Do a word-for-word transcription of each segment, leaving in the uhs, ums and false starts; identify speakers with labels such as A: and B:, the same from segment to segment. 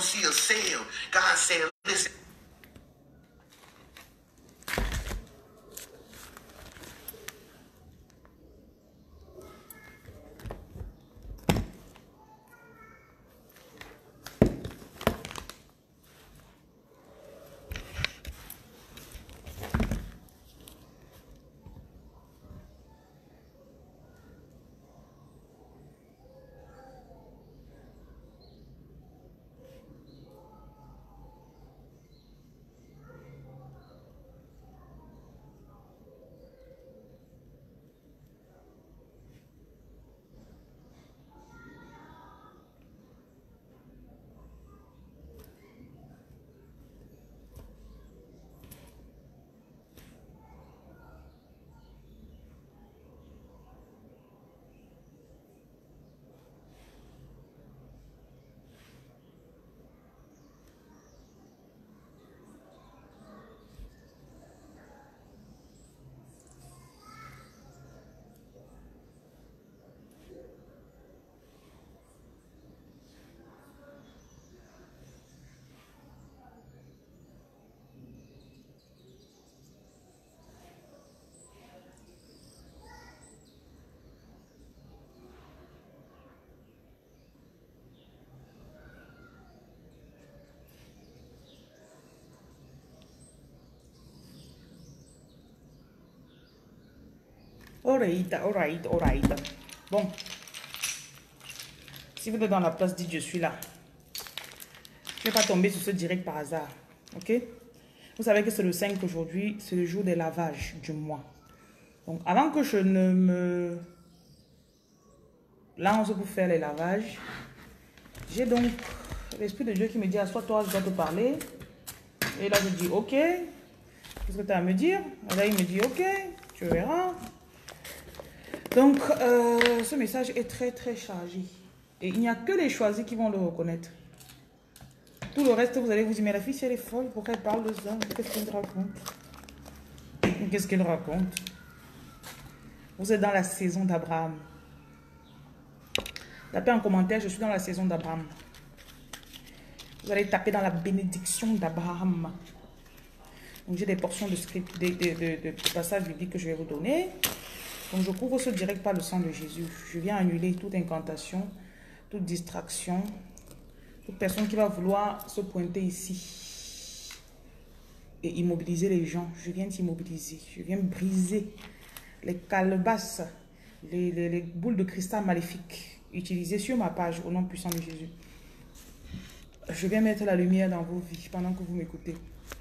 A: see a sale. God said, listen.
B: Alright, alright, alright. Bon. Si vous êtes dans la place, dites je suis là. Je ne vais pas tomber sur ce direct par hasard. Ok? Vous savez que c'est le cinq aujourd'hui, c'est le jour des lavages du mois. Donc, avant que je ne me lance pour faire les lavages, j'ai donc l'Esprit de Dieu qui me dit, assois-toi, je dois te parler. Et là, je dis, ok. Qu'est-ce que tu as à me dire? Et là, il me dit, ok, tu verras. Donc, euh, ce message est très, très chargé. Et il n'y a que les choisis qui vont le reconnaître. Tout le reste, vous allez vous dire, mais la fille, si elle est folle, pourquoi elle parle de ça? Qu'est-ce qu'elle raconte? Qu'est-ce qu'elle raconte? Vous êtes dans la saison d'Abraham. Tapez en commentaire, je suis dans la saison d'Abraham. Vous allez taper dans la bénédiction d'Abraham. Donc, j'ai des portions de script, des, des, des, des, des passages bibliques que je vais vous donner. Donc, je couvre ce direct par le sang de Jésus. Je viens annuler toute incantation, toute distraction, toute personne qui va vouloir se pointer ici et immobiliser les gens. Je viens t'immobiliser. Je viens briser les calebasses, les, les, les boules de cristal maléfiques utilisées sur ma page au nom puissant de Jésus. Je viens mettre la lumière dans vos vies pendant que vous m'écoutez.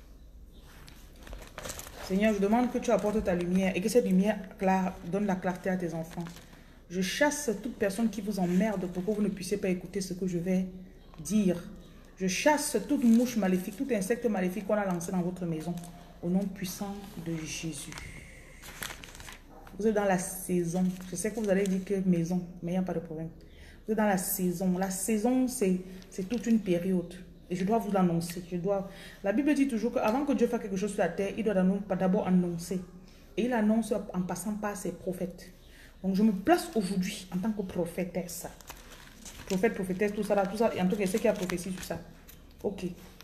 B: Seigneur, je demande que tu apportes ta lumière et que cette lumière claire donne la clarté à tes enfants. Je chasse toute personne qui vous emmerde pour que vous ne puissiez pas écouter ce que je vais dire. Je chasse toute mouche maléfique, tout insecte maléfique qu'on a lancé dans votre maison. Au nom puissant de Jésus. Vous êtes dans la saison. Je sais que vous allez dire que maison, mais il n'y a pas de problème. Vous êtes dans la saison. La saison, c'est toute une période. Et je dois vous l'annoncer. Je dois... La Bible dit toujours qu'avant que Dieu fasse quelque chose sur la terre, il doit d'abord annoncer. Et il annonce en passant par ses prophètes. Donc je me place aujourd'hui en tant que prophétesse. Prophète, prophétesse, tout ça, là, tout ça. Et en tout cas, c'est qui a prophétie sur ça. Ok.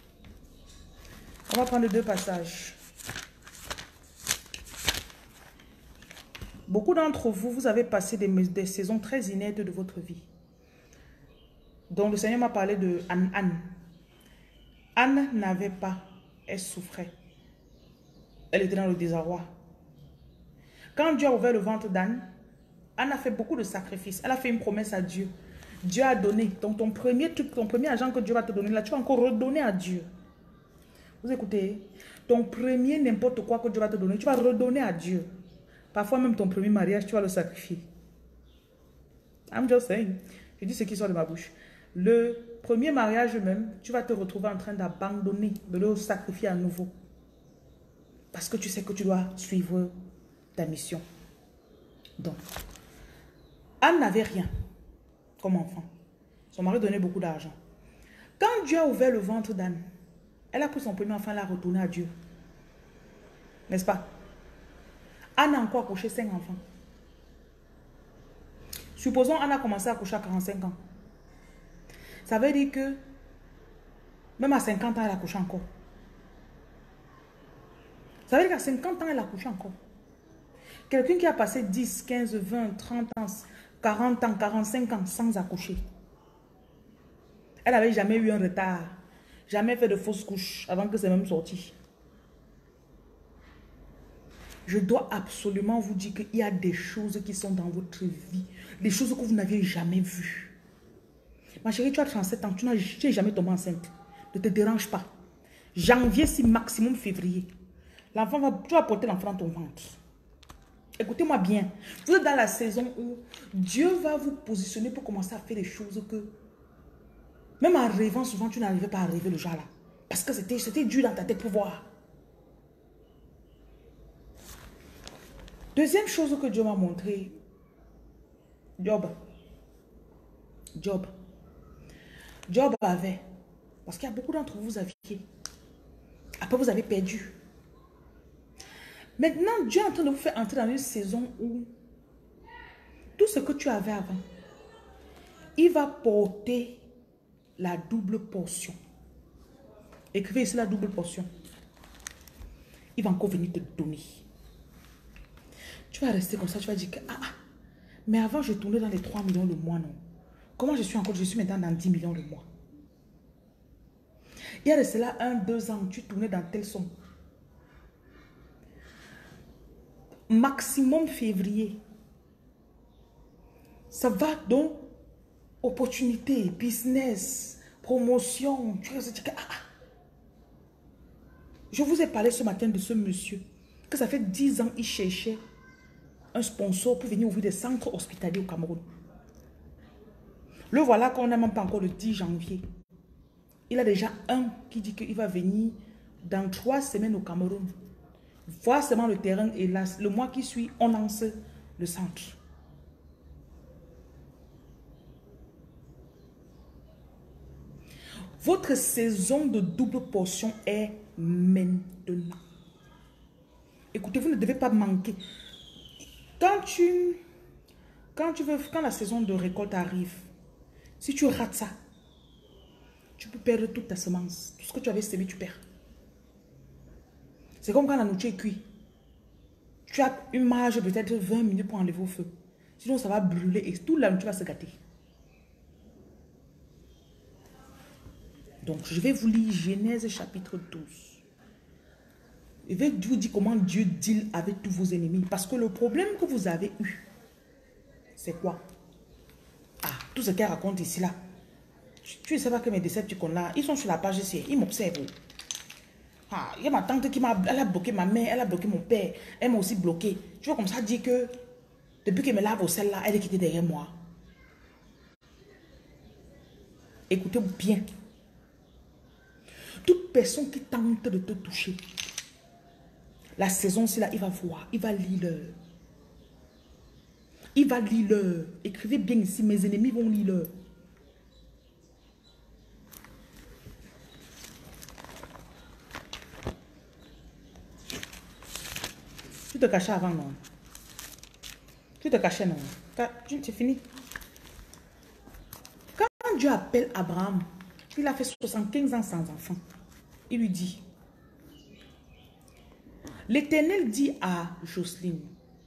B: On va prendre deux passages. Beaucoup d'entre vous, vous avez passé des, des saisons très inédites de votre vie. Donc le Seigneur m'a parlé de Anne. Anne. Anne n'avait pas, elle souffrait. Elle était dans le désarroi. Quand Dieu a ouvert le ventre d'Anne, Anne a fait beaucoup de sacrifices. Elle a fait une promesse à Dieu. Dieu a donné. Donc ton premier truc, ton premier argent que Dieu va te donner, là, tu vas encore redonner à Dieu. Vous écoutez? Ton premier n'importe quoi que Dieu va te donner, tu vas redonner à Dieu. Parfois même ton premier mariage, tu vas le sacrifier. I'm just saying. Je dis ce qui sort de ma bouche. Le premier mariage même, tu vas te retrouver en train d'abandonner, de le sacrifier à nouveau. Parce que tu sais que tu dois suivre ta mission. Donc, Anne n'avait rien comme enfant. Son mari donnait beaucoup d'argent. Quand Dieu a ouvert le ventre d'Anne, elle a pris son premier enfant, elle a retourné à Dieu. N'est-ce pas? Anne a encore accouché cinq enfants. Supposons Anne a commencé à accoucher à quarante-cinq ans. Ça veut dire que Même à cinquante ans, elle a couché encore. Ça veut dire qu'à cinquante ans, elle a couché encore. Quelqu'un qui a passé dix, quinze, vingt, trente ans, quarante ans, quarante-cinq ans sans accoucher. Elle n'avait jamais eu un retard. Jamais fait de fausse couche avant que c'est même sorti. Je dois absolument vous dire qu'il y a des choses qui sont dans votre vie. Des choses que vous n'aviez jamais vues. Ma chérie, tu as trente-sept ans, tu n'as jamais tombé enceinte. Ne te dérange pas. Janvier, si maximum février. L'enfant va, tu vas porter l'enfant dans ton ventre. Écoutez-moi bien. Vous êtes dans la saison où Dieu va vous positionner pour commencer à faire des choses que, même en rêvant, souvent, tu n'arrivais pas à rêver le genre là. Parce que c'était dur dans ta tête pour voir. Deuxième chose que Dieu m'a montré. Job. Job. Job avait. Parce qu'il y a beaucoup d'entre vous, vous aviez. Après, vous avez perdu. Maintenant, Dieu est en train de vous faire entrer dans une saison où tout ce que tu avais avant, il va porter la double portion. Écrivez ici la double portion. Il va encore venir te donner. Tu vas rester comme ça, tu vas dire que, ah, ah, mais avant je tournais dans les trois millions le mois, non. Comment je suis encore? Je suis maintenant dans dix millions le mois. Il y a de cela un, deux ans, tu tournais dans telle somme. Maximum février. Ça va donc, opportunité, business, promotion. Tu vas se dire que, ah, ah. Je vous ai parlé ce matin de ce monsieur, que ça fait dix ans, il cherchait un sponsor pour venir ouvrir des centres hospitaliers au Cameroun. Le voilà qu'on n'a même pas encore le dix janvier. Il a déjà un qui dit qu'il va venir dans trois semaines au Cameroun. Voir seulement le terrain et là, le mois qui suit, on lance le centre. Votre saison de double portion est maintenant. Écoutez, vous ne devez pas manquer. Quand tu, quand tu veux, quand la saison de récolte arrive, si tu rates ça, tu peux perdre toute ta semence. Tout ce que tu avais semé, tu perds. C'est comme quand la nourriture est cuite. Tu as une marge peut-être vingt minutes pour enlever au feu. Sinon, ça va brûler et toute la nourriture va se gâter. Donc, je vais vous lire Genèse chapitre douze. Je vais vous dire comment Dieu deal avec tous vos ennemis. Parce que le problème que vous avez eu, c'est quoi? Ah, tout ce qu'elle raconte ici là. Tu ne sais pas que mes décepticons là, ils sont sur la page ici, ils m'observent. Ah, il y a ma tante qui m'a, elle a bloqué ma mère, elle a bloqué mon père, elle m'a aussi bloqué. Tu vois comme ça dire que depuis qu'elle me lave au sel là, elle est quittée derrière moi. Écoutez bien. Toute personne qui tente de te toucher, la saison c'est là, il va voir, il va lire l'heure. Il va lire l'heure. Écrivez bien ici, mes ennemis vont lire l'heure. Tu te cachais avant, non? Tu te cachais, non? C'est fini. Quand Dieu appelle Abraham, il a fait soixante-quinze ans sans enfant. Il lui dit, l'Éternel dit à Jocelyne,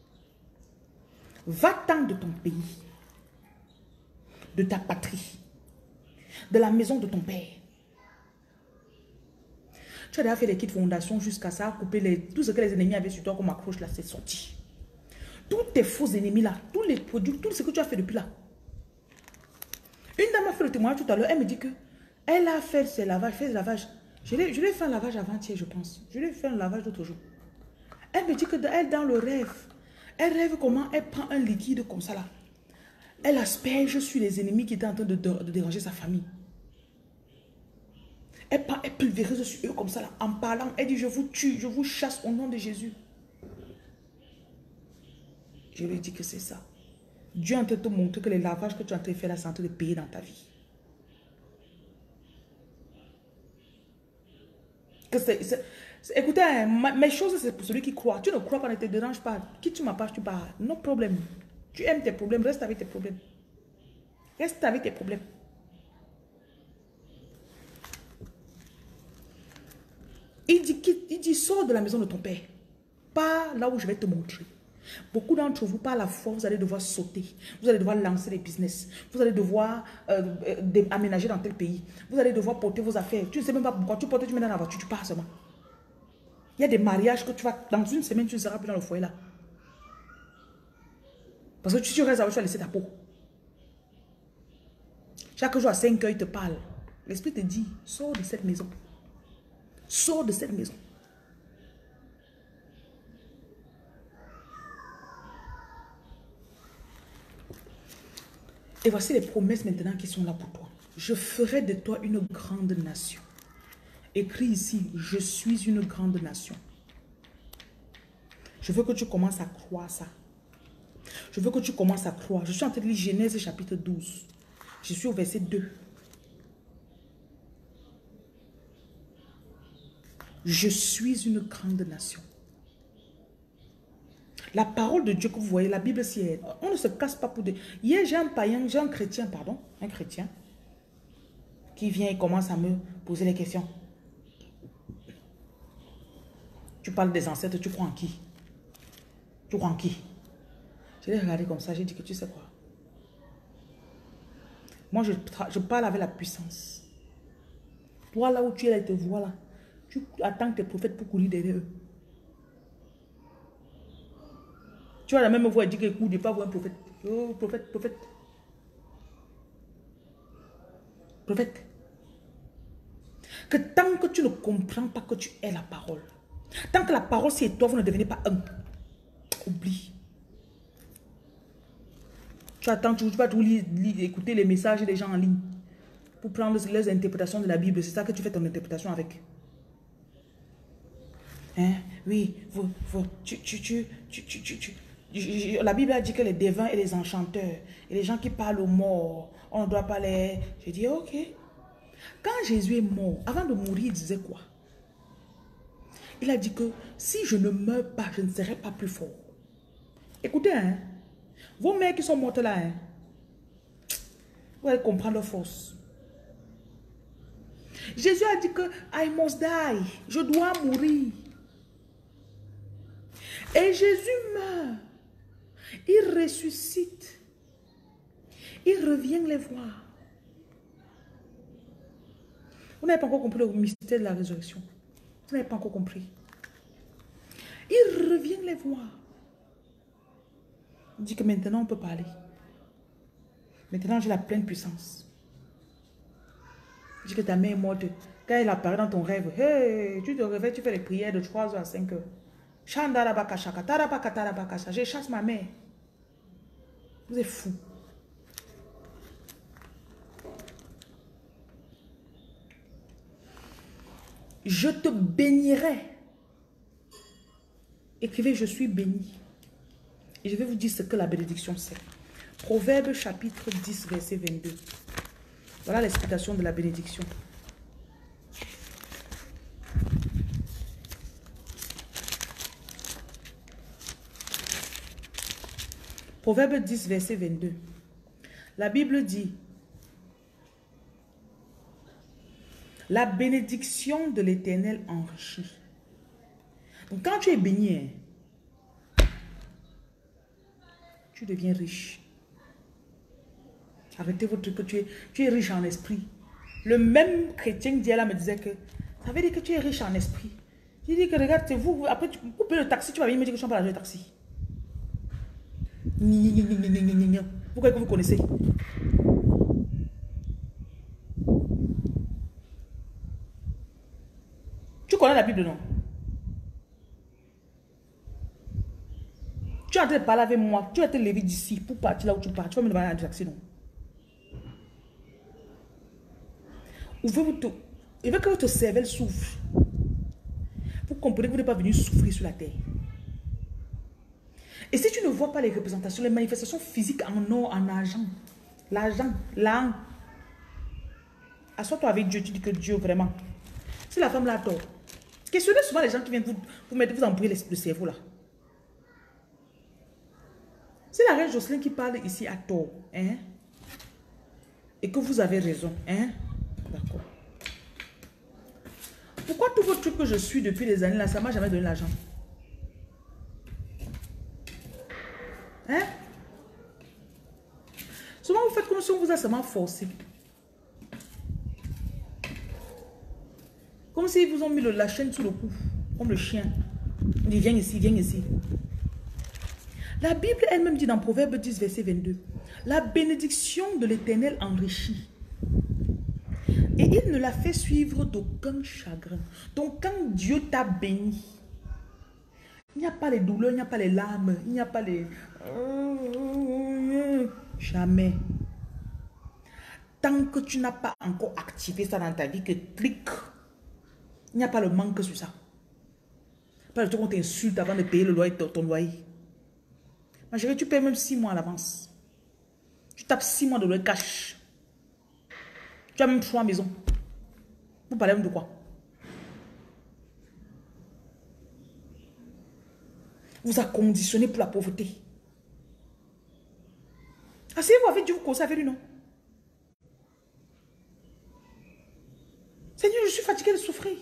B: va-t'en de ton pays, de ta patrie, de la maison de ton père. Tu as déjà fait des kits fondations jusqu'à ça, couper les, tout ce que les ennemis avaient sur toi comme accroche là, c'est sorti. Tous tes faux ennemis là, tous les produits, tout ce que tu as fait depuis là. Une dame a fait le témoignage tout à l'heure, elle me dit que elle a fait ses lavages, fait ses lavages. Je lui ai fait un lavage avant-hier, je pense. Je lui ai fait un lavage l'autre jour. Elle me dit que elle, dans le rêve, elle rêve comment elle prend un liquide comme ça là. Elle asperge sur les ennemis qui étaient en train de, de, de déranger sa famille. Elle prend, elle pulvérise sur eux comme ça là, en parlant. Elle dit, je vous tue, je vous chasse au nom de Jésus. Je lui ai dit que c'est ça. Dieu est en train de te montrer que les lavages que tu es en train de faire là, c'est en train de payer dans ta vie. Que c'est, c'est, c'est, écoutez, ma, mes choses, c'est pour celui qui croit. Tu ne crois pas, ne te dérange pas. Qui tu m'appelles, tu parles. Non problème. Tu aimes tes problèmes, reste avec tes problèmes. Reste avec tes problèmes. Il dit, quitte, il dit, sors de la maison de ton père. Pas là où je vais te montrer. Beaucoup d'entre vous, par la foi, vous allez devoir sauter. Vous allez devoir lancer des business. Vous allez devoir euh, euh, aménager dans tel pays. Vous allez devoir porter vos affaires. Tu ne sais même pas pourquoi. Tu portes, tu mets dans la voiture, tu pars seulement. Il y a des mariages que tu vas... Dans une semaine, tu ne seras plus dans le foyer là. Parce que tu, tu restes là, tu vas laisser ta peau. Chaque jour à cinq heures, il te parle. L'esprit te dit, sors de cette maison. Sors de cette maison. Et voici les promesses maintenant qui sont là pour toi. Je ferai de toi une grande nation. Écris ici, je suis une grande nation. Je veux que tu commences à croire ça. Je veux que tu commences à croire. Je suis en train de lire Genèse chapitre douze. Je suis au verset deux. Je suis une grande nation. La parole de Dieu que vous voyez, la Bible, si elle, on ne se casse pas pour des... Hier, j'ai un païen, j'ai un chrétien, pardon, un chrétien, qui vient et commence à me poser les questions. Tu parles des ancêtres, tu crois en qui? Tu crois en qui? Je l'ai regardé comme ça, j'ai dit que tu sais quoi? Moi, je, je parle avec la puissance. Toi, là où tu es, là, ils te voient là. Tu attends tes prophètes pour courir derrière eux. Tu vas la même voix et dire que écoute, je ne pas voir un prophète. Oh, prophète, prophète. Prophète. Que tant que tu ne comprends pas que tu es la parole, tant que la parole c'est toi, vous ne devenez pas un. Oublie. Tu attends, tu vas tout lire, lire, écouter les messages des gens en ligne pour prendre leurs interprétations de la Bible. C'est ça que tu fais ton interprétation avec. Hein? Oui, vous, vous, tu, tu, tu, tu, tu, tu, tu. La Bible a dit que les devins et les enchanteurs et les gens qui parlent aux morts, on ne doit pas les... J'ai dit, ok. Quand Jésus est mort, avant de mourir, il disait quoi? Il a dit que si je ne meurs pas, je ne serai pas plus fort. Écoutez, hein, vos mères qui sont mortes là, hein, vous allez comprendre leur force. Jésus a dit que I must die, je dois mourir. Et Jésus meurt. Il ressuscite. Il revient les voir. Vous n'avez pas encore compris le mystère de la résurrection. Vous n'avez pas encore compris. Il revient les voir. Il dit que maintenant on peut parler. Maintenant j'ai la pleine puissance. Il dit que ta mère est morte. Quand elle apparaît dans ton rêve, hey, tu te réveilles, tu fais les prières de trois heures à cinq heures. Je chasse ma mère. Vous êtes fous. Je te bénirai. Écrivez, je suis béni. Et je vais vous dire ce que la bénédiction c'est. Proverbe chapitre dix, verset vingt-deux. Voilà l'explication de la bénédiction. Proverbe dix, verset vingt-deux. La Bible dit, la bénédiction de l'Éternel enrichit. Donc quand tu es béni, tu deviens riche. Arrêtez votre truc que tu es, tu es riche en esprit. Le même chrétien d'hier là me disait que ça veut dire que tu es riche en esprit. Je dis que regarde, c'est vous, après tu coupes le taxi, tu vas venir me dire que je ne suis pas l'argent de taxi. Vous croyez que vous connaissez? Tu connais la Bible, non? Tu es en train de parler avec moi. Tu vas te lever d'ici pour partir là où tu pars. Tu vas me demander un taxi, non? Ouvrez-vous tout. Il veut que votre cervelle souffre. Vous comprenez que vous n'êtes pas venu souffrir sur la terre. Et si tu ne vois pas les représentations, les manifestations physiques en or, en argent, l'argent, l'âme, assois-toi avec Dieu, tu dis que Dieu, vraiment. Si la femme l'a tort, questionnez souvent les gens qui viennent vous, vous mettre, vous embrouiller le cerveau là. C'est la reine Jocelyne qui parle ici à tort, hein? Et que vous avez raison, hein? D'accord. Pourquoi tous vos trucs que je suis depuis des années là, ça m'a jamais donné l'argent? Hein? Souvent vous faites comme si on vous a seulement forcé. Comme s'ils vous ont mis le, la chaîne sous le cou. Comme le chien. On dit viens ici, viens ici. La Bible elle-même dit dans Proverbe dix, verset vingt-deux. La bénédiction de l'Éternel enrichit. Et il ne l'a fait suivre d'aucun chagrin. Donc quand Dieu t'a béni, il n'y a pas les douleurs, il n'y a pas les larmes, il n'y a pas les... Jamais. Tant que tu n'as pas encore activé ça dans ta vie, que clic, il n'y a pas le manque sur ça. Pas le truc qu'on t'insulte avant de payer le loyer, ton loyer. Ma chérie, tu payes même six mois à l'avance. Tu tapes six mois de loyer cash. Tu as même trois maisons. Vous parlez même de quoi? Vous a conditionné pour la pauvreté. Ah, si vous avez dû vous causer avec lui, non? Seigneur, je suis fatiguée de souffrir.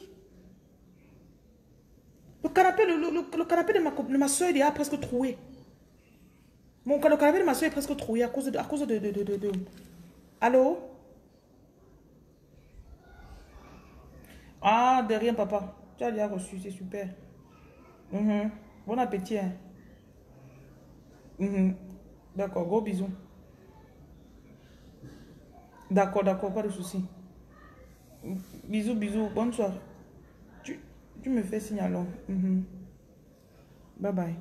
B: Le canapé, le, le, le canapé de ma, de ma soeur, il est presque troué. Mon, le canapé de ma soeur est presque troué à cause de... À cause de, de, de, de, de... Allô? Ah, de rien, papa. Tu as déjà reçu, c'est super. Mm-hmm. Bon appétit. Hein? Mm-hmm. D'accord, gros bisous. D'accord, d'accord, pas de souci. Bisous, bisous, bonne soirée. Tu, tu me fais signe alors. Mm-hmm. Bye bye.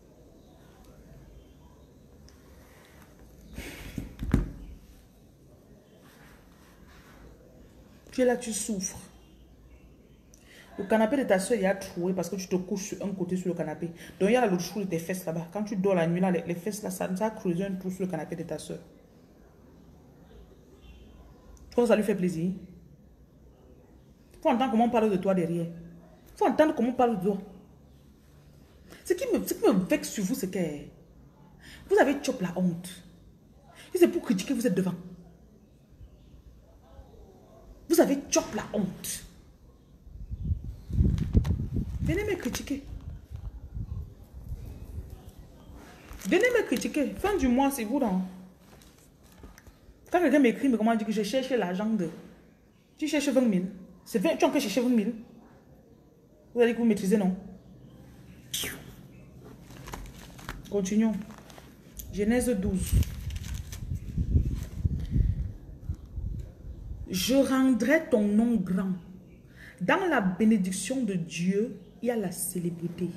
B: Tu es là, tu souffres. Le canapé de ta soeur, il a troué parce que tu te couches sur un côté sur le canapé. Donc, il y a le trou de tes fesses là-bas. Quand tu dors la nuit, là, les, les fesses là, ça, ça a creusé un trou sur le canapé de ta soeur. Tu crois que ça lui fait plaisir? Il faut entendre comment on parle de toi derrière. Il faut entendre comment on parle de toi. Ce qui me, ce qui me vexe sur vous, c'est que vous avez chop la honte. Et c'est pour critiquer, vous êtes devant. Vous avez chop la honte. Venez me critiquer. Venez me critiquer. Fin du mois, c'est vous, non? Quand quelqu'un m'écrit, mais comment dire que je cherche l'argent de... Tu cherches vingt mille. C'est vingt, tu as encore cherché vingt mille. Vous allez que vous maîtrisez, non? Continuons. Genèse douze. Je rendrai ton nom grand. Dans la bénédiction de Dieu, il y a la célébrité.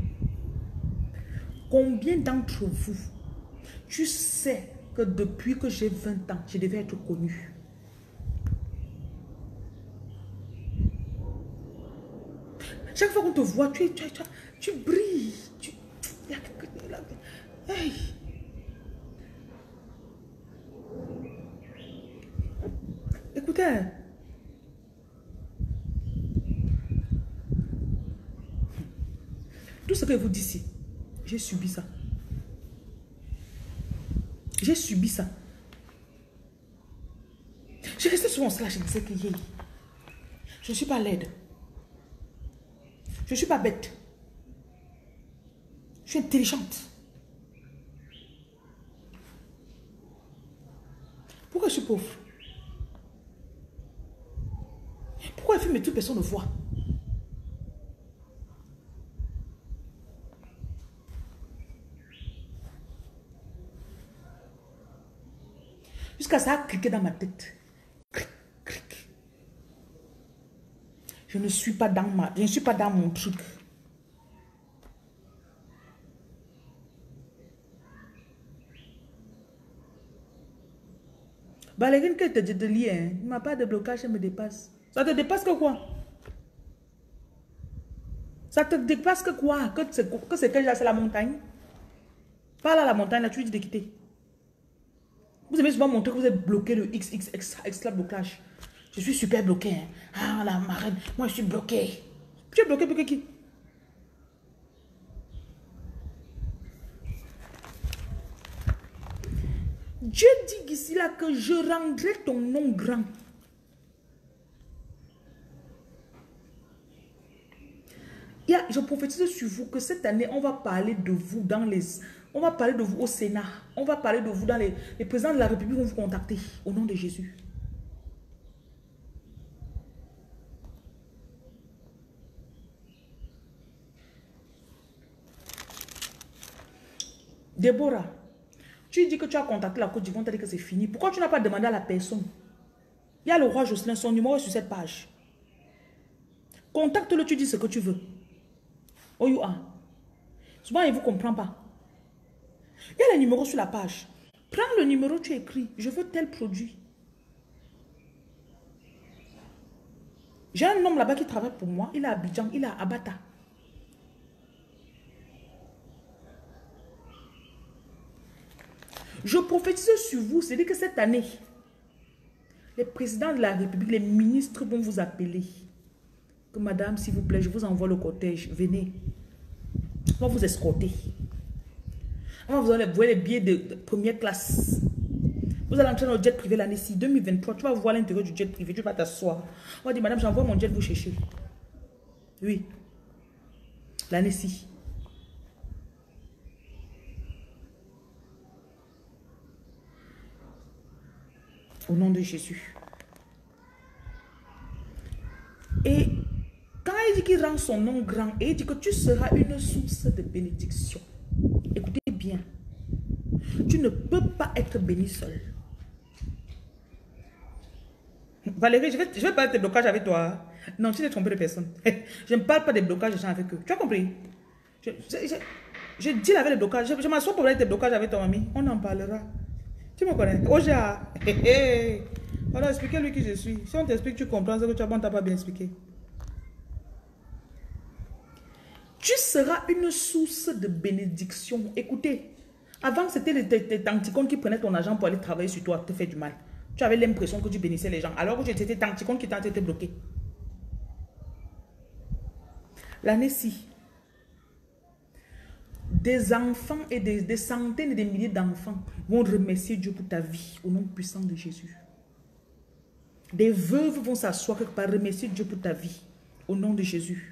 B: Combien d'entre vous, tu sais que depuis que j'ai vingt ans, je devais être connu? Chaque fois qu'on te voit, tu, tu, tu, tu brilles. Tu, hey. Écoutez, tout ce que je vous dis ici, j'ai subi ça. J'ai subi ça. Je restais souvent là, je me disais que je ne suis pas laide. Je ne suis pas bête. Je suis intelligente. Pourquoi je suis pauvre? Pourquoi elle filme et toute personne ne voit? Jusqu'à ça a cliqué dans ma tête. Clic, clic. Je ne suis pas dans ma, je ne suis pas dans mon truc. Balérine que te te lie, hein. Il m'a pas de blocage, elle me dépasse. Ça te dépasse que quoi? Ça te dépasse que quoi? Que c'est que c'est que c'est la montagne? Pas là la montagne, là tu dis de quitter. Vous avez souvent montré que vous êtes bloqué de X X extra, extra blocage. Je suis super bloqué. Hein. Ah la marraine, moi je suis bloqué. Tu es bloqué pour qui? Dieu dit ici là que je rendrai ton nom grand. Il y a, je prophétise sur vous que cette année, on va parler de vous dans les... On va parler de vous au Sénat. On va parler de vous dans les... Les présidents de la République vont vous contacter au nom de Jésus. Déborah, tu dis que tu as contacté la Côte d'Ivoire, on t'a dit que c'est fini. Pourquoi tu n'as pas demandé à la personne? Il y a le roi Jocelyn, son numéro est sur cette page. Contacte-le, tu dis ce que tu veux. Oh, you are. Souvent, il ne vous comprend pas. Il y a les numéros sur la page. Prends le numéro, tu écris. Je veux tel produit. J'ai un homme là-bas qui travaille pour moi. Il est à Abidjan, il est à Abata. Je prophétise sur vous, c'est-à-dire que cette année, les présidents de la République, les ministres vont vous appeler. Que madame, s'il vous plaît, je vous envoie le cortège. Venez. On va vous escorter. On va vous envoyer les billets de, de première classe. Vous allez entrer dans le jet privé l'année-ci, deux mille vingt-trois. Tu vas voir l'intérieur du jet privé. Tu vas t'asseoir. On va dire, madame, j'envoie mon jet vous chercher. Oui. L'année-ci. Au nom de Jésus. Et quand il dit qu'il rend son nom grand, et il dit que tu seras une source de bénédiction. Écoutez bien. Tu ne peux pas être béni seul. Valérie, je vais, je vais parler de tes blocages avec toi. Non, tu t'es trompé de personne. Je ne parle pas des blocages des gens avec eux. Tu as compris? Je, je, je, je dis avec les blocages. Je, je m'assois pour parler de tes blocages avec ton ami. On en parlera. Tu me connais? Oja. Hey, hey. Voilà, expliquez-lui qui je suis. Si on t'explique, tu comprends ce que tu as, bon, t'as pas bien expliqué. Tu seras une source de bénédiction. Écoutez, avant c'était les, les, les tanticones qui prenaient ton argent pour aller travailler sur toi, te faire du mal. Tu avais l'impression que tu bénissais les gens, alors que tu étais tanticones qui t'ont été bloqués. L'année-ci, des enfants et des, des centaines et des milliers d'enfants vont remercier Dieu pour ta vie au nom puissant de Jésus. Des veuves vont s'asseoir quelque part, remercier Dieu pour ta vie au nom de Jésus.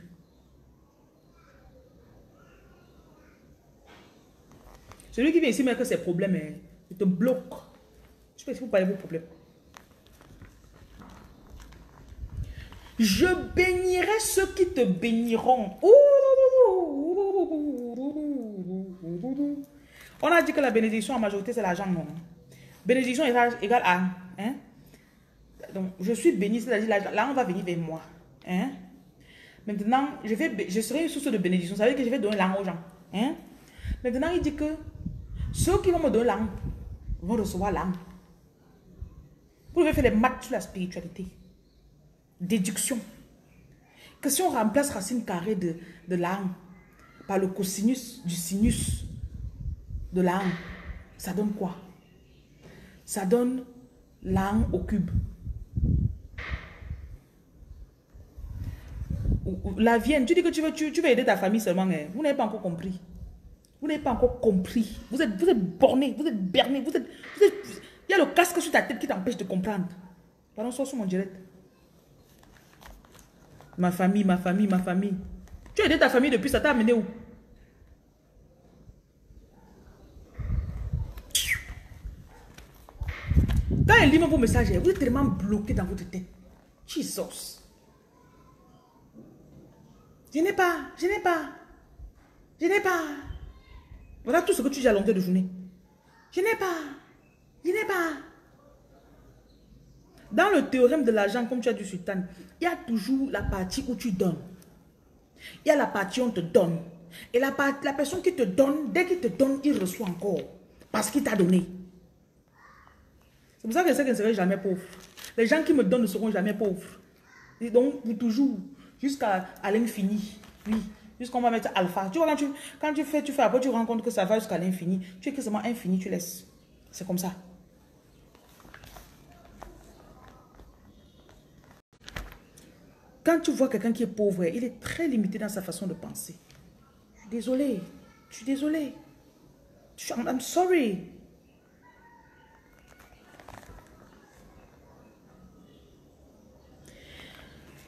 B: Celui qui vient ici met que ses problèmes, hein, il te bloque. Je sais pas si vous parlez de vos problèmes. Je bénirai ceux qui te béniront. On a dit que la bénédiction en majorité c'est l'argent, non? Bénédiction égale à. Hein? Donc, je suis béni, c'est-à-dire là on va venir vers moi. Hein? Maintenant, je, vais, je serai une source de bénédiction. Ça veut dire que je vais donner l'argent aux gens. Hein? Maintenant, il dit que ceux qui vont me donner l'argent vont recevoir l'argent. Vous devez faire les maths sur la spiritualité. Déduction. Que si on remplace racine carrée de, de l'argent par le cosinus du sinus de l'argent, ça donne quoi? Ça donne l'argent au cube. La Vienne, tu dis que tu veux, tu, tu veux aider ta famille seulement, hein. Vous n'avez pas encore compris. Vous n'avez pas encore compris. Vous êtes, vous êtes borné, vous êtes berné, vous êtes, vous êtes... Il y a le casque sur ta tête qui t'empêche de comprendre. Pardon, sois sur mon direct. Ma famille, ma famille, ma famille. Tu as aidé ta famille depuis, ça t'a amené où? Quand elle lit vos messages, vous êtes tellement bloqué dans votre tête. Jesus. Je n'ai pas, je n'ai pas, je n'ai pas. Voilà tout ce que tu dis à longueur de journée. Je n'ai pas, je n'ai pas. Dans le théorème de l'argent, comme tu as dit, Sultan, il y a toujours la partie où tu donnes. Il y a la partie où on te donne. Et la, la personne qui te donne, dès qu'il te donne, il reçoit encore. Parce qu'il t'a donné. C'est pour ça que je sais que je ne serai jamais pauvre. Les gens qui me donnent ne seront jamais pauvres. Et donc, pour toujours, jusqu'à l'infini. Oui, jusqu'on va mettre alpha. Tu vois, quand tu, quand tu fais, tu fais, après tu rends compte que ça va jusqu'à l'infini. Tu écris seulement infini, tu laisses. C'est comme ça. Quand tu vois quelqu'un qui est pauvre, il est très limité dans sa façon de penser. Je suis désolée. Je suis désolée. I'm sorry.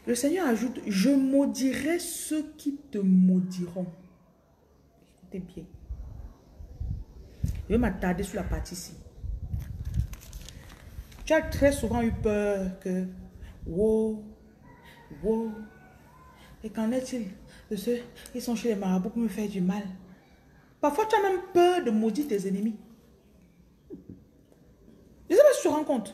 B: Le Seigneur ajoute, je maudirai ceux qui te maudiront. Écoutez bien. Je vais m'attarder sur la partie ici. Tu as très souvent eu peur que, wow, wow, et qu'en est-il de ceux qui sont chez les marabouts pour me faire du mal? Parfois, tu as même peur de maudire tes ennemis. Je ne sais pas si tu te rends compte.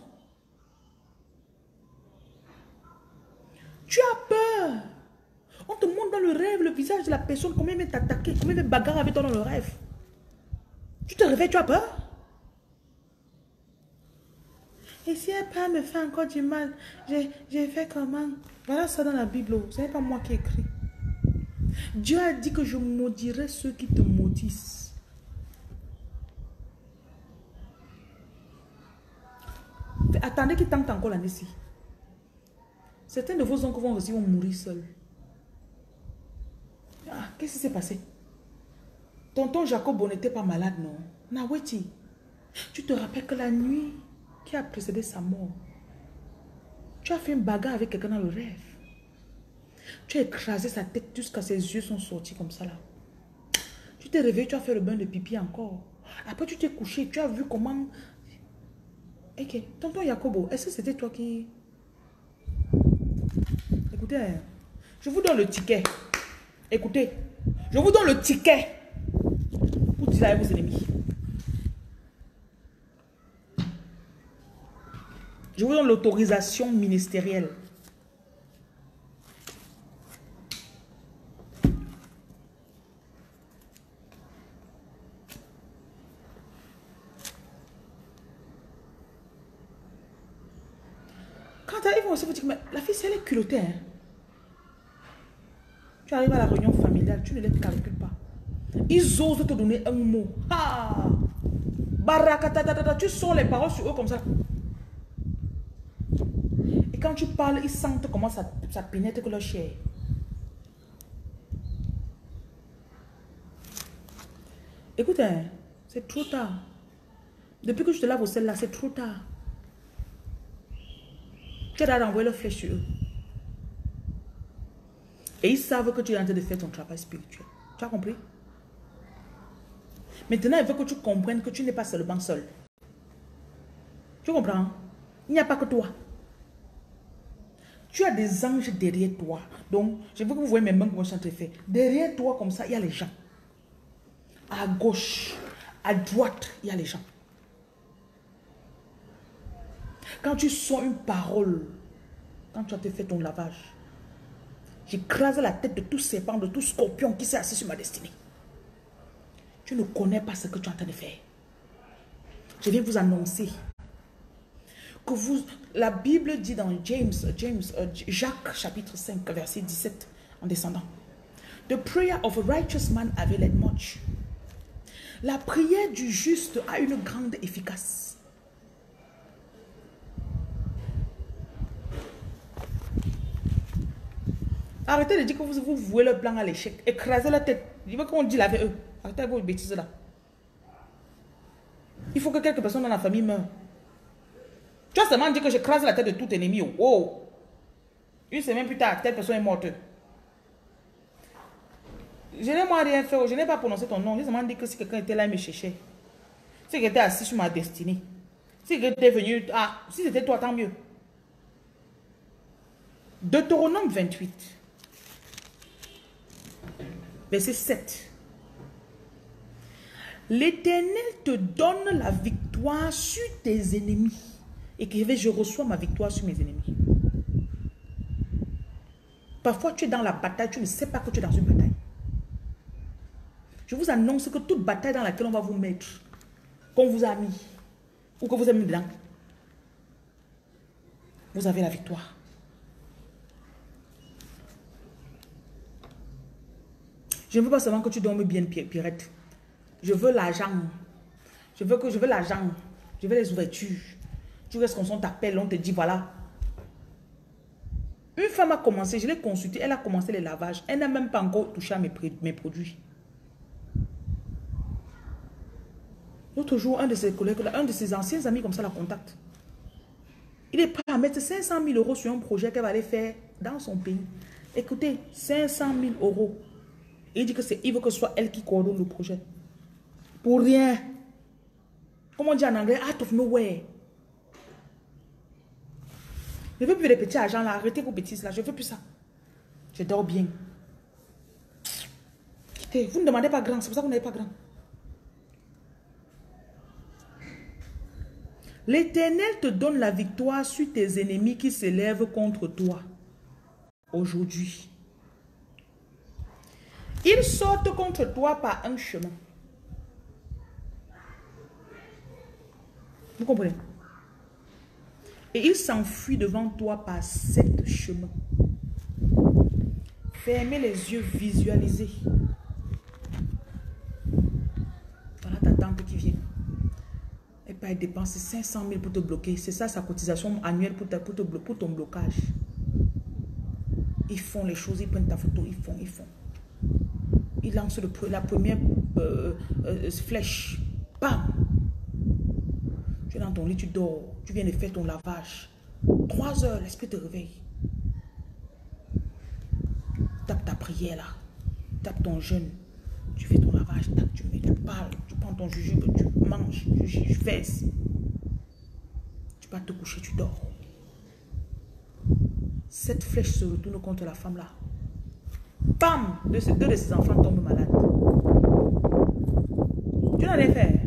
B: Tu as peur. On te montre dans le rêve le visage de la personne, comment il va t'attaquer, comment il va bagarrer avec toi dans le rêve. Tu te réveilles, tu as peur. Et si elle pas me fait encore du mal, j'ai fait comment? Voilà ça dans la Bible. Ce n'est pas moi qui écris. Dieu a dit que je maudirai ceux qui te maudissent. Attendez qu'il tente encore l'année-ci. Certains de vos oncles vont aussi vont mourir seuls. Ah, qu'est-ce qui s'est passé? Tonton Jacob n'était pas malade, non? Naweti, tu te rappelles que la nuit qui a précédé sa mort, tu as fait une bagarre avec quelqu'un dans le rêve. Tu as écrasé sa tête jusqu'à ses yeux sont sortis comme ça là. Tu t'es réveillé, tu as fait le bain de pipi encore. Après tu t'es couché, tu as vu comment... Ok, tonton Jacobo, est-ce que c'était toi qui... Écoutez, je vous donne le ticket. Écoutez, je vous donne le ticket pour dire à vos ennemis. Je vous donne l'autorisation ministérielle. Quand ils vont aussi vous dire, mais la fille, elle est culottée. Hein? Tu arrives à la réunion familiale, tu ne les calcules pas. Ils osent te donner un mot. Ah! Barakatatatata, tu sors les paroles sur eux comme ça. Et quand tu parles, ils sentent comment ça, ça pénètre que leur chair. Écoute, hein, c'est trop tard. Depuis que je te lave au sel là, c'est trop tard. Tu as d'envoyer leur flèche sur eux. Et ils savent que tu es en train de faire ton travail spirituel. Tu as compris? Maintenant, il veut que tu comprennes que tu n'es pas seulement seul. Tu comprends? Il n'y a pas que toi. Tu as des anges derrière toi. Donc, je veux que vous voyez mes mains comment je suis en train de faire. Derrière toi, comme ça, il y a les gens. À gauche, à droite, il y a les gens. Quand tu sens une parole, quand tu as fait ton lavage, j'écrase la tête de tout serpent, de tout scorpion qui s'est assis sur ma destinée. Tu ne connais pas ce que tu es en train de faire. Je viens vous annoncer que vous, la Bible dit dans James, James, euh, Jacques chapitre cinq, verset dix-sept, en descendant. The prayer of a righteous man availeth much. La prière du juste a une grande efficace. Arrêtez de dire que vous, vous vouez le plan à l'échec. Écrasez la tête. Je veux qu'on dise avec eux. Arrêtez vos bêtises là. Il faut que quelques personnes dans la famille meurent. Tu as seulement dit que j'écrase la tête de tout ennemi. Oh. Une semaine plus tard, telle personne est morte. Je n'ai moi rien fait. Je n'ai pas prononcé ton nom. J'ai seulement dit que si quelqu'un était là, il me cherchait. Si quelqu'un était assis sur ma destinée. Si quelqu'un était venu. Ah, si c'était toi, tant mieux. Deutéronome vingt-huit. Verset sept. L'Éternel te donne la victoire sur tes ennemis. Et que je reçois ma victoire sur mes ennemis. Parfois, tu es dans la bataille, tu ne sais pas que tu es dans une bataille. Je vous annonce que toute bataille dans laquelle on va vous mettre, qu'on vous a mis, ou que vous avez mis dedans, vous avez la victoire. Je ne veux pas seulement que tu dormes bien, Pierrette. Je veux l'argent. Je veux que je veux l'argent. Je veux les ouvertures. Tu restes comme ça, on t'appelle, on te dit voilà. Une femme a commencé, je l'ai consultée, elle a commencé les lavages. Elle n'a même pas encore touché à mes, mes produits. L'autre jour, un de ses collègues, un de ses anciens amis comme ça la contacte. Il est prêt à mettre cinq cent mille euros sur un projet qu'elle va aller faire dans son pays. Écoutez, cinq cent mille euros. Il dit que c'est, il veut que ce soit elle qui coordonne le projet. Pour rien. Comment on dit en anglais? Out of nowhere. Je ne veux plus les petits agents là. Arrêtez vos bêtises là. Je ne veux plus ça. Je dors bien. Quittez. Vous ne demandez pas grand. C'est pour ça que vous n'avez pas grand. L'Éternel te donne la victoire sur tes ennemis qui s'élèvent contre toi. Aujourd'hui. Ils sortent contre toi par un chemin. Vous comprenez? Et ils s'enfuient devant toi par sept chemins. Fermez les yeux, visualisez. Voilà ta tante qui vient. Elle peut dépenser cinq cent mille pour te bloquer. C'est ça sa cotisation annuelle pour, ta, pour, te, pour ton blocage. Ils font les choses, ils prennent ta photo, ils font, ils font. Ils lancent le, la première euh, euh, flèche. Bam! Tu es dans ton lit, tu dors. Tu viens de faire ton lavage. Trois heures, l'esprit te réveille. Tape ta prière là. Tape ton jeûne. Tu fais ton lavage. Tape, tu mets, tu parles. Tu prends ton jujube, tu manges. Tu, tu fesses. Tu vas te coucher, tu dors. Cette flèche se retourne contre la femme là. Bam! Deux, deux de ses enfants tombent malades. Tu n'en as fait.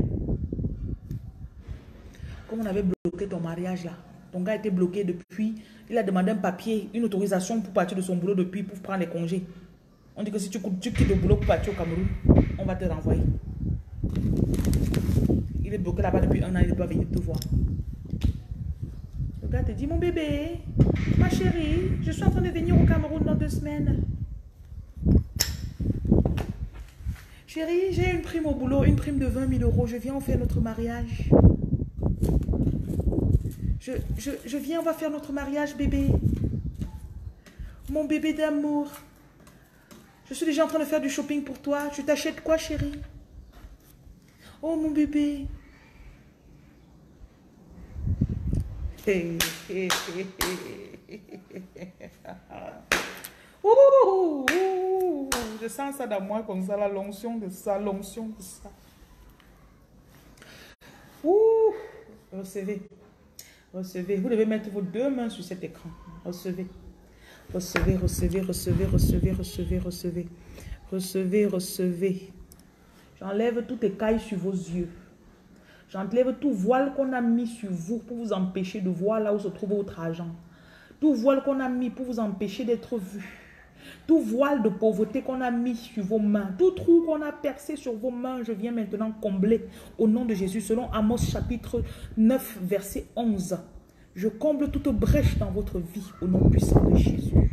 B: Comme on avait bloqué ton mariage là. Ton gars était bloqué depuis. Il a demandé un papier, une autorisation pour partir de son boulot depuis pour prendre les congés. On dit que si tu, tu quittes le boulot pour partir au Cameroun, on va te renvoyer. Il est bloqué là-bas depuis un an, il doit venir te voir. Le gars te dit, mon bébé, ma chérie, je suis en train de venir au Cameroun dans deux semaines. Chérie, j'ai une prime au boulot, une prime de vingt mille euros. Je viens, on fait notre mariage. Je, je, je viens, on va faire notre mariage, bébé. Mon bébé d'amour. Je suis déjà en train de faire du shopping pour toi. Tu t'achètes quoi, chérie? Oh, mon bébé. Hey, hey, hey, hey. Ouh, ouh, je sens ça dans moi comme ça, la l'onction de ça, l'onction de ça. Ouh, recevez. Recevez. Vous devez mettre vos deux mains sur cet écran. Recevez. Recevez, recevez, recevez, recevez, recevez, recevez. Recevez, recevez. J'enlève toutes les écailles sur vos yeux. J'enlève tout voile qu'on a mis sur vous pour vous empêcher de voir là où se trouve votre argent. Tout voile qu'on a mis pour vous empêcher d'être vu. Tout voile de pauvreté qu'on a mis sur vos mains. Tout trou qu'on a percé sur vos mains, je viens maintenant combler au nom de Jésus. Selon Amos chapitre neuf, verset onze. Je comble toute brèche dans votre vie au nom puissant de Jésus.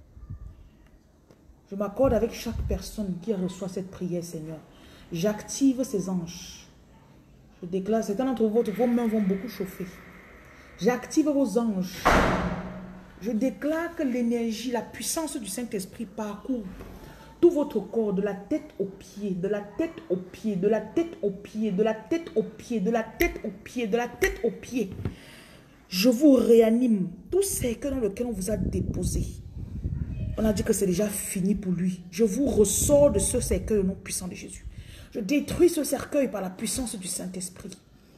B: Je m'accorde avec chaque personne qui reçoit cette prière, Seigneur. J'active ces anges. Je déclare, certains d'entre vous, vos mains vont beaucoup chauffer. J'active vos anges. Je déclare que l'énergie, la puissance du Saint-Esprit parcourt tout votre corps, de la tête aux pieds, de la tête aux pieds, de la tête aux pieds, de la tête aux pieds, de la tête aux pieds, de la tête aux pieds. Je vous réanime. Tout cercle dans lequel on vous a déposé. On a dit que c'est déjà fini pour lui. Je vous ressors de ce cercueil au nom puissant de Jésus. Je détruis ce cercueil par la puissance du Saint-Esprit.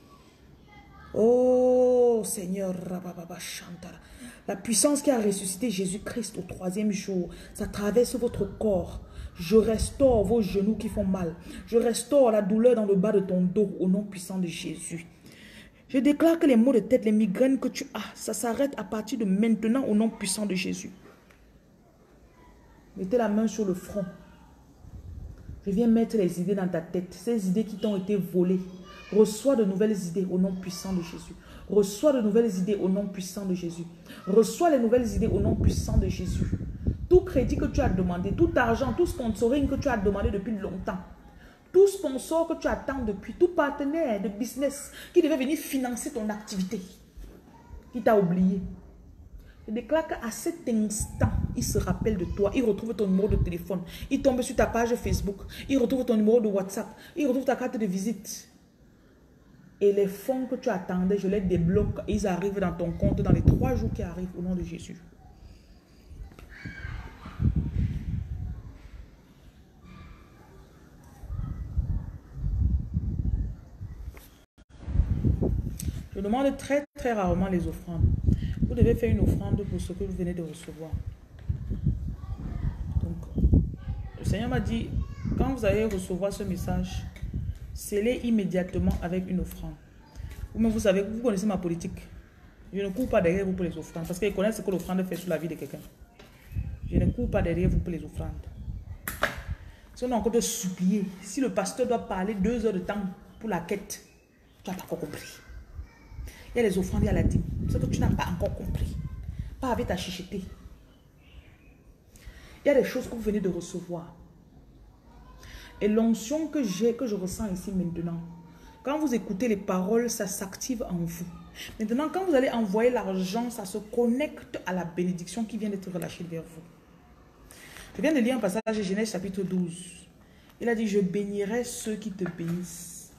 B: Oh Seigneur, la puissance qui a ressuscité Jésus-Christ au troisième jour, ça traverse votre corps. Je restaure vos genoux qui font mal. Je restaure la douleur dans le bas de ton dos au nom puissant de Jésus. Je déclare que les maux de tête, les migraines que tu as, ça s'arrête à partir de maintenant au nom puissant de Jésus. Mettez la main sur le front. Je viens mettre les idées dans ta tête. Ces idées qui t'ont été volées. Reçois de nouvelles idées au nom puissant de Jésus. Reçois de nouvelles idées au nom puissant de Jésus. Reçois les nouvelles idées au nom puissant de Jésus. Tout crédit que tu as demandé, tout argent, tout sponsoring que tu as demandé depuis longtemps. Tout sponsor que tu attends depuis, tout partenaire de business qui devait venir financer ton activité, qui t'a oublié. Je déclare qu'à cet instant, il se rappelle de toi, il retrouve ton numéro de téléphone, il tombe sur ta page Facebook, il retrouve ton numéro de WhatsApp, il retrouve ta carte de visite. Et les fonds que tu attendais, je les débloque, ils arrivent dans ton compte dans les trois jours qui arrivent au nom de Jésus. Je demande très très rarement les offrandes. Vous devez faire une offrande pour ce que vous venez de recevoir. Donc, le Seigneur m'a dit, quand vous allez recevoir ce message, scellez immédiatement avec une offrande. Vous-même, vous savez, vous connaissez ma politique. Je ne cours pas derrière vous pour les offrandes, parce qu'ils connaissent ce que l'offrande fait sur la vie de quelqu'un. Je ne cours pas derrière vous pour les offrandes. Si on a encore de supplier, si le pasteur doit parler deux heures de temps pour la quête, tu n'as pas encore compris. Il y a les offrandes, il y a la dîme. Ce que tu n'as pas encore compris. Pas avec ta chicheté. Il y a des choses que vous venez de recevoir. Et l'onction que j'ai, que je ressens ici maintenant, quand vous écoutez les paroles, ça s'active en vous. Maintenant, quand vous allez envoyer l'argent, ça se connecte à la bénédiction qui vient d'être relâchée vers vous. Je viens de lire un passage de Genèse chapitre douze. Il a dit, je bénirai ceux qui te bénissent.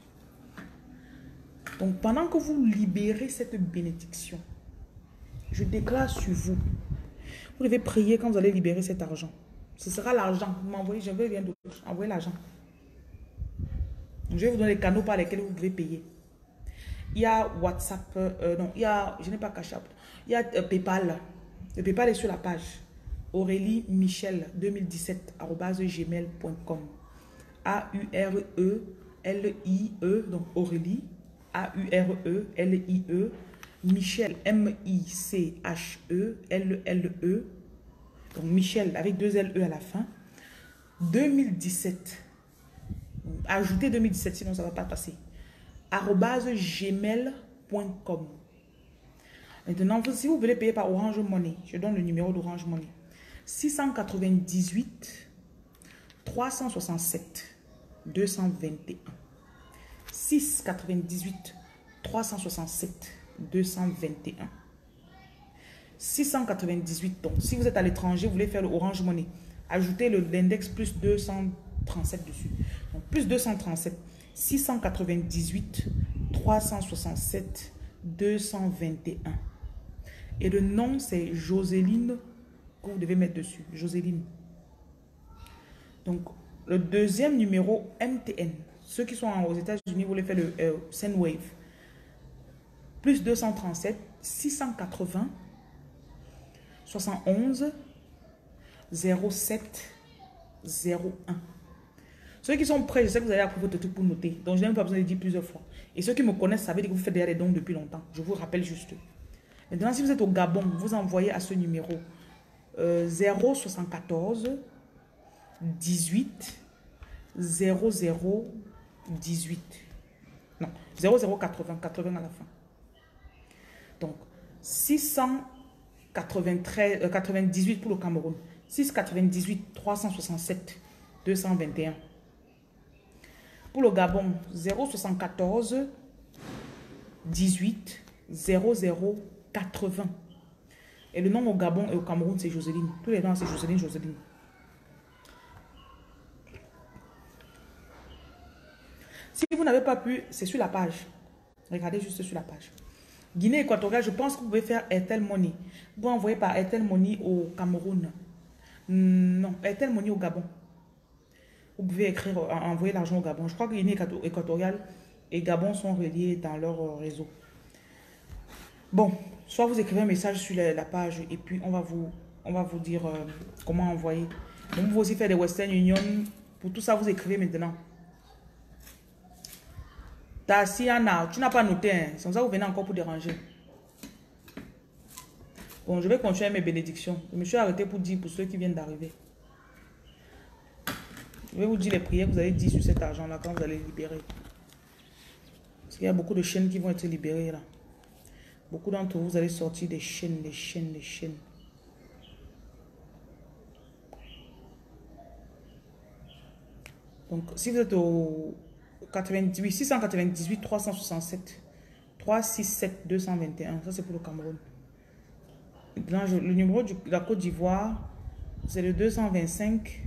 B: Donc, pendant que vous libérez cette bénédiction, je déclare sur vous, vous devez prier quand vous allez libérer cet argent. Ce sera l'argent. Vous m'envoyez, je veux rien d'autre. Envoyez l'argent. Je vais vous donner les canaux par lesquels vous pouvez payer. Il y a WhatsApp, euh, non, il y a, je n'ai pas Cash App. Il y a euh, PayPal. Le PayPal est sur la page. Aurélie Michel deux mille dix-sept arobase gmail point com. A U R E L I E, donc Aurélie, A U R E L I E, Michel, M I C H E L L E, donc Michel avec deux L E à la fin, deux mille dix-sept. Ajoutez deux mille dix-sept, sinon ça ne va pas passer. arobase gmail point com. Maintenant, si vous voulez payer par Orange Money, je donne le numéro d'Orange Money. six cent quatre-vingt-dix-huit trois cent soixante-sept deux cent vingt et un. six cent quatre-vingt-dix-huit trois cent soixante-sept deux cent vingt et un. six cent quatre-vingt-dix-huit. Donc, si vous êtes à l'étranger, vous voulez faire le Orange Money, ajoutez l'index plus deux cent trente-sept dessus. Donc, plus deux cent trente-sept. six cent quatre-vingt-dix-huit trois cent soixante-sept deux cent vingt et un. Et le nom, c'est Joséline que vous devez mettre dessus. Joséline. Donc, le deuxième numéro, M T N. Ceux qui sont aux États-Unis, vous voulez faire le euh, Sendwave. Plus deux cent trente-sept six cent quatre-vingts soixante et onze zéro sept zéro un. Ceux qui sont prêts, je sais que vous allez apprendre votre truc pour noter. Donc, je n'ai même pas besoin de dire plusieurs fois. Et ceux qui me connaissent, savez que vous faites déjà des dons depuis longtemps. Je vous rappelle juste. Maintenant, si vous êtes au Gabon, vous envoyez à ce numéro euh, zéro soixante-quatorze dix-huit zéro zéro dix-huit. Non, zéro zéro quatre-vingts, quatre-vingts à la fin. Donc, six cent quatre-vingt-treize, euh, quatre-vingt-dix-huit pour le Cameroun. six cent quatre-vingt-dix-huit trois cent soixante-sept deux cent vingt et un. Pour le Gabon, zéro soixante-quatorze dix-huit zéro zéro quatre-vingts. Et le nom au Gabon et au Cameroun, c'est Joséline. Tous les noms, c'est Joséline, Joséline. Si vous n'avez pas pu, c'est sur la page. Regardez juste sur la page. Guinée équatoriale, je pense que vous pouvez faire Airtel Money. Vous pouvez envoyer par Airtel Money au Cameroun. Non, Airtel Money au Gabon. Vous pouvez écrire, envoyer l'argent au Gabon. Je crois que Guinée équatoriale et Gabon sont reliés dans leur réseau. Bon, soit vous écrivez un message sur la, la page et puis on va vous, on va vous dire euh, comment envoyer. Donc, vous pouvez aussi faire des Western Union. Pour tout ça, vous écrivez maintenant. Tasiana, tu n'as pas noté. Hein? C'est comme ça que vous venez encore pour déranger. Bon, je vais continuer mes bénédictions. Je me suis arrêté pour dire pour ceux qui viennent d'arriver. Je vais vous dire les prières que vous allez dire sur cet argent-là quand vous allez libérer. Parce qu'il y a beaucoup de chaînes qui vont être libérées là. Beaucoup d'entre vous, vous allez sortir des chaînes, des chaînes, des chaînes. Donc, si vous êtes au quatre-vingt-dix-huit, six cent quatre-vingt-dix-huit trois cent soixante-sept trois cent soixante-sept deux cent vingt et un, ça c'est pour le Cameroun. Maintenant, je, le numéro de la Côte d'Ivoire, c'est le deux cent vingt-cinq.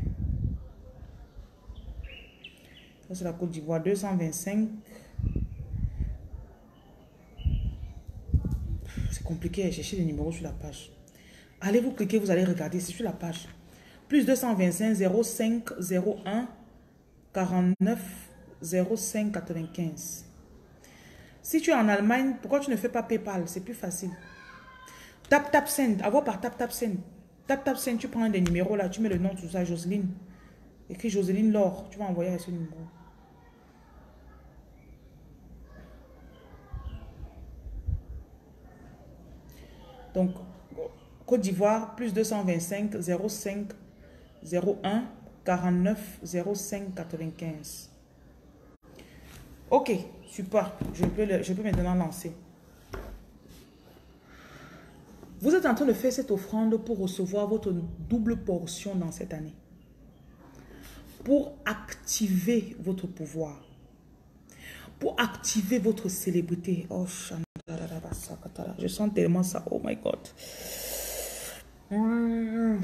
B: Ça c'est la Côte d'Ivoire, deux cent vingt-cinq. C'est compliqué à chercher les numéros sur la page. Allez vous cliquer, vous allez regarder, c'est sur la page. Plus deux cent vingt-cinq zéro cinq zéro un quarante-neuf zéro cinq quatre-vingt-quinze. Si tu es en Allemagne, pourquoi tu ne fais pas PayPal? C'est plus facile. Tap Tap Send, avoir par Tap Tap Send. Tap Tap Send, tu prends des numéros là, tu mets le nom, tout ça, Jocelyne. Écris Jocelyne Laure, tu vas envoyer à ce numéro. Donc, Côte d'Ivoire, plus deux cent vingt-cinq, zéro cinq, zéro un, quarante-neuf, zéro cinq, quatre-vingt-quinze. Ok, super. Je peux, le, je peux maintenant lancer. Vous êtes en train de faire cette offrande pour recevoir votre double portion dans cette année. Pour activer votre pouvoir. Pour activer votre célébrité. Oh, je sens tellement ça. Oh my God. Vous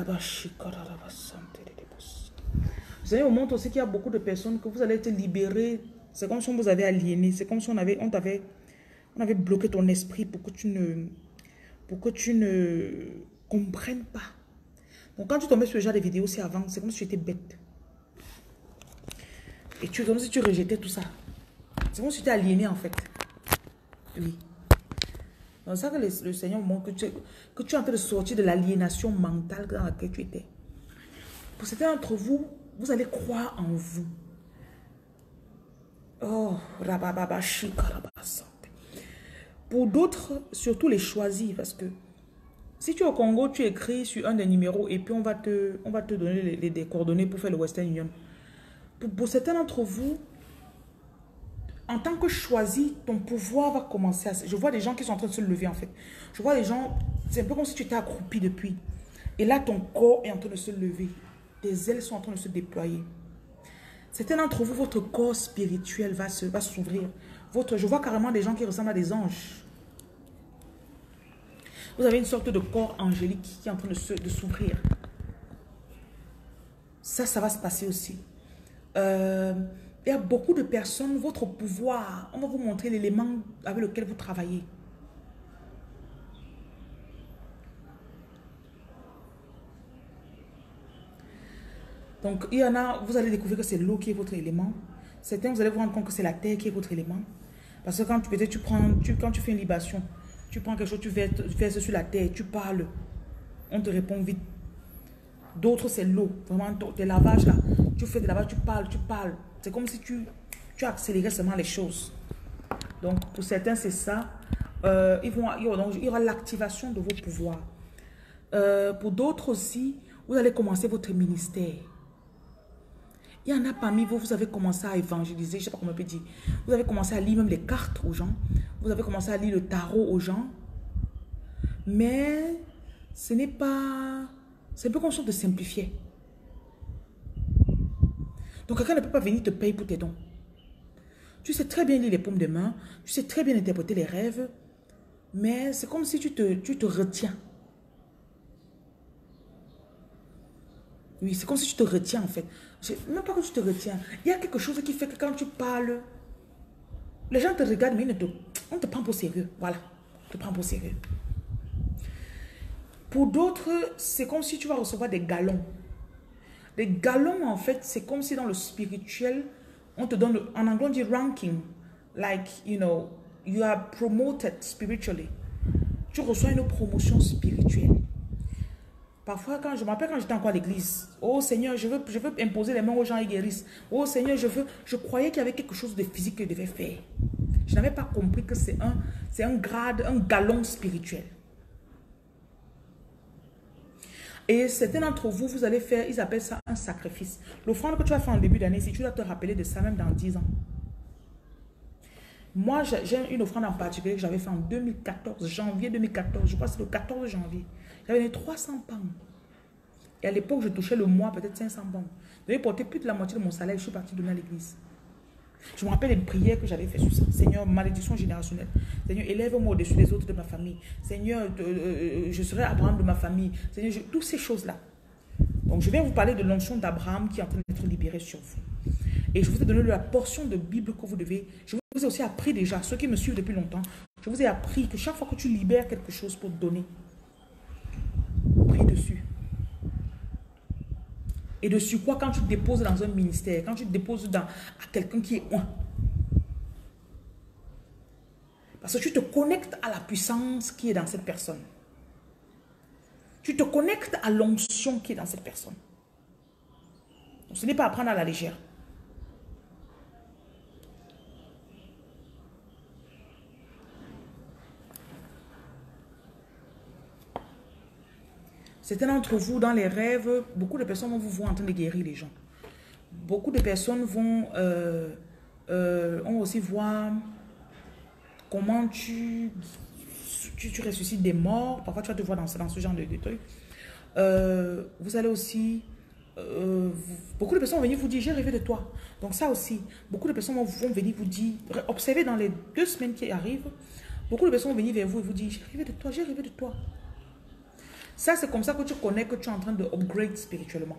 B: savez, on montre aussi qu'il y a beaucoup de personnes que vous allez être libérés. C'est comme si on vous avait aliéné. C'est comme si on avait, on avait, on avait bloqué ton esprit pour que tu ne, pour que tu ne comprennes pas. Donc quand tu tombais sur ce genre de vidéos aussi avant, c'est comme si tu étais bête. Et tu, comme si tu rejetais tout ça. C'est comme si tu étais aliéné en fait. Oui. Donc c'est ça que le, le Seigneur montre que tu, que tu es en train de sortir de l'aliénation mentale dans laquelle tu étais. Pour certains d'entre vous, vous allez croire en vous. Oh, rabababashi, karabasante. Pour d'autres, surtout les choisis, parce que si tu es au Congo, tu écris sur un des numéros et puis on va te, on va te donner les, les, les coordonnées pour faire le Western Union. Pour, pour certains d'entre vous, en tant que choisi, ton pouvoir va commencer à... Je vois des gens qui sont en train de se lever en fait. Je vois des gens, c'est un peu comme si tu étais accroupi depuis. Et là, ton corps est en train de se lever. Tes ailes sont en train de se déployer. Certains d'entre vous, votre corps spirituel va se, va s'ouvrir. Votre, je vois carrément des gens qui ressemblent à des anges. Vous avez une sorte de corps angélique qui est en train de se, de s'ouvrir. Ça, ça va se passer aussi. Euh, il y a beaucoup de personnes, votre pouvoir, on va vous montrer l'élément avec lequel vous travaillez. Donc, il y en a, vous allez découvrir que c'est l'eau qui est votre élément. Certains, vous allez vous rendre compte que c'est la terre qui est votre élément. Parce que quand tu, peut-être, tu prends, tu, quand tu fais une libation, tu prends quelque chose, tu verses sur la terre, tu parles, on te répond vite. D'autres, c'est l'eau. Vraiment, tes lavages là, tu fais des lavages, tu parles, tu parles. C'est comme si tu, tu accélérais seulement les choses. Donc, pour certains, c'est ça. Euh, ils vont, il y aura, aura l'activation de vos pouvoirs. Euh, pour d'autres aussi, vous allez commencer votre ministère. Il y en a parmi vous, vous avez commencé à évangéliser, je ne sais pas comment on peut dire. Vous avez commencé à lire même les cartes aux gens. Vous avez commencé à lire le tarot aux gens. Mais ce n'est pas... C'est un peu comme si on te simplifiait. Donc quelqu'un ne peut pas venir te payer pour tes dons. Tu sais très bien lire les paumes de main. Tu sais très bien interpréter les rêves. Mais c'est comme si tu te, tu te retiens. Oui, c'est comme si tu te retiens en fait. Même pas que tu te retiens. Il y a quelque chose qui fait que quand tu parles, les gens te regardent, mais ils ne te, on te prend pour sérieux. Voilà, on te prend pour sérieux. Pour d'autres, c'est comme si tu vas recevoir des galons. Les galons, en fait, c'est comme si dans le spirituel, on te donne, en anglais on dit ranking. Like, you know, you are promoted spiritually. Tu reçois une promotion spirituelle. Parfois, quand je m'appelle quand j'étais encore à l'église, oh Seigneur, je veux, je veux imposer les mains aux gens et guérissent. Oh Seigneur, je veux, je croyais qu'il y avait quelque chose de physique que je devais faire. Je n'avais pas compris que c'est un, c'est un grade, un galon spirituel. Et certains d'entre vous, vous allez faire, ils appellent ça un sacrifice. L'offrande que tu vas faire en début d'année, si tu dois te rappeler de ça même dans dix ans. Moi, j'ai une offrande en particulier que j'avais fait en deux mille quatorze, janvier deux mille quatorze, je crois que c'est le quatorze janvier. J'avais donné trois cents pounds. Et à l'époque, je touchais le mois peut-être cinq cents pounds. J'avais porté plus de la moitié de mon salaire, je suis partie donner à l'église. Je me rappelle les prières que j'avais fait sur ça. Seigneur, malédiction générationnelle. Seigneur, élève-moi au-dessus des autres de ma famille. Seigneur, euh, euh, je serai Abraham de ma famille. Seigneur, je, toutes ces choses-là. Donc, je viens vous parler de l'onction d'Abraham qui est en train d'être libérée sur vous. Et je vous ai donné la portion de Bible que vous devez. Je vous ai aussi appris déjà, ceux qui me suivent depuis longtemps, je vous ai appris que chaque fois que tu libères quelque chose pour donner, prie dessus. Et dessus quoi, quand tu déposes dans un ministère, quand tu déposes dans, à quelqu'un qui est loin, Parce que tu te connectes à la puissance qui est dans cette personne. Tu te connectes à l'onction qui est dans cette personne. Donc, ce n'est pas à prendre à la légère. Certains d'entre vous, dans les rêves, beaucoup de personnes vont vous voir en train de guérir les gens. Beaucoup de personnes vont euh, euh, on aussi voir comment tu, tu, tu ressuscites des morts. Parfois, tu vas te voir dans, dans ce genre de, de trucs. Euh, vous allez aussi... Euh, vous, beaucoup de personnes vont venir vous dire, j'ai rêvé de toi. Donc ça aussi, beaucoup de personnes vont, vont venir vous dire, observez dans les deux semaines qui arrivent, beaucoup de personnes vont venir vers vous et vous dire, j'ai rêvé de toi, j'ai rêvé de toi. Ça, c'est comme ça que tu connais que tu es en train de upgrade spirituellement.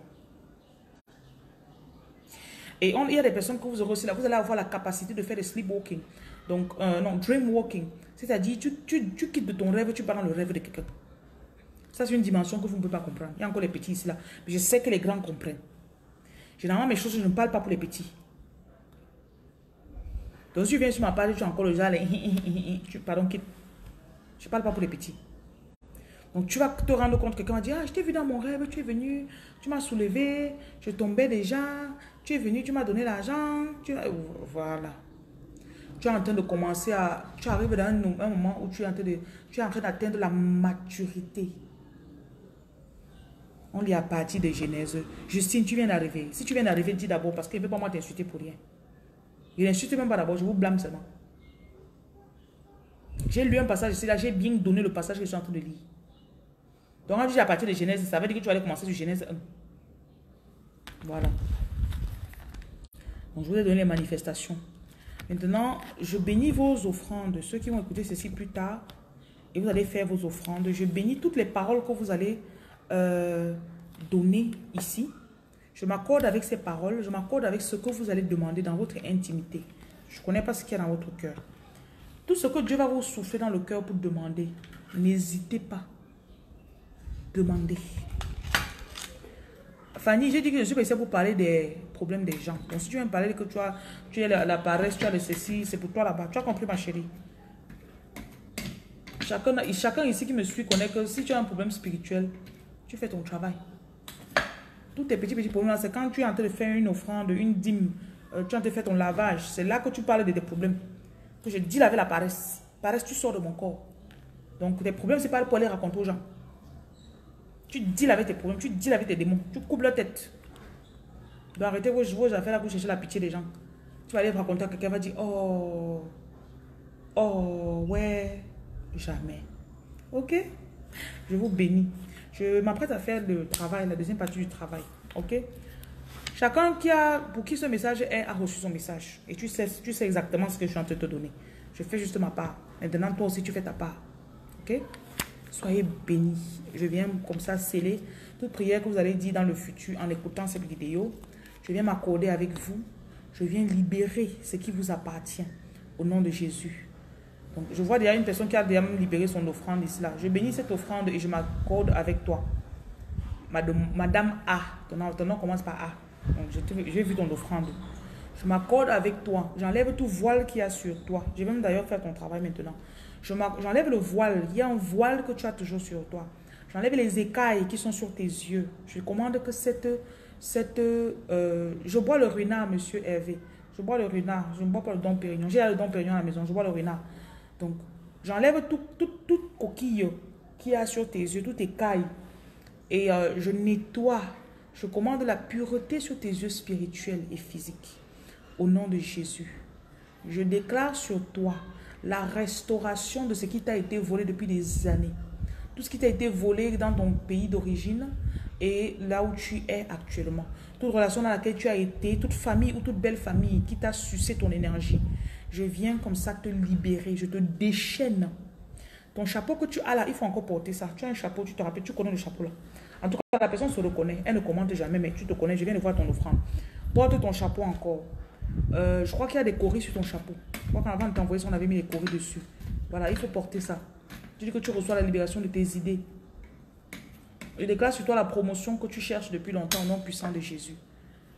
B: Et on, il y a des personnes que vous aurez aussi là, vous allez avoir la capacité de faire des sleepwalking. Donc, euh, non, dream walking. C'est-à-dire, tu, tu, tu quittes de ton rêve, tu pars dans le rêve de quelqu'un. Ça, c'est une dimension que vous ne pouvez pas comprendre. Il y a encore les petits ici là. Mais je sais que les grands comprennent. Généralement, mes choses, je ne parle pas pour les petits. Donc, si tu viens sur ma page, tu as encore le genre, les tu, pardon, quitte. Je ne parle pas pour les petits. Donc, tu vas te rendre compte que quelqu'un va dire, ah, je t'ai vu dans mon rêve, tu es venu, tu m'as soulevé, je tombais déjà, tu es venu, tu m'as donné l'argent. Tu... Voilà. Tu es en train de commencer à... Tu arrives dans un, un moment où tu es en train de, tu es en train d'atteindre la maturité. On lit à partir de Genèse. Justine, tu viens d'arriver. Si tu viens d'arriver, dis d'abord, parce qu'il ne veut pas moi t'insulter pour rien. Il n'insulte même pas d'abord, je vous blâme seulement. J'ai lu un passage ici, là, j'ai bien donné le passage que je suis en train de lire. Donc, on dit à partir de Genèse, ça veut dire que tu vas aller commencer sur Genèse un. Voilà. Donc, je vous ai donné les manifestations. Maintenant, je bénis vos offrandes. Ceux qui vont écouter ceci plus tard, et vous allez faire vos offrandes. Je bénis toutes les paroles que vous allez euh, donner ici. Je m'accorde avec ces paroles. Je m'accorde avec ce que vous allez demander dans votre intimité. Je ne connais pas ce qu'il y a dans votre cœur. Tout ce que Dieu va vous souffler dans le cœur pour demander, n'hésitez pas. Demandez. Fanny, j'ai dit que je suis ici pour parler des problèmes des gens. Donc si tu viens me parler que tu as, tu as la, la paresse, tu as le ceci, c'est pour toi là-bas. Tu as compris ma chérie? Chacun, chacun ici qui me suit connaît que si tu as un problème spirituel, tu fais ton travail. Tous tes petits petits problèmes, c'est quand tu es en train de faire une offrande, une dîme, euh, tu es en train de faire ton lavage. C'est là que tu parles de des problèmes. Que je dis avec la paresse. Paresse, tu sors de mon corps. Donc tes problèmes, c'est pas pour aller raconter aux gens. Tu deals avec tes problèmes, tu deals avec tes démons, tu coupes leur tête. Donc arrêtez vos, vos affaires là pour chercher la pitié des gens. Tu vas aller raconter à quelqu'un, va dire, oh, oh, ouais, jamais. Ok? Je vous bénis. Je m'apprête à faire le travail, la deuxième partie du travail. Ok? Chacun qui a, pour qui ce message est, a reçu son message. Et tu sais, tu sais exactement ce que je suis en train de te donner. Je fais juste ma part. Maintenant, toi aussi, tu fais ta part. Ok? Soyez bénis. Je viens comme ça sceller toute prière que vous allez dire dans le futur en écoutant cette vidéo. Je viens m'accorder avec vous. Je viens libérer ce qui vous appartient au nom de Jésus. Donc, je vois déjà une personne qui a déjà libéré son offrande ici là. Je bénis cette offrande et je m'accorde avec toi. Madame, Madame A. Ton nom, ton nom commence par A. Donc, j'ai vu ton offrande. Je m'accorde avec toi. J'enlève tout voile qu'il y a sur toi. Je vais même d'ailleurs faire ton travail maintenant. J'enlève le voile. Il y a un voile que tu as toujours sur toi. J'enlève les écailles qui sont sur tes yeux. Je commande que cette... cette euh, je bois le renard, monsieur Hervé. Je bois le renard. Je ne bois pas le Dom Pérignon. J'ai le Dom Pérignon à la maison. Je bois le renard. Donc, j'enlève toute tout, tout coquille qu'il y a sur tes yeux, toute écaille. Et euh, je nettoie. Je commande la pureté sur tes yeux spirituels et physiques. Au nom de Jésus. Je déclare sur toi la restauration de ce qui t'a été volé depuis des années. Tout ce qui t'a été volé dans ton pays d'origine et là où tu es actuellement. Toute relation dans laquelle tu as été, toute famille ou toute belle famille qui t'a sucé ton énergie. Je viens comme ça te libérer, je te déchaîne. Ton chapeau que tu as là, il faut encore porter ça. Tu as un chapeau, tu te rappelles, tu connais le chapeau là. En tout cas, la personne se reconnaît. Elle ne commente jamais, mais tu te connais. Je viens de voir ton offrande. Porte ton chapeau encore. Euh, je crois qu'il y a des coris sur ton chapeau. Je crois qu'avant de t'envoyer ça, on avait mis les coris dessus. Voilà, il faut porter ça. Tu dis que tu reçois la libération de tes idées. Je déclare sur toi la promotion que tu cherches depuis longtemps au nom puissant de Jésus.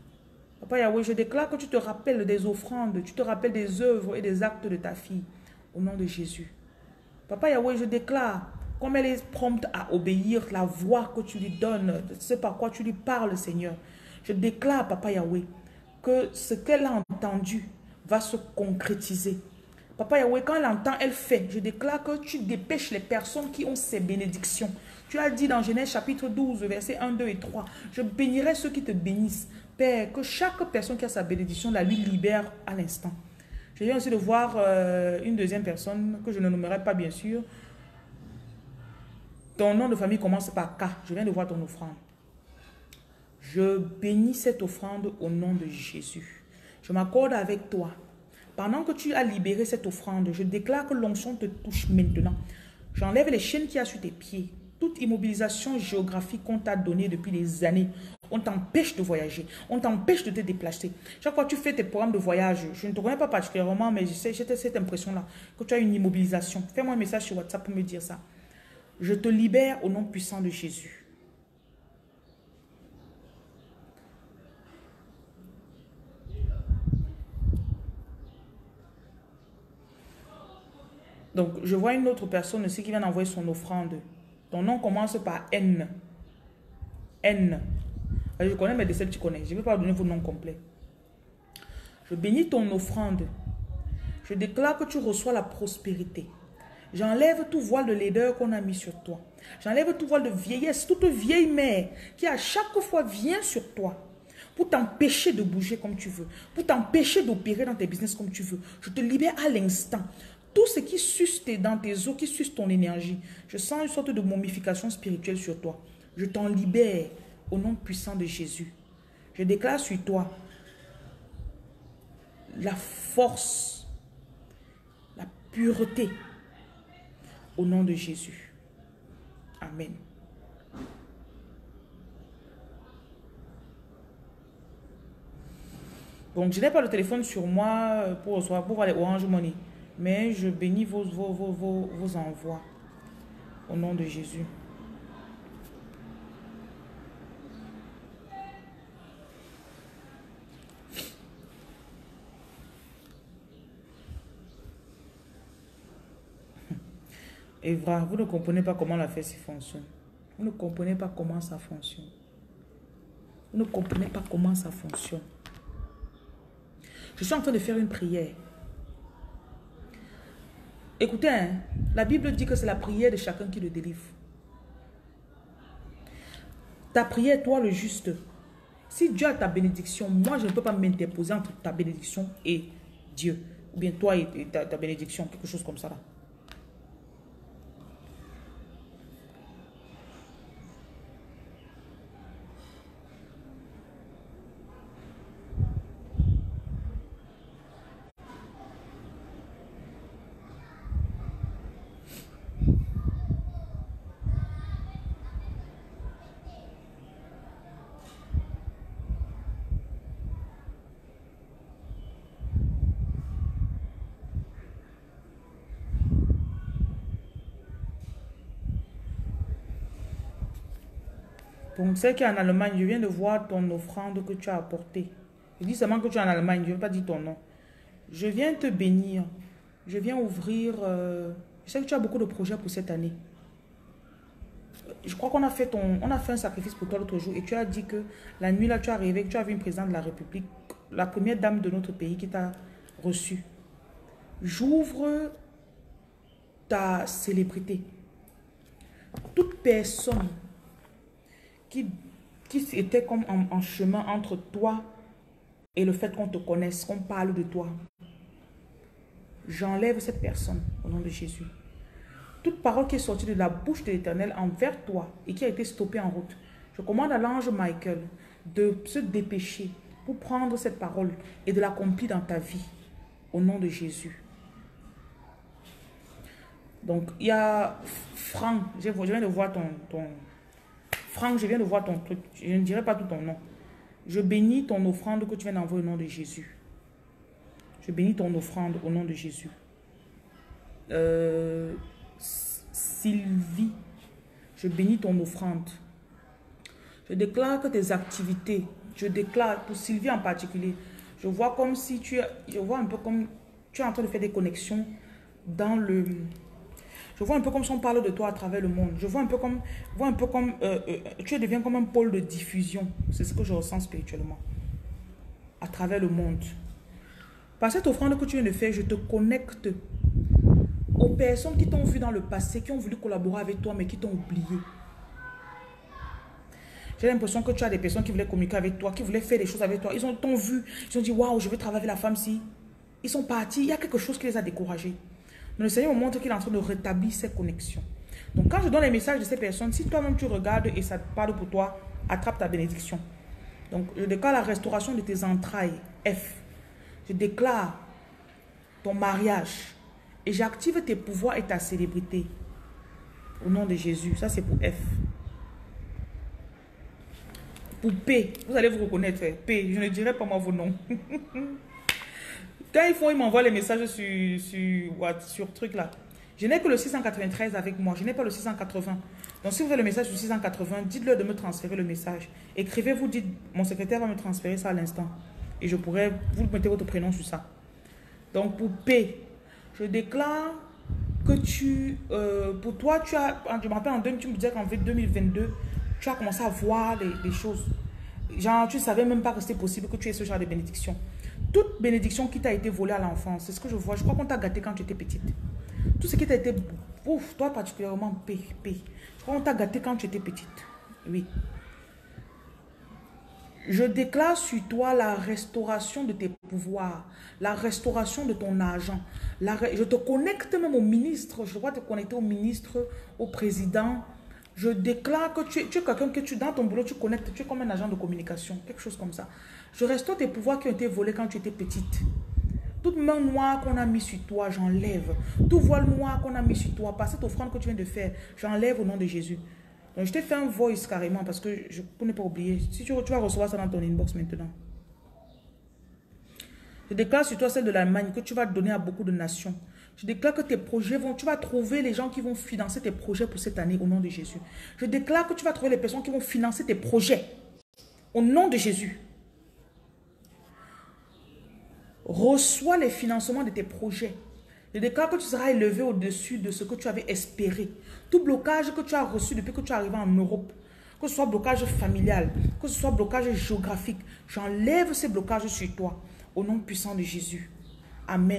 B: Papa Yahweh, je déclare que tu te rappelles des offrandes, tu te rappelles des œuvres et des actes de ta fille. au nom de Jésus. Papa Yahweh, je déclare, comme elle est prompte à obéir la voix que tu lui donnes, ce par quoi tu lui parles, Seigneur. Je déclare, Papa Yahweh, que ce qu'elle a entendu va se concrétiser. Papa Yahweh, quand elle entend, elle fait. Je déclare que tu dépêches les personnes qui ont ces bénédictions. Tu as dit dans Genèse chapitre douze, versets un, deux et trois, je bénirai ceux qui te bénissent. Père, que chaque personne qui a sa bénédiction la lui libère à l'instant. Je viens aussi de voir euh, une deuxième personne que je ne nommerai pas bien sûr. Ton nom de famille commence par K. Je viens de voir ton offrande. Je bénis cette offrande au nom de Jésus. Je m'accorde avec toi. Pendant que tu as libéré cette offrande, je déclare que l'onction te touche maintenant. J'enlève les chaînes qu'il y a sur tes pieds. Toute immobilisation géographique qu'on t'a donnée depuis des années, on t'empêche de voyager, on t'empêche de te déplacer. Chaque fois que tu fais tes programmes de voyage, je ne te connais pas particulièrement, mais j'ai cette impression-là, que tu as une immobilisation. Fais-moi un message sur WhatsApp pour me dire ça. Je te libère au nom puissant de Jésus. Donc, je vois une autre personne aussi qui vient d'envoyer son offrande. Ton nom commence par N. N. Je connais mes décès, tu connais. Je ne vais pas donner vos noms complets. Je bénis ton offrande. Je déclare que tu reçois la prospérité. J'enlève tout voile de laideur qu'on a mis sur toi. J'enlève tout voile de vieillesse, toute vieille mère qui à chaque fois vient sur toi pour t'empêcher de bouger comme tu veux, pour t'empêcher d'opérer dans tes business comme tu veux. Je te libère à l'instant. Tout ce qui suce dans tes os, qui suce ton énergie, je sens une sorte de momification spirituelle sur toi. Je t'en libère au nom puissant de Jésus. Je déclare sur toi la force, la pureté au nom de Jésus. Amen. Donc, je n'ai pas le téléphone sur moi pour recevoir, pour voir les Orange Money. Mais je bénis vos, vos, vos, vos, vos envois au nom de Jésus. Evra, vous ne comprenez pas comment la fête fonctionne. Vous ne comprenez pas comment ça fonctionne. Vous ne comprenez pas comment ça fonctionne. Je suis en train de faire une prière. Écoutez, hein, la Bible dit que c'est la prière de chacun qui le délivre. Ta prière, toi le juste. Si Dieu a ta bénédiction, moi je ne peux pas m'interposer entre ta bénédiction et Dieu. Ou bien toi et ta, ta bénédiction, quelque chose comme ça là. Donc, celle qui est en Allemagne, je viens de voir ton offrande que tu as apportée. Je dis seulement que tu es en Allemagne, je ne veux pas dire ton nom. Je viens te bénir. Je viens ouvrir... Euh, je sais que tu as beaucoup de projets pour cette année. Je crois qu'on a fait ton, on a fait un sacrifice pour toi l'autre jour et tu as dit que la nuit là, tu as rêvé que tu as vu une présidente de la République, la première dame de notre pays qui t'a reçu. J'ouvre ta célébrité. Toute personne qui, qui était comme en, en chemin entre toi et le fait qu'on te connaisse, qu'on parle de toi, j'enlève cette personne au nom de Jésus. Toute parole qui est sortie de la bouche de l'Éternel envers toi et qui a été stoppée en route, je commande à l'ange Michael de se dépêcher pour prendre cette parole et de l'accomplir dans ta vie au nom de Jésus. Donc, il y a Franck, je viens de voir ton, ton... Franck, je viens de voir ton truc. Je ne dirai pas tout ton nom. Je bénis ton offrande que tu viens d'envoyer au nom de Jésus. Je bénis ton offrande au nom de Jésus. Euh, Sylvie, je bénis ton offrande. Je déclare que tes activités, je déclare, pour Sylvie en particulier, je vois comme si tu es, je vois un peu comme tu es en train de faire des connexions dans le... Je vois un peu comme si on parle de toi à travers le monde. Je vois un peu comme... Je vois un peu comme euh, euh, tu deviens comme un pôle de diffusion. C'est ce que je ressens spirituellement. À travers le monde. Par cette offrande que tu viens de faire, je te connecte aux personnes qui t'ont vu dans le passé, qui ont voulu collaborer avec toi, mais qui t'ont oublié. J'ai l'impression que tu as des personnes qui voulaient communiquer avec toi, qui voulaient faire des choses avec toi. Ils ont t'ont vu, ils ont dit, waouh, je veux travailler avec la femme-ci. Ils sont partis, il y a quelque chose qui les a découragés. Mais le Seigneur me montre qu'il est en train de rétablir ces connexions. Donc quand je donne les messages de ces personnes, si toi-même tu regardes et ça te parle pour toi, attrape ta bénédiction. Donc je déclare la restauration de tes entrailles, F. Je déclare ton mariage et j'active tes pouvoirs et ta célébrité. Au nom de Jésus, ça c'est pour F. Pour P, vous allez vous reconnaître, P, je ne dirai pas moi vos noms. Quand ils font, ils m'envoient les messages sur, sur, what, sur truc là. Je n'ai que le six cent quatre-vingt-treize avec moi, je n'ai pas le six cent quatre-vingts. Donc si vous avez le message du six cent quatre-vingts, dites-leur de me transférer le message. Écrivez-vous, dites, mon secrétaire va me transférer ça à l'instant. Et je pourrais, vous mettez votre prénom sur ça. Donc pour P, je déclare que tu, euh, pour toi, tu as, je me rappelle en deux mille, tu me disais qu'en deux mille vingt-deux, tu as commencé à voir les, les choses. Genre, tu ne savais même pas que c'était possible que tu aies ce genre de bénédiction. Toute bénédiction qui t'a été volée à l'enfance, c'est ce que je vois. Je crois qu'on t'a gâté quand tu étais petite. Tout ce qui t'a été... Ouf, toi particulièrement, P, P. Je crois qu'on t'a gâté quand tu étais petite. Oui. Je déclare sur toi la restauration de tes pouvoirs, la restauration de ton argent. La... Je te connecte même au ministre. Je dois te connecter au ministre, au président. Je déclare que tu es, tu es quelqu'un que tu, dans ton boulot, tu connectes, tu es comme un agent de communication, quelque chose comme ça. Je restaure tes pouvoirs qui ont été volés quand tu étais petite. Toute main noire qu'on a mis sur toi, j'enlève. Tout voile noir qu'on a mis sur toi, par cette offrande que tu viens de faire, j'enlève au nom de Jésus. Donc je t'ai fait un voice carrément parce que, je, pour ne pas oublier, si tu, tu vas recevoir ça dans ton inbox maintenant. Je déclare sur toi celle de l'Allemagne que tu vas donner à beaucoup de nations. Je déclare que tes projets vont, tu vas trouver les gens qui vont financer tes projets pour cette année au nom de Jésus. Je déclare que tu vas trouver les personnes qui vont financer tes projets au nom de Jésus. Reçois les financements de tes projets. Je déclare que tu seras élevé au-dessus de ce que tu avais espéré. Tout blocage que tu as reçu depuis que tu es arrivé en Europe, que ce soit blocage familial, que ce soit blocage géographique, j'enlève ces blocages sur toi au nom puissant de Jésus. Amen.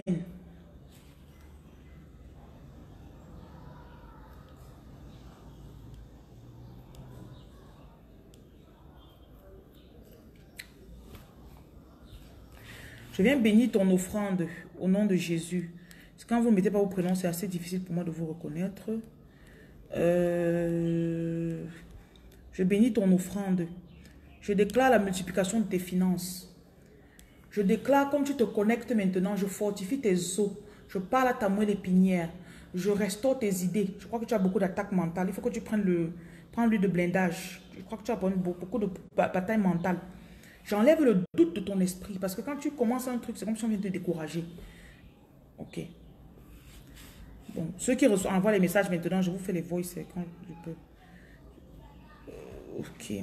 B: Je viens bénir ton offrande au nom de Jésus. Quand vous ne mettez pas vos prénoms, c'est assez difficile pour moi de vous reconnaître. Euh, je bénis ton offrande. Je déclare la multiplication de tes finances. Je déclare, comme tu te connectes maintenant, je fortifie tes os. Je parle à ta moelle épinière. Je restaure tes idées. Je crois que tu as beaucoup d'attaques mentales. Il faut que tu prennes le, prends lui de blindage. Je crois que tu as beaucoup de batailles mentales. J'enlève le doute de ton esprit. Parce que quand tu commences un truc, c'est comme si on vient te décourager. Ok. Bon, ceux qui reçoivent, envoient les messages maintenant, je vous fais les voices quand je peux. Euh, ok.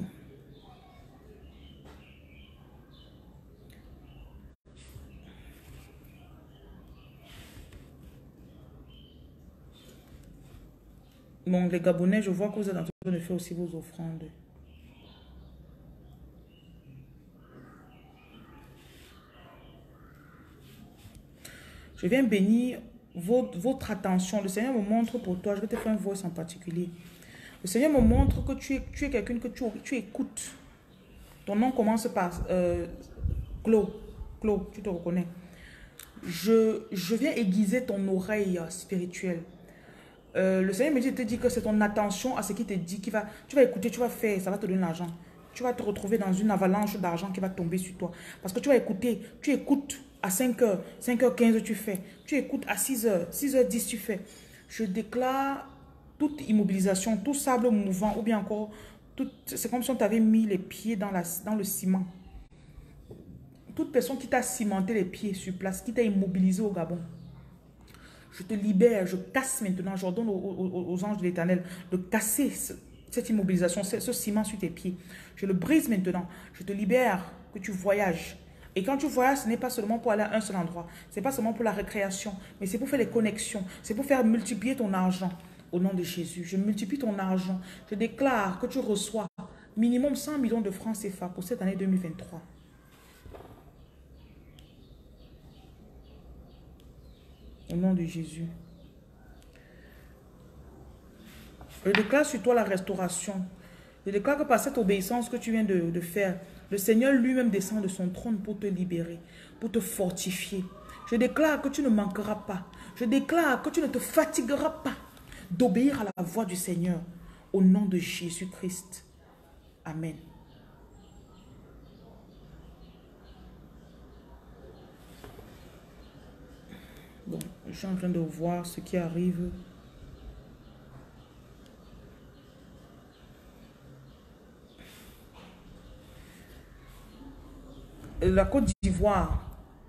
B: Bon, les Gabonais, je vois que vous êtes en train de faire aussi vos offrandes. Je viens bénir votre, votre attention. Le Seigneur me montre pour toi, je vais te faire un voice en particulier. Le Seigneur me montre que tu es, tu es quelqu'un que tu, tu écoutes. Ton nom commence par euh, Claude. Claude, tu te reconnais. Je, je viens aiguiser ton oreille spirituelle. Euh, le Seigneur me dit, te dit que c'est ton attention à ce qu'il te dit. Qui va, tu vas écouter, tu vas faire, ça va te donner l'argent. Tu vas te retrouver dans une avalanche d'argent qui va tomber sur toi. Parce que tu vas écouter, tu écoutes à cinq heures, cinq heures quinze tu fais. Tu écoutes à six heures, six heures dix tu fais. Je déclare toute immobilisation, tout sable mouvant ou bien encore, c'est comme si on t'avait mis les pieds dans, la, dans le ciment. Toute personne qui t'a cimenté les pieds sur place, qui t'a immobilisé au Gabon. Je te libère, je casse maintenant, j'ordonne aux, aux, aux anges de l'Éternel de casser ce, cette immobilisation, ce, ce ciment sur tes pieds. Je le brise maintenant, je te libère, que tu voyages Et quand tu voyages, ce n'est pas seulement pour aller à un seul endroit. Ce n'est pas seulement pour la récréation, mais c'est pour faire les connexions. C'est pour faire multiplier ton argent. Au nom de Jésus, je multiplie ton argent. Je déclare que tu reçois minimum cent millions de francs C F A pour cette année deux mille vingt-trois. Au nom de Jésus. Je déclare sur toi la restauration. Je déclare que par cette obéissance que tu viens de, de faire, le Seigneur lui-même descend de son trône pour te libérer, pour te fortifier. Je déclare que tu ne manqueras pas. Je déclare que tu ne te fatigueras pas d'obéir à la voix du Seigneur. Au nom de Jésus-Christ. Amen. Bon, je suis en train de voir ce qui arrive. La Côte d'Ivoire.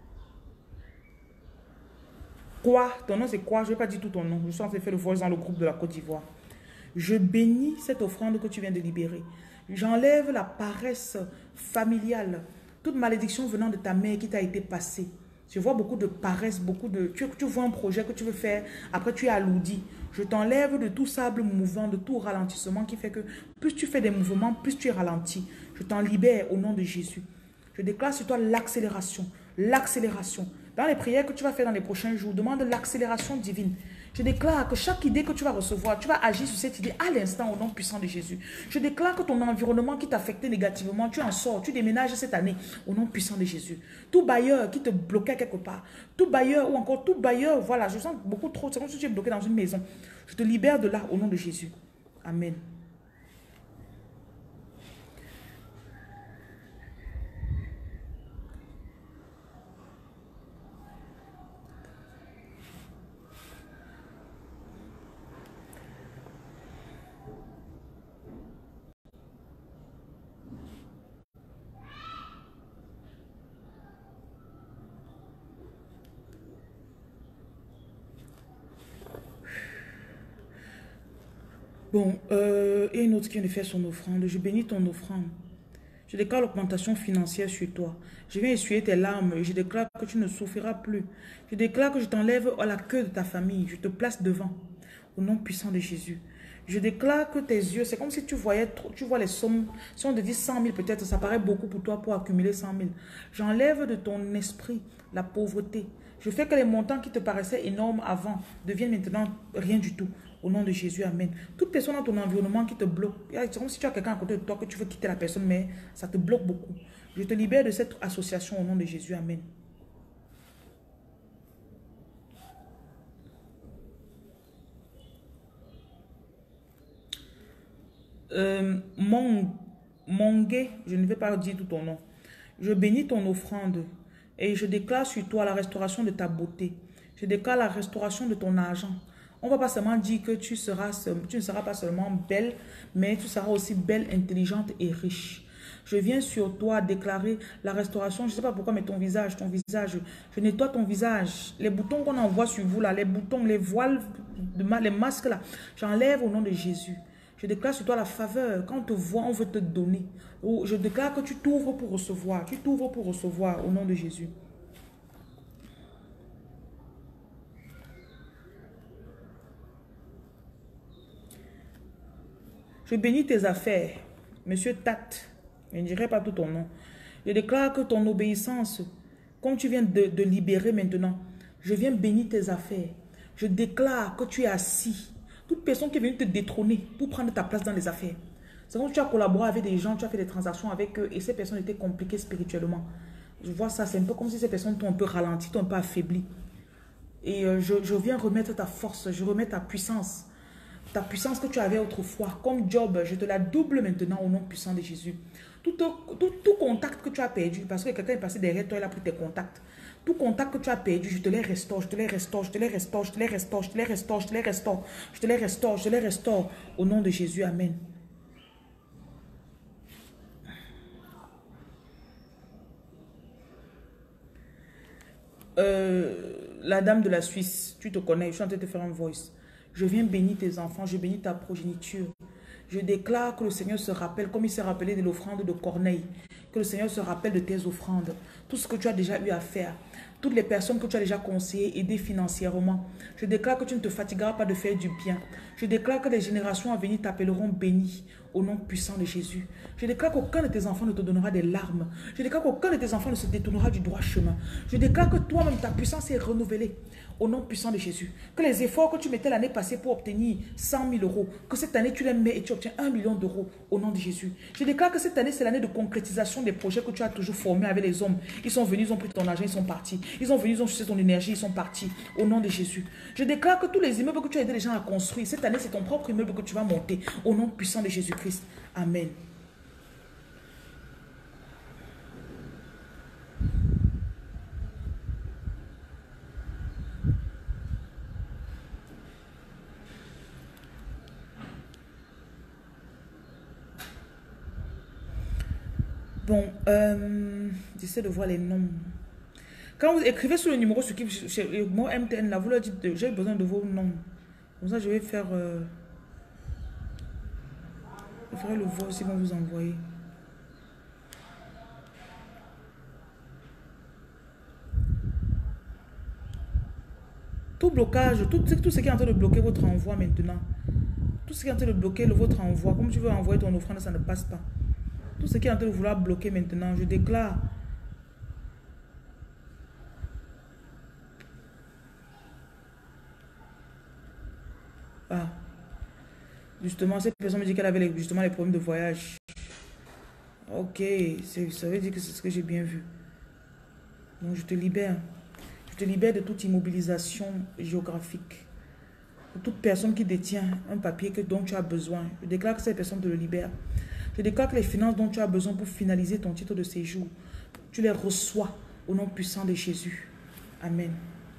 B: Quoi? Ton nom c'est quoi? Je ne vais pas dire tout ton nom. Je suis en train de faire le voice dans le groupe de la Côte d'Ivoire. Je bénis cette offrande que tu viens de libérer. J'enlève la paresse familiale. Toute malédiction venant de ta mère qui t'a été passée. Je vois beaucoup de paresse, beaucoup de... Tu, tu vois un projet que tu veux faire, après tu es alourdi. Je t'enlève de tout sable mouvant, de tout ralentissement qui fait que plus tu fais des mouvements, plus tu es ralenti. Je t'en libère au nom de Jésus. Je déclare sur toi l'accélération, l'accélération. Dans les prières que tu vas faire dans les prochains jours, demande l'accélération divine. Je déclare que chaque idée que tu vas recevoir, tu vas agir sur cette idée à l'instant au nom puissant de Jésus. Je déclare que ton environnement qui t'affectait négativement, tu en sors, tu déménages cette année au nom puissant de Jésus. Tout bailleur qui te bloquait quelque part, tout bailleur ou encore tout bailleur, voilà, je sens beaucoup trop, c'est comme si tu es bloqué dans une maison. Je te libère de là au nom de Jésus. Amen. Bon, euh, et une autre qui vient de faire son offrande. Je bénis ton offrande. Je déclare l'augmentation financière sur toi. Je viens essuyer tes larmes et je déclare que tu ne souffriras plus. Je déclare que je t'enlève à la queue de ta famille. Je te place devant. Au nom puissant de Jésus. Je déclare que tes yeux, c'est comme si tu voyais, tu vois les sommes. Si on te dit cent mille peut-être, ça paraît beaucoup pour toi pour accumuler cent mille. J'enlève de ton esprit la pauvreté. Je fais que les montants qui te paraissaient énormes avant deviennent maintenant rien du tout. Au nom de Jésus, amen. Toute personne dans ton environnement qui te bloque, c'est comme si tu as quelqu'un à côté de toi que tu veux quitter la personne, mais ça te bloque beaucoup. Je te libère de cette association au nom de Jésus, amen. Euh, mon, Mongué, je ne vais pas dire tout ton nom. Je bénis ton offrande et je déclare sur toi la restauration de ta beauté. Je déclare la restauration de ton argent. On ne va pas seulement dire que tu, seras, tu ne seras pas seulement belle, mais tu seras aussi belle, intelligente et riche. Je viens sur toi déclarer la restauration. Je ne sais pas pourquoi, mais ton visage, ton visage, je nettoie ton visage. Les boutons qu'on envoie sur vous, là, les boutons, les voiles, les masques, là, j'enlève au nom de Jésus. Je déclare sur toi la faveur. Quand on te voit, on veut te donner. Je déclare que tu t'ouvres pour recevoir. Tu t'ouvres pour recevoir au nom de Jésus. Je bénis tes affaires. Monsieur Tat, je ne dirai pas tout ton nom. Je déclare que ton obéissance, comme tu viens de, de libérer maintenant, je viens bénir tes affaires. Je déclare que tu es assis. Toute personne qui est venue te détrôner pour prendre ta place dans les affaires. C'est comme tu as collaboré avec des gens, tu as fait des transactions avec eux et ces personnes étaient compliquées spirituellement. Je vois ça, c'est un peu comme si ces personnes t'ont un peu ralenti, t'ont un peu affaibli. Et euh, je, je viens remettre ta force, je remets ta puissance. Ta puissance que tu avais autrefois, comme Job, je te la double maintenant au nom puissant de Jésus. Tout, tout, tout contact que tu as perdu, parce que quelqu'un est passé derrière toi, il a pris tes contacts. Tout contact que tu as perdu, je te les restaure, je te les restaure, je te les restaure, je te les restaure, je te les restaure, je te les restaure, je te les restaure, je te les restaure, au nom de Jésus, amen. Euh, la dame de la Suisse, tu te connais, je suis en train de te faire un voice. Je viens bénir tes enfants, je bénis ta progéniture. Je déclare que le Seigneur se rappelle, comme il s'est rappelé de l'offrande de Corneille, Que le Seigneur se rappelle de tes offrandes. Tout ce que tu as déjà eu à faire. Toutes les personnes que tu as déjà conseillées, aidées financièrement. Je déclare que tu ne te fatigueras pas de faire du bien. Je déclare que les générations à venir t'appelleront béni au nom puissant de Jésus. Je déclare qu'aucun de tes enfants ne te donnera des larmes. Je déclare qu'aucun de tes enfants ne se détournera du droit chemin. Je déclare que toi-même, ta puissance est renouvelée au nom puissant de Jésus. Que les efforts que tu mettais l'année passée pour obtenir cent mille euros, que cette année tu les mets et tu obtiens un million d'euros au nom de Jésus. Je déclare que cette année, c'est l'année de concrétisation des projets que tu as toujours formés avec les hommes. Ils sont venus, ils ont pris ton argent, ils sont partis. Ils sont venus, ils ont cherché ton énergie, ils sont partis au nom de Jésus. Je déclare que tous les immeubles que tu as aidé les gens à construire, cette année, c'est ton propre immeuble que tu vas monter au nom puissant de Jésus-Christ. Amen. Bon, euh, j'essaie de voir les noms. Quand vous écrivez sur le numéro, ce qui, chez le mot M T N, là, vous leur dites, j'ai besoin de vos noms. Comme ça, je vais faire... Euh, je ferai le vol s'ils vont vous envoyer. Tout blocage, tout, tout ce qui est en train de bloquer votre envoi maintenant. Tout ce qui est en train de bloquer le, votre envoi. Comme tu veux envoyer ton offrande, ça ne passe pas. Tout ce qui est en train de vouloir bloquer maintenant, je déclare. Ah. Justement, cette personne me dit qu'elle avait les, justement les problèmes de voyage. Ok, ça veut dire que c'est ce que j'ai bien vu. Donc je te libère. Je te libère de toute immobilisation géographique. De toute personne qui détient un papier que, dont tu as besoin. Je déclare que cette personne te le libère. Je déclare que les finances dont tu as besoin pour finaliser ton titre de séjour, tu les reçois au nom puissant de Jésus. Amen.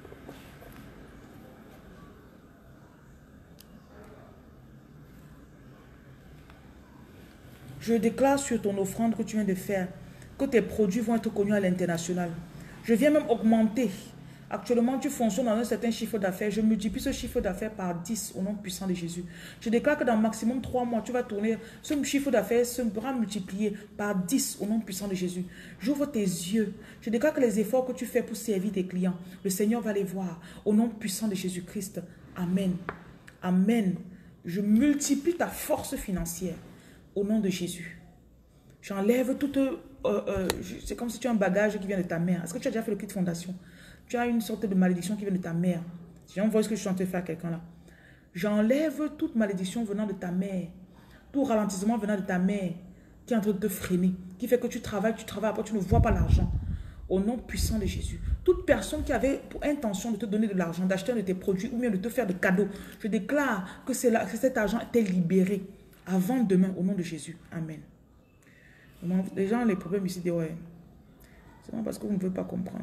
B: Je déclare sur ton offrande que tu viens de faire que tes produits vont être connus à l'international. Je viens même augmenter. Actuellement, tu fonctionnes dans un certain chiffre d'affaires. Je multiplie ce chiffre d'affaires par dix au nom puissant de Jésus. Je déclare que dans maximum trois mois, tu vas tourner. Ce chiffre d'affaires sera multiplié par dix au nom puissant de Jésus. J'ouvre tes yeux. Je déclare que les efforts que tu fais pour servir tes clients, le Seigneur va les voir au nom puissant de Jésus-Christ. Amen. Amen. Je multiplie ta force financière au nom de Jésus. J'enlève toute... Euh, euh, c'est comme si tu as un bagage qui vient de ta mère. Est-ce que tu as déjà fait le kit de fondation? Tu as une sorte de malédiction qui vient de ta mère. Si on voit ce que je suis en train de faire à quelqu'un là. J'enlève toute malédiction venant de ta mère. Tout ralentissement venant de ta mère qui est en train de te freiner. Qui fait que tu travailles, tu travailles, après tu ne vois pas l'argent. Au nom puissant de Jésus. Toute personne qui avait pour intention de te donner de l'argent, d'acheter un de tes produits ou bien de te faire des cadeaux, je déclare que, là, que cet argent était libéré avant demain au nom de Jésus. Amen. Les gens, les problèmes ici, disent ouais. C'est vraiment parce que vous ne pouvez pas comprendre.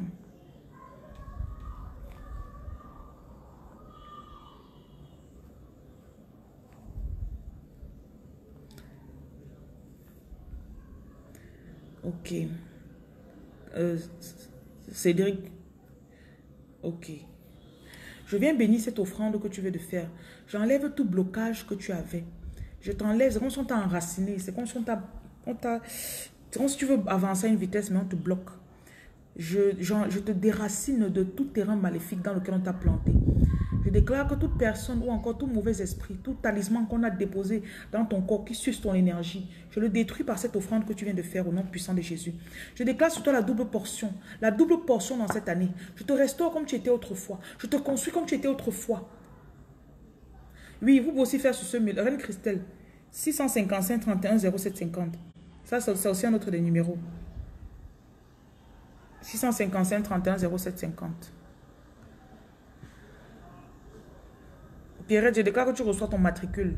B: Ok. Euh, Cédric. Ok. Je viens bénir cette offrande que tu veux de faire. J'enlève tout blocage que tu avais. Je t'enlève. C'est comme si on t'a enraciné. C'est comme si on t'a... C'est comme si tu veux avancer à une vitesse, mais on te bloque. Je, je, je te déracine de tout terrain maléfique dans lequel on t'a planté. Je déclare que toute personne ou encore tout mauvais esprit, tout talisman qu'on a déposé dans ton corps qui suce ton énergie, je le détruis par cette offrande que tu viens de faire au nom puissant de Jésus. Je déclare sur toi la double portion, la double portion dans cette année. Je te restaure comme tu étais autrefois. Je te construis comme tu étais autrefois. Oui, vous pouvez aussi faire sur ce mail. Reine Christelle, six cent cinquante-cinq trente et un zéro sept cinquante. Ça, c'est aussi un autre des numéros. six cent cinquante-cinq trente et un zéro sept cinquante. Pierrette, je déclare que tu reçois ton matricule.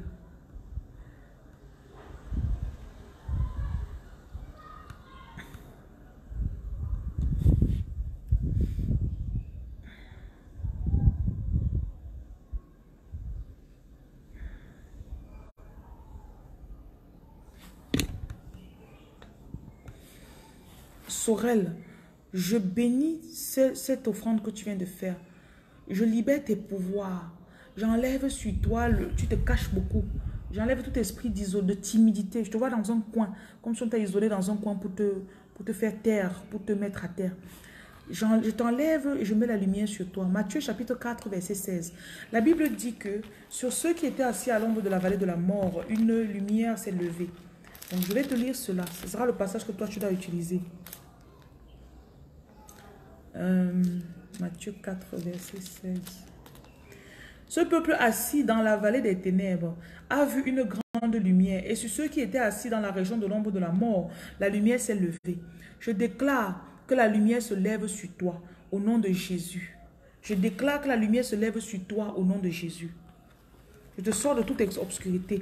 B: Sorel, je bénis cette offrande que tu viens de faire. Je libère tes pouvoirs. J'enlève sur toi, le, tu te caches beaucoup. J'enlève tout esprit de timidité. Je te vois dans un coin, comme si on t'a isolé dans un coin pour te, pour te faire taire, pour te mettre à terre. Je t'enlève et je mets la lumière sur toi. Matthieu chapitre quatre, verset seize. La Bible dit que sur ceux qui étaient assis à l'ombre de la vallée de la mort, une lumière s'est levée. Donc je vais te lire cela. Ce sera le passage que toi tu dois utiliser. Euh, Matthieu quatre, verset seize. Ce peuple assis dans la vallée des ténèbres a vu une grande lumière, et sur ceux qui étaient assis dans la région de l'ombre de la mort, la lumière s'est levée. Je déclare que la lumière se lève sur toi au nom de Jésus. Je déclare que la lumière se lève sur toi au nom de Jésus. Je te sors de toute obscurité.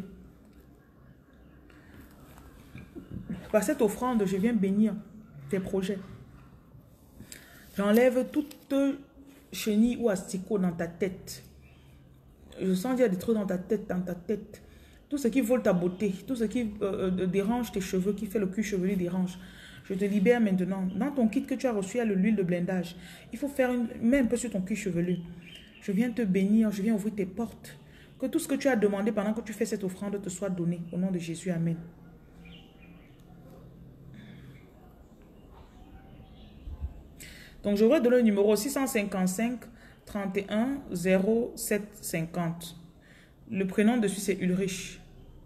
B: Par cette offrande, je viens bénir tes projets. J'enlève toute chenille ou asticot dans ta tête. Je sens qu'il y a des trucs dans ta tête, dans ta tête. Tout ce qui vole ta beauté, tout ce qui euh, dérange tes cheveux, qui fait le cul chevelu dérange. Je te libère maintenant. Dans ton kit que tu as reçu, il y a l'huile de blindage. Il faut faire une, mets un peu sur ton cul chevelu. Je viens te bénir, je viens ouvrir tes portes. Que tout ce que tu as demandé pendant que tu fais cette offrande te soit donné. Au nom de Jésus, amen. Donc, je vais donner le numéro six cent cinquante-cinq, trente et un, zéro sept, cinquante. Le prénom dessus, c'est Ulrich.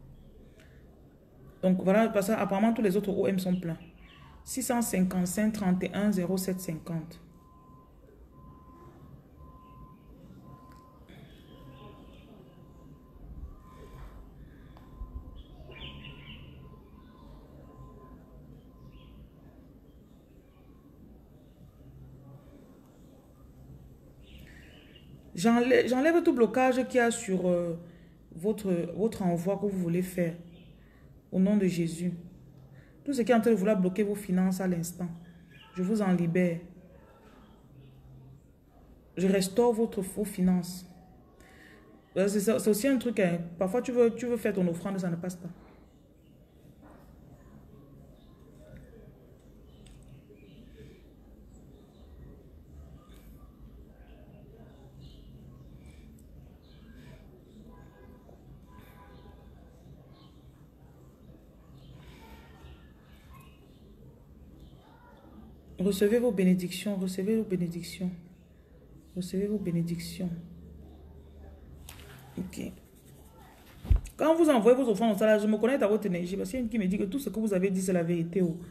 B: Donc, voilà, parce que apparemment, tous les autres O M sont pleins. six cent cinquante-cinq, trente et un, zéro sept, cinquante. J'enlève tout blocage qu'il y a sur euh, votre, votre envoi que vous voulez faire. Au nom de Jésus. Tout ce qui est en train de vouloir bloquer vos finances à l'instant. Je vous en libère. Je restaure votre, vos finances. C'est aussi un truc, hein. Parfois tu veux, tu veux faire ton offrande, ça ne passe pas. Recevez vos bénédictions, recevez vos bénédictions. Recevez vos bénédictions. Ok. Quand vous envoyez vos offrandes au salaire, je me connecte à votre énergie. Parce qu'il y a une qui me dit que tout ce que vous avez dit, c'est la vérité. Oh.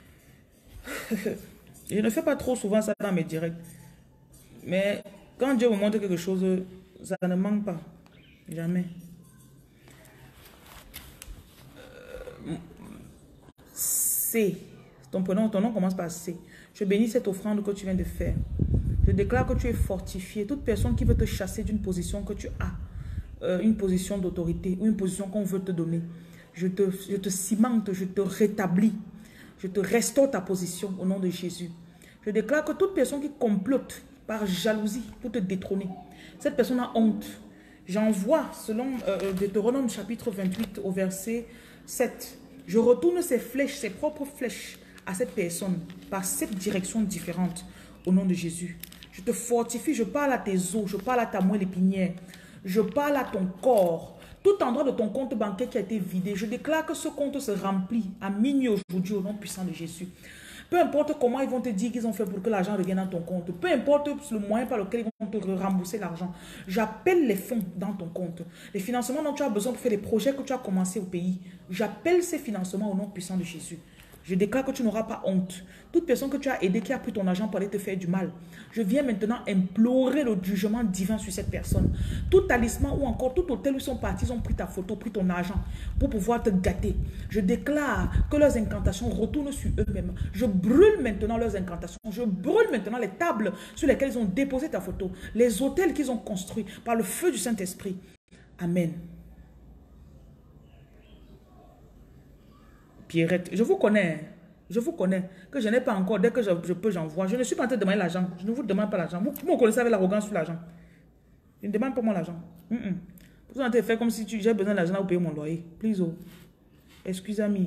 B: Je ne fais pas trop souvent ça dans mes directs. Mais quand Dieu vous montre quelque chose, ça ne manque pas. Jamais. C. Ton prénom, ton nom commence par C. Je bénis cette offrande que tu viens de faire. Je déclare que tu es fortifié. Toute personne qui veut te chasser d'une position que tu as, euh, une position d'autorité ou une position qu'on veut te donner, je te, je te cimente, je te rétablis. Je te restaure ta position au nom de Jésus. Je déclare que toute personne qui complote par jalousie pour te détrôner, cette personne a honte. J'envoie, selon euh, Deutéronome chapitre vingt-huit au verset sept, je retourne ces flèches, ces propres flèches à cette personne par cette direction différente au nom de Jésus. Je te fortifie, je parle à tes os, je parle à ta moelle épinière, je parle à ton corps, tout endroit de ton compte bancaire qui a été vidé. Je déclare que ce compte se remplit à minuit aujourd'hui au nom puissant de Jésus. Peu importe comment ils vont te dire qu'ils ont fait pour que l'argent revienne dans ton compte. Peu importe le moyen par lequel ils vont te rembourser l'argent. J'appelle les fonds dans ton compte. Les financements dont tu as besoin pour faire les projets que tu as commencé au pays. J'appelle ces financements au nom puissant de Jésus. Je déclare que tu n'auras pas honte. Toute personne que tu as aidée, qui a pris ton argent pour aller te faire du mal, je viens maintenant implorer le jugement divin sur cette personne. Tout talisman ou encore tout hôtel où ils sont partis, ils ont pris ta photo, pris ton argent pour pouvoir te gâter. Je déclare que leurs incantations retournent sur eux-mêmes. Je brûle maintenant leurs incantations. Je brûle maintenant les tables sur lesquelles ils ont déposé ta photo. Les hôtels qu'ils ont construits par le feu du Saint-Esprit. Amen. Pierrette, je vous connais, je vous connais, que je n'ai pas encore, dès que je, je peux, j'envoie. Je ne suis pas en train de demander l'argent, je ne vous demande pas l'argent. Vous, vous me connaissez avec l'arrogance sur l'argent. Je ne demande pas moi l'argent. Mm -mm. Vous êtes en train de faire comme si j'ai besoin d'argent pour payer mon loyer. Please, oh. Excusez-moi.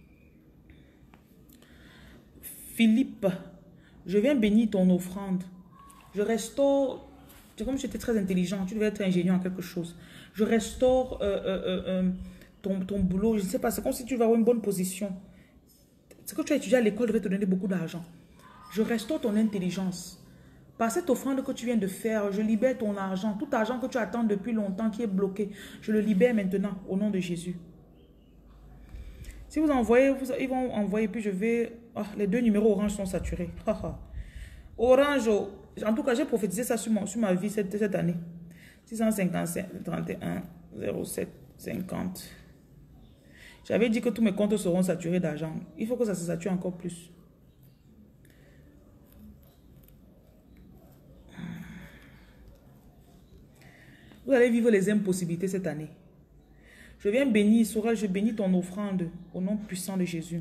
B: Philippe, je viens bénir ton offrande. Je restaure, c'est comme si tu étais très intelligent, tu devais être ingénieur en quelque chose. Je restaure... Euh, euh, euh, euh, Ton, ton boulot, je ne sais pas, c'est comme si tu vas avoir une bonne position. Ce que tu as étudié à l'école devait te donner beaucoup d'argent. Je restaure ton intelligence. Par cette offrande que tu viens de faire, je libère ton argent. Tout argent que tu attends depuis longtemps qui est bloqué, je le libère maintenant au nom de Jésus. Si vous envoyez, vous, ils vont envoyer, puis je vais... Oh, les deux numéros orange sont saturés. Orange, en tout cas, j'ai prophétisé ça sur, mon, sur ma vie cette, cette année. six cent cinquante-cinq, trente et un, zéro sept, cinquante. J'avais dit que tous mes comptes seront saturés d'argent. Il faut que ça se sature encore plus. Vous allez vivre les impossibilités cette année. Je viens bénir, Sorel, je bénis ton offrande au nom puissant de Jésus.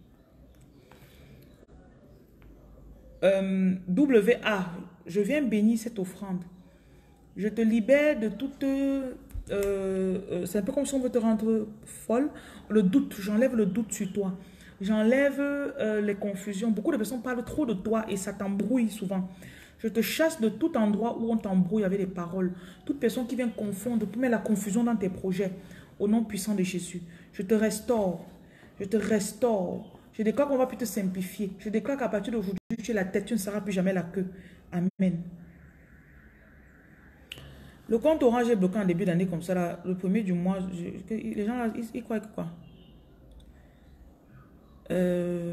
B: Euh, W A, je viens bénir cette offrande. Je te libère de toute... Euh, euh, c'est un peu comme si on veut te rendre folle. Le doute, j'enlève le doute sur toi. J'enlève euh, les confusions. Beaucoup de personnes parlent trop de toi et ça t'embrouille souvent. Je te chasse de tout endroit où on t'embrouille avec des paroles. Toute personne qui vient confondre, pour mettre la confusion dans tes projets. Au nom puissant de Jésus, je te restaure. Je te restaure. Je déclare qu'on va plus te simplifier. Je déclare qu'à partir d'aujourd'hui, tu es la tête, tu ne seras plus jamais la queue. Amen. Le compte orange est bloqué en début d'année comme ça. Là, le premier du mois, je, les gens, là, ils, ils croient que quoi euh,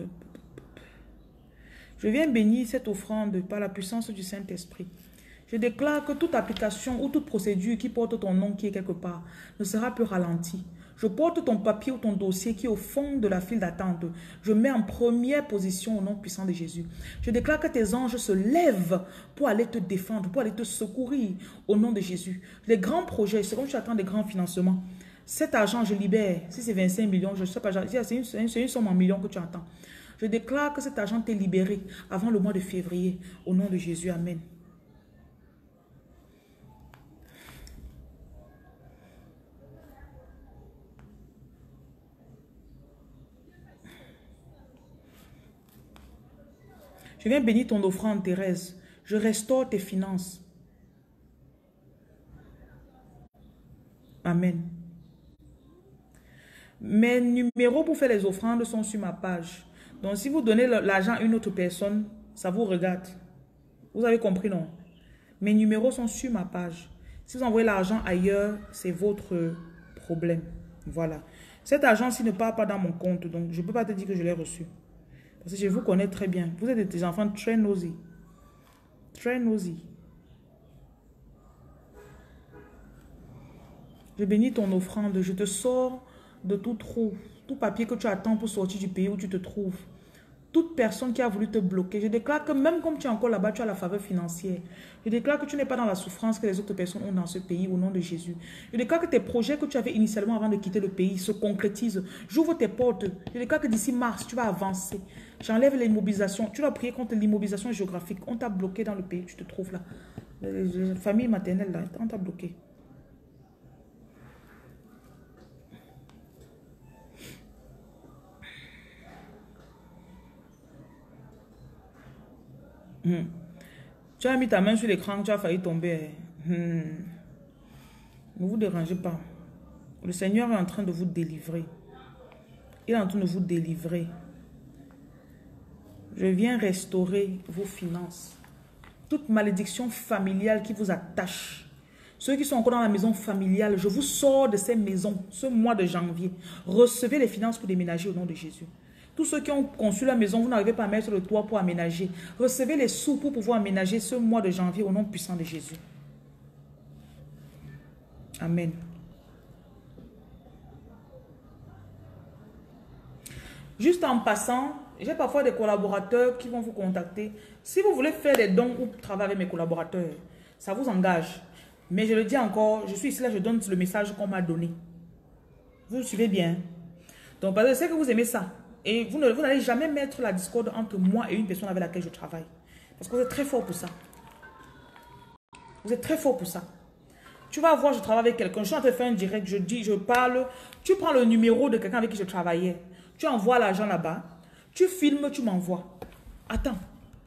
B: Je viens bénir cette offrande par la puissance du Saint-Esprit. Je déclare que toute application ou toute procédure qui porte ton nom qui est quelque part ne sera plus ralentie. Je porte ton papier ou ton dossier qui est au fond de la file d'attente. Je mets en première position au nom puissant de Jésus. Je déclare que tes anges se lèvent pour aller te défendre, pour aller te secourir au nom de Jésus. Les grands projets, c'est comme tu attends des grands financements. Cet argent, je libère. Si c'est vingt-cinq millions, je ne sais pas, c'est une, une somme en millions que tu attends. Je déclare que cet argent t'est libéré avant le mois de février. Au nom de Jésus, amen. Je viens bénir ton offrande, Thérèse. Je restaure tes finances. Amen. Mes numéros pour faire les offrandes sont sur ma page. Donc, si vous donnez l'argent à une autre personne, ça vous regarde. Vous avez compris, non? Mes numéros sont sur ma page. Si vous envoyez l'argent ailleurs, c'est votre problème. Voilà. Cet argent-ci ne part pas dans mon compte, donc je ne peux pas te dire que je l'ai reçu. Parce que je vous connais très bien. Vous êtes des enfants très nosy. Très nosy. Je bénis ton offrande. Je te sors de tout trou. Tout papier que tu attends pour sortir du pays où tu te trouves. Toute personne qui a voulu te bloquer. Je déclare que même comme tu es encore là-bas, tu as la faveur financière. Je déclare que tu n'es pas dans la souffrance que les autres personnes ont dans ce pays au nom de Jésus. Je déclare que tes projets que tu avais initialement avant de quitter le pays se concrétisent. J'ouvre tes portes. Je déclare que d'ici mars, tu vas avancer. J'enlève l'immobilisation. Tu dois prier contre l'immobilisation géographique. On t'a bloqué dans le pays, tu te trouves là. La famille maternelle, là, on t'a bloqué. Hmm. Tu as mis ta main sur l'écran, tu as failli tomber. Hmm. Ne vous dérangez pas. Le Seigneur est en train de vous délivrer. Il est en train de vous délivrer. Je viens restaurer vos finances. Toute malédiction familiale qui vous attache. Ceux qui sont encore dans la maison familiale, je vous sors de ces maisons ce mois de janvier. Recevez les finances pour déménager au nom de Jésus. Tous ceux qui ont conçu la maison, vous n'arrivez pas à mettre le toit pour aménager. Recevez les sous pour pouvoir aménager ce mois de janvier au nom puissant de Jésus. Amen. Juste en passant, j'ai parfois des collaborateurs qui vont vous contacter. Si vous voulez faire des dons ou travailler avec mes collaborateurs, ça vous engage. Mais je le dis encore, je suis ici là, je donne le message qu'on m'a donné. Vous le suivez bien. Donc, parce que je sais que vous aimez ça. Et vous n'allez jamais mettre la discorde entre moi et une personne avec laquelle je travaille. Parce que vous êtes très fort pour ça. Vous êtes très fort pour ça. Tu vas voir, je travaille avec quelqu'un, je suis en train de faire un direct, je dis, je parle. Tu prends le numéro de quelqu'un avec qui je travaillais. Tu envoies l'argent là-bas. Tu filmes, tu m'envoies. Attends.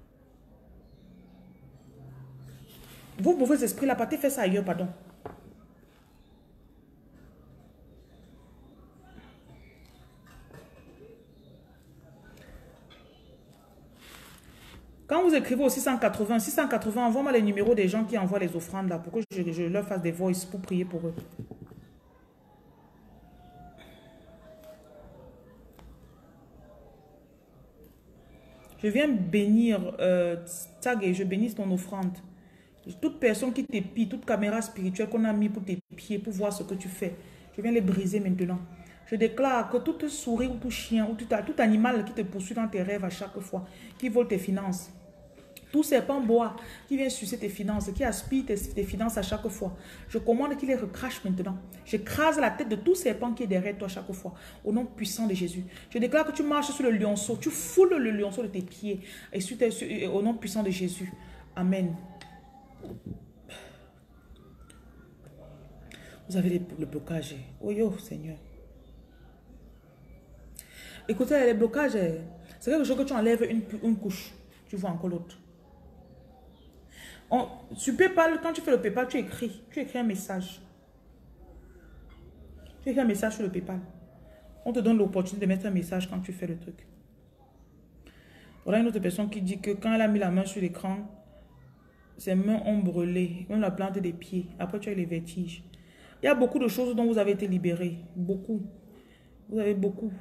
B: Vous, mauvais esprit, la partez, faites ça ailleurs, pardon. Quand vous écrivez au six cent quatre-vingts, six cent quatre-vingts, envoie-moi les numéros des gens qui envoient les offrandes là pour que je, je leur fasse des voices pour prier pour eux. Je viens bénir, euh, Tag, et je bénis ton offrande. Toute personne qui t'épie, toute caméra spirituelle qu'on a mis pour tes pieds, pour voir ce que tu fais, je viens les briser maintenant. Je déclare que toute souris ou tout chien ou tout, tout animal qui te poursuit dans tes rêves à chaque fois, qui vole tes finances, tout serpent bois qui vient sucer tes finances, qui aspire tes, tes finances à chaque fois, je commande qu'il les recrache maintenant. J'écrase la tête de tout serpent qui est derrière toi à chaque fois, au nom puissant de Jésus. Je déclare que tu marches sur le lionceau, tu foules le lionceau de tes pieds, et sur tes, sur, au nom puissant de Jésus. Amen. Vous avez les, le blocage. Oh yo, Seigneur. Écoutez, les blocages, c'est quelque chose que tu enlèves une, une couche, tu vois encore l'autre. On, sur PayPal, quand tu fais le PayPal, tu écris. Tu écris un message. Tu écris un message sur le PayPal. On te donne l'opportunité de mettre un message quand tu fais le truc. Voilà une autre personne qui dit que quand elle a mis la main sur l'écran, ses mains ont brûlé. On la plante des pieds. Après, tu as eu les vertiges. Il y a beaucoup de choses dont vous avez été libérés. Beaucoup. Vous avez beaucoup.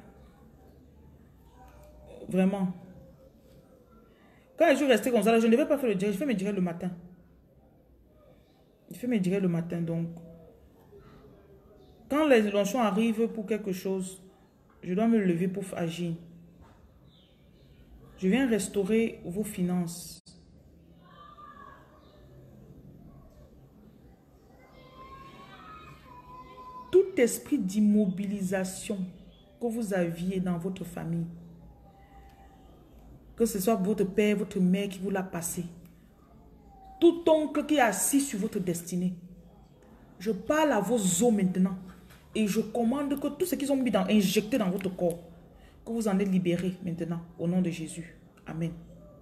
B: Vraiment. Quand je suis restée comme ça, là, je ne devais pas faire le direct. Je fais mes directs le matin. Je fais mes directs le matin. Donc, quand les émotions arrivent pour quelque chose, je dois me lever pour agir. Je viens restaurer vos finances. Tout esprit d'immobilisation que vous aviez dans votre famille, que ce soit votre père, votre mère qui vous l'a passé, tout oncle qui est assis sur votre destinée, je parle à vos os maintenant et je commande que tout ce qu'ils ont mis dans, injecté dans votre corps, que vous en êtes libérés maintenant au nom de Jésus. Amen.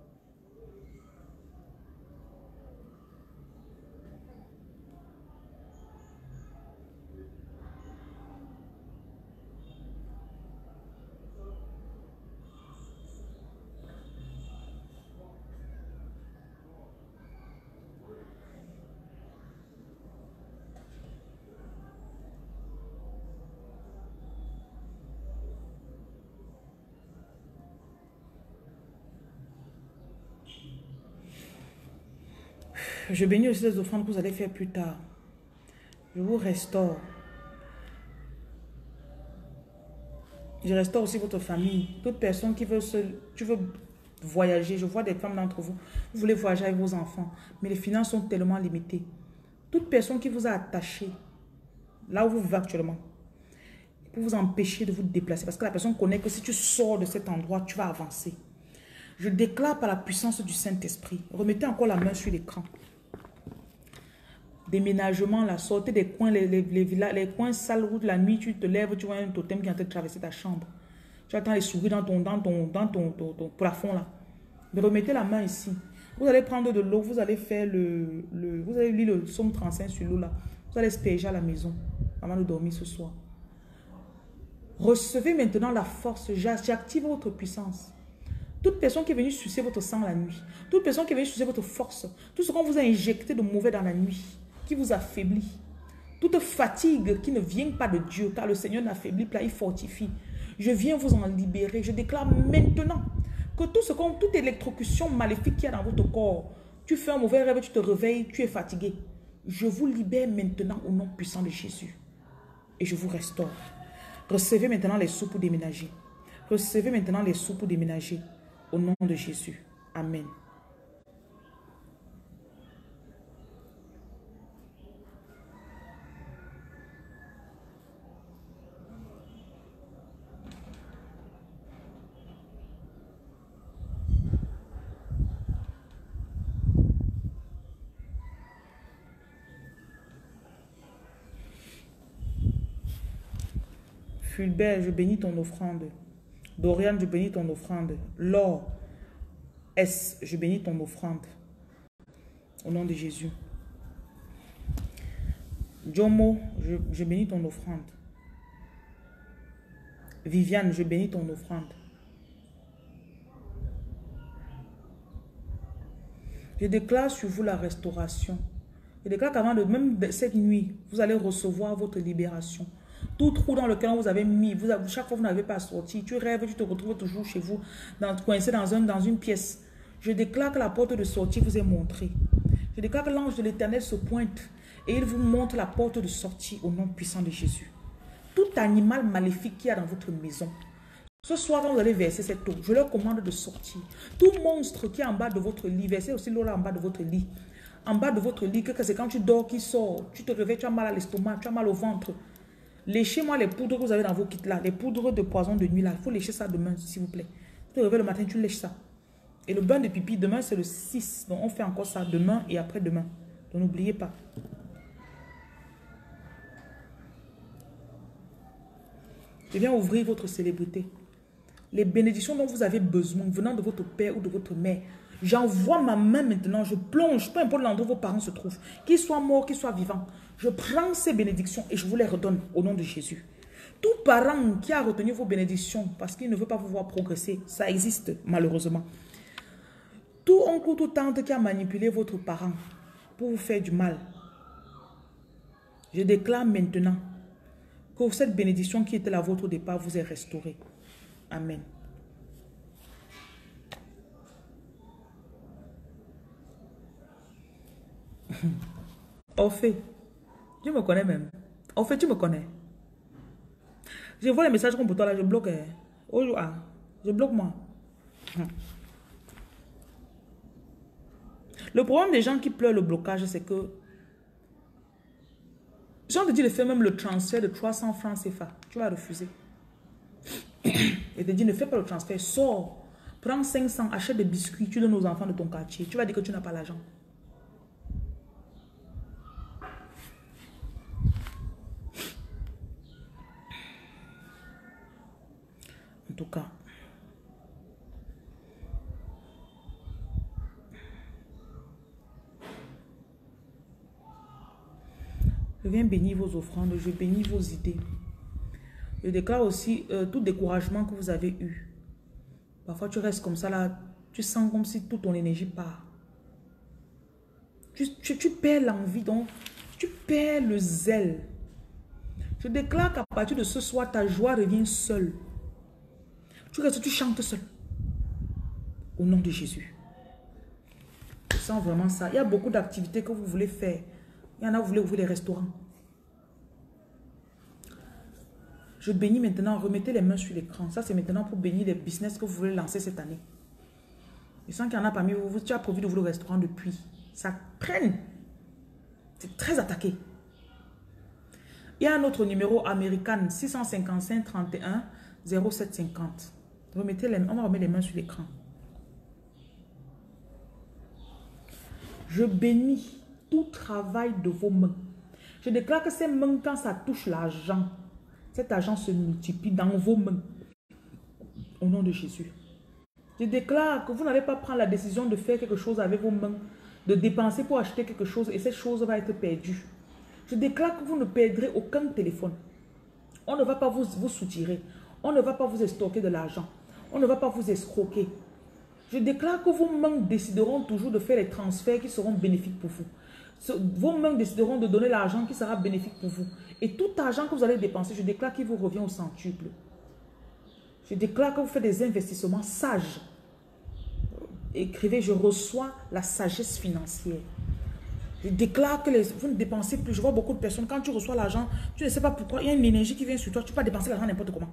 B: Je bénis aussi les offrandes que vous allez faire plus tard. Je vous restaure. Je restaure aussi votre famille. Toute personne qui veut se... Tu veux voyager. Je vois des femmes d'entre vous. Vous voulez voyager avec vos enfants. Mais les finances sont tellement limitées. Toute personne qui vous a attaché, là où vous vivez actuellement, pour vous empêcher de vous déplacer. Parce que la personne connaît que si tu sors de cet endroit, tu vas avancer. Je déclare par la puissance du Saint-Esprit. Remettez encore la main sur l'écran. Déménagement, la sortie des coins, les, les, les, les coins sales où la nuit tu te lèves, tu vois un totem qui est en train de traverser ta chambre. Tu attends les souris dans ton, dans ton, dans ton, ton, ton plafond là. Mais remettez la main ici. Vous allez prendre de l'eau, vous allez faire le, le... Vous allez lire le psaume trente-cinq sur l'eau là. Vous allez asperger à la maison avant de dormir ce soir. Recevez maintenant la force. J'active votre puissance. Toute personne qui est venue sucer votre sang la nuit, toute personne qui est venue sucer votre force, tout ce qu'on vous a injecté de mauvais dans la nuit, qui vous affaiblit, toute fatigue qui ne vient pas de Dieu, car le Seigneur n'affaiblit pas, il fortifie. Je viens vous en libérer. Je déclare maintenant que tout ce qu'on, toute électrocution maléfique qu'il y a dans votre corps, tu fais un mauvais rêve, tu te réveilles, tu es fatigué. Je vous libère maintenant au nom puissant de Jésus. Et je vous restaure. Recevez maintenant les sous pour déménager. Recevez maintenant les sous pour déménager. Au nom de Jésus. Amen. Fulbert, je bénis ton offrande. Dorian, je bénis ton offrande. Laure, S, je bénis ton offrande. Au nom de Jésus. Jomo, je, je bénis ton offrande. Viviane, je bénis ton offrande. Je déclare sur vous la restauration. Je déclare qu'avant de même de cette nuit, vous allez recevoir votre libération. Tout trou dans lequel on vous avez mis, vous avez, chaque fois que vous n'avez pas sorti, tu rêves, tu te retrouves toujours chez vous, dans, coincé dans, un, dans une pièce. Je déclare que la porte de sortie vous est montrée. Je déclare que l'ange de l'Éternel se pointe et il vous montre la porte de sortie au nom puissant de Jésus. Tout animal maléfique qu'il y a dans votre maison, ce soir, quand vous allez verser cette eau, je leur commande de sortir. Tout monstre qui est en bas de votre lit, versez aussi l'eau là en bas de votre lit. En bas de votre lit, que c'est quand tu dors qui sort, tu te réveilles, tu as mal à l'estomac, tu as mal au ventre. Léchez-moi les poudres que vous avez dans vos kits là, les poudres de poison de nuit là. Il faut lécher ça demain, s'il vous plaît. Tu te réveilles le matin, tu lèches ça. Et le bain de pipi, demain c'est le six. Donc on fait encore ça demain et après-demain. Donc n'oubliez pas. Je viens ouvrir votre célébrité. Les bénédictions dont vous avez besoin venant de votre père ou de votre mère. J'envoie ma main maintenant, je plonge, peu importe l'endroit où vos parents se trouvent, qu'ils soient morts, qu'ils soient vivants. Je prends ces bénédictions et je vous les redonne au nom de Jésus. Tout parent qui a retenu vos bénédictions parce qu'il ne veut pas vous voir progresser, ça existe malheureusement. Tout oncle ou toute tante qui a manipulé votre parent pour vous faire du mal, je déclare maintenant que cette bénédiction qui était la vôtre au départ vous est restaurée. Amen. Orphée, tu me connais même. Orphée, tu me connais. Je vois les messages comme pour toi là, je bloque. Oh, ah, je bloque moi. Le problème des gens qui pleurent le blocage, c'est que si on te dit de faire même le transfert de trois cents francs C F A, tu vas refuser. Et te dit ne fais pas le transfert, sors, prends cinq cents, achète des biscuits, tu donnes aux enfants de ton quartier. Tu vas dire que tu n'as pas l'argent. En tout cas, je viens bénir vos offrandes, je bénis vos idées. Je déclare aussi euh, tout découragement que vous avez eu. Parfois, tu restes comme ça là, tu sens comme si toute ton énergie part. Tu, tu, tu perds l'envie, donc tu perds le zèle. Je déclare qu'à partir de ce soir, ta joie revient seule. Tu restes, tu chantes seul. Au nom de Jésus. Je sens vraiment ça. Il y a beaucoup d'activités que vous voulez faire. Il y en a, vous voulez ouvrir des restaurants. Je bénis maintenant, remettez les mains sur l'écran. Ça, c'est maintenant pour bénir les business que vous voulez lancer cette année. Je sens qu'il y en a parmi vous, tu as prévu d'ouvrir le restaurant depuis. Ça traîne. C'est très attaqué. Il y a un autre numéro américain, six cent cinquante-cinq trente et un zéro sept cinquante. Remettez les, on va remettre les mains sur l'écran. Je bénis tout travail de vos mains. Je déclare que ces mains, quand ça touche l'argent, cet argent se multiplie dans vos mains. Au nom de Jésus. Je déclare que vous n'allez pas prendre la décision de faire quelque chose avec vos mains, de dépenser pour acheter quelque chose et cette chose va être perdue. Je déclare que vous ne perdrez aucun téléphone. On ne va pas vous, vous soutirer. On ne va pas vous estorquer de l'argent. On ne va pas vous escroquer. Je déclare que vos mains décideront toujours de faire les transferts qui seront bénéfiques pour vous. Vos mains décideront de donner l'argent qui sera bénéfique pour vous. Et tout argent que vous allez dépenser, je déclare qu'il vous revient au centuple. Je déclare que vous faites des investissements sages. Écrivez, je reçois la sagesse financière. Je déclare que les, vous ne dépensez plus. Je vois beaucoup de personnes, quand tu reçois l'argent, tu ne sais pas pourquoi, il y a une énergie qui vient sur toi, tu ne peux pas dépenser l'argent n'importe comment.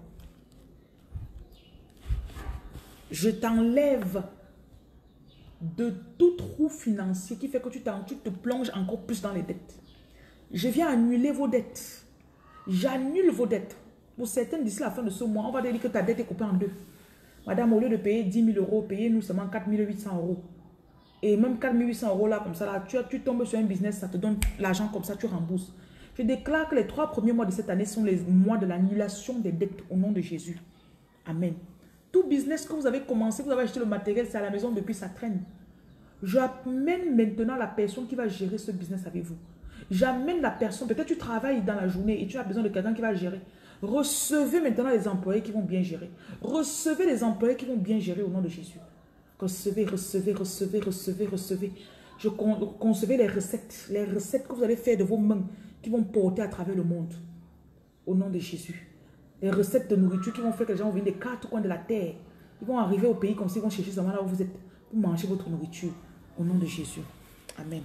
B: Je t'enlève de tout trou financier qui fait que tu, tu te plonges encore plus dans les dettes. Je viens annuler vos dettes. J'annule vos dettes. Pour certaines, d'ici la fin de ce mois, on va dire que ta dette est coupée en deux. Madame, au lieu de payer dix mille euros, payez-nous seulement quatre mille huit cents euros. Et même quatre mille huit cents euros là, comme ça, là, tu, tu tombes sur un business, ça te donne l'argent comme ça, tu rembourses. Je déclare que les trois premiers mois de cette année sont les mois de l'annulation des dettes au nom de Jésus. Amen. Tout business que vous avez commencé, vous avez acheté le matériel, c'est à la maison depuis, ça traîne. J'amène maintenant la personne qui va gérer ce business avec vous. J'amène la personne, peut-être tu travailles dans la journée et tu as besoin de quelqu'un qui va gérer. Recevez maintenant les employés qui vont bien gérer. Recevez les employés qui vont bien gérer au nom de Jésus. Recevez, recevez, recevez, recevez, recevez. Je con concevais les recettes, les recettes que vous allez faire de vos mains qui vont porter à travers le monde. Au nom de Jésus. Les recettes de nourriture qui vont faire que les gens vont venir des quatre coins de la terre. Ils vont arriver au pays comme s'ils vont chercher seulement là où vous êtes pour manger votre nourriture. Au nom de Jésus. Amen.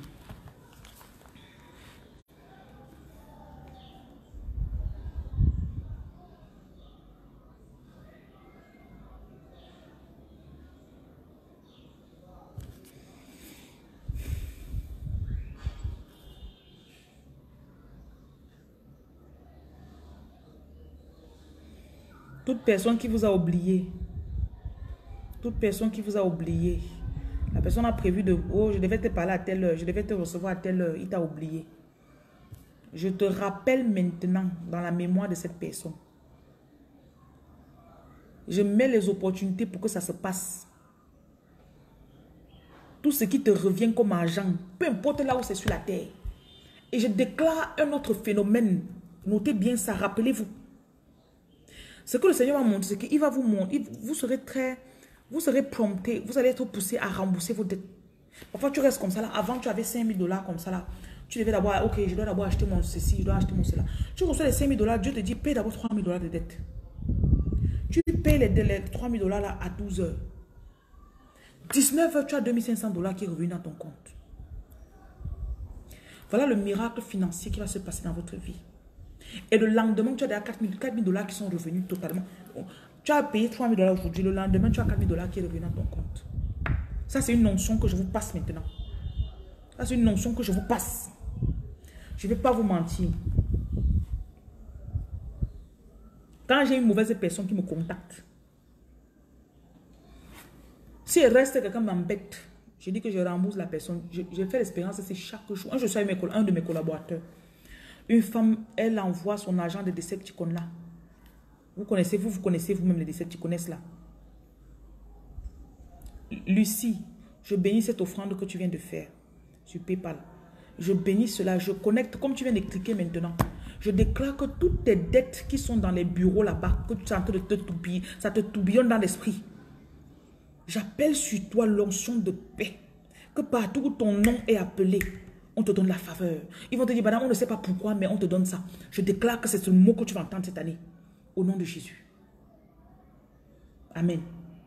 B: Toute personne qui vous a oublié, toute personne qui vous a oublié, la personne a prévu de, oh, je devais te parler à telle heure, je devais te recevoir à telle heure, il t'a oublié. Je te rappelle maintenant dans la mémoire de cette personne. Je mets les opportunités pour que ça se passe. Tout ce qui te revient comme argent, peu importe là où c'est sur la terre. Et je déclare un autre phénomène. Notez bien ça, rappelez-vous. Ce que le Seigneur va montrer, c'est qu'il va vous montrer, vous serez très, vous serez prompté, vous allez être poussé à rembourser vos dettes. Parfois, tu restes comme ça là. Avant, tu avais cinq mille dollars comme ça là. Tu devais d'abord, ok, je dois d'abord acheter mon ceci, je dois acheter mon cela. Tu reçois les cinq mille dollars, Dieu te dit, paye d'abord trois mille dollars de dette. Tu payes les, les trois mille dollars là à douze heures. dix-neuf heures, tu as deux mille cinq cents dollars qui est revenu dans ton compte. Voilà le miracle financier qui va se passer dans votre vie. Et le lendemain, tu as déjà quatre mille dollars qui sont revenus totalement. Tu as payé trois mille dollars aujourd'hui. Le lendemain, tu as quatre mille dollars qui est revenu dans ton compte. Ça, c'est une notion que je vous passe maintenant. Ça, c'est une notion que je vous passe. Je ne vais pas vous mentir. Quand j'ai une mauvaise personne qui me contacte, si elle reste, quelqu'un m'embête, je dis que je rembourse la personne. Je, je fais l'expérience, c'est chaque jour. Un, je suis avec mes, un de mes collaborateurs. Une femme, elle envoie son agent de Decepticon là. Vous connaissez, vous, vous connaissez vous-même les Decepticons là. Lucie, je bénis cette offrande que tu viens de faire sur PayPal. Je bénis cela, je connecte, comme tu viens de cliquer maintenant. Je déclare que toutes tes dettes qui sont dans les bureaux là-bas, que tu es en train de te tourbillonner, ça te tourbillonne dans l'esprit. J'appelle sur toi l'onction de paix. Que partout où ton nom est appelé, on te donne la faveur. Ils vont te dire, madame, on ne sait pas pourquoi, mais on te donne ça. Je déclare que c'est ce mot que tu vas entendre cette année. Au nom de Jésus. Amen.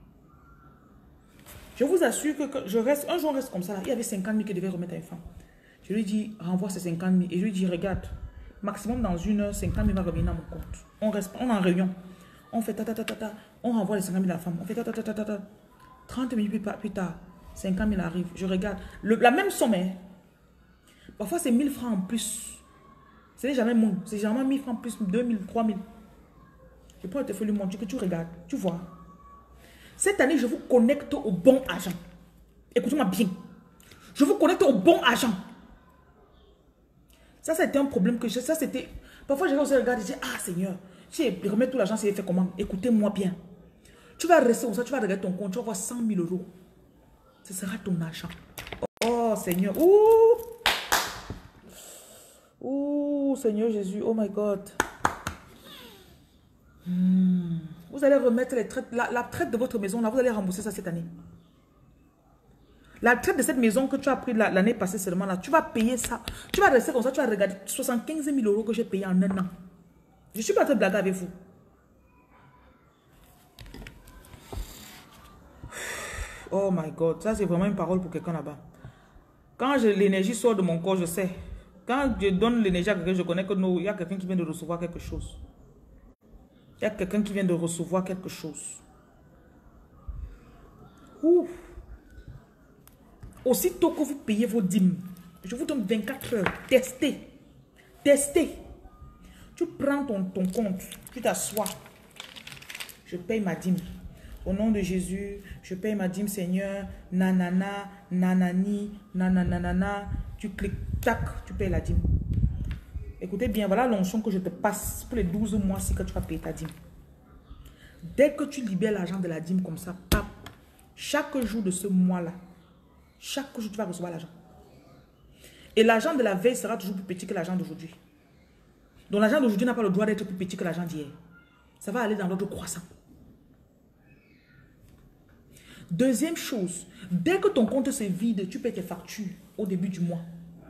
B: Je vous assure que, que je reste, un jour on reste comme ça. Là. Il y avait cinquante mille que devait remettre à une femme. Je lui dis, renvoie ces cinquante mille. Et je lui dis, regarde, maximum dans une heure, cinquante mille va revenir dans mon compte. On reste, on est en réunion. On fait ta ta ta ta ta. On renvoie les cinquante mille à la femme. On fait ta ta ta ta ta ta. trente minutes plus tard, cinquante mille arrivent. Je regarde. Le, la même somme, hein. Parfois, c'est mille francs en plus. Ce n'est jamais moins. C'est généralement mille francs en plus, deux mille, trois mille. Je prends le téléphone, lui montrer que tu regardes. Tu vois. Cette année, je vous connecte au bon agent. Écoutez-moi bien. Je vous connecte au bon agent. Ça, c'était un problème que j'ai. Ça, c'était... Parfois, je regarde et je dis, ah Seigneur, si je remets tout l'argent, c'est fait comment? Écoutez-moi bien. Tu vas rester comme ça, tu vas regarder ton compte, tu vas voir cent mille euros. Ce sera ton argent. Oh Seigneur. Ouh. Ouh, Seigneur Jésus. Oh my God. Hmm. Vous allez remettre les traites, la, la traite de votre maison, là, vous allez rembourser ça cette année. La traite de cette maison que tu as pris l'année passée seulement, là, tu vas payer ça. Tu vas rester comme ça, tu vas regarder soixante-quinze mille euros que j'ai payé en un an. Je ne suis pas en train de blaguer avec vous. Oh my God, ça c'est vraiment une parole pour quelqu'un là-bas. Quand l'énergie sort de mon corps, je sais. Quand je donne l'énergie à quelqu'un, je connais que il y a quelqu'un qui vient de recevoir quelque chose. Il y a quelqu'un qui vient de recevoir quelque chose. Ouh. Aussitôt que vous payez vos dîmes, je vous donne vingt-quatre heures. Testez. Testez. Tu prends ton, ton compte, tu t'assois. Je paye ma dîme. Au nom de Jésus, je paye ma dîme, Seigneur. Nanana, nanani, nananana. Tu cliques, tac, tu payes la dîme. Écoutez bien, voilà l'onction que je te passe pour les douze mois-ci que tu vas payer ta dîme. Dès que tu libères l'argent de la dîme comme ça, pap, chaque jour de ce mois-là, chaque jour tu vas recevoir l'argent. Et l'argent de la veille sera toujours plus petit que l'argent d'aujourd'hui. Donc l'argent d'aujourd'hui n'a pas le droit d'être plus petit que l'argent d'hier. Ça va aller dans l'ordre croissant. Deuxième chose, dès que ton compte se vide, tu payes tes factures au début du mois.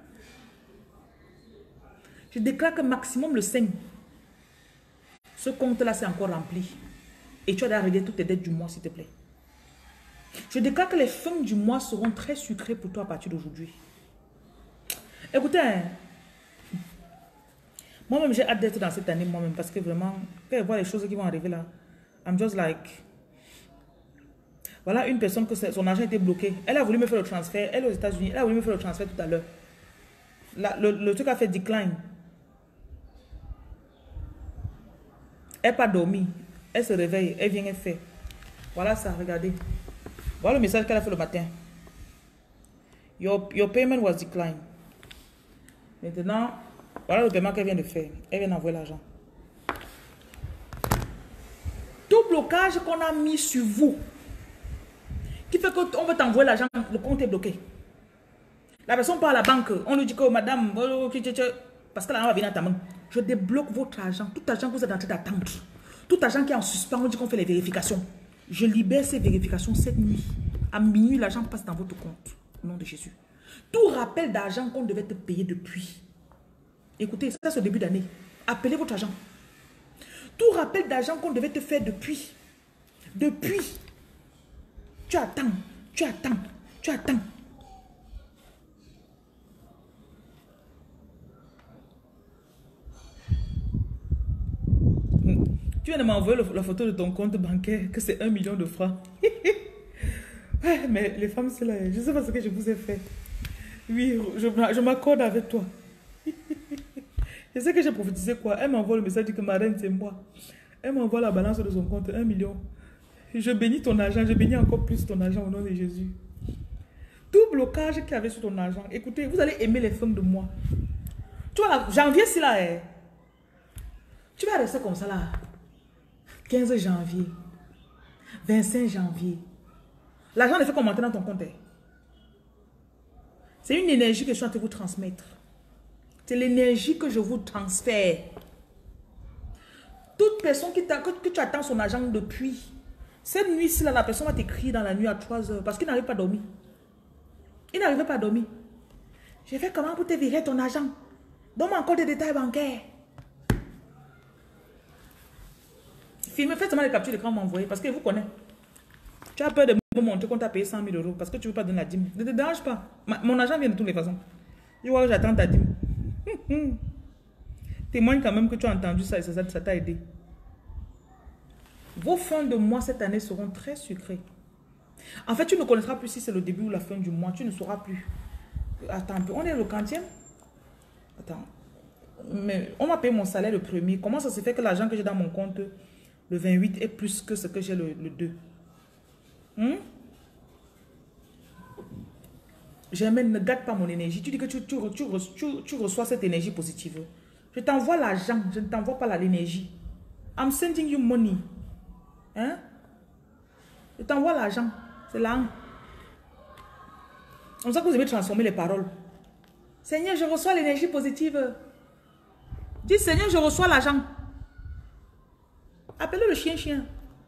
B: Je déclare que maximum le cinq, ce compte-là c'est encore rempli. Et tu as régler toutes tes dettes du mois, s'il te plaît. Je déclare que les fins du mois seront très sucrées pour toi à partir d'aujourd'hui. Écoutez, hein, moi-même j'ai hâte d'être dans cette année moi-même parce que vraiment, quand je vois les choses qui vont arriver là, I'm just like... Voilà une personne que son argent était bloqué. Elle a voulu me faire le transfert. Elle est aux États-Unis. Elle a voulu me faire le transfert tout à l'heure. Le, le truc a fait decline. Elle n'a pas dormi. Elle se réveille. Elle vient et fait. Voilà ça, regardez. Voilà le message qu'elle a fait le matin. Your, your payment was declined. Maintenant, voilà le paiement qu'elle vient de faire. Elle vient d'envoyer l'argent. Tout blocage qu'on a mis sur vous, qui fait qu'on veut t'envoyer l'argent, le compte est bloqué. La personne part à la banque, on lui dit que madame, parce que l'argent va venir à ta main. Je débloque votre argent, tout argent que vous êtes en train d'attendre, tout argent qui est en suspens, on dit qu'on fait les vérifications. Je libère ces vérifications cette nuit. À minuit, l'argent passe dans votre compte, au nom de Jésus. Tout rappel d'argent qu'on devait te payer depuis. Écoutez, ça c'est au début d'année. Appelez votre argent. Tout rappel d'argent qu'on devait te faire depuis. Depuis. Tu attends, tu attends, tu attends. Tu viens de m'envoyer la photo de ton compte bancaire, que c'est un million de francs. Ouais, mais les femmes, c'est là, je ne sais pas ce que je vous ai fait. Oui, je, je m'accorde avec toi. Je sais que j'ai prophétisé quoi. Elle m'envoie le message, dit que ma reine, c'est moi. Elle m'envoie la balance de son compte, un million. Je bénis ton argent, je bénis encore plus ton argent au nom de Jésus. Tout blocage qu'il y avait sur ton argent, écoutez, vous allez aimer les femmes de moi. Tu vois, là, janvier, c'est là. Eh. Tu vas rester comme ça là. quinze janvier. vingt-cinq janvier. L'argent ne fait commenter dans ton compte. Eh. C'est une énergie que je suis en train de vous transmettre. C'est l'énergie que je vous transfère. Toute personne qui que, que tu attends son argent depuis. Cette nuit-ci, la personne va t'écrire dans la nuit à trois heures parce qu'il n'arrive pas à dormir. Il n'arrivait pas à dormir. J'ai fait comment pour te virer ton argent? Donne-moi encore des détails bancaires. Filmez, faites seulement les captures d'écran m'envoyer parce que vous connaissez. Tu as peur de me montrer qu'on t'a payé cent mille euros parce que tu ne veux pas donner la dîme. Ne te dérange pas. Ma, mon argent vient de toutes les façons. Je vois que j'attends ta dîme. Témoigne quand même que tu as entendu ça et ça t'a aidé. Vos fins de mois cette année seront très sucrées. En fait, tu ne connaîtras plus si c'est le début ou la fin du mois. Tu ne sauras plus. Attends un peu. On est le quantième? Attends. Mais on m'a payé mon salaire le premier. Comment ça se fait que l'argent que j'ai dans mon compte le vingt-huit est plus que ce que j'ai le, le deux? Hmm? Jamais ne gâte pas mon énergie. Tu dis que tu, tu, tu, tu, tu reçois cette énergie positive. Je t'envoie l'argent. Je ne t'envoie pas l'énergie. I'm sending you money. Hein? Je t'envoie l'argent. C'est là. C'est comme ça que vous devez transformer les paroles. Seigneur, je reçois l'énergie positive. Dis, Seigneur, je reçois l'argent. Appelez le chien-chien.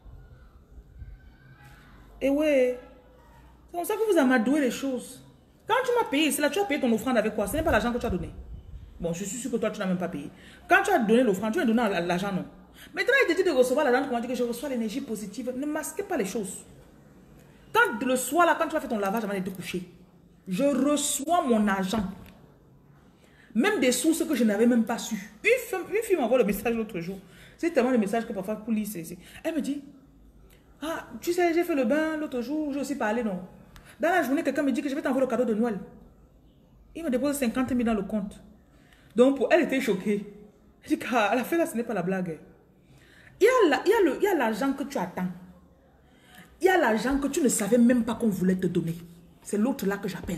B: Et ouais. C'est comme ça que vous amadouez les choses. Quand tu m'as payé, c'est là tu as payé ton offrande avec quoi? Ce n'est pas l'argent que tu as donné. Bon, je suis sûr que toi, tu n'as même pas payé. Quand tu as donné l'offrande, tu as donné l'argent, non. Maintenant, il te dit de recevoir l'argent, comment dire que je reçois l'énergie positive. Ne masquez pas les choses. Quand le soir, là, quand tu vas faire ton lavage avant de te coucher, je reçois mon argent. Même des sources que je n'avais même pas su. Une femme, une fille m'envoie le message l'autre jour. C'est tellement le message que parfois pour lire, c'est... Elle me dit, ah, tu sais, j'ai fait le bain l'autre jour, j'ai aussi parlé, non. Dans la journée, quelqu'un me dit que je vais t'envoyer le cadeau de Noël. Il me dépose cinquante mille dans le compte. Donc, pour elle, était choquée. Elle dit qu'à la fin, là, ce n'est pas la blague. Il y a l'argent que tu attends. Il y a l'argent que tu ne savais même pas qu'on voulait te donner. C'est l'autre là que j'appelle.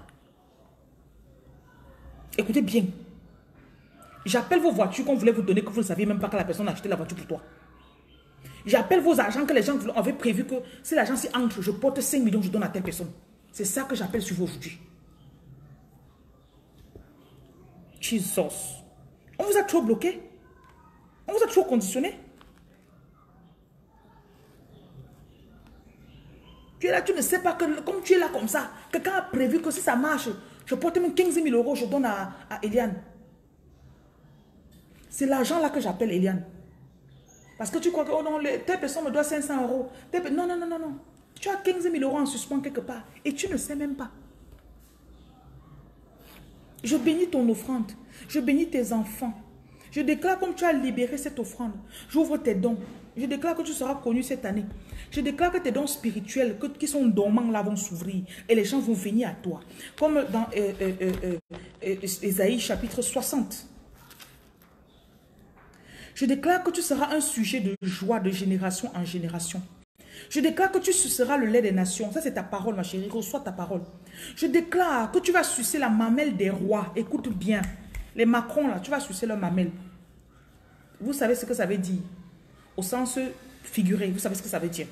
B: Écoutez bien. J'appelle vos voitures qu'on voulait vous donner, que vous ne saviez même pas que la personne a acheté la voiture pour toi. J'appelle vos argents que les gens avaient prévu que si l'argent s'y entre, je porte cinq millions, je donne à telle personne. C'est ça que j'appelle sur vous aujourd'hui. Jesus. On vous a trop bloqué. On vous a trop conditionné. Tu es là, tu ne sais pas que comme tu es là comme ça, quelqu'un a prévu que si ça marche, je porte même quinze mille euros, je donne à, à Eliane. C'est l'argent là que j'appelle Eliane. Parce que tu crois que oh non, les, telle personne me doit cinq cents euros. Telle, non, non, non, non, non. Tu as quinze mille euros en suspens quelque part et tu ne sais même pas. Je bénis ton offrande. Je bénis tes enfants. Je déclare comme tu as libéré cette offrande. J'ouvre tes dons. Je déclare que tu seras connu cette année. Je déclare que tes dons spirituels que, qui sont dormants là vont s'ouvrir et les gens vont venir à toi. Comme dans euh, euh, euh, euh, Ésaïe chapitre soixante. Je déclare que tu seras un sujet de joie de génération en génération. Je déclare que tu suceras le lait des nations. Ça, c'est ta parole, ma chérie. Reçois ta parole. Je déclare que tu vas sucer la mamelle des rois. Écoute bien. Les Macron, là, tu vas sucer leur mamelle. Vous savez ce que ça veut dire? Au sens figuré, vous savez ce que ça veut dire.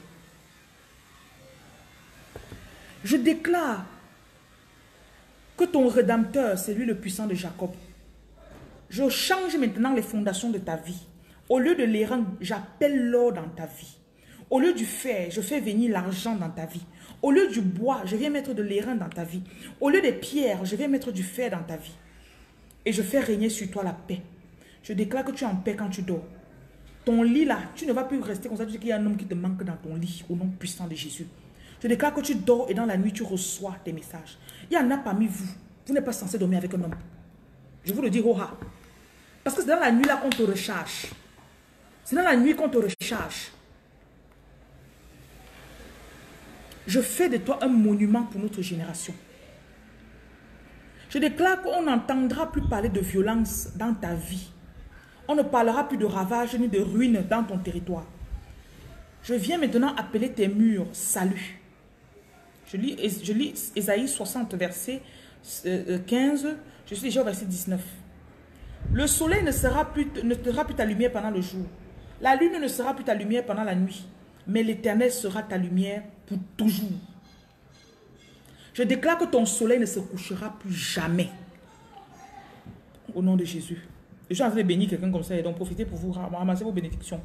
B: Je déclare que ton Rédempteur, c'est lui le puissant de Jacob. Je change maintenant les fondations de ta vie. Au lieu de l'airain, j'appelle l'or dans ta vie. Au lieu du fer, je fais venir l'argent dans ta vie. Au lieu du bois, je viens mettre de l'airain dans ta vie. Au lieu des pierres, je viens mettre du fer dans ta vie. Et je fais régner sur toi la paix. Je déclare que tu es en paix quand tu dors. Ton lit là, tu ne vas plus rester comme ça. Tu dis qu'il y a un homme qui te manque dans ton lit au nom puissant de Jésus. Je déclare que tu dors et dans la nuit, tu reçois tes messages. Il y en a parmi vous. Vous n'êtes pas censé dormir avec un homme. Je vous le dis, oh ha. Parce que c'est dans la nuit là qu'on te recharge. C'est dans la nuit qu'on te recharge. Je fais de toi un monument pour notre génération. Je déclare qu'on n'entendra plus parler de violence dans ta vie. On ne parlera plus de ravages ni de ruines dans ton territoire. Je viens maintenant appeler tes murs salut. Je lis, je lis Ésaïe soixante, verset quinze. Je suis déjà au verset dix-neuf. Le soleil ne sera plus, ne sera plus ta lumière pendant le jour. La lune ne sera plus ta lumière pendant la nuit. Mais l'Éternel sera ta lumière pour toujours. Je déclare que ton soleil ne se couchera plus jamais. Au nom de Jésus. Je suis en train de bénir quelqu'un comme ça et donc profitez pour vous ramasser vos bénédictions.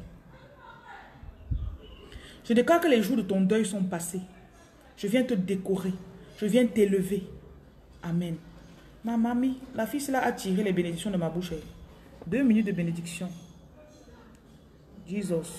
B: Je déclare que les jours de ton deuil sont passés. Je viens te décorer. Je viens t'élever. Amen. Ma mamie, la fille là a tiré les bénédictions de ma bouche. Deux minutes de bénédiction. Jesus.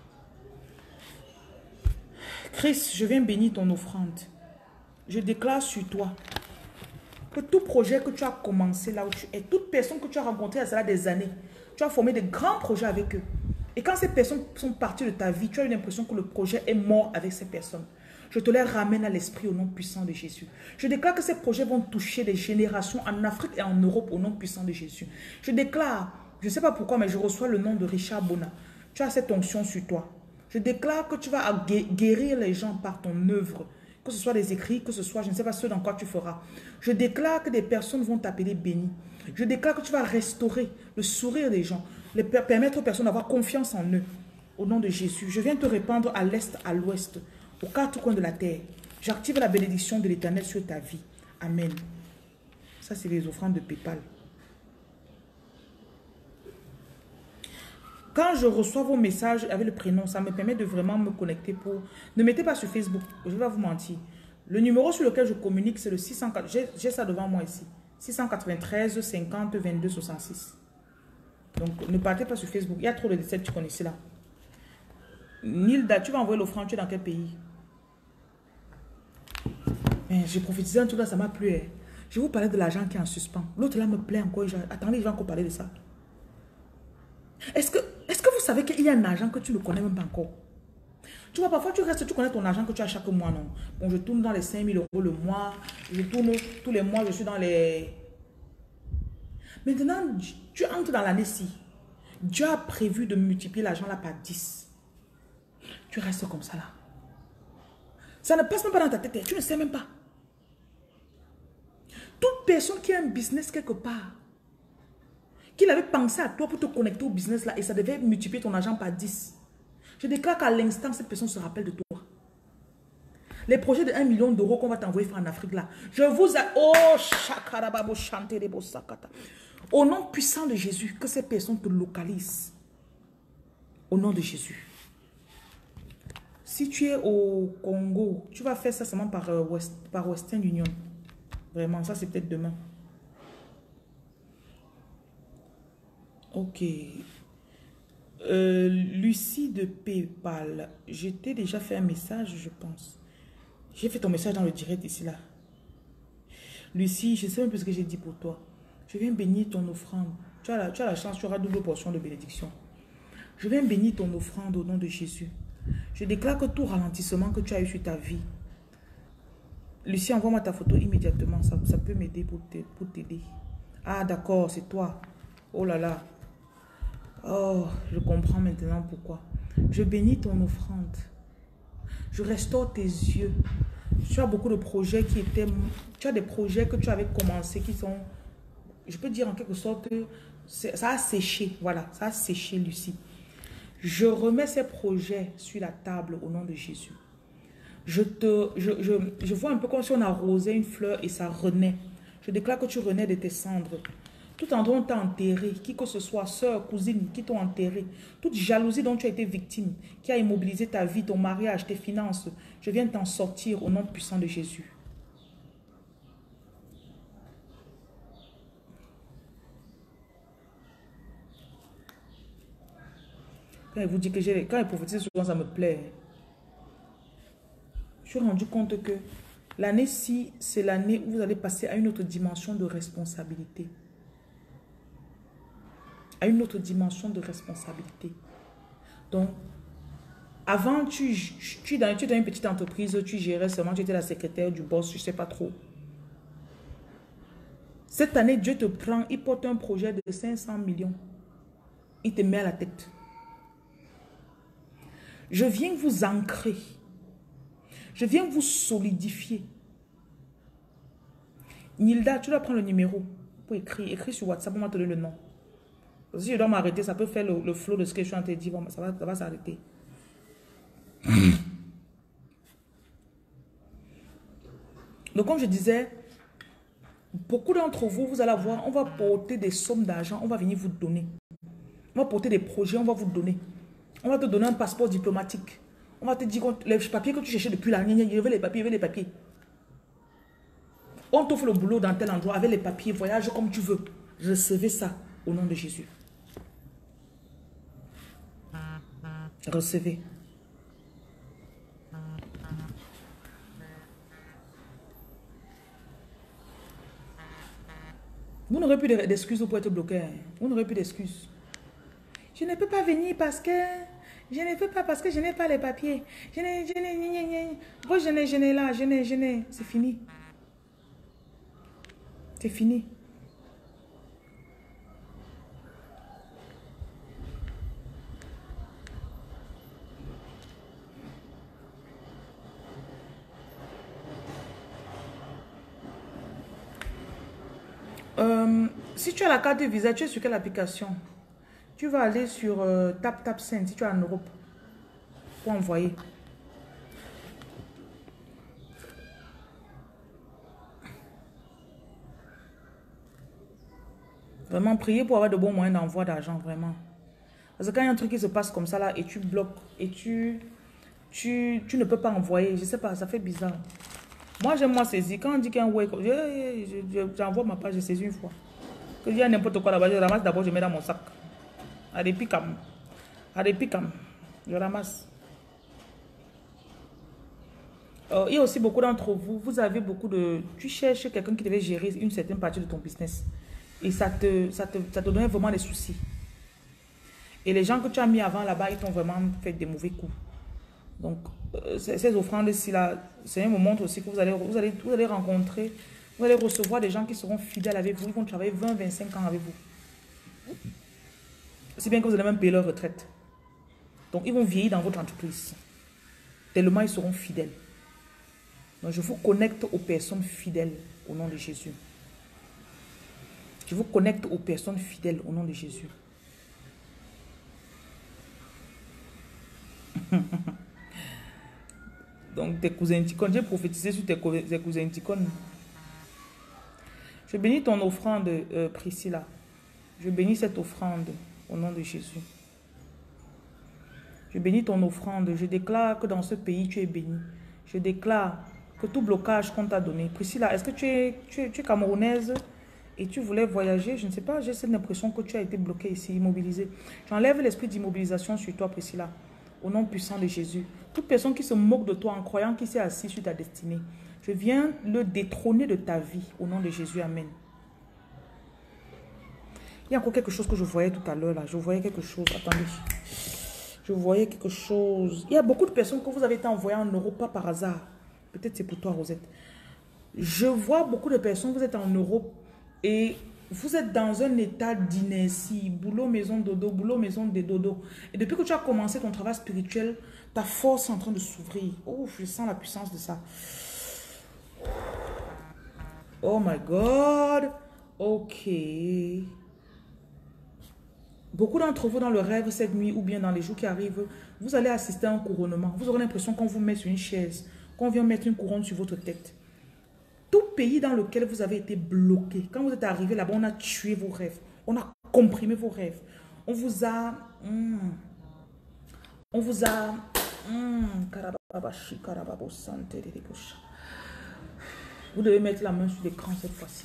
B: Christ, je viens bénir ton offrande. Je déclare sur toi que tout projet que tu as commencé là où tu es, toute personne que tu as rencontrée à cela des années, tu as formé de grands projets avec eux. Et quand ces personnes sont parties de ta vie, tu as eu l'impression que le projet est mort avec ces personnes. Je te les ramène à l'esprit au nom puissant de Jésus. Je déclare que ces projets vont toucher des générations en Afrique et en Europe au nom puissant de Jésus. Je déclare, je ne sais pas pourquoi, mais je reçois le nom de Richard Bona. Tu as cette onction sur toi. Je déclare que tu vas guérir les gens par ton œuvre. Que ce soit des écrits, que ce soit, je ne sais pas ce dans quoi tu feras. Je déclare que des personnes vont t'appeler béni. Je déclare que tu vas restaurer le sourire des gens, les permettre aux personnes d'avoir confiance en eux. Au nom de Jésus, je viens te répandre à l'est, à l'ouest, aux quatre coins de la terre. J'active la bénédiction de l'Éternel sur ta vie. Amen. Ça, c'est les offrandes de PayPal. Quand je reçois vos messages avec le prénom, ça me permet de vraiment me connecter pour... Ne mettez pas sur Facebook, je ne vais pas vous mentir. Le numéro sur lequel je communique, c'est le six cent quatre. J'ai ça devant moi ici. six cent quatre-vingt-treize, cinquante, vingt-deux, soixante-six. Donc, ne partez pas sur Facebook. Il y a trop de dix-sept, tu connais cela. Nilda, tu vas envoyer l'offrande, tu es dans quel pays? J'ai prophétisé un truc là, ça m'a plu. Hein. Je vais vous parler de l'argent qui est en suspens. L'autre là me plaît encore. Attendez, je vais encore parler de ça. Est-ce que, est-ce que vous savez qu'il y a un argent que tu ne connais même pas encore? Tu vois, parfois tu restes, tu connais ton argent que tu as chaque mois, non? Bon, je tourne dans les cinq mille euros le mois. Je tourne tous les mois, je suis dans les... Maintenant, tu entres dans l'année-ci. Dieu a prévu de multiplier l'argent là par dix. Tu restes comme ça là. Ça ne passe même pas dans ta tête. Tu ne sais même pas. Toute personne qui a un business quelque part, qu'il avait pensé à toi pour te connecter au business là et ça devait multiplier ton argent par dix. Je déclare qu'à l'instant, cette personne se rappelle de toi. Les projets de un million d'euros qu'on va t'envoyer faire en Afrique là. Je vous a... Oh, chakarababo chanterebo sakata. Au nom puissant de Jésus, que ces personnes te localisent. Au nom de Jésus. Si tu es au Congo, tu vas faire ça seulement par, euh, West, par Western Union. Vraiment, ça c'est peut-être demain. Ok. Euh, Lucie de PayPal. Je t'ai déjà fait un message, je pense. J'ai fait ton message dans le direct ici, là. Lucie, je ne sais même plus ce que j'ai dit pour toi. Je viens bénir ton offrande. Tu as la, tu as la chance, tu auras double portion de bénédiction. Je viens bénir ton offrande au nom de Jésus. Je déclare que tout ralentissement que tu as eu sur ta vie. Lucie, envoie-moi ta photo immédiatement. Ça, ça peut m'aider pour t'aider. Ah, d'accord, c'est toi. Oh là là. Oh, je comprends maintenant pourquoi. Je bénis ton offrande. Je restaure tes yeux. Tu as beaucoup de projets qui étaient... Tu as des projets que tu avais commencé qui sont... Je peux dire en quelque sorte... Ça a séché. Voilà, ça a séché, Lucie. Je remets ces projets sur la table au nom de Jésus. Je, te, je, je, je vois un peu comme si on arrosait une fleur et ça renaît. Je déclare que tu renais de tes cendres. Tout endroit où on t'a enterré, qui que ce soit, soeur, cousine, qui t'ont enterré, toute jalousie dont tu as été victime, qui a immobilisé ta vie, ton mariage, tes finances, je viens t'en sortir au nom puissant de Jésus. Quand il vous dit que j'ai, quand il prophétise souvent, ça me plaît. Je suis rendu compte que l'année-ci, c'est l'année où vous allez passer à une autre dimension de responsabilité. À une autre dimension de responsabilité. Donc, avant, tu, tu, dans, tu dans une petite entreprise, tu gérais seulement, tu étais la secrétaire du boss, je ne sais pas trop. Cette année, Dieu te prend, il porte un projet de cinq cents millions. Il te met à la tête. Je viens vous ancrer. Je viens vous solidifier. Nilda, tu dois prendre le numéro pour écrire. Écris sur WhatsApp, on va te donner le nom. Si je dois m'arrêter, ça peut faire le, le flow de ce que je suis en train de dire. Bon, ça va, ça va s'arrêter. Donc, comme je disais, beaucoup d'entre vous, vous allez voir, on va porter des sommes d'argent, on va venir vous donner. On va porter des projets, on va vous donner. On va te donner un passeport diplomatique. On va te dire les papiers que tu cherchais depuis l'année, il y avait les papiers, il y avait les papiers. On t'offre le boulot dans tel endroit avec les papiers, voyage comme tu veux. Recevez ça au nom de Jésus. Recevez. Vous n'aurez plus d'excuses pour être bloqué. Vous n'aurez plus d'excuses. Je ne peux pas venir parce que... Je ne peux pas parce que je n'ai pas les papiers. Je n'ai... Je n'ai... Moi, je n'ai... Je n'ai là. Je n'ai... Je n'ai... C'est fini. C'est fini. Euh, si tu as la carte de Visa, tu es sur quelle application? Tu vas aller sur euh, Tap Tap Send si tu es en Europe pour envoyer. Vraiment, priez pour avoir de bons moyens d'envoi d'argent, vraiment. Parce que quand il y a un truc qui se passe comme ça là et tu bloques et tu, tu, tu ne peux pas envoyer, je sais pas, ça fait bizarre. Moi, j'aime moi saisir. Quand on dit qu'un ouais, j'envoie ma page, je saisis une fois. Que il y a n'importe quoi là-bas, je ramasse d'abord, je mets dans mon sac. À des picam. À des picam. Je ramasse. Euh, il y a aussi beaucoup d'entre vous, vous avez beaucoup de... Tu cherches quelqu'un qui devait gérer une certaine partie de ton business. Et ça te, ça te, ça te donne vraiment des soucis. Et les gens que tu as mis avant là-bas, ils t'ont vraiment fait des mauvais coups. Donc, euh, ces offrandes-ci, là, c'est un moment aussi que vous allez, vous, allez, vous allez rencontrer, vous allez recevoir des gens qui seront fidèles avec vous. Ils vont travailler vingt, vingt-cinq ans avec vous. C'est bien que vous allez même payer leur retraite. Donc, ils vont vieillir dans votre entreprise. Tellement ils seront fidèles. Donc, je vous connecte aux personnes fidèles au nom de Jésus. Je vous connecte aux personnes fidèles au nom de Jésus. Donc, tes cousins Ticone, j'ai prophétisé sur tes cousins Ticone. Je bénis ton offrande, euh, Priscilla. Je bénis cette offrande au nom de Jésus. Je bénis ton offrande. Je déclare que dans ce pays, tu es béni. Je déclare que tout blocage qu'on t'a donné. Priscilla, est-ce que tu es, tu, es, tu es camerounaise et tu voulais voyager? Je ne sais pas, j'ai cette impression que tu as été bloquée ici, immobilisée. J'enlève l'esprit d'immobilisation sur toi, Priscilla, au nom puissant de Jésus. Toute personne qui se moque de toi en croyant qu'il s'est assis sur ta destinée, je viens le détrôner de ta vie, au nom de Jésus. Amen. Il y a encore quelque chose que je voyais tout à l'heure là. Je voyais quelque chose. Attendez. Je voyais quelque chose. Il y a beaucoup de personnes que vous avez été envoyées en Europe, pas par hasard. Peut-être c'est pour toi, Rosette. Je vois beaucoup de personnes, vous êtes en Europe et vous êtes dans un état d'inertie. Boulot, maison, dodo, boulot, maison, des dodo. Et depuis que tu as commencé ton travail spirituel, ta force est en train de s'ouvrir. Oh, je sens la puissance de ça. Oh my God. Ok. Beaucoup d'entre vous dans le rêve cette nuit ou bien dans les jours qui arrivent, vous allez assister à un couronnement. Vous aurez l'impression qu'on vous met sur une chaise, qu'on vient mettre une couronne sur votre tête. Tout pays dans lequel vous avez été bloqué, quand vous êtes arrivé là-bas, on a tué vos rêves. On a comprimé vos rêves. On vous a... Mm, on vous a... Mm, vous devez mettre la main sur l'écran cette fois-ci.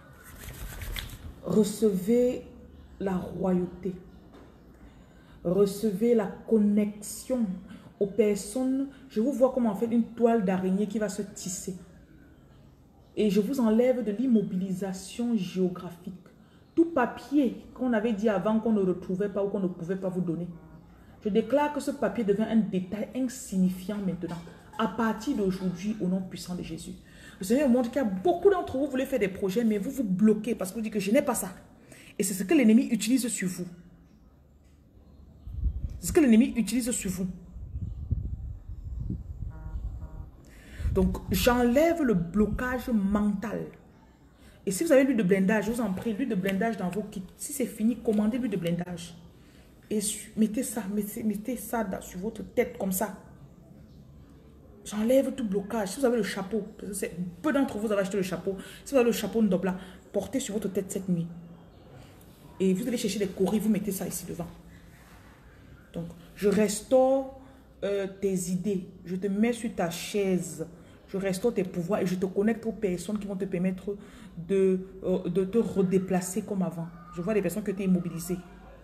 B: Recevez la royauté. Recevez la connexion aux personnes. Je vous vois comme en fait une toile d'araignée qui va se tisser. Et je vous enlève de l'immobilisation géographique. Tout papier qu'on avait dit avant qu'on ne retrouvait pas ou qu'on ne pouvait pas vous donner. Je déclare que ce papier devient un détail insignifiant maintenant. À partir d'aujourd'hui, au nom puissant de Jésus. Le Seigneur montre qu'il y a beaucoup d'entre vous, vous voulez faire des projets, mais vous vous bloquez parce que vous dites que je n'ai pas ça. Et c'est ce que l'ennemi utilise sur vous. C'est ce que l'ennemi utilise sur vous. Donc, j'enlève le blocage mental. Et si vous avez l'huile de blindage, je vous en prie, l'huile de blindage dans vos kits. Si c'est fini, commandez l'huile de blindage. Et mettez ça, mettez, mettez ça sur votre tête comme ça. J'enlève tout blocage. Si vous avez le chapeau, parce que peu d'entre vous avez acheté le chapeau. Si vous avez le chapeau Ndobla, portez sur votre tête cette nuit. Et vous allez chercher des coris, vous mettez ça ici devant. Donc, je restaure euh, tes idées. Je te mets sur ta chaise. Je restaure tes pouvoirs et je te connecte aux personnes qui vont te permettre de, euh, de te redéplacer comme avant. Je vois des personnes qui étaient immobilisées.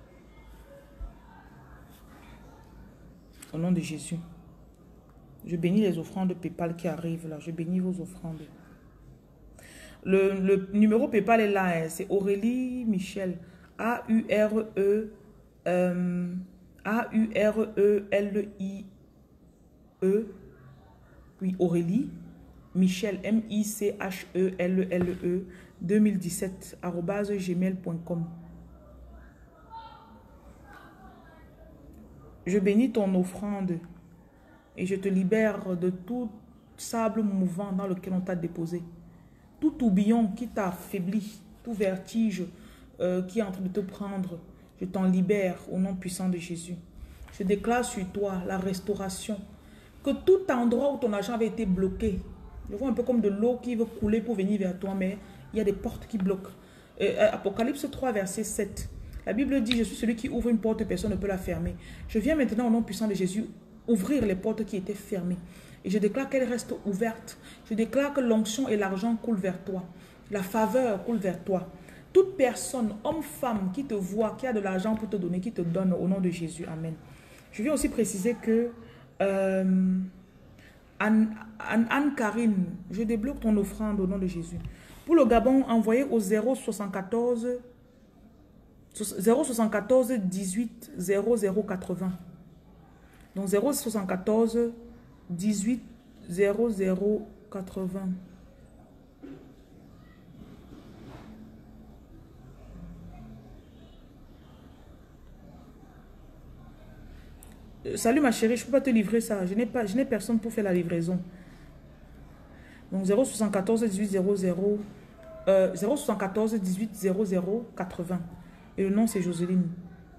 B: Au nom de Jésus. Je bénis les offrandes de PayPal qui arrivent là. Je bénis vos offrandes. Le, le numéro PayPal est là. Hein. C'est Aurélie Michel. A U R E euh, A U R E L I E. Oui, Aurélie Michel, M I C H E L L E deux mille dix-sept arobase gmail point com. Je bénis ton offrande et je te libère de tout sable mouvant dans lequel on t'a déposé. Tout tourbillon qui t'a affaibli, tout vertige euh, qui est en train de te prendre, je t'en libère au nom puissant de Jésus. Je déclare sur toi la restauration. Que tout endroit où ton argent avait été bloqué, je vois un peu comme de l'eau qui veut couler pour venir vers toi, mais il y a des portes qui bloquent. Euh, Apocalypse trois, verset sept. La Bible dit, je suis celui qui ouvre une porte, personne ne peut la fermer. Je viens maintenant au nom puissant de Jésus ouvrir les portes qui étaient fermées. Et je déclare qu'elles restent ouvertes. Je déclare que l'onction et l'argent coulent vers toi. La faveur coule vers toi. Toute personne, homme, femme, qui te voit, qui a de l'argent pour te donner, qui te donne au nom de Jésus. Amen. Je viens aussi préciser que euh, Anne-Karine, je débloque ton offrande au nom de Jésus. Pour le Gabon, envoyez au zéro soixante-quatorze dix-huit zéro zéro quatre-vingts. Donc zéro soixante-quatorze dix-huit zéro zéro quatre-vingts. Salut ma chérie, je ne peux pas te livrer ça. Je n'ai pas, je n'ai personne pour faire la livraison. Donc zéro soixante-quatorze dix-huit zéro zéro euh, zéro soixante-quatorze dix-huit zéro zéro quatre-vingts. Et le nom c'est Jocelyne.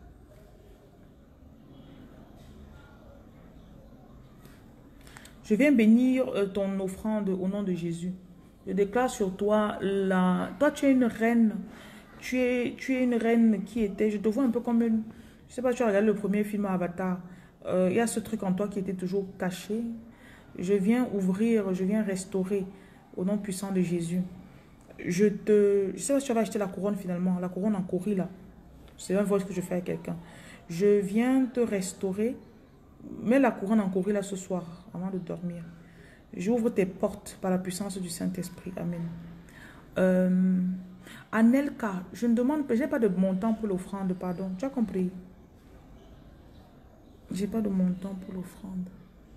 B: Je viens bénir ton offrande au nom de Jésus. Je déclare sur toi la... Toi tu es une reine. Tu es, tu es une reine qui était... Je te vois un peu comme une... Je ne sais pas, tu as regardé le premier film Avatar. Euh, il y a ce truc en toi qui était toujours caché. Je viens ouvrir, je viens restaurer au nom puissant de Jésus. Je te... Je sais pas si tu vas acheter la couronne finalement. La couronne en cori là. C'est un voice que je fais à quelqu'un. Je viens te restaurer. Mets la couronne en cori là ce soir avant de dormir. J'ouvre tes portes par la puissance du Saint-Esprit. Amen. Euh, Anelka, je ne demande pas, je n'ai pas de montant pour l'offrande, pardon. Tu as compris? J'ai pas de montant pour l'offrande.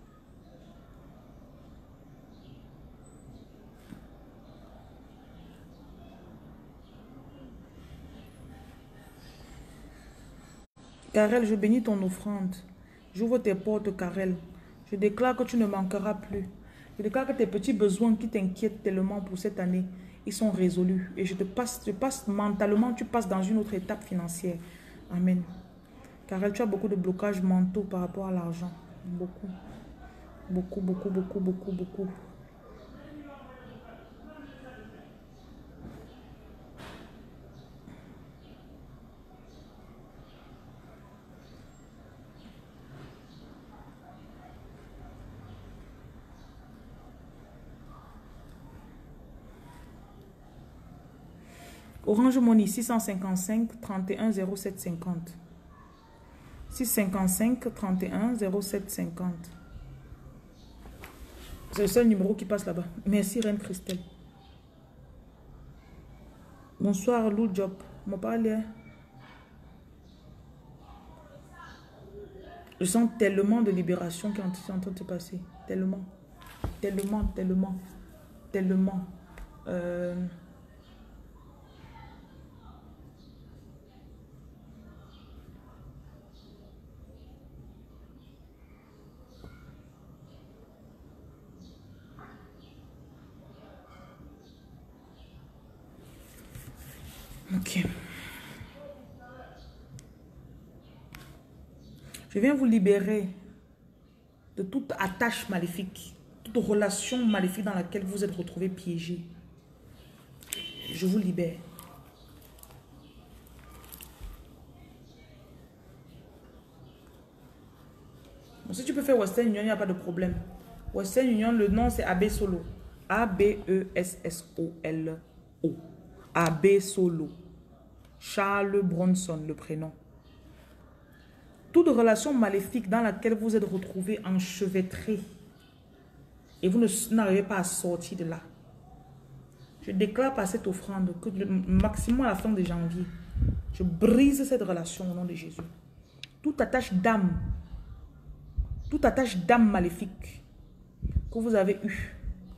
B: Karel, je bénis ton offrande. J'ouvre tes portes, Karel. Je déclare que tu ne manqueras plus. Je déclare que tes petits besoins qui t'inquiètent tellement pour cette année, ils sont résolus. Et je te passe, je passe mentalement, tu passes dans une autre étape financière. Amen. Karel, tu as beaucoup de blocages mentaux par rapport à l'argent. Beaucoup. Beaucoup, beaucoup, beaucoup, beaucoup, beaucoup. Orange Money six cent cinquante-cinq trente et un zéro sept cinquante. six cent cinquante-cinq trente et un zéro sept cinquante. C'est le seul numéro qui passe là-bas. Merci Reine Christelle. Bonsoir Lou Job. Mon parle. Je sens tellement de libération qui est en train de se passer. Tellement. Tellement, tellement. Tellement. Euh... Ok. Je viens vous libérer de toute attache maléfique, toute relation maléfique dans laquelle vous êtes retrouvés piégés. Je vous libère. Bon, si tu peux faire Western Union, il n'y a pas de problème. Western Union, le nom c'est A B Solo. A B E S S O L O. A B Solo. Charles Bronson, le prénom. Toute relation maléfique dans laquelle vous êtes retrouvés enchevêtrés et vous n'arrivez pas à sortir de là. Je déclare par cette offrande que le maximum à la fin de janvier, je brise cette relation au nom de Jésus. Toute attache d'âme, toute attache d'âme maléfique que vous avez eue,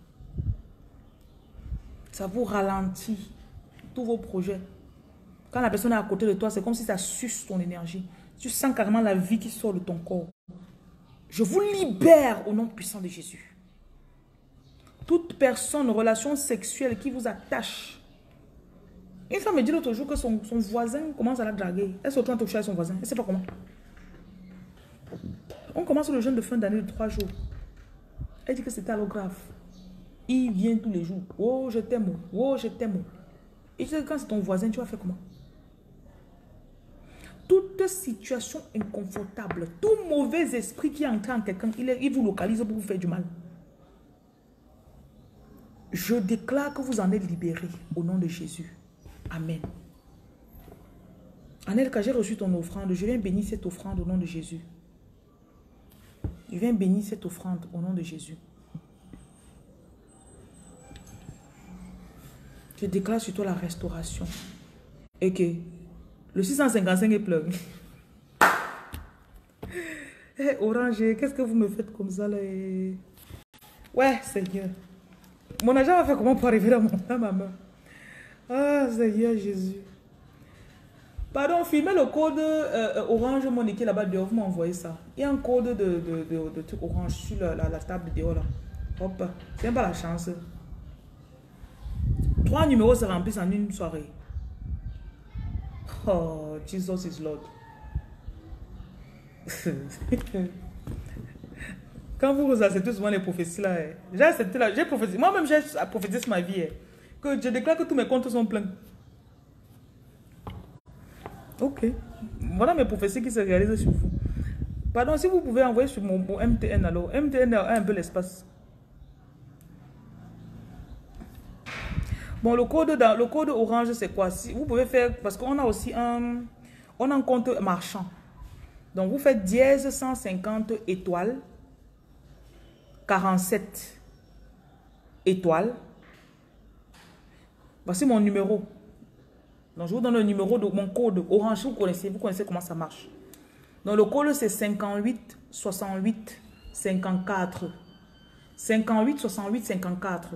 B: ça vous ralentit tous vos projets. Quand la personne est à côté de toi, c'est comme si ça suce ton énergie. Tu sens carrément la vie qui sort de ton corps. Je vous libère au nom puissant de Jésus. Toute personne, relation sexuelle qui vous attache. Une femme me dit l'autre jour que son, son voisin commence à la draguer. Elle se retrouve en toucher à son voisin. Elle ne sait pas comment. On commence le jeûne de fin d'année de trois jours. Elle dit que c'est allographe. Il vient tous les jours. Oh, je t'aime. Oh, je t'aime. Et quand c'est ton voisin, tu vas faire comment? Toute situation inconfortable, tout mauvais esprit qui entre en quelqu'un, il, il vous localise pour vous faire du mal. Je déclare que vous en êtes libérés au nom de Jésus. Amen. Anelka, j'ai reçu ton offrande. Je viens bénir cette offrande au nom de Jésus. Je viens bénir cette offrande au nom de Jésus. Je déclare sur toi la restauration. Et que le six cent cinquante-cinq est plein. Hey, Orange, qu'est-ce que vous me faites comme ça là? Ouais, Seigneur. Mon agent va faire comment pour arriver dans, mon, dans ma main? Ah, Seigneur Jésus. Pardon, filmez le code euh, Orange Money qui est là-bas dehors. Vous m'envoyez ça. Il y a un code de, de, de, de truc orange sur la, la, la table dehors là. Hop, c'est même pas la chance. Trois numéros se remplissent en une soirée. Oh, Jesus is Lord. Quand vous acceptez souvent les prophéties là, j'ai accepté là, j'ai prophétisé. Moi-même j'ai prophétisé sur ma vie. Que je déclare que tous mes comptes sont pleins. Ok. Voilà mes prophéties qui se réalisent sur vous. Pardon, si vous pouvez envoyer sur mon, mon M T N alors. M T N a un peu l'espace. Bon, le code, dans, le code orange, c'est quoi? Si vous pouvez faire, parce qu'on a aussi un, on a un compte marchand. Donc, vous faites dièse cent cinquante étoiles, quarante-sept étoiles. Voici mon numéro. Donc, je vous donne le numéro de mon code orange. Vous connaissez, vous connaissez comment ça marche. Donc, le code, c'est cinquante-huit, soixante-huit, cinquante-quatre. cinquante-huit, soixante-huit, cinquante-quatre.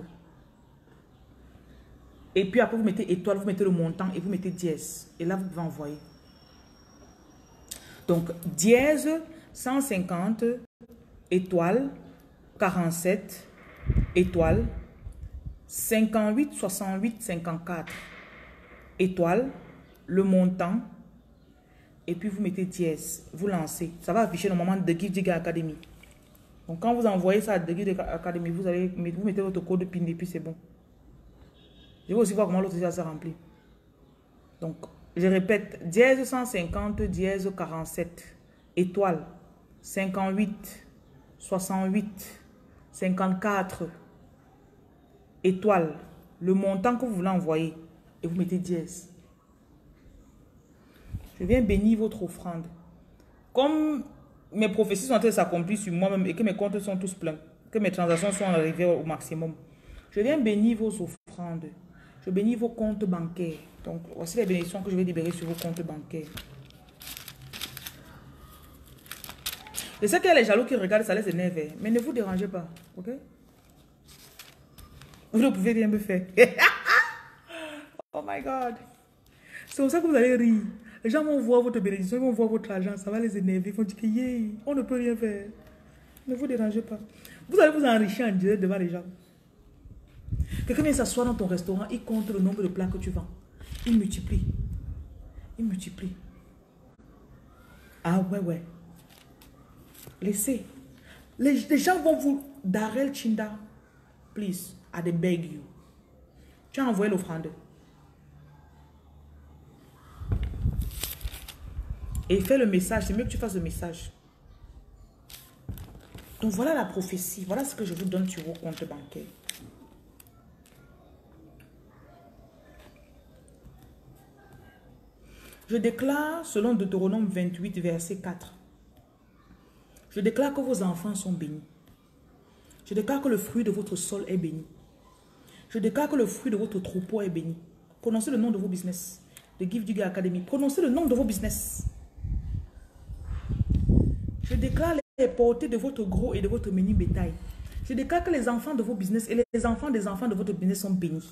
B: Et puis après, vous mettez étoile, vous mettez le montant et vous mettez dièse. Et là, vous pouvez envoyer. Donc, dièse cent cinquante, étoile, quarante-sept, étoile, cinquante-huit, soixante-huit, cinquante-quatre, étoile, le montant, et puis vous mettez dièse. Vous lancez. Ça va afficher normalement The Gift Digger Academy. Donc, quand vous envoyez ça à The Gift Digger Academy, vous, allez, vous mettez votre code PIN et puis c'est bon. Je vais aussi voir comment l'autre s'est rempli. Donc, je répète, dièse cent cinquante, dièse quarante-sept, étoile, cinquante-huit, soixante-huit, cinquante-quatre, étoile, le montant que vous voulez envoyer, et vous mettez dièse. Je viens bénir votre offrande. Comme mes prophéties sont en train de s'accomplir sur moi-même et que mes comptes sont tous pleins, que mes transactions sont arrivées au maximum, je viens bénir vos offrandes. Je bénis vos comptes bancaires. Donc, voici les bénédictions que je vais libérer sur vos comptes bancaires. Je sais qu'il y a les jaloux qui regardent, ça les énerve. Mais ne vous dérangez pas. Ok? Vous ne pouvez rien me faire. Oh my God. C'est pour ça que vous allez rire. Les gens vont voir votre bénédiction, ils vont voir votre argent, ça va les énerver. Ils vont dire que yeah, on ne peut rien faire. Ne vous dérangez pas. Vous allez vous enrichir en direct devant les gens. Quelqu'un vient s'asseoir dans ton restaurant, il compte le nombre de plats que tu vends. Il multiplie. Il multiplie. Ah ouais, ouais. Laissez. Les, les gens vont vous... Darrell Chinda, please, I beg you. Tu as envoyé l'offrande. Et fais le message. C'est mieux que tu fasses le message. Donc voilà la prophétie. Voilà ce que je vous donne sur vos comptes bancaires. Je déclare, selon Deutéronome vingt-huit, verset quatre, je déclare que vos enfants sont bénis. Je déclare que le fruit de votre sol est béni. Je déclare que le fruit de votre troupeau est béni. Prononcez le nom de vos business. The Gift Digger Academy. Prononcez le nom de vos business. Je déclare les portées de votre gros et de votre menu bétail. Je déclare que les enfants de vos business et les enfants des enfants de votre business sont bénis.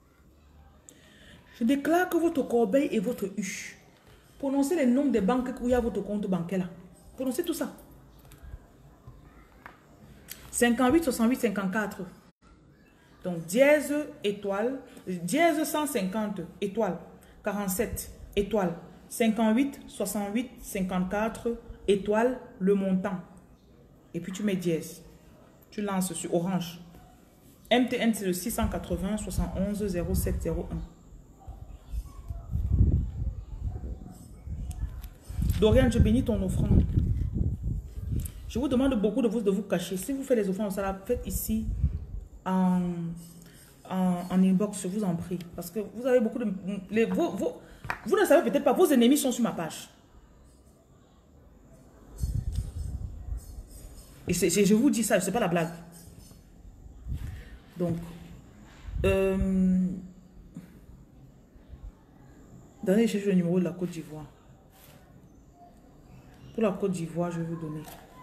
B: Je déclare que votre corbeille et votre huche. Prononcez les noms des banques où il y a votre compte bancaire là. Prononcez tout ça. cinquante-huit, soixante-huit, cinquante-quatre. Donc, dièse, étoile, dièse cent cinquante, étoile, quarante-sept, étoile, cinquante-huit, soixante-huit, cinquante-quatre, étoile, le montant. Et puis tu mets dièse. Tu lances sur Orange. M T N, c'est le six cent quatre-vingts, soixante-onze, zéro sept, zéro un. Dorian, je bénis ton offrande. Je vous demande beaucoup de vous de vous cacher. Si vous faites les offrandes, ça la faites ici en, en, en inbox, je vous en prie. Parce que vous avez beaucoup de... Les, vos, vos, vous ne savez peut-être pas, vos ennemis sont sur ma page. Et c'est, je vous dis ça, ce n'est pas la blague. Donc, euh, donnez, je cherche le numéro de la Côte d'Ivoire. Pour la Côte d'Ivoire, je vais vous donner.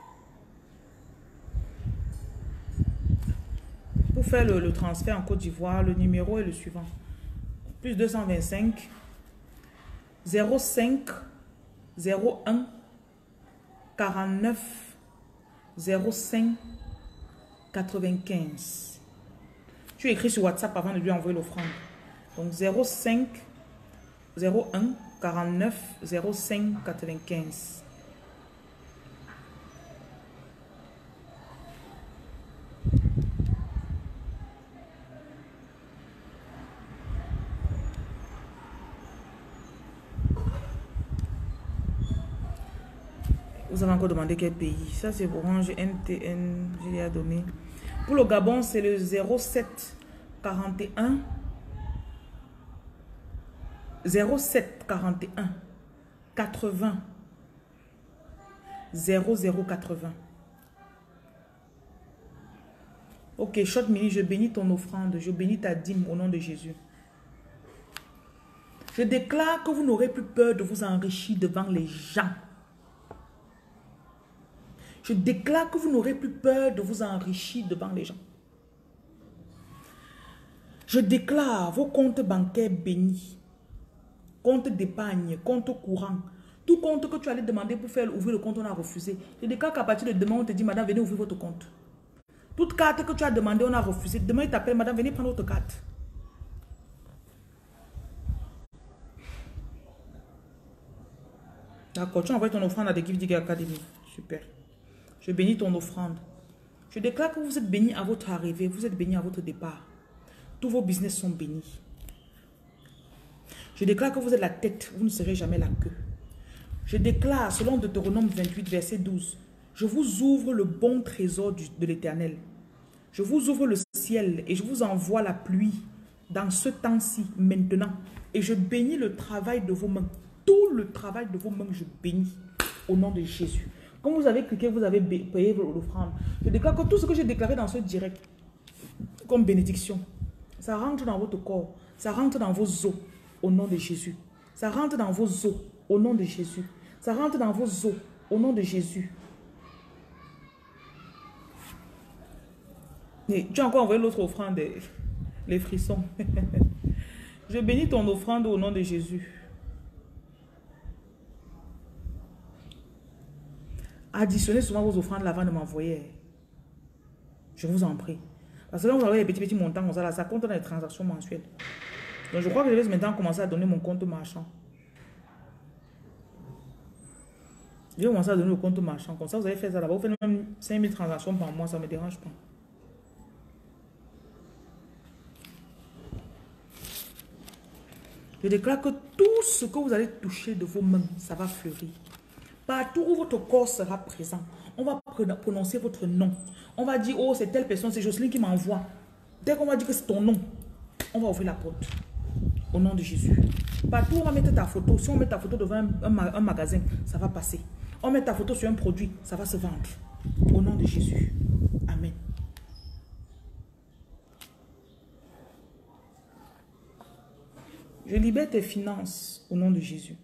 B: Pour faire le, le transfert en Côte d'Ivoire, le numéro est le suivant. Plus deux cent vingt-cinq, zéro cinq, zéro un, quarante-neuf, zéro cinq, quatre-vingt-quinze. Tu écris sur WhatsApp avant de lui envoyer l'offrande. Donc zéro cinq, zéro un, quarante-neuf, zéro cinq, quatre-vingt-quinze. Vous avez encore demandé quel pays. Ça, c'est Orange N T N. Je l'ai donné. Pour le Gabon, c'est le zéro sept quarante et un. zéro sept quarante et un. quatre-vingts. zéro zéro quatre-vingts. Ok, Short Mini, je bénis ton offrande. Je bénis ta dîme au nom de Jésus. Je déclare que vous n'aurez plus peur de vous enrichir devant les gens. Je déclare que vous n'aurez plus peur de vous enrichir devant les gens. Je déclare vos comptes bancaires bénis. Compte d'épargne, compte courant. Tout compte que tu allais demander pour faire ouvrir le compte, on a refusé. Je déclare qu'à partir de demain, on te dit, madame, venez ouvrir votre compte. Toute carte que tu as demandé, on a refusé. Demain, il t'appelle, madame, venez prendre votre carte. D'accord, tu envoies ton offrande à The Gift Digger Academy. Super. Je bénis ton offrande. Je déclare que vous êtes bénis à votre arrivée, vous êtes bénis à votre départ. Tous vos business sont bénis. Je déclare que vous êtes la tête, vous ne serez jamais la queue. Je déclare, selon Deutéronome vingt-huit, verset douze, je vous ouvre le bon trésor du- de l'Éternel. Je vous ouvre le ciel et je vous envoie la pluie dans ce temps-ci, maintenant. Et je bénis le travail de vos mains. Tout le travail de vos mains, je bénis au nom de Jésus. Quand vous avez cliqué, vous avez payé l'offrande. Je déclare que tout ce que j'ai déclaré dans ce direct, comme bénédiction, ça rentre dans votre corps, ça rentre dans vos os, au nom de Jésus. Ça rentre dans vos os, au nom de Jésus. Ça rentre dans vos os, au nom de Jésus. Et tu as encore envoyé l'autre offrande, les frissons. Je bénis ton offrande au nom de Jésus. Additionnez souvent vos offrandes avant de m'envoyer. Je vous en prie. Parce que là, vous avez les petits, petits montants comme ça, là, ça compte dans les transactions mensuelles. Donc, je crois que je vais maintenant commencer à donner mon compte marchand. Je vais commencer à donner le compte marchand. Comme ça, vous allez faire ça là-bas. Vous faites même cinq mille transactions par mois, ça ne me dérange pas. Je déclare que tout ce que vous allez toucher de vos mains, ça va fleurir. Partout où votre corps sera présent, on va prononcer votre nom. On va dire, oh, c'est telle personne, c'est Jocelyne qui m'envoie. Dès qu'on va dire que c'est ton nom, on va ouvrir la porte. Au nom de Jésus. Partout où on va mettre ta photo, si on met ta photo devant un, un, un magasin, ça va passer. On met ta photo sur un produit, ça va se vendre. Au nom de Jésus. Amen. Je libère tes finances au nom de Jésus.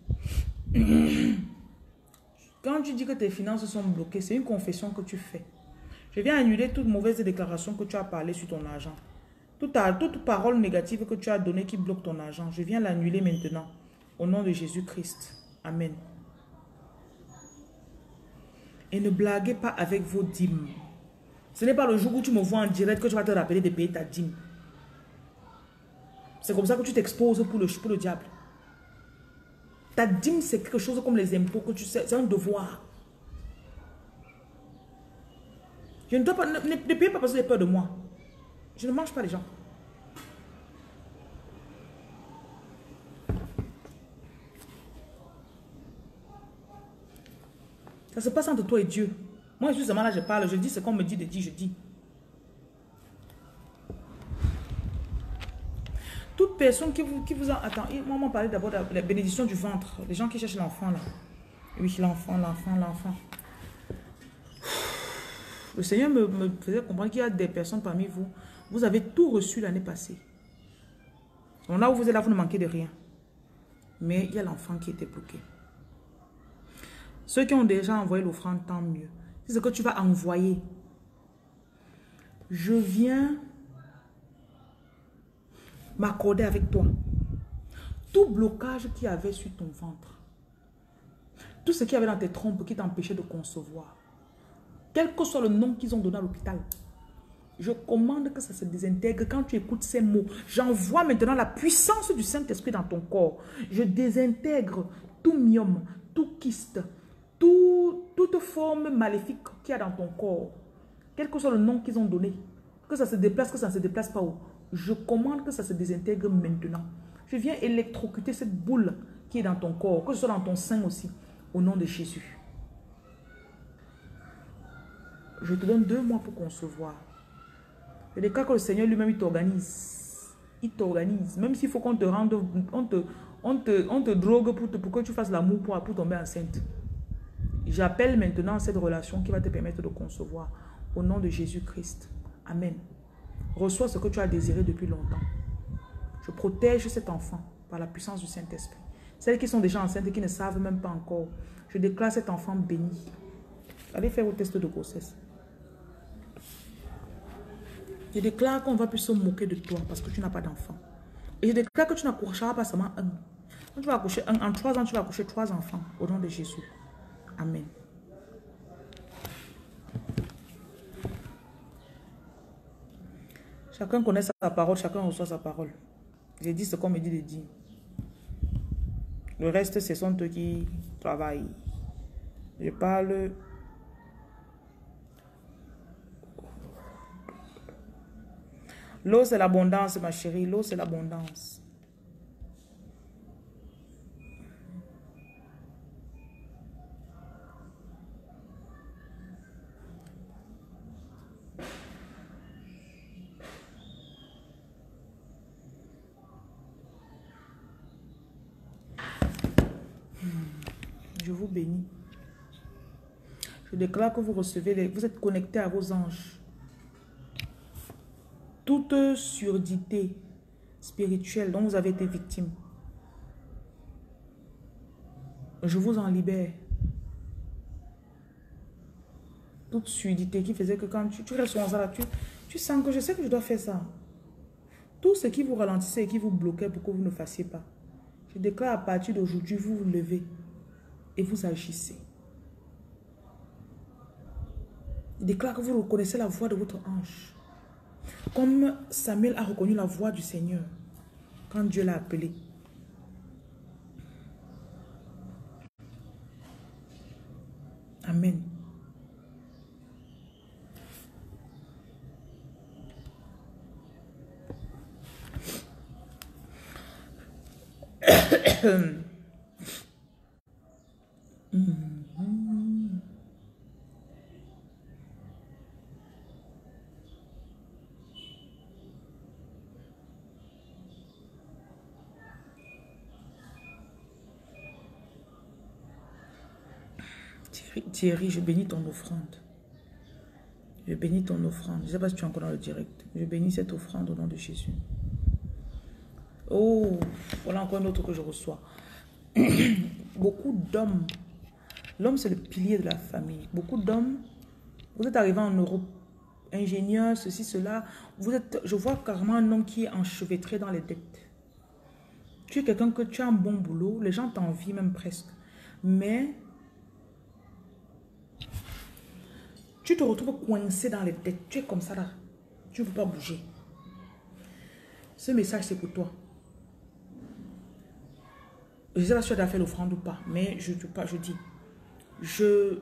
B: Quand tu dis que tes finances sont bloquées, c'est une confession que tu fais. Je viens annuler toute mauvaise déclaration que tu as parlé sur ton argent. Toute, toute parole négative que tu as donnée qui bloque ton argent, je viens l'annuler maintenant. Au nom de Jésus-Christ. Amen. Et ne blaguez pas avec vos dîmes. Ce n'est pas le jour où tu me vois en direct que tu vas te rappeler de payer ta dîme. C'est comme ça que tu t'exposes pour le, pour le diable. Ta dîme, c'est quelque chose comme les impôts que tu sais, c'est un devoir. Je ne dois pas, ne, ne, ne payez pas parce que vous avez peur de moi. Je ne mange pas les gens. Ça se passe entre toi et Dieu. Moi, je suis seulement là, je parle, je dis ce qu'on me dit de dire, je dis. Toute personne qui vous, qui vous a... Attends, moi, on m'a parlé d'abord de la bénédiction du ventre. Les gens qui cherchent l'enfant, là. Oui, l'enfant, l'enfant, l'enfant. Le Seigneur me, me faisait comprendre qu'il y a des personnes parmi vous. Vous avez tout reçu l'année passée. Donc là où vous êtes là, vous ne manquez de rien. Mais il y a l'enfant qui était bloqué. Ceux qui ont déjà envoyé l'offrande, tant mieux. C'est ce que tu vas envoyer. Je viens m'accorder avec toi. Tout blocage qu'il y avait sur ton ventre, tout ce qu'il y avait dans tes trompes qui t'empêchait de concevoir, quel que soit le nom qu'ils ont donné à l'hôpital, je commande que ça se désintègre quand tu écoutes ces mots. J'envoie maintenant la puissance du Saint-Esprit dans ton corps. Je désintègre tout myome, tout kyste, tout, toute forme maléfique qu'il y a dans ton corps. Quel que soit le nom qu'ils ont donné, que ça se déplace, que ça ne se déplace pas où. Je commande que ça se désintègre maintenant. Je viens électrocuter cette boule qui est dans ton corps, que ce soit dans ton sein aussi, au nom de Jésus. Je te donne deux mois pour concevoir. Je déclare que le Seigneur lui-même, il t'organise. Il t'organise. Même s'il faut qu'on te rende, on te, on te, on te drogue pour, te, pour que tu fasses l'amour pour, pour tomber enceinte. J'appelle maintenant cette relation qui va te permettre de concevoir. Au nom de Jésus-Christ. Amen. Reçois ce que tu as désiré depuis longtemps. Je protège cet enfant par la puissance du Saint-Esprit. Celles qui sont déjà enceintes et qui ne savent même pas encore, je déclare cet enfant béni. Allez faire vos tests de grossesse. Je déclare qu'on ne va plus se moquer de toi parce que tu n'as pas d'enfant. Et je déclare que tu n'accoucheras pas seulement un. Quand tu vas accoucher un, en trois ans, tu vas accoucher trois enfants au nom de Jésus. Amen. Chacun connaît sa parole, chacun reçoit sa parole. J'ai dit ce qu'on me dit de dire. Le reste, ce sont eux qui travaillent. Je parle. L'eau, c'est l'abondance, ma chérie. L'eau, c'est l'abondance. Je vous bénis. Je déclare que vous recevez, les, vous êtes connectés à vos anges. Toute surdité spirituelle dont vous avez été victime, je vous en libère. Toute surdité qui faisait que quand tu, tu restes là, tu, tu sens que je sais que je dois faire ça. Tout ce qui vous ralentissait et qui vous bloquait pour que vous ne fassiez pas. Je déclare à partir d'aujourd'hui, vous vous levez et vous agissez. Je déclare que vous reconnaissez la voix de votre ange. Comme Samuel a reconnu la voix du Seigneur quand Dieu l'a appelé. Amen. Thierry, je bénis ton offrande. Je bénis ton offrande. Je ne sais pas si tu es encore dans le direct. Je bénis cette offrande au nom de Jésus. Oh, voilà encore un autre que je reçois. Beaucoup d'hommes. L'homme, c'est le pilier de la famille. Beaucoup d'hommes, vous êtes arrivés en Europe, ingénieur, ceci, cela. Vous êtes, je vois carrément un homme qui est enchevêtré dans les dettes. Tu es quelqu'un que tu as un bon boulot, les gens t'envient même presque. Mais tu te retrouves coincé dans les dettes. Tu es comme ça là. Tu ne peux pas bouger. Ce message, c'est pour toi. Je ne sais pas si tu as fait l'offrande ou pas, mais je, pas, je dis, je,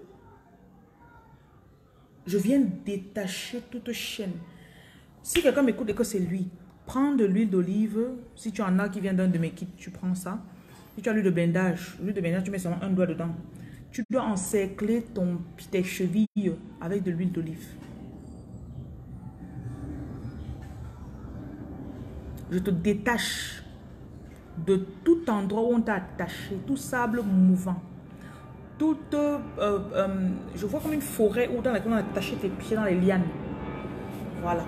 B: je viens détacher toute chaîne. Si quelqu'un m'écoute et que c'est lui, prends de l'huile d'olive. Si tu en as qui vient d'un de mes kits, tu prends ça. Si tu as l'huile de bindage, l'huile de bindage, tu mets seulement un doigt dedans. Tu dois encercler ton, tes chevilles avec de l'huile d'olive. Je te détache de tout endroit où on t'a attaché, tout sable mouvant. Toute, euh, euh, je vois comme une forêt où dans laquelle on a attaché tes pieds dans les lianes. Voilà.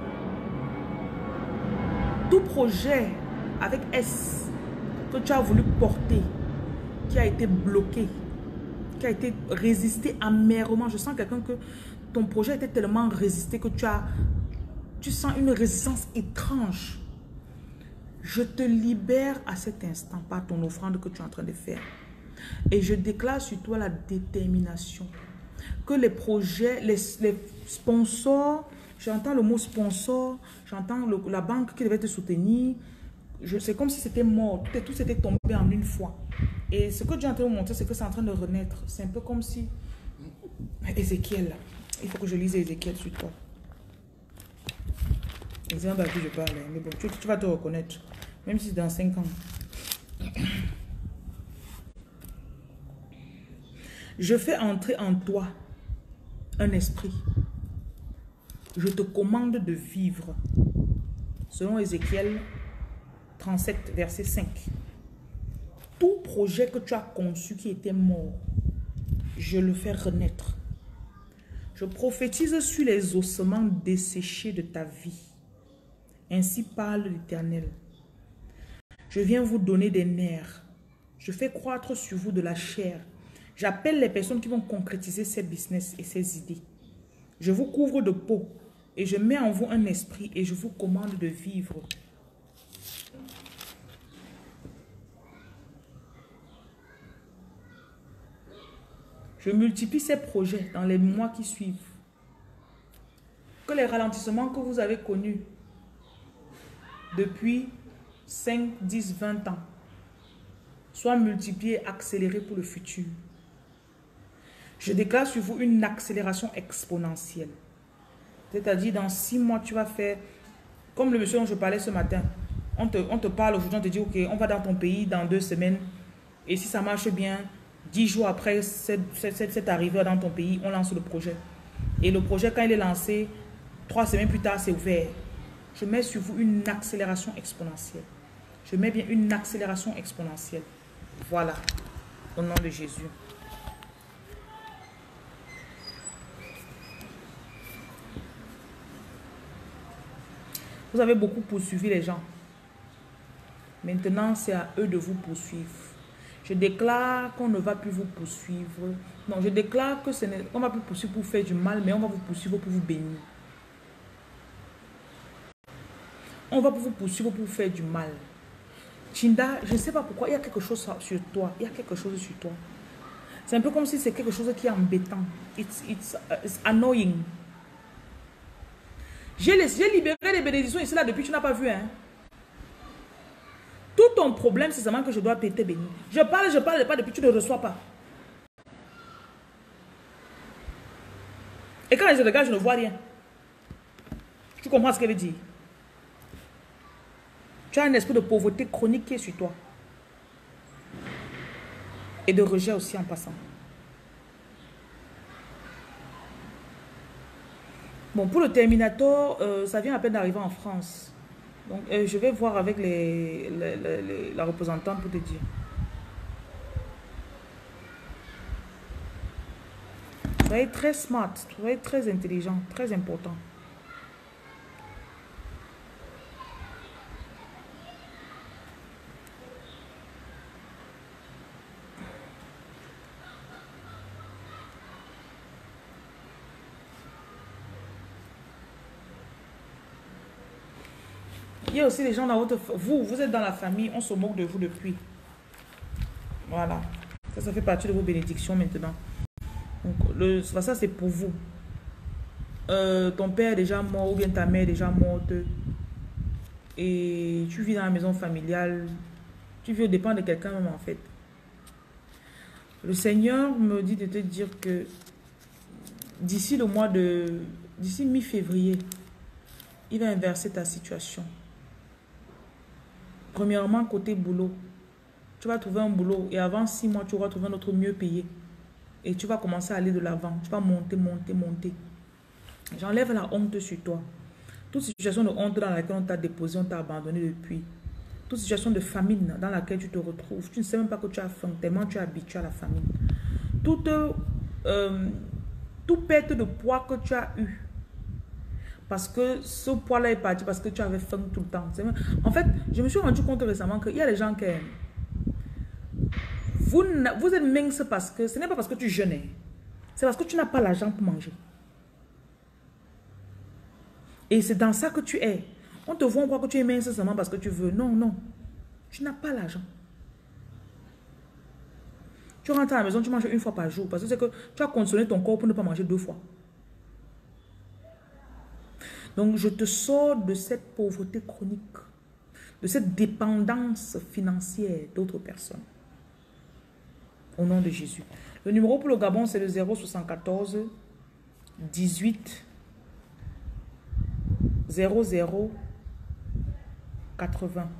B: Tout projet avec S que tu as voulu porter, qui a été bloqué, qui a été résisté amèrement. Je sens quelqu'un que ton projet était tellement résisté que tu as, tu sens une résistance étrange. Je te libère à cet instant par ton offrande que tu es en train de faire. Et je déclare sur toi la détermination. Que les projets, les, les sponsors, j'entends le mot sponsor, j'entends la banque qui devait te soutenir. C'est comme si c'était mort, tout, tout s'était tombé en une fois. Et ce que Dieu est en train de montrer, c'est que c'est en train de renaître. C'est un peu comme si... Ézéchiel, il faut que je lise Ézéchiel sur toi. Exemple à qui je parle, mais bon, tu, tu vas te reconnaître, même si c'est dans cinq ans. Je fais entrer en toi un esprit Je te commande de vivre. Selon Ézéchiel trente-sept, verset cinq. Tout projet que tu as conçu qui était mort, je le fais renaître. Je prophétise sur les ossements desséchés de ta vie. Ainsi parle l'Éternel. Je viens vous donner des nerfs. Je fais croître sur vous de la chair. J'appelle les personnes qui vont concrétiser ces business et ces idées. Je vous couvre de peau et je mets en vous un esprit et je vous commande de vivre. Je multiplie ces projets dans les mois qui suivent. Que les ralentissements que vous avez connus depuis cinq, dix, vingt ans soient multipliés, accélérés pour le futur. Je déclare sur vous une accélération exponentielle. C'est-à-dire, dans six mois, tu vas faire, comme le monsieur dont je parlais ce matin, on te, on te parle aujourd'hui, on te dit, ok, on va dans ton pays dans deux semaines, et si ça marche bien, dix jours après cette, cette, cette arrivée dans ton pays, on lance le projet. Et le projet, quand il est lancé, trois semaines plus tard, c'est ouvert. Je mets sur vous une accélération exponentielle. Je mets bien une accélération exponentielle. Voilà, au nom de Jésus. Vous avez beaucoup poursuivi les gens. Maintenant, c'est à eux de vous poursuivre. Je déclare qu'on ne va plus vous poursuivre. Non, je déclare que ce n'est, on ne va plus poursuivre pour faire du mal, mais on va vous poursuivre pour vous bénir. On va vous poursuivre pour faire du mal. Chinda, je ne sais pas pourquoi, il y a quelque chose sur toi. Il y a quelque chose sur toi. C'est un peu comme si c'est quelque chose qui est embêtant. It's, it's, uh, it's annoying. J'ai libéré les bénédictions ici là depuis, tu n'as pas vu, hein. Tout ton problème, c'est seulement que je dois te bénir. Je parle, je parle pas depuis, tu ne reçois pas. Et quand je regarde, je ne vois rien. Tu comprends ce qu'elle veut dire? Tu as un esprit de pauvreté chronique qui est sur toi. Et de rejet aussi en passant. Bon, pour le Terminator, euh, ça vient à peine d'arriver en France. Donc, euh, je vais voir avec les, les, les, les, la représentante pour te dire. Soyez très smart, soyez très intelligent, très important. Il y a aussi des gens dans votre... Vous, vous êtes dans la famille, on se moque de vous depuis. Voilà. Ça, ça fait partie de vos bénédictions maintenant. Donc, le, ça, c'est pour vous. Euh, ton père est déjà mort ou bien ta mère est déjà morte. Et tu vis dans la maison familiale. Tu vis au dépend de quelqu'un même en fait. Le Seigneur me dit de te dire que d'ici le mois de... D'ici mi-février, il va inverser ta situation. Premièrement, côté boulot. Tu vas trouver un boulot et avant six mois, tu auras trouvé un autre mieux payé. Et tu vas commencer à aller de l'avant. Tu vas monter, monter, monter. J'enlève la honte sur toi. Toute situation de honte dans laquelle on t'a déposé, on t'a abandonné depuis. Toute situation de famine dans laquelle tu te retrouves. Tu ne sais même pas que tu as faim, tellement tu es habitué à la famine. Toute, euh, toute perte de poids que tu as eu. Parce que ce poids-là est parti parce que tu avais faim tout le temps. En fait, je me suis rendu compte récemment qu'il y a des gens qui... Vous, vous êtes mince parce que... Ce n'est pas parce que tu jeûnes. C'est parce que tu n'as pas l'argent pour manger. Et c'est dans ça que tu es. On te voit, on croit que tu es mince seulement parce que tu veux. Non, non. Tu n'as pas l'argent. Tu rentres à la maison, tu manges une fois par jour. Parce que c'est que tu as conditionné ton corps pour ne pas manger deux fois. Donc, je te sors de cette pauvreté chronique, de cette dépendance financière d'autres personnes. Au nom de Jésus. Le numéro pour le Gabon, c'est le zéro soixante-quatorze dix-huit zéro zéro quatre-vingts.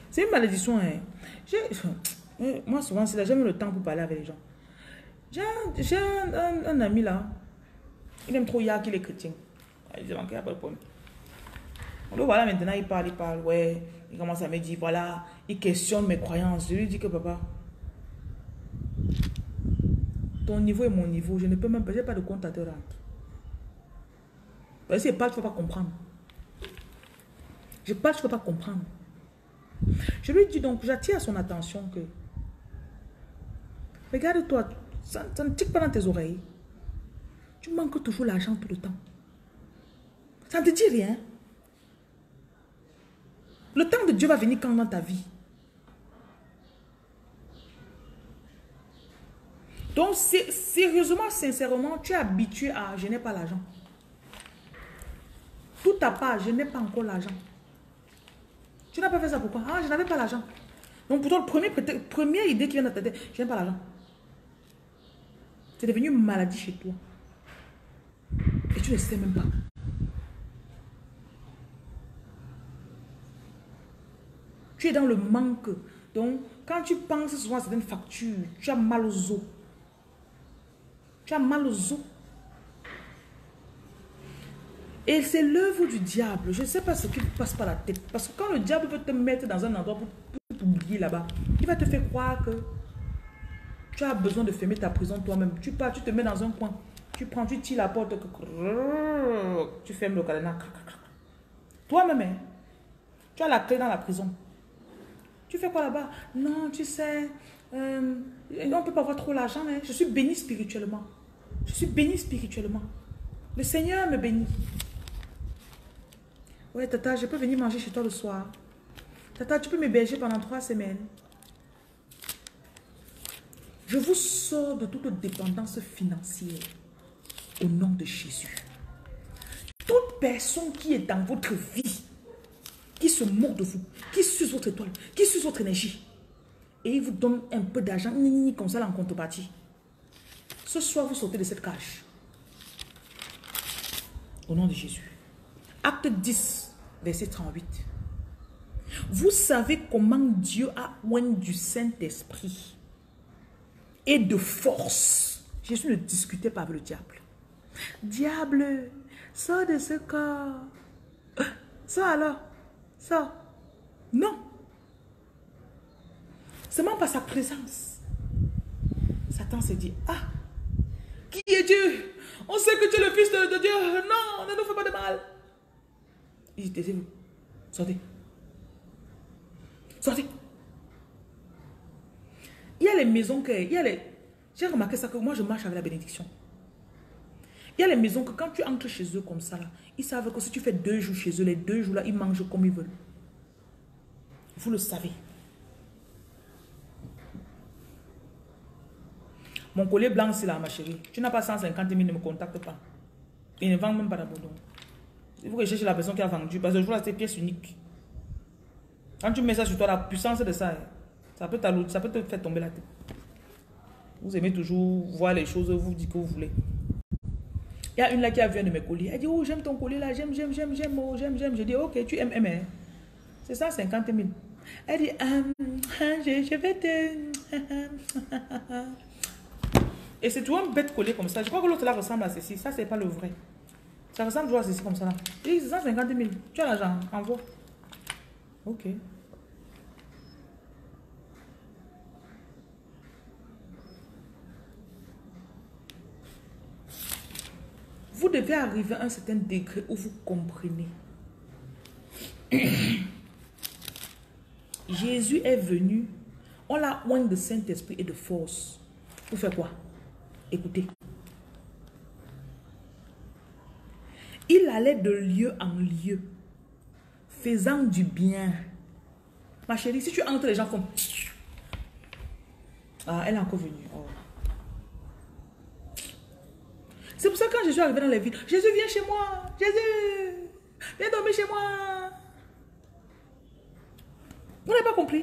B: C'est une malédiction. Hein. J'ai- Moi, souvent, c'est là, j'ai même le temps pour parler avec les gens. J'ai un, j'ai un, un- un ami là. Il aime trop Yah qu'il est chrétien. Il dit, il n'y a pas de problème. Donc voilà, maintenant, il parle, il parle. Ouais, il commence à me dire, voilà, il questionne mes croyances. Je lui dis que papa, ton niveau est mon niveau. Je ne peux même pas, je n'ai pas de compte à te rendre. Parce que je parle, tu ne vas pas comprendre. Je parle, tu ne vas pas comprendre. Je lui dis donc, j'attire son attention que, regarde-toi, ça, ça ne tique pas dans tes oreilles. Tu manques toujours l'argent tout le temps. Ça ne te dit rien. Le temps de Dieu va venir quand dans ta vie? Donc, sérieusement, sincèrement, tu es habitué à je n'ai pas l'argent. Tout à part, je n'ai pas encore l'argent. Tu n'as pas fait ça pourquoi? Ah, je n'avais pas l'argent. Donc, pour toi, la première, première idée qui vient dans ta tête, je n'ai pas l'argent. C'est devenu une maladie chez toi. Et tu ne sais même pas. Tu es dans le manque. Donc, quand tu penses souvent à certaines factures, tu as mal aux os. Tu as mal aux os. Et c'est l'œuvre du diable. Je ne sais pas ce qui passe par la tête. Parce que quand le diable veut te mettre dans un endroit pour, pour t'oublier là-bas, il va te faire croire que tu as besoin de fermer ta prison toi-même. Tu pars, tu te mets dans un coin. Tu prends, tu tires la porte. Tu fermes le cadenas. Toi-même, hein, tu as la clé dans la prison. Tu fais quoi là-bas? Non, tu sais, euh, on ne peut pas avoir trop l'argent. Hein. Je suis béni spirituellement. Je suis béni spirituellement. Le Seigneur me bénit. Ouais, tata, je peux venir manger chez toi le soir. Tata, tu peux m'héberger pendant trois semaines. Je vous sors de toute dépendance financière au nom de Jésus. Toute personne qui est dans votre vie, qui se moque de vous, qui suce votre étoile, qui suce votre énergie, et il vous donne un peu d'argent, comme ça, en contrepartie. Ce soir, vous sortez de cette cage. Au nom de Jésus. Acte dix, verset trente-huit. Vous savez comment Dieu a oint du Saint-Esprit et de force. Jésus ne discutait pas avec le diable. Diable, sors de ce corps. Sors alors. Sors. Non. Seulement par sa présence. Satan s'est dit, ah, qui est Dieu? On sait que tu es le fils de, de Dieu. Non, ne nous fais pas de mal. Il dit, taisez-vous. Sortez. Sortez. Il y a les maisons que... Il y a les... J'ai remarqué ça que moi, je marche avec la bénédiction. Il y a les maisons que quand tu entres chez eux comme ça, là, ils savent que si tu fais deux jours chez eux, les deux jours là, ils mangent comme ils veulent. Vous le savez. Mon collier blanc, c'est là, ma chérie. Tu n'as pas cent cinquante mille, ne me contacte pas. Il ne vend même pas d'abandon. Il faut que je cherche la personne qui a vendu. Parce que je vois ces pièces uniques. Quand tu mets ça sur toi, la puissance de ça, ça peut, ça peut te faire tomber la tête. Vous aimez toujours voir les choses, vous dites que vous voulez. Il y a une là qui a vu un de mes colliers. Elle dit, oh, j'aime ton collier là, j'aime, j'aime, j'aime, j'aime, oh, j'aime, j'aime. Je dis, ok, tu aimes, aimes. C'est ça, cinquante mille. Elle dit, um, je, je vais te... Et c'est toujours un bête collier comme ça. Je crois que l'autre là ressemble à ceci. Ça, c'est pas le vrai. Ça ressemble toujours à ceci comme ça là. Et c'est cent cinquante mille. Tu as l'argent, envoie. Ok. Vous devez arriver à un certain degré où vous comprenez. Jésus est venu. On l'a oint de Saint-Esprit et de force. Pour faire quoi? Écoutez. Il allait de lieu en lieu, faisant du bien. Ma chérie, si tu entres, les gens font... Ah, elle est encore venue. Oh. C'est pour ça que quand je suis arrivé dans les villes, Jésus, viens chez moi. Jésus, viens dormir chez moi. Vous n'avez pas compris?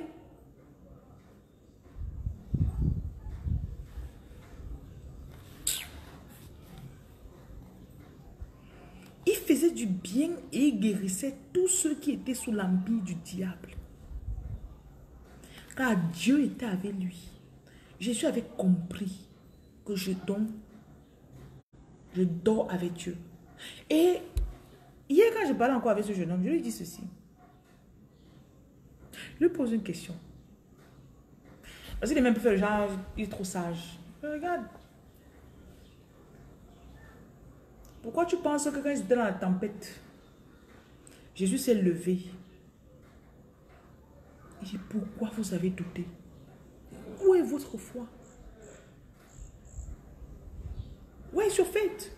B: Il faisait du bien et il guérissait tous ceux qui étaient sous l'empire du diable. Car Dieu était avec lui. Jésus avait compris que je donne, je dors avec Dieu. Et hier, quand je parlais encore avec ce jeune homme, je lui dis ceci. Je lui pose une question. Parce qu'il est même peu fait le genre, il est trop sage. Mais regarde. Pourquoi tu penses que quand ils étaient dans la tempête, Jésus s'est levé? Il dit, pourquoi vous avez douté? Où est votre foi? Où est your faith?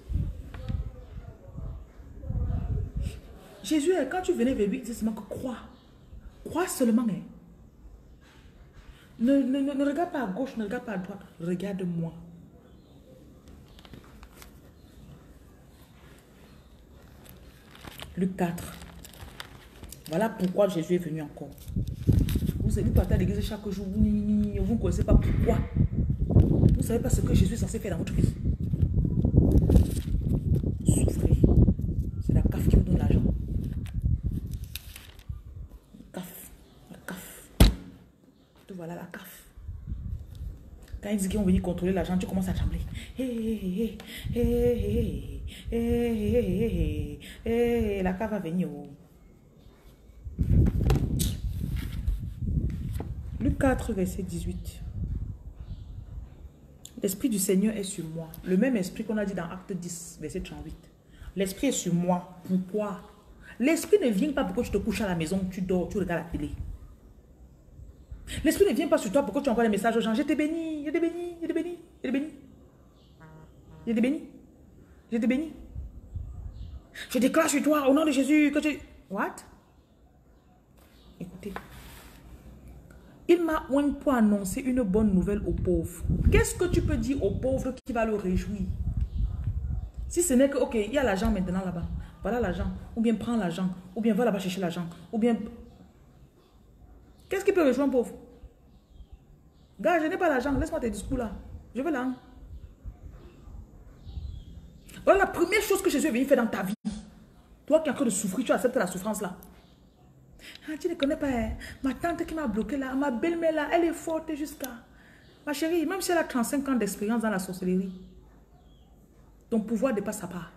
B: Jésus, quand tu venais vers lui, il disait seulement que crois. Crois seulement. Hein. Ne, ne, ne, ne regarde pas à gauche, ne regarde pas à droite. Regarde-moi. Luc quatre. Voilà pourquoi Jésus est venu encore. Vous savez, vous partez à l'église chaque jour, vous ne connaissez pas pourquoi. Vous ne savez pas ce que Jésus est censé faire dans votre vie. Souffrez. C'est la C A F qui vous donne l'argent. La C A F. La C A F. Te voilà la C A F. Quand ils disent qu'ils vont venir contrôler l'argent, tu commences à trembler. Hé, hé, hé, hé, hé, hé, hé, hé, la C A F va venir. Luc quatre, verset dix-huit. L'Esprit du Seigneur est sur moi. Le même esprit qu'on a dit dans Acte dix, verset trente-huit. L'Esprit est sur moi. Pourquoi? L'Esprit ne vient pas pour que tu te couches à la maison, tu dors, tu regardes la télé. L'Esprit ne vient pas sur toi pour que tu envoies des messages aux gens. Je t'ai béni, je t'ai béni, je t'ai béni, je t'ai béni. Je t'ai béni. Je t'ai béni. Je déclare sur toi au nom de Jésus que tu... What? Écoutez. Il m'a oint pour annoncer une bonne nouvelle aux pauvres. Qu'est-ce que tu peux dire aux pauvres qui va le réjouir? Si ce n'est que, ok, il y a l'argent maintenant là-bas. Voilà l'argent. Ou bien prends l'argent. Ou bien va là-bas chercher l'argent. Ou bien... Qu'est-ce qui peut réjouir un pauvre? Gars, je n'ai pas l'argent. Laisse-moi tes discours là. Je veux l'argent. Voilà la première chose que Jésus est venu faire dans ta vie. Toi qui es en train de souffrir, tu acceptes la souffrance là. Ah, tu ne connais pas, hein? Ma tante qui m'a bloqué là, ma belle-mère là, elle est forte jusqu'à... Ma chérie, même si elle a trente-cinq ans d'expérience dans la sorcellerie, ton pouvoir dépasse sa part.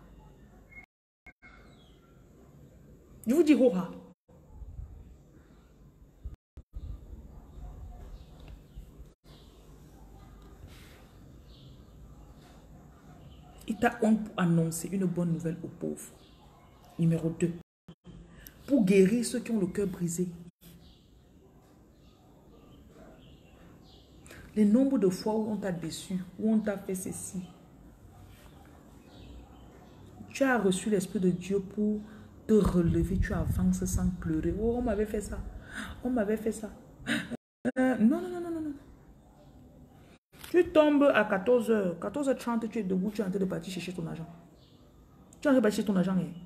B: Je vous dis, Rora. Il t'a honte pour annoncer une bonne nouvelle aux pauvres. Numéro deux. Pour guérir ceux qui ont le cœur brisé. Les nombres de fois où on t'a déçu, où on t'a fait ceci. Tu as reçu l'Esprit de Dieu pour te relever, tu avances sans pleurer. Oh, on m'avait fait ça. On m'avait fait ça. Euh, non, non, non, non, non, non. Tu tombes à quatorze heures. quatorze heures trente, tu es debout, tu es en train de partir chercher ton argent. Tu es en train de partir chercher ton argent. Hein.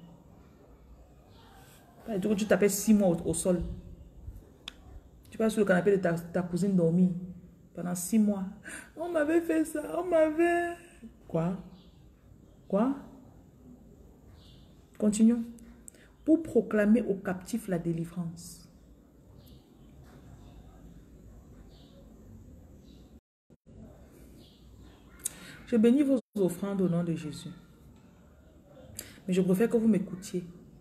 B: Tu t'appelles six mois au, au sol. Tu passes sur le canapé de ta, ta cousine dormir pendant six mois. On m'avait fait ça, on m'avait... Quoi? Quoi? Continuons. Pour proclamer aux captifs la délivrance. Je bénis vos offrandes au nom de Jésus. Mais je préfère que vous m'écoutiez.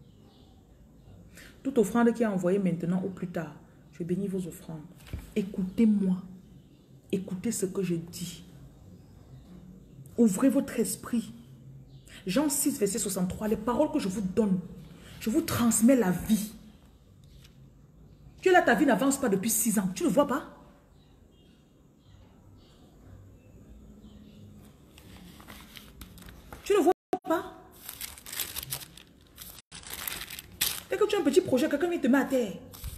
B: Toute offrande qui est envoyée maintenant ou plus tard, je bénis vos offrandes. Écoutez-moi. Écoutez ce que je dis. Ouvrez votre esprit. Jean six, verset soixante-trois. Les paroles que je vous donne, je vous transmets la vie. Tu es là, ta vie n'avance pas depuis six ans. Tu ne vois pas? Tu ne vois pas? Dès que tu as un petit projet, quelqu'un vient te met à terre.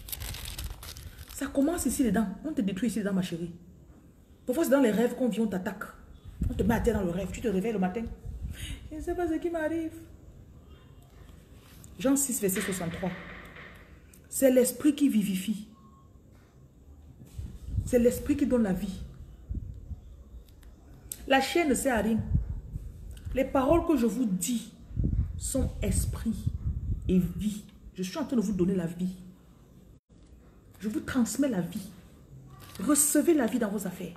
B: Ça commence ici dedans. On te détruit ici dedans, ma chérie. Parfois, c'est dans les rêves qu'on vient, on t'attaque. On te met à terre dans le rêve. Tu te réveilles le matin. Je ne sais pas ce qui m'arrive. Jean six, verset soixante-trois. C'est l'esprit qui vivifie. C'est l'esprit qui donne la vie. La chair ne sert à rien. Les paroles que je vous dis sont esprit et vie. Je suis en train de vous donner la vie. Je vous transmets la vie. Recevez la vie dans vos affaires.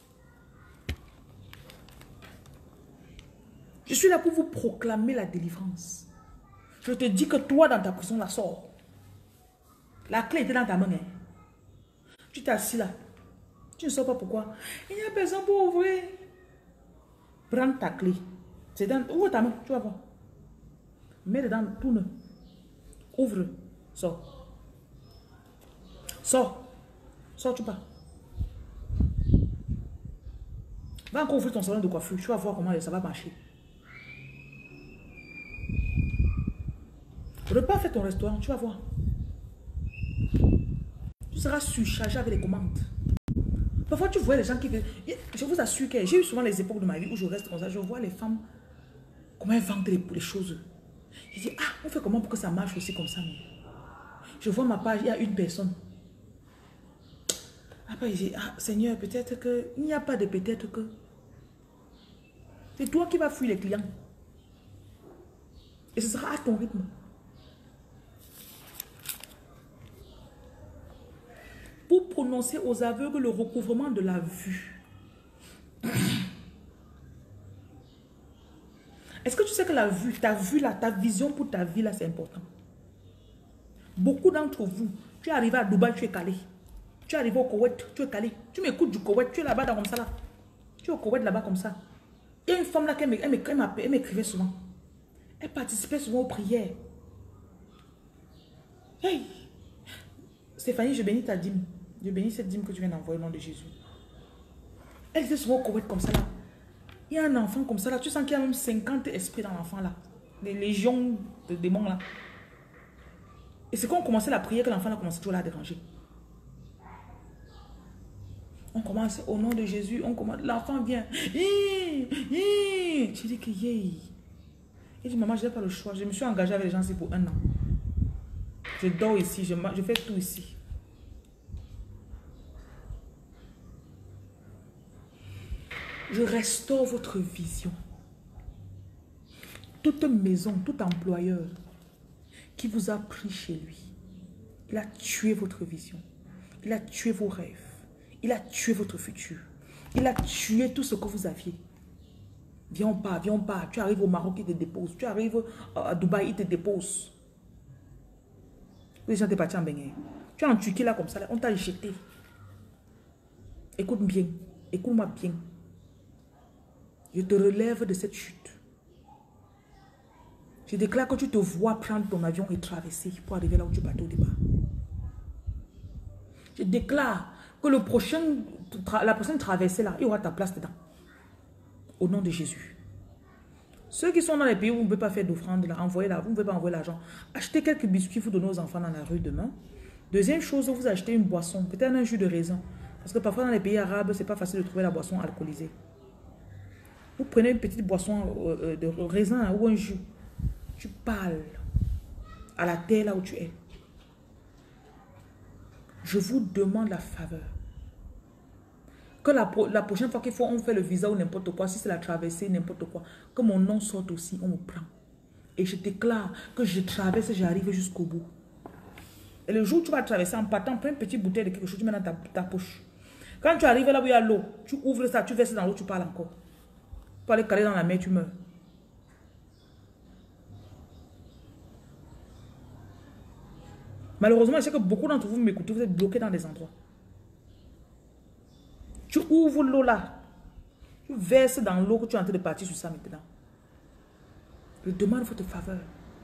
B: Je suis là pour vous proclamer la délivrance. Je te dis que toi, dans ta prison, la sors. La clé était dans ta main. Hein. Tu t'es assis là. Tu ne sais pas pourquoi. Il n'y a personne pour ouvrir. Prends ta clé. C'est dans... Ouvre ta main, tu vas voir. Mets dedans, tourne. Ouvre. Sors. Sors. Sors, tu pars. Va encore ouvrir ton salon de coiffure. Tu vas voir comment ça va marcher. Repas, fais ton restaurant, tu vas voir. Tu seras surchargé avec les commandes. Parfois, tu vois les gens qui... Je vous assure que j'ai eu souvent les époques de ma vie où je reste comme ça. Je vois les femmes, comment elles vendent les, les choses. Je dis, ah, on fait comment pour que ça marche aussi comme ça. Mais... Je vois ma page, il y a une personne. Après, je dis, ah, Seigneur, peut-être que... Il n'y a pas de peut-être que... C'est toi qui vas fuir les clients. Et ce sera à ton rythme. Pour prononcer aux aveugles le recouvrement de la vue. Est-ce que tu sais que la vue, ta vue là, ta vision pour ta vie là, c'est important. Beaucoup d'entre vous, tu es arrivé à Dubaï, tu es calé. Tu es arrivé au Koweït, tu es calé. Tu m'écoutes du Koweït, tu es là-bas comme ça là. Tu es au Koweït là-bas comme ça. Il y a une femme là qui m'écrivait souvent. Elle participait souvent aux prières. Hey! Stéphanie, je bénis ta dîme. Je bénis cette dîme que tu viens d'envoyer au nom de Jésus. Elle était souvent au Koweït comme ça là. Il y a un enfant comme ça là. Tu sens qu'il y a même cinquante esprits dans l'enfant là. Des légions de démons là. Et c'est quand on commençait la prière que l'enfant a commencé toujours là à déranger. On commence au nom de Jésus. On commence. L'enfant vient. J'ai dit que yé. Il dit maman, je n'ai pas le choix. Je me suis engagée avec les gens ici pour un an. Je dors ici. Je, je fais tout ici. Je restaure votre vision. Toute maison, tout employeur qui vous a pris chez lui, il a tué votre vision. Il a tué vos rêves. Il a tué votre futur. Il a tué tout ce que vous aviez. Viens, on part, viens, on part. Tu arrives au Maroc, il te dépose. Tu arrives à Dubaï, il te dépose. Les gens t'es parti en baignet. Tu es en Turquie là comme ça, là, on t'a jeté. Écoute bien, écoute-moi bien. Je te relève de cette chute. Je déclare que tu te vois prendre ton avion et traverser pour arriver là où tu partais au départ. Je déclare que le prochain, la prochaine traversée là, il y aura ta place dedans. Au nom de Jésus. Ceux qui sont dans les pays où vous ne pouvez pas faire d'offrande, là, envoyez là, vous ne pouvez pas envoyer l'argent. Achetez quelques biscuits, vous donnez aux enfants dans la rue demain. Deuxième chose, vous achetez une boisson, peut-être un jus de raisin. Parce que parfois dans les pays arabes, ce n'est pas facile de trouver la boisson alcoolisée. Vous prenez une petite boisson euh, de raisin ou un jus. Tu parles à la terre là où tu es. Je vous demande la faveur. Que la, la prochaine fois qu'il faut, on fait le visa ou n'importe quoi, si c'est la traversée, n'importe quoi, que mon nom sorte aussi, on me prend. Et je déclare que je traverse et j'arrive jusqu'au bout. Et le jour où tu vas traverser en partant, prends une petite bouteille de quelque chose, tu mets dans ta, ta poche. Quand tu arrives là où il y a l'eau, tu ouvres ça, tu verses dans l'eau, tu parles encore. Pour aller caler dans la mer, tu meurs. Malheureusement, je sais que beaucoup d'entre vous m'écoutez, vous êtes bloqués dans des endroits. Tu ouvres l'eau là. Tu verses dans l'eau que tu es en train de partir sur ça maintenant. Je demande votre faveur.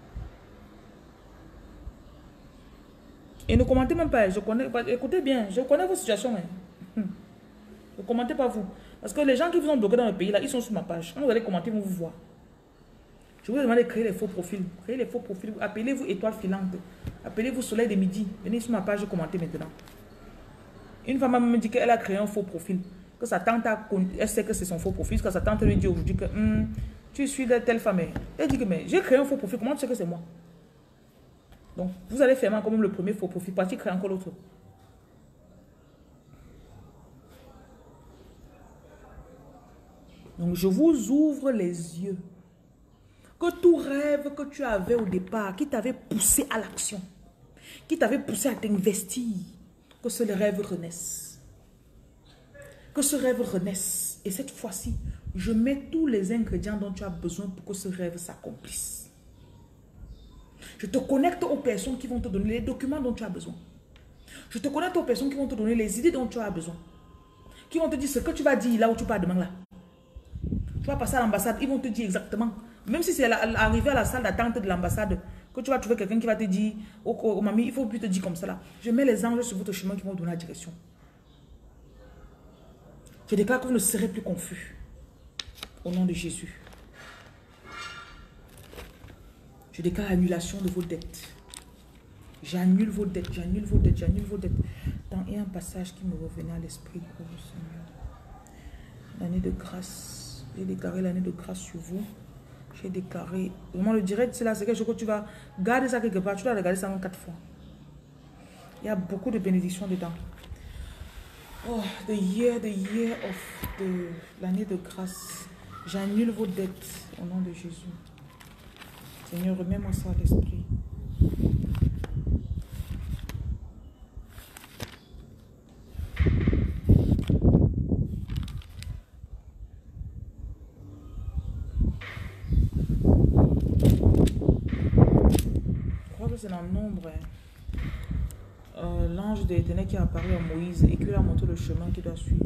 B: Et ne commentez même pas. Je connais, écoutez bien, je connais vos situations. Hein. Ne commentez pas vous. Parce que les gens qui vous ont bloqué dans le pays là, ils sont sur ma page. Quand vous allez commenter, vous vous voyez. Je vous demande de créer les faux profils. Créez les faux profils. Appelez-vous étoile filante. Appelez-vous soleil de midi. Venez sur ma page, commentez maintenant. Une femme me dit qu'elle a créé un faux profil. Que sa tante a, elle sait que c'est son faux profil. Que sa tante lui dit aujourd'hui que hm, tu suis de telle femme. Elle dit que mais j'ai créé un faux profil. Comment tu sais que c'est moi? Donc vous allez faire quand même le premier faux profil. Parti créer encore l'autre. Donc je vous ouvre les yeux. Que tout rêve que tu avais au départ, qui t'avait poussé à l'action, qui t'avait poussé à t'investir, que ce rêve renaisse. Que ce rêve renaisse. Et cette fois-ci, je mets tous les ingrédients dont tu as besoin pour que ce rêve s'accomplisse. Je te connecte aux personnes qui vont te donner les documents dont tu as besoin. Je te connecte aux personnes qui vont te donner les idées dont tu as besoin. Qui vont te dire ce que tu vas dire là où tu pars demain là. Tu vas passer à l'ambassade, ils vont te dire exactement. Même si c'est arrivé à la salle d'attente de l'ambassade, que tu vas trouver quelqu'un qui va te dire, oh, oh, mamie, il ne faut plus te dire comme ça là. Je mets les anges sur votre chemin qui vont donner la direction. Je déclare que vous ne serez plus confus. Au nom de Jésus. Je déclare l'annulation de vos dettes. J'annule vos dettes, j'annule vos dettes, j'annule vos dettes. Dans, il y a un passage qui me revenait à l'esprit. Oh Seigneur. L'année de grâce. J'ai déclaré l'année de grâce sur vous. J'ai déclaré. Vraiment, le direct, c'est là, c'est quelque chose que tu vas garder ça quelque part. Tu dois regarder ça en quatre fois. Il y a beaucoup de bénédictions dedans. Oh, the year, the year of the, l'année de grâce. J'annule vos dettes au nom de Jésus. Seigneur, remets-moi ça à l'esprit. Je crois que c'est dans le nombre. Hein. Euh, L'ange de l'Éternel qui a apparu à Moïse et qui lui a montré le chemin qu'il doit suivre.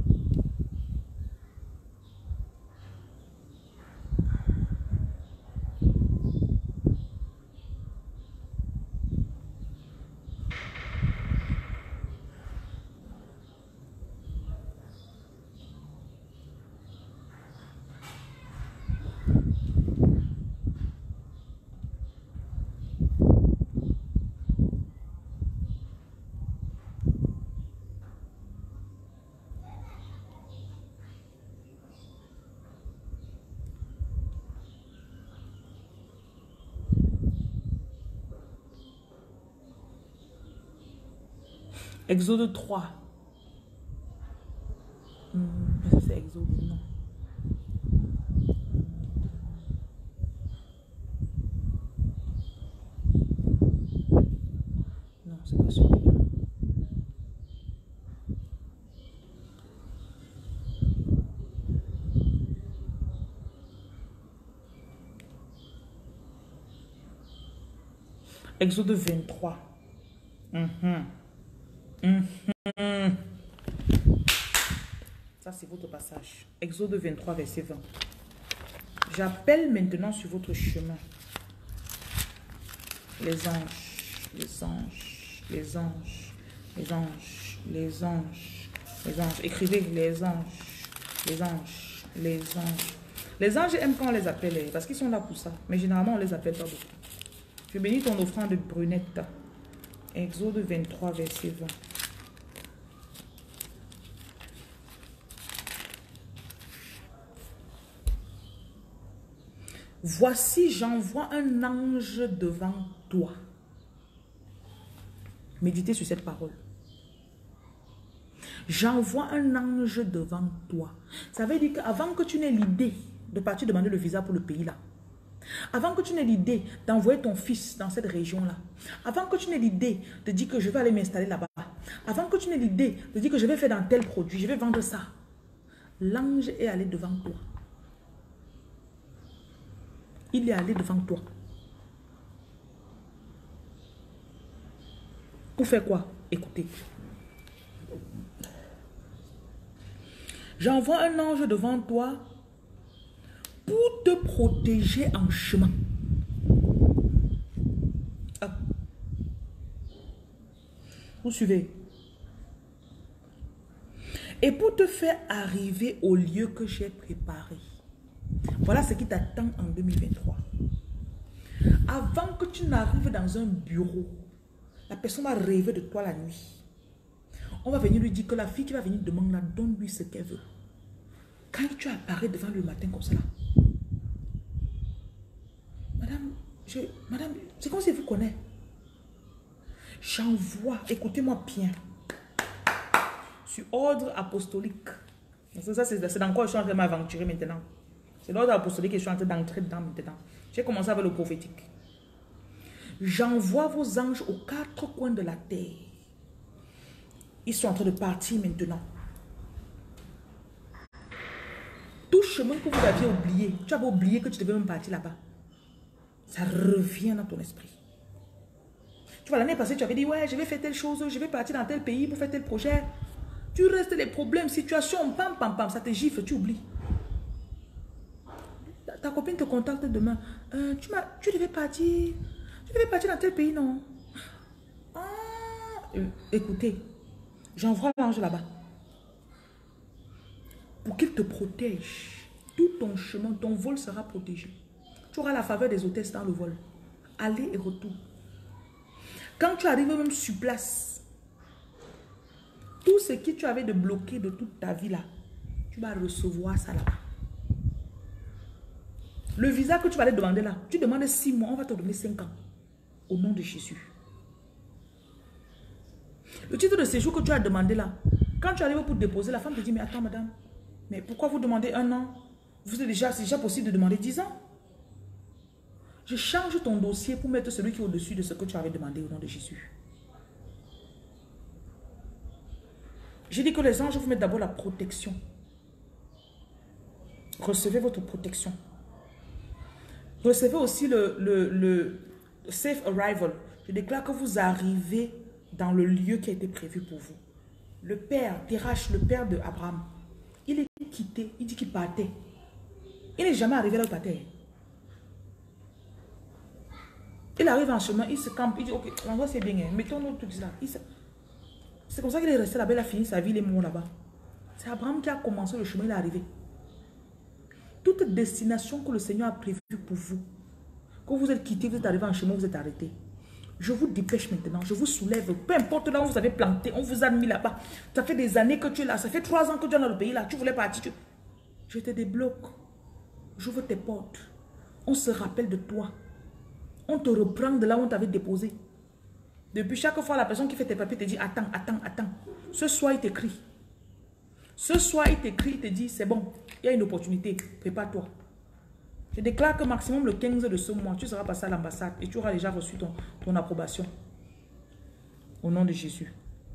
B: Exode trois. Hmm, ça c'est Exode, non. Non, c'est pas celui-là. Exode vingt-trois. Mm-hmm. Mm-hmm. Ça, c'est votre passage. Exode vingt-trois, verset vingt. J'appelle maintenant sur votre chemin les anges, les anges, les anges, les anges, les anges, les anges. Écrivez les anges, les anges, les anges. Les anges aiment quand on les appelle parce qu'ils sont là pour ça. Mais généralement, on les appelle pas beaucoup. Je bénis ton offrande de brunette. Exode vingt-trois, verset vingt. Voici, j'envoie un ange devant toi. Méditez sur cette parole. J'envoie un ange devant toi. Ça veut dire qu'avant que tu n'aies l'idée de partir demander le visa pour le pays là, avant que tu n'aies l'idée d'envoyer ton fils dans cette région-là, avant que tu n'aies l'idée de dire que je vais aller m'installer là-bas, avant que tu n'aies l'idée de dire que je vais faire dans tel produit, je vais vendre ça, l'ange est allé devant toi. Il est allé devant toi. Pour faire quoi? Écoutez. J'envoie un ange devant toi pour te protéger en chemin. Ah. Vous suivez? Et pour te faire arriver au lieu que j'ai préparé. Voilà ce qui t'attend en deux mille vingt-trois. Avant que tu n'arrives dans un bureau, la personne va rêver de toi la nuit. On va venir lui dire que la fille qui va venir demander là, donne-lui ce qu'elle veut. Quand tu apparais devant lui le matin comme ça là, Madame, je, madame, c'est comme si vous connaissez. J'envoie, écoutez-moi bien, sur ordre apostolique. Ça, c'est dans quoi je suis en train de m'aventurer maintenant. C'est l'ordre apostolique que je suis en train d'entrer dedans maintenant. J'ai commencé avec le prophétique. J'envoie vos anges aux quatre coins de la terre. Ils sont en train de partir maintenant. chemin que vous aviez oublié, tu avais oublié que tu devais même partir là-bas. Ça revient dans ton esprit. Tu vois, l'année passée, tu avais dit, ouais, je vais faire telle chose, je vais partir dans tel pays pour faire tel projet. Tu restes les problèmes, situations, pam, pam, pam, ça te gifle, tu oublies. Ta, ta copine te contacte demain. Euh, tu, tu devais partir, tu devais partir dans tel pays, non? Ah, euh, écoutez, j'envoie l'ange là-bas. Pour qu'il te protège. Tout ton chemin, ton vol sera protégé. Tu auras la faveur des hôtesses dans le vol. Aller et retour. Quand tu arrives même sur place, tout ce que tu avais de bloqué de toute ta vie là, tu vas recevoir ça là-bas. Le visa que tu vas aller demander là, tu demandes six mois, on va te donner cinq ans. Au nom de Jésus. Le titre de séjour que tu as demandé là, quand tu arrives pour déposer, la femme te dit, mais attends madame, mais pourquoi vous demandez un an? Vous êtes déjà, c'est déjà possible de demander dix ans. Je change ton dossier pour mettre celui qui est au-dessus de ce que tu avais demandé au nom de Jésus. J'ai dit que les anges vous mettent d'abord la protection. Recevez votre protection. Recevez aussi le, le, le safe arrival. Je déclare que vous arrivez dans le lieu qui a été prévu pour vous. Le père, Terach, le père de Abraham, il est quitté, il dit qu'il partait. Il n'est jamais arrivé là où il partait. Il arrive en chemin, il se campe, il dit, ok, l'endroit c'est bien, mettons-nous tout ça. C'est comme ça qu'il est resté là-bas, il a fini sa vie, il est mort là-bas. C'est Abraham qui a commencé le chemin, il est arrivé. Toute destination que le Seigneur a prévue pour vous, quand vous êtes quitté, vous êtes arrivé en chemin, vous êtes arrêté. Je vous dépêche maintenant, je vous soulève, peu importe là où vous avez planté, on vous a mis là-bas. Ça fait des années que tu es là, ça fait trois ans que tu es dans le pays là, tu voulais partir. Tu... Je te débloque, j'ouvre tes portes, on se rappelle de toi. On te reprend de là où on t'avait déposé. Depuis chaque fois, la personne qui fait tes papiers te dit, attends, attends, attends. Ce soir, il t'écrit. Ce soir, il t'écrit, il te dit, c'est bon, il y a une opportunité, prépare-toi. Je déclare que maximum le quinze de ce mois, tu seras passé à l'ambassade et tu auras déjà reçu ton, ton approbation. Au nom de Jésus.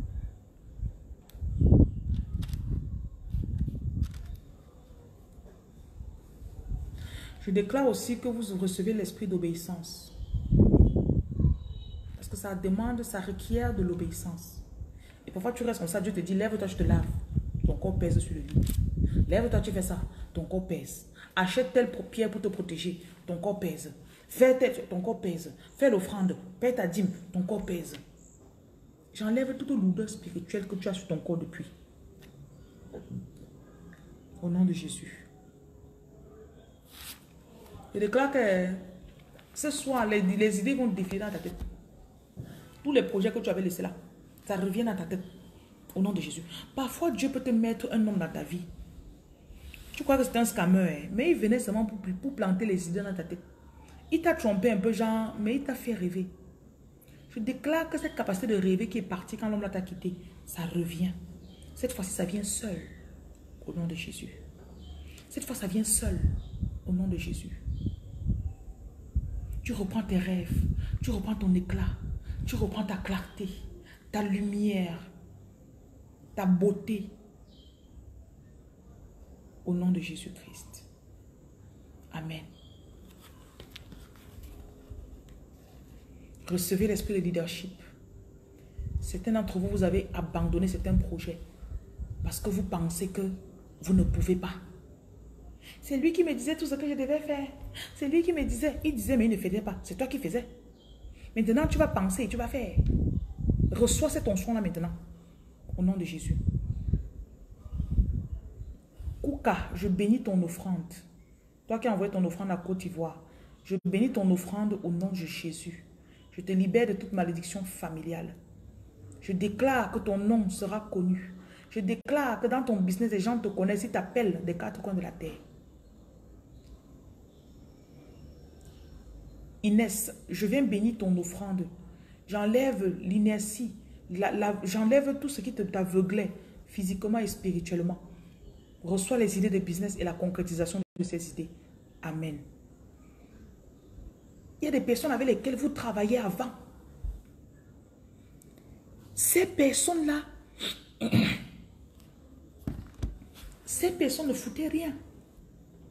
B: Je déclare aussi que vous recevez l'esprit d'obéissance. Parce que ça demande, ça requiert de l'obéissance. Et parfois tu restes comme ça, Dieu te dit, lève-toi, je te lave. Ton corps pèse sur le lit. Lève-toi, tu fais ça, ton corps pèse. Achète telle pierre pour te protéger, ton corps pèse. Fais tel, ton corps pèse. Fais l'offrande, paie ta dîme, ton corps pèse. J'enlève toute lourdeur spirituelle que tu as sur ton corps depuis. Au nom de Jésus. Je déclare que ce soir, les, les idées vont défiler dans ta tête. Tous les projets que tu avais laissés là, ça revient dans ta tête. Au nom de Jésus. Parfois, Dieu peut te mettre un homme dans ta vie. Tu crois que c'est un scammer, hein? Mais il venait seulement pour, pour planter les idées dans ta tête. Il t'a trompé un peu, genre, mais il t'a fait rêver. Je déclare que cette capacité de rêver qui est partie quand l'homme là t'a quitté, ça revient. Cette fois-ci, ça vient seul. Au nom de Jésus. Cette fois, ça vient seul. Au nom de Jésus. Tu reprends tes rêves. Tu reprends ton éclat. Tu reprends ta clarté. Ta lumière. Ta beauté. Au nom de Jésus-Christ. Amen. Recevez l'esprit de leadership. Certains d'entre vous, vous avez abandonné certains projets parce que vous pensez que vous ne pouvez pas. C'est lui qui me disait tout ce que je devais faire. C'est lui qui me disait. Il disait, mais il ne faisait pas. C'est toi qui faisais. Maintenant, tu vas penser et tu vas faire. Reçois cet onction là maintenant. Au nom de Jésus. Kouka, je bénis ton offrande. Toi qui as envoyé ton offrande à Côte d'Ivoire. Je bénis ton offrande au nom de Jésus. Je te libère de toute malédiction familiale. Je déclare que ton nom sera connu. Je déclare que dans ton business, les gens te connaissent, ils t'appellent des quatre coins de la terre. Inès, je viens bénir ton offrande. J'enlève l'inertie. J'enlève tout ce qui t'aveuglait physiquement et spirituellement. Reçois les idées de business et la concrétisation de ces idées. Amen. Il y a des personnes avec lesquelles vous travaillez avant. Ces personnes-là, ces personnes ne foutaient rien.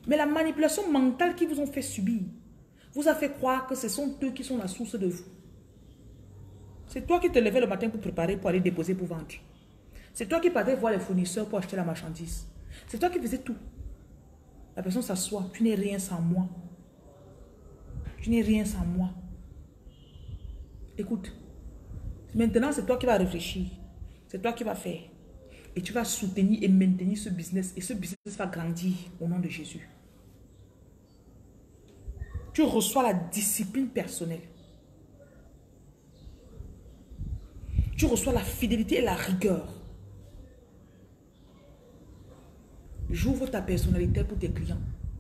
B: Mais la manipulation mentale qu'ils vous ont fait subir vous a fait croire que ce sont eux qui sont la source de vous. C'est toi qui te levais le matin pour préparer, pour aller déposer, pour vendre. C'est toi qui partais voir les fournisseurs pour acheter la marchandise. C'est toi qui faisais tout. La personne s'assoit. Tu n'es rien sans moi. Tu n'es rien sans moi. Écoute. Maintenant, c'est toi qui vas réfléchir. C'est toi qui vas faire. Et tu vas soutenir et maintenir ce business. Et ce business va grandir au nom de Jésus. Tu reçois la discipline personnelle. Tu reçois la fidélité et la rigueur. J'ouvre ta personnalité pour tes clients.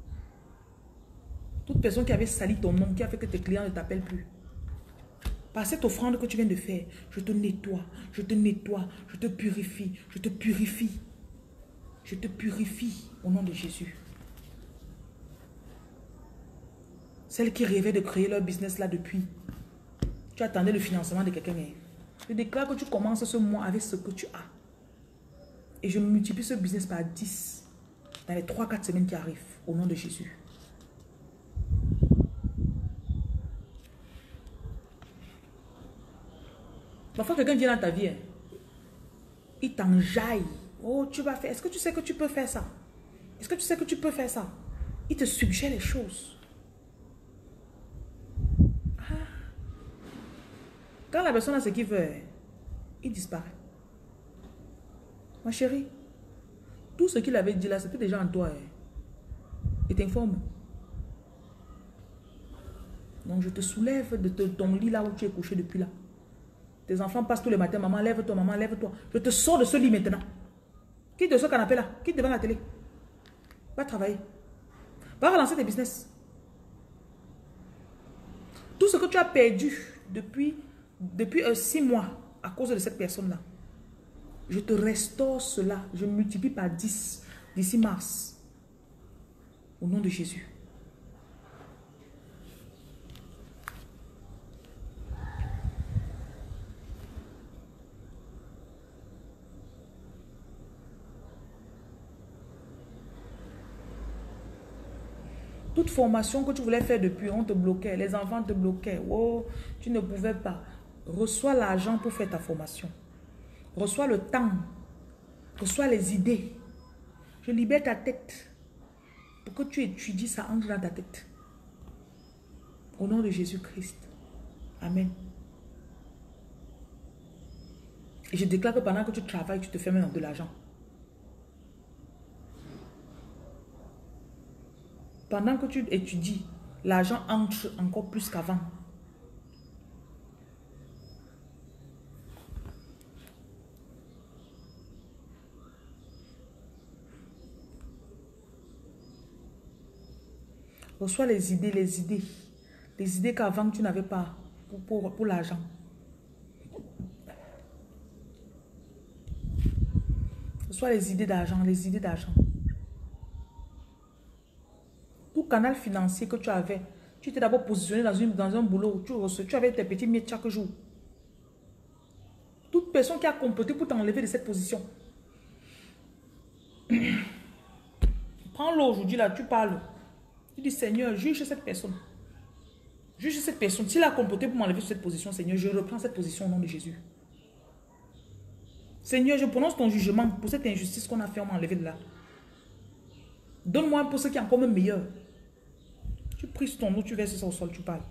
B: Toute personne qui avait sali ton nom, qui a fait que tes clients ne t'appellent plus. Par cette offrande que tu viens de faire, je te nettoie, je te nettoie, je te purifie, je te purifie. Je te purifie au nom de Jésus. Celles qui rêvaient de créer leur business là depuis. Tu attendais le financement de quelqu'un. Je déclare que tu commences ce mois avec ce que tu as. Et je multiplie ce business par dix dans les trois quatre semaines qui arrivent au nom de Jésus. Parfois, quelqu'un vient dans ta vie, hein, il t'enjaille. Oh, tu vas faire. Est-ce que tu sais que tu peux faire ça? Est-ce que tu sais que tu peux faire ça? Il te suggère les choses. Ah. Quand la personne a ce qu'il veut, il disparaît. Ma chérie, tout ce qu'il avait dit là, c'était déjà en toi. Hein. Et t'informe. Donc, je te soulève de ton lit là où tu es couché depuis là. Tes enfants passent tous les matins. Maman, lève-toi, maman, lève-toi. Je te sors de ce lit maintenant. Quitte de ce canapé là. Quitte devant la télé. Va travailler. Va relancer tes business. Tout ce que tu as perdu depuis, depuis euh, six mois à cause de cette personne-là, je te restaure cela. Je multiplie par dix d'ici mars. Au nom de Jésus. Toute formation que tu voulais faire depuis, on te bloquait. Les enfants te bloquaient. Oh, tu ne pouvais pas. Reçois l'argent pour faire ta formation. Reçois le temps. Reçois les idées. Je libère ta tête. Pour que tu étudies, ça entre dans ta tête. Au nom de Jésus-Christ. Amen. Et je déclare que pendant que tu travailles, tu te fais même de l'argent. Pendant que tu étudies, l'argent entre encore plus qu'avant. Reçois les idées, les idées. Les idées qu'avant tu n'avais pas pour, pour, pour l'argent. Reçois les idées d'argent, les idées d'argent. Tout canal financier que tu avais, tu étais d'abord positionné dans, une, dans un boulot, tu, reçois, tu avais tes petits miettes chaque jour. Toute personne qui a comploté pour t'enlever de cette position. Prends-le aujourd'hui là, tu parles. Tu dis Seigneur, juge cette personne. Juge cette personne. S'il a comploté pour m'enlever de cette position, Seigneur, je reprends cette position au nom de Jésus. Seigneur, je prononce ton jugement pour cette injustice qu'on a fait, on m'a enlevé de là. Donne-moi un poste qui est encore même meilleur. Tu pries sur ton eau, tu verses ça au sol, tu parles.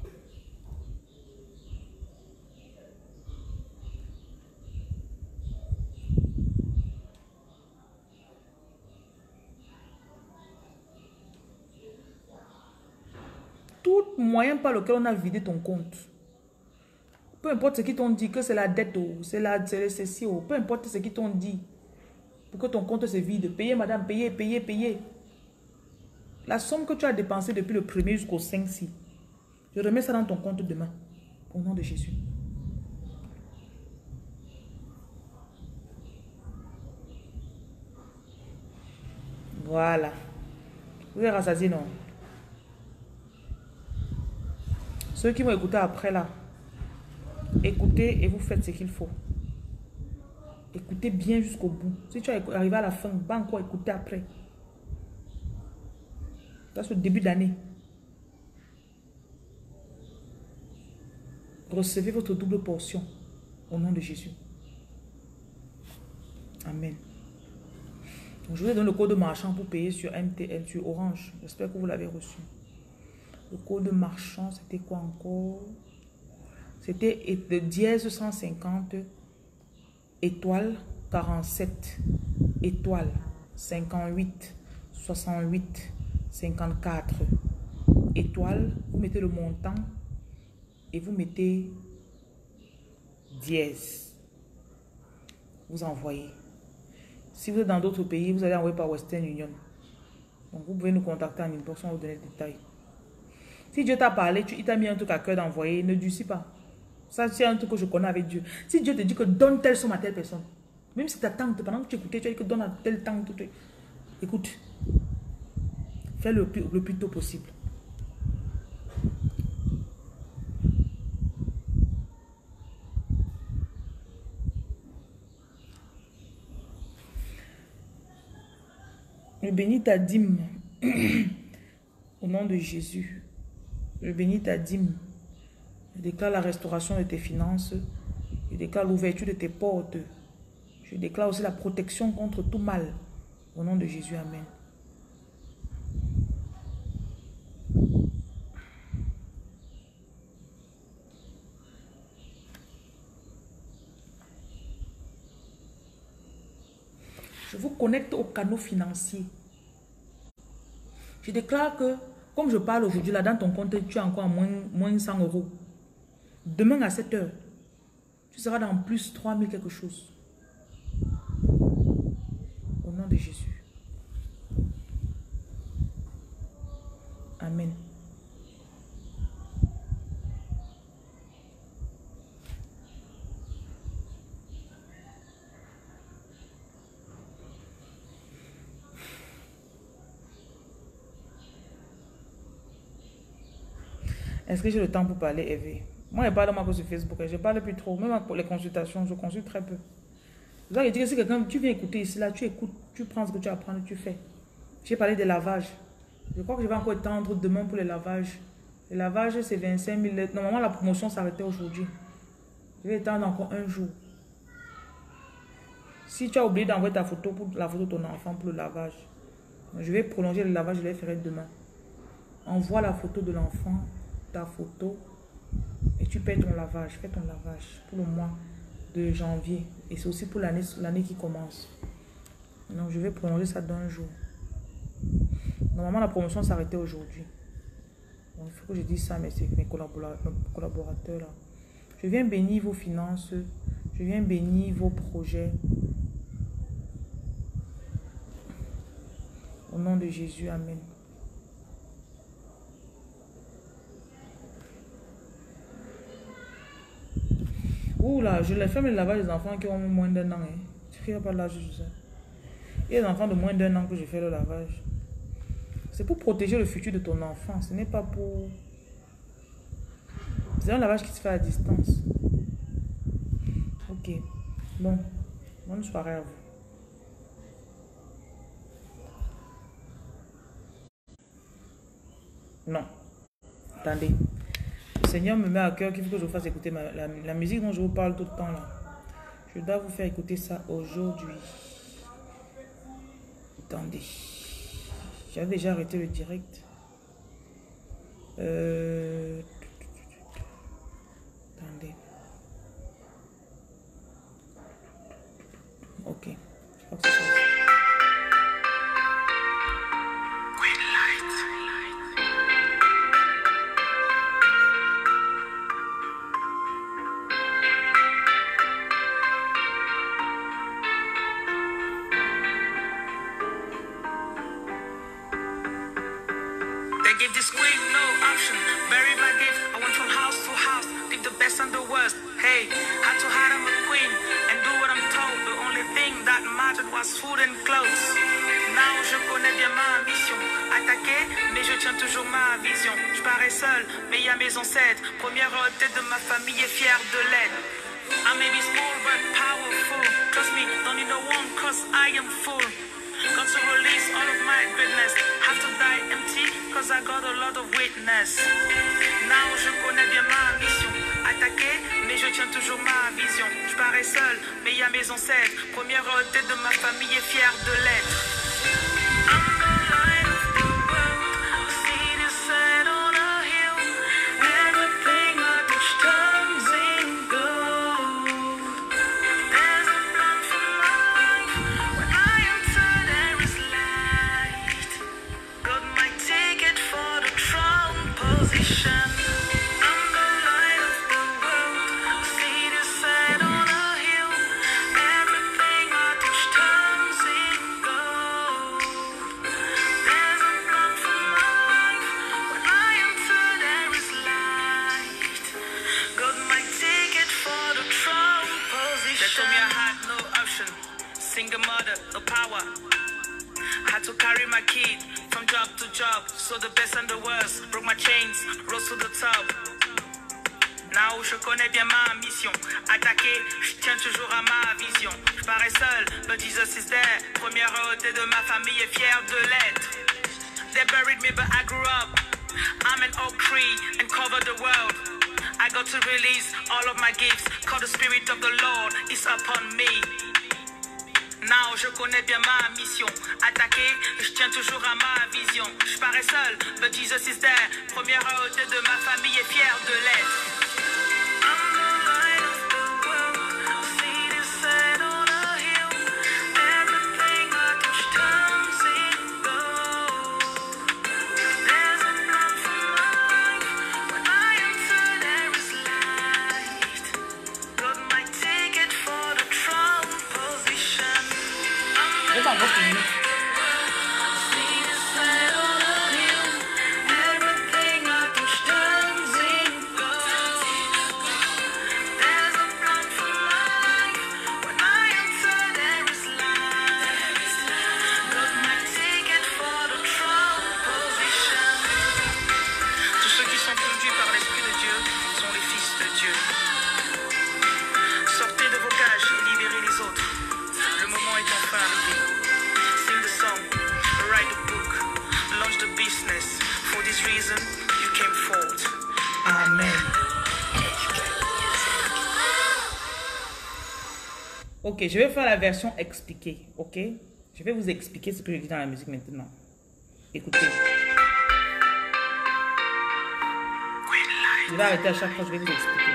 B: Tout moyen par lequel on a vidé ton compte. Peu importe ce qu'ils t'ont dit, que c'est la dette, c'est la ceci, peu importe ce qu'ils t'ont dit, pour que ton compte se vide. Payez, madame, payez, payez, payez. La somme que tu as dépensée depuis le premier jusqu'au cinq-six, je remets ça dans ton compte demain. Au nom de Jésus. Voilà. Vous êtes rassasiés, non? Ceux qui vont écouter après là, écoutez et vous faites ce qu'il faut. Écoutez bien jusqu'au bout. Si tu es arrivé à la fin, va encore écouter après. Dans ce début d'année, recevez votre double portion au nom de Jésus. Amen. Donc, je vous ai donné le code marchand pour payer sur M T L, sur Orange. J'espère que vous l'avez reçu. Le code marchand, c'était quoi encore? C'était de dièse cent cinquante, étoile quarante-sept, étoile cinquante-huit, soixante-huit, cinquante-quatre, étoile. Vous mettez le montant et vous mettez dièse. Vous envoyez. Si vous êtes dans d'autres pays, vous allez envoyer par Western Union. Donc vous pouvez nous contacter en inbox, on va vous donner des détails. Si Dieu t'a parlé, tu, il t'a mis un truc à cœur d'envoyer, ne durcis pas. Ça, c'est un truc que je connais avec Dieu. Si Dieu te dit que donne telle somme à telle personne, même si ta tante, pendant que tu écoutais, tu as dit que donne à telle tante, écoute, fais le plus, le plus tôt possible. Je bénis ta dîme au nom de Jésus. Je bénis ta dîme. Je déclare la restauration de tes finances. Je déclare l'ouverture de tes portes. Je déclare aussi la protection contre tout mal. Au nom de Jésus, amen. Je vous connecte au canot financier. Je déclare que, comme je parle aujourd'hui, là dans ton compte, tu as encore moins, moins cent euros. Demain à sept heures, tu seras dans plus trois mille quelque chose. Au nom de Jésus. Amen. Est-ce que j'ai le temps pour parler, Eve? Moi, je parle moi sur Facebook. Je ne parle plus trop. Même pour les consultations, je consulte très peu. Vous avez dit que si quelqu'un, tu viens écouter ici, là, tu écoutes, tu prends ce que tu apprends, tu fais. J'ai parlé des lavages. Je crois que je vais encore attendre demain pour les lavages. Les lavages, c'est vingt-cinq mille lettres. Normalement, la promotion s'arrêtait aujourd'hui. Je vais attendre encore un jour. Si tu as oublié d'envoyer ta photo pour la photo de ton enfant pour le lavage, je vais prolonger le lavage, je vais faire demain. Envoie la photo de l'enfant, ta photo, et tu paies ton lavage. Fais ton lavage pour le mois de janvier. Et c'est aussi pour l'année l'année qui commence. Donc, je vais prolonger ça d'un jour. Normalement, la promotion s'arrêtait aujourd'hui. Donc, il faut que je dise ça, mais c'est mes collaborateurs, mes collaborateurs là. Je viens bénir vos finances. Je viens bénir vos projets. Au nom de Jésus, amen. Ouh là, je les fais le lavage des enfants qui ont moins d'un an. Hein. Tu ne fais pas l'âge, je sais. Il y a des enfants de moins d'un an que je fais le lavage. C'est pour protéger le futur de ton enfant. Ce n'est pas pour... C'est un lavage qui se fait à distance. Ok. Bon. Bonne soirée à vous. Non. Attendez. Le Seigneur me met à cœur qu'il faut que je vous fasse écouter ma, la, la musique dont je vous parle tout le temps là. Je dois vous faire écouter ça aujourd'hui. Attendez. J'ai déjà arrêté le direct. Euh... Attendez. Ok. Je crois que c'est ça.
C: Première tête de ma famille est fière de l'aide. I may be small but powerful. Trust me, don't need no one cause I am full. Got to release all of my goodness. have to die empty, cause I got a lot of witness. Now je connais bien ma mission. Attaquer, mais je tiens toujours ma vision. Je parais seul, mais il y a mes ancêtres. Première tête de ma famille est fière de l'être. I'm the light of the world, a city set on a hill. Everything I touch turns in gold. There's a plan for life. When I enter, there is light. Got my ticket for the throne position. I'm the light of the world, a city set on a hill. Everything I touch turns in gold. There's a plan for life. When I enter, there is light. Got my ticket for the throne position. They told me I had no option. Single mother, no power. Had to carry my kid from job to job. So the best and the worst. Broke my chains, rose to the top. Now je connais bien ma mission. Attaquer, je tiens toujours à ma vision. Je parais seul, but Jesus is there. Première tête de ma famille est fière de l'être. They buried me, but I grew up. I'm an oak tree and cover the world. I got to release all of my gifts. Cause the spirit of the Lord is upon me. Now je connais bien ma mission. Attaquer, je tiens toujours à ma vision. Je parais seul, but Jesus is there. Première tête de ma famille est fière de l'être. I'm the light of the world, a city set on a hill. Everything I touch turns in gold. There's a plan for life. When I enter, there is light. Got my ticket for the throne position. I'm the
B: Esa voz que me-
C: city set on a hill. Everything I touch turns in gold. There's a plan for life. When I enter, there is light. Got my ticket for the throne position. Tous ceux qui sont conduits par l'Esprit de Dieu sont les fils de Dieu. Sortez de vos cages et libérez les autres. Le moment est enfin arrivé. Sing the song, write the book, launch the business. For this reason, you came forth.
B: Amen. Ok, je vais faire la version expliquée. Ok, je vais vous expliquer ce que je dis dans la musique maintenant. Écoutez. Je vais arrêter à chaque fois, je vais vous expliquer.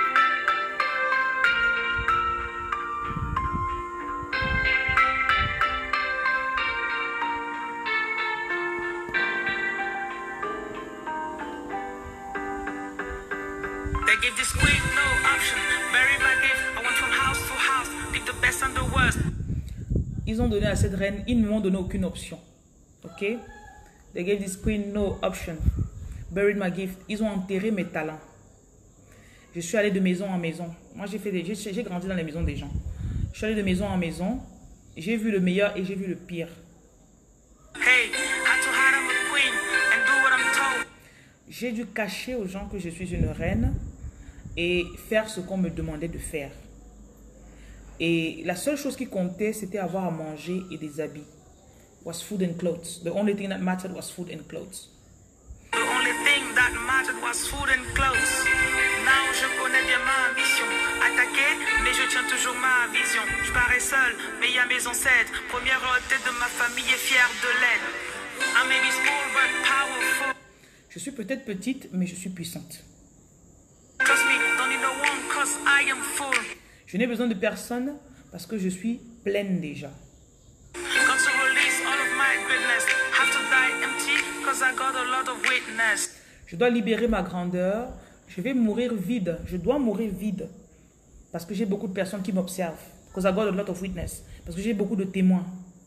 C: They gave this queen no option. Bury my gift. I went from house to house. Pick the best and the worst.
B: Ils ont donné à cette reine, ils ne m'ont donné aucune option. Ok? They gave this queen no option. Buried my gift. Ils ont enterré mes talents. Je suis allée de maison en maison. Moi, j'ai fait des, j'ai, j'ai grandi dans les maisons des gens. Je suis allée de maison en maison. J'ai vu le meilleur et j'ai vu le pire.
C: Hey, had to hide I'm a queen and do what I'm told.
B: J'ai dû cacher aux gens que je suis une reine et faire ce qu'on me demandait de faire. Et la seule chose qui comptait, c'était avoir à manger et des habits. Was food and clothes. The only thing that mattered was food and clothes.
C: The only thing that mattered was food and clothes. Now je connais bien ma mission. Attaquer, mais je tiens toujours ma vision. Je parais seul, mais il y a mes ancêtres. Première tête de ma famille est fière de l'être. I may be small but powerful.
B: Je suis peut-être petite, mais je suis puissante.
C: Trust me, don't need no one cause I am full.
B: Je n'ai besoin de personne parce que je suis pleine déjà.
C: Got to release all of my goodness. Have to die empty cause I got a lot of witness.
B: Je dois libérer ma grandeur. Je vais mourir vide. Je dois mourir vide. Parce que j'ai beaucoup de personnes qui m'observent. Because I got a lot of witness. Parce que j'ai beaucoup de témoins.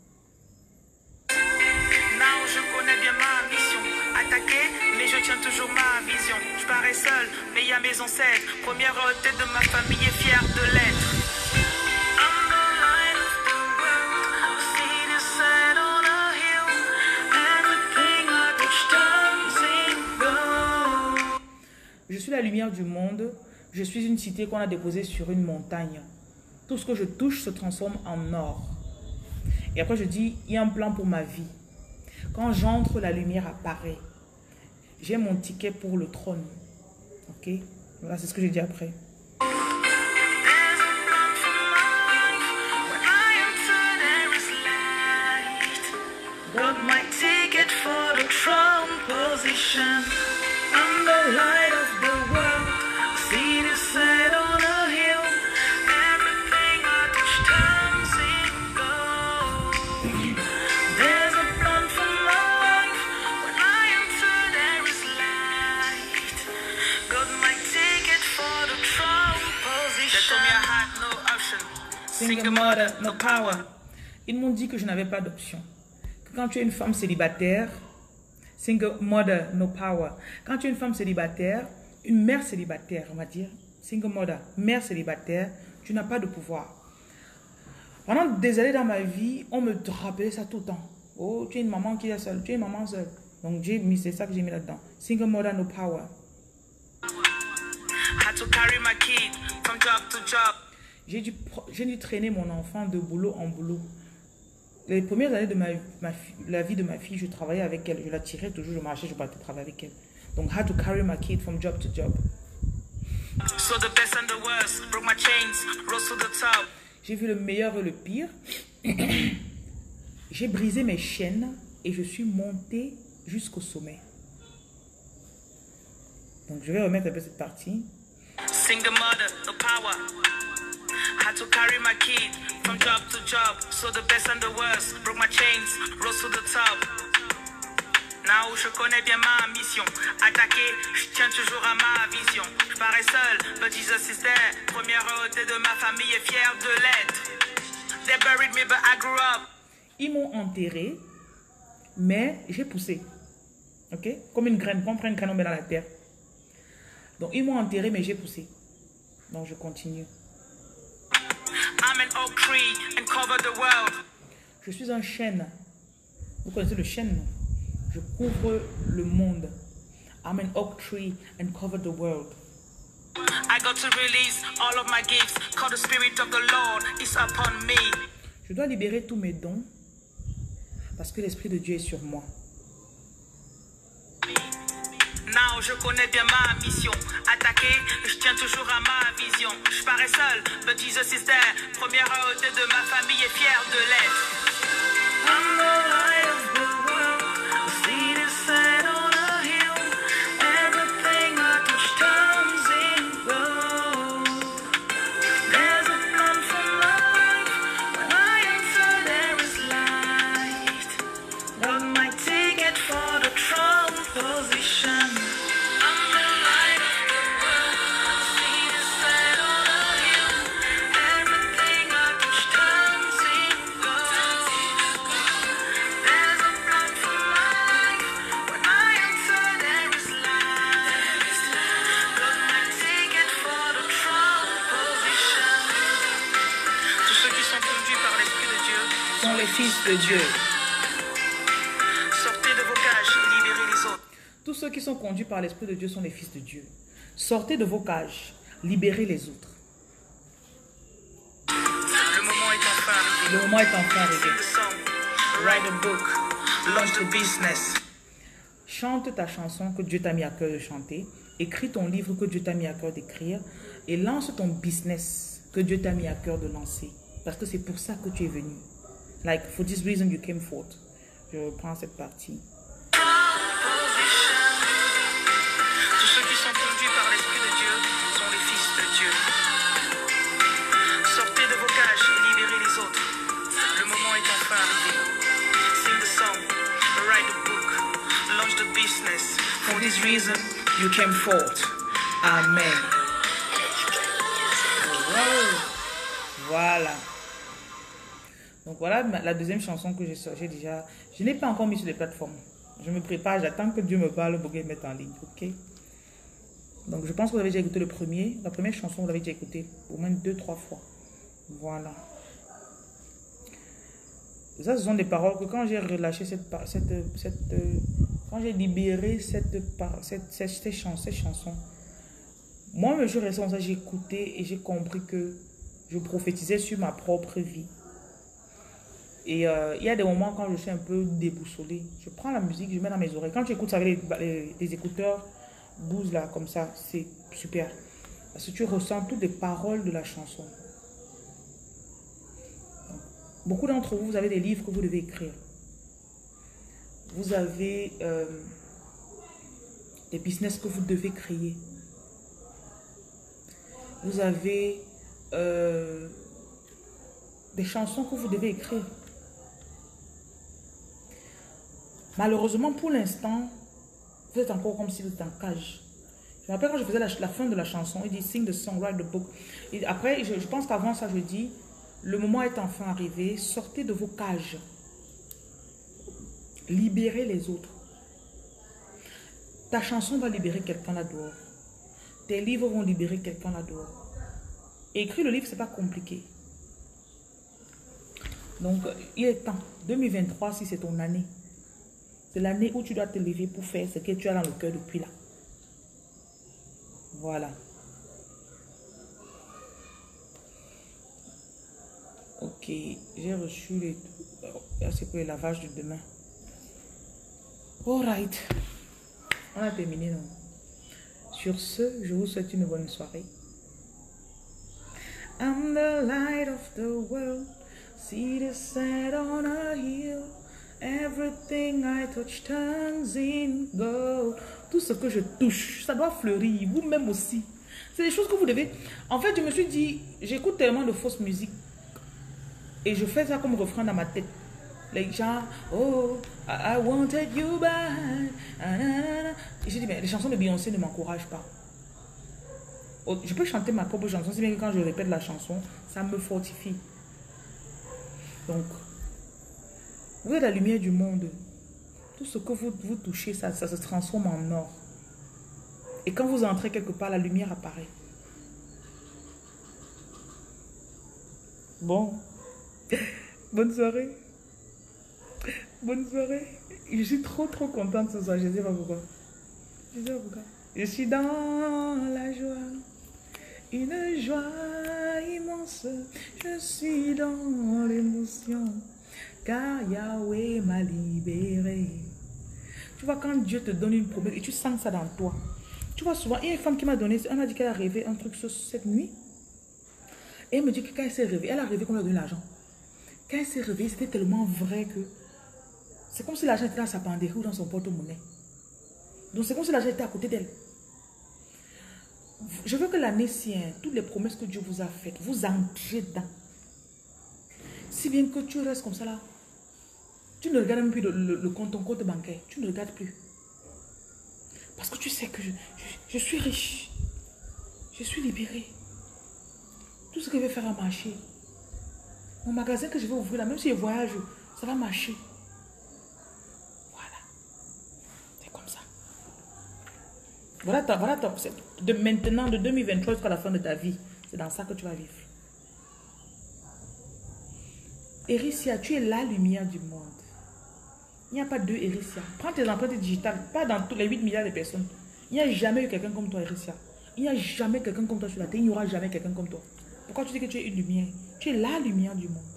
C: Now je connais bien ma mission. Attaquer, mais je tiens toujours ma vision. Je parais seul, mais il y a mes ancêtres. Première tête de ma famille est fière de l'être. I'm the light of the world, a city set on a hill. Everything I touch turns in gold.
B: Je suis la lumière du monde. Je suis une cité qu'on a déposée sur une montagne. Tout ce que je touche se transforme en or. Et après je dis, il y a un plan pour ma vie. Quand j'entre, la lumière apparaît. J'ai mon ticket pour le trône. Ok? Voilà, c'est ce que j'ai dit après.
C: Got my ticket for the throne position. I'm the light of the world. City set on a hill. Everything I touch turns in gold. There's a plan for life. When I enter, there is light. Got my ticket for the throne position. They told me I had no option. Single mother, no power.
B: Ils m'ont dit que je n'avais pas d'option. Quand tu es une femme célibataire, single mother, no power. Quand tu es une femme célibataire, une mère célibataire, on va dire, single mother, mère célibataire, tu n'as pas de pouvoir. Pendant des années dans ma vie, on me rappelait ça tout le temps. Oh, tu es une maman qui est seule, tu es une maman seule. Donc j'ai mis, c'est ça que j'ai mis là-dedans. Single mother, no power.
C: Had to carry my kid from job to job.
B: J'ai dû, j'ai dû traîner mon enfant de boulot en boulot. Les premières années de ma, ma, la vie de ma fille, je travaillais avec elle. Je la tirais toujours, je marchais, je partais travailler avec elle. Donc, I had to carry my kid from job to job.
C: So the best and the worst, broke my chains, rose to the top.
B: J'ai vu le meilleur et le pire. J'ai brisé mes chaînes et je suis montée jusqu'au sommet. Donc, je vais remettre un peu cette partie.
C: Single mother, no power. Had to carry my kid from job to job. So the best and the worst, broke my chains, rose to the top. Now je connais bien ma mission. Attaquer, je tiens toujours à ma vision. Je parais seul, but Jesus is there. Première ôté de ma famille est fière de l'être. They buried me, but I grew up.
B: Ils m'ont enterré, mais j'ai poussé. Ok? Comme une graine. On prend une graine, on met dans la terre. Donc ils m'ont enterré, mais j'ai poussé. Donc je continue.
C: I'm an oak tree and cover the world.
B: Je suis un chêne. Vous connaissez le chêne, non? Je couvre le monde. I'm an oak tree and cover the world.
C: I got to release all of my gifts. Cause the spirit of the Lord is upon me.
B: Je dois libérer tous mes dons parce que l'Esprit de Dieu est sur moi.
C: Now je connais bien ma mission. Attaquer, je tiens toujours à ma vision. Je parais seul, but Jesus is there. Première ôté de ma famille est fière de l'être. I'm the light of the world. The city set on a hill. Everything I touch turns in gold. There's a plan for life. When I enter, there is light. Got my ticket for the throne position.
B: Fils de Dieu.
C: Sortez de vos cages et libérez les autres.
B: Tous ceux qui sont conduits par l'Esprit de Dieu sont les fils de Dieu. Sortez de vos cages, libérez les autres.
C: Le moment est enfin arrivé.
B: Le moment est enfin arrivé.
C: Sing the song, write a book, launch the business.
B: Chante ta chanson que Dieu t'a mis à cœur de chanter. Écris ton livre que Dieu t'a mis à cœur d'écrire. Et lance ton business que Dieu t'a mis à cœur de lancer. Parce que c'est pour ça que tu es venu. Like, for this reason you came forth. Je reprends cette partie.
C: Tous ceux qui sont conduits par l'Esprit de Dieu sont les fils de Dieu. Sortez de vos cages et libérez les autres. Le moment est enfin arrivé. Sing the song, write a book, launch the business. For this reason you came forth.
B: Amen. Voilà. Donc voilà la deuxième chanson que j'ai sortie déjà. Je n'ai pas encore mis sur les plateformes. Je me prépare, j'attends que Dieu me parle pour qu'il mette en ligne. Ok? Donc je pense que vous avez déjà écouté le premier. La première chanson, vous l'avez déjà écoutée au moins deux, trois fois. Voilà. Ça, ce sont des paroles que quand j'ai relâché cette... cette, cette quand j'ai libéré cette, cette, cette, cette, chanson, cette chanson, moi, je suis resté comme ça, j'ai écouté et j'ai compris que je prophétisais sur ma propre vie. Et euh, il y a des moments quand je suis un peu déboussolée. Je prends la musique, je mets dans mes oreilles. Quand tu écoutes ça avec les, les, les écouteurs Bose là, comme ça, c'est super. Parce que tu ressens toutes les paroles de la chanson. Beaucoup d'entre vous, vous avez des livres que vous devez écrire. Vous avez euh, des business que vous devez créer. Vous avez euh, des chansons que vous devez écrire. Malheureusement, pour l'instant, vous êtes encore comme si vous étiez en cage. Je me rappelle quand je faisais la, la fin de la chanson, il dit « Sing the song, write the book ». Et après, je, je pense qu'avant ça, je dis « Le moment est enfin arrivé, sortez de vos cages. Libérez les autres. Ta chanson va libérer quelqu'un là-dehors. Tes livres vont libérer quelqu'un là-dehors. Écrire le livre, ce n'est pas compliqué. Donc, il est temps. deux mille vingt-trois, si c'est ton année, c'est l'année où tu dois te lever pour faire ce que tu as dans le cœur depuis là. Voilà. Ok, j'ai reçu les... Là, c'est pour le lavage de demain. Alright. On a terminé, non? Sur ce, je vous souhaite une bonne soirée. I'm the light of the world. See the sun on a hill. Everything I touch turns in gold. Tout ce que je touche, ça doit fleurir. Vous-même aussi. C'est des choses que vous devez... En fait, je me suis dit, j'écoute tellement de fausses musiques. Et je fais ça comme refrain dans ma tête. Les gens, oh, I, I wanted you back. Et j'ai dit, mais les chansons de Beyoncé ne m'encouragent pas. Je peux chanter ma propre chanson, si bien que quand je répète la chanson, ça me fortifie. Donc, vous êtes la lumière du monde. Tout ce que vous, vous touchez, ça, ça se transforme en or. Et quand vous entrez quelque part, la lumière apparaît. Bon. Bonne soirée. Bonne soirée. Je suis trop, trop contente ce soir. Je ne sais pas pourquoi. Je ne sais pas pourquoi. Je suis dans la joie. Une joie immense. Je suis dans l'émotion. Car Yahweh m'a libéré. Tu vois, quand Dieu te donne une promesse et tu sens ça dans toi. Tu vois, souvent, il y a une femme qui m'a donné, elle m'a dit qu'elle a rêvé un truc cette nuit. Et elle me dit que quand elle s'est réveillée, elle a rêvé qu'on lui a donné l'argent. Quand elle s'est réveillée, c'était tellement vrai que c'est comme si l'argent était dans sa penderie ou dans son porte-monnaie. Donc c'est comme si l'argent était à côté d'elle. Je veux que l'année-ci, toutes les promesses que Dieu vous a faites, vous entrez dedans. Si bien que tu restes comme ça là, tu ne regardes même plus le, le, le compte, ton compte bancaire. Tu ne regardes plus. Parce que tu sais que je, je, je suis riche. Je suis libérée. Tout ce que je vais faire va marcher. Mon magasin que je vais ouvrir là, même si je voyage, ça va marcher. Voilà. C'est comme ça. Voilà, ta, voilà ta, de maintenant, de deux mille vingt-trois jusqu'à la fin de ta vie. C'est dans ça que tu vas vivre. Ericia, tu es la lumière du monde. Il n'y a pas deux Ericia. Prends tes empreintes digitales, pas dans tous les huit milliards de personnes. Il n'y a jamais eu quelqu'un comme toi, Ericia. Il n'y a jamais quelqu'un comme toi sur la terre. Il n'y aura jamais quelqu'un comme toi. Pourquoi tu dis que tu es une lumière? Tu es la lumière du monde.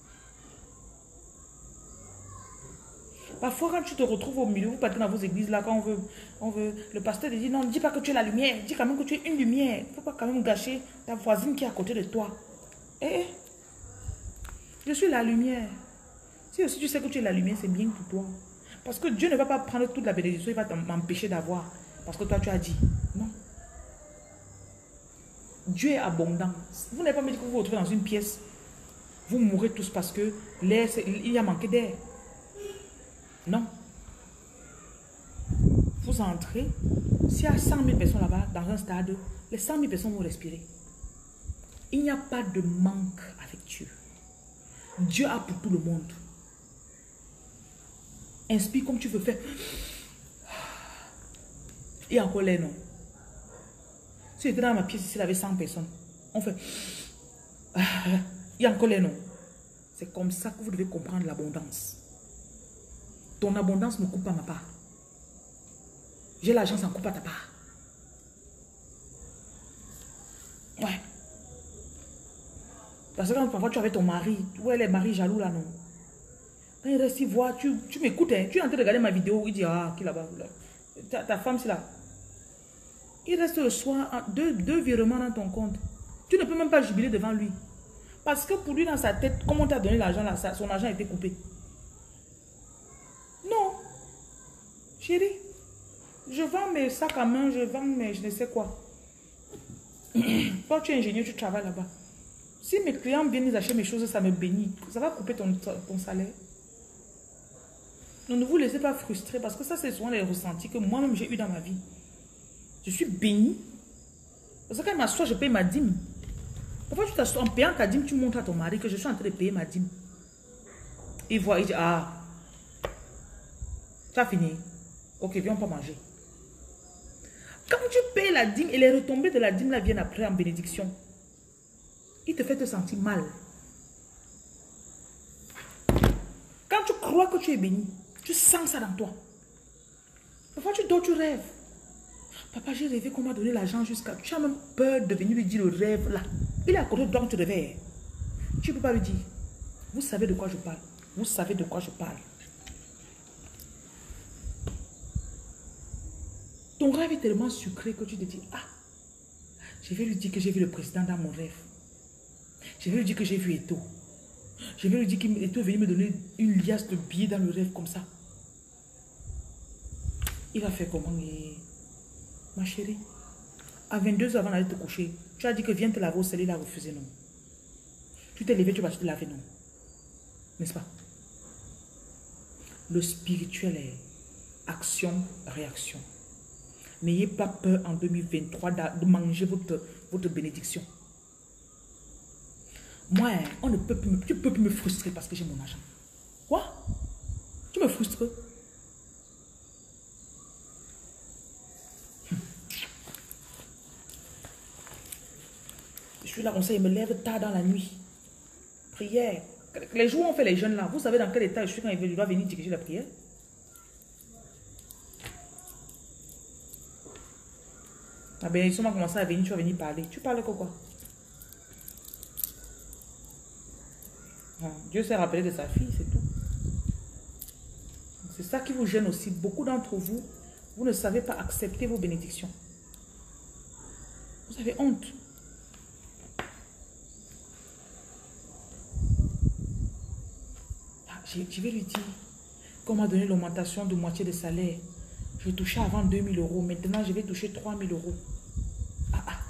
B: Parfois, quand tu te retrouves au milieu, vous partez dans vos églises, là, quand on veut, on veut, le pasteur te dit, non, ne dis pas que tu es la lumière. Dis quand même que tu es une lumière. Il ne faut pas quand même gâcher ta voisine qui est à côté de toi. Eh, je suis la lumière. Si aussi tu sais que tu es la lumière, c'est bien pour toi. Parce que Dieu ne va pas prendre toute la bénédiction, il va m'empêcher d'avoir. Parce que toi, tu as dit. Non. Dieu est abondant. Vous n'avez pas me dit que vous vous retrouvez dans une pièce. Vous mourrez tous parce que l'air, il y a manqué d'air. Non. Vous entrez. S'il y a cent mille personnes là-bas, dans un stade, les cent mille personnes vont respirer. Il n'y a pas de manque avec Dieu. Dieu a pour tout le monde. Inspire comme tu veux faire. Il y a encore l'air, non? Si j'étais dans ma pièce ici, il y avait cent personnes. On fait. Il y a encore l'air, non? C'est comme ça que vous devez comprendre l'abondance. Ton abondance ne coupe pas ma part. J'ai l'argent, ça ne coupe pas ta part. Ouais. Parce que quand parfois tu avais ton mari, ouais, les maris jaloux là, non? Quand il reste, il voit, tu, tu m'écoutes, hein, tu es en train de regarder ma vidéo, il dit, ah, qui là-bas, là. Ta, ta femme, c'est là. Il reste le soir, deux, deux virements dans ton compte. Tu ne peux même pas jubiler devant lui. Parce que pour lui, dans sa tête, comment on t'a donné l'argent là, son argent a été coupé. Non. Chérie, je vends mes sacs à main, je vends mes je ne sais quoi. Toi, tu es ingénieur, tu travailles là-bas. Si mes clients viennent, ils achètent mes choses, ça me bénit. Ça va couper ton, ton salaire. Donc, ne vous laissez pas frustrer parce que ça, c'est souvent les ressentis que moi-même j'ai eu dans ma vie. Je suis bénie. Parce que quand je m'assois, je paye ma dîme. Parfois, tu t'assois en payant ta dîme, tu montres à ton mari que je suis en train de payer ma dîme. Il voit, il dit, ah, ça a fini. Ok, viens, on peut manger. Quand tu payes la dîme et les retombées de la dîme là viennent après en bénédiction, il te fait te sentir mal. Quand tu crois que tu es béni, tu sens ça dans toi. Parfois tu dors, tu rêves. Papa, j'ai rêvé qu'on m'a donné l'argent jusqu'à... Tu as même peur de venir lui dire le rêve là. Il est à côté de toi, tu te réveilles. Tu ne peux pas lui dire. Vous savez de quoi je parle. Vous savez de quoi je parle. Ton rêve est tellement sucré que tu te dis, ah, je vais lui dire que j'ai vu le président dans mon rêve. Je vais lui dire que j'ai vu Eto. Je vais lui dire qu'Eto est venu me donner une liasse de billets dans le rêve comme ça. Il va faire comment? Et... Ma chérie, à vingt-deux heures avant d'aller te coucher, tu as dit que viens te laver au sel, il a refusé, non. Tu t'es levé, tu vas te laver, non. N'est-ce pas? Le spirituel est action, réaction. N'ayez pas peur en deux mille vingt-trois de manger votre, votre bénédiction. Moi, on ne peut plus, tu ne peux plus me frustrer parce que j'ai mon argent. Quoi? Tu me frustres? Hum. Je suis là, on sait, il me lève tard dans la nuit. Prière. Les jours où on fait les jeunes là, vous savez dans quel état je suis quand il doit venir diriger la prière? La bénédiction va commencer à venir, tu vas venir parler. Tu parles quoi? Ah, Dieu s'est rappelé de sa fille, c'est tout. C'est ça qui vous gêne aussi. Beaucoup d'entre vous, vous ne savez pas accepter vos bénédictions. Vous avez honte. Ah, je, je vais lui dire qu'on m'a donné l'augmentation de moitié de salaire. Je touchais avant deux mille euros. Maintenant, je vais toucher trois mille euros. Ah, ah.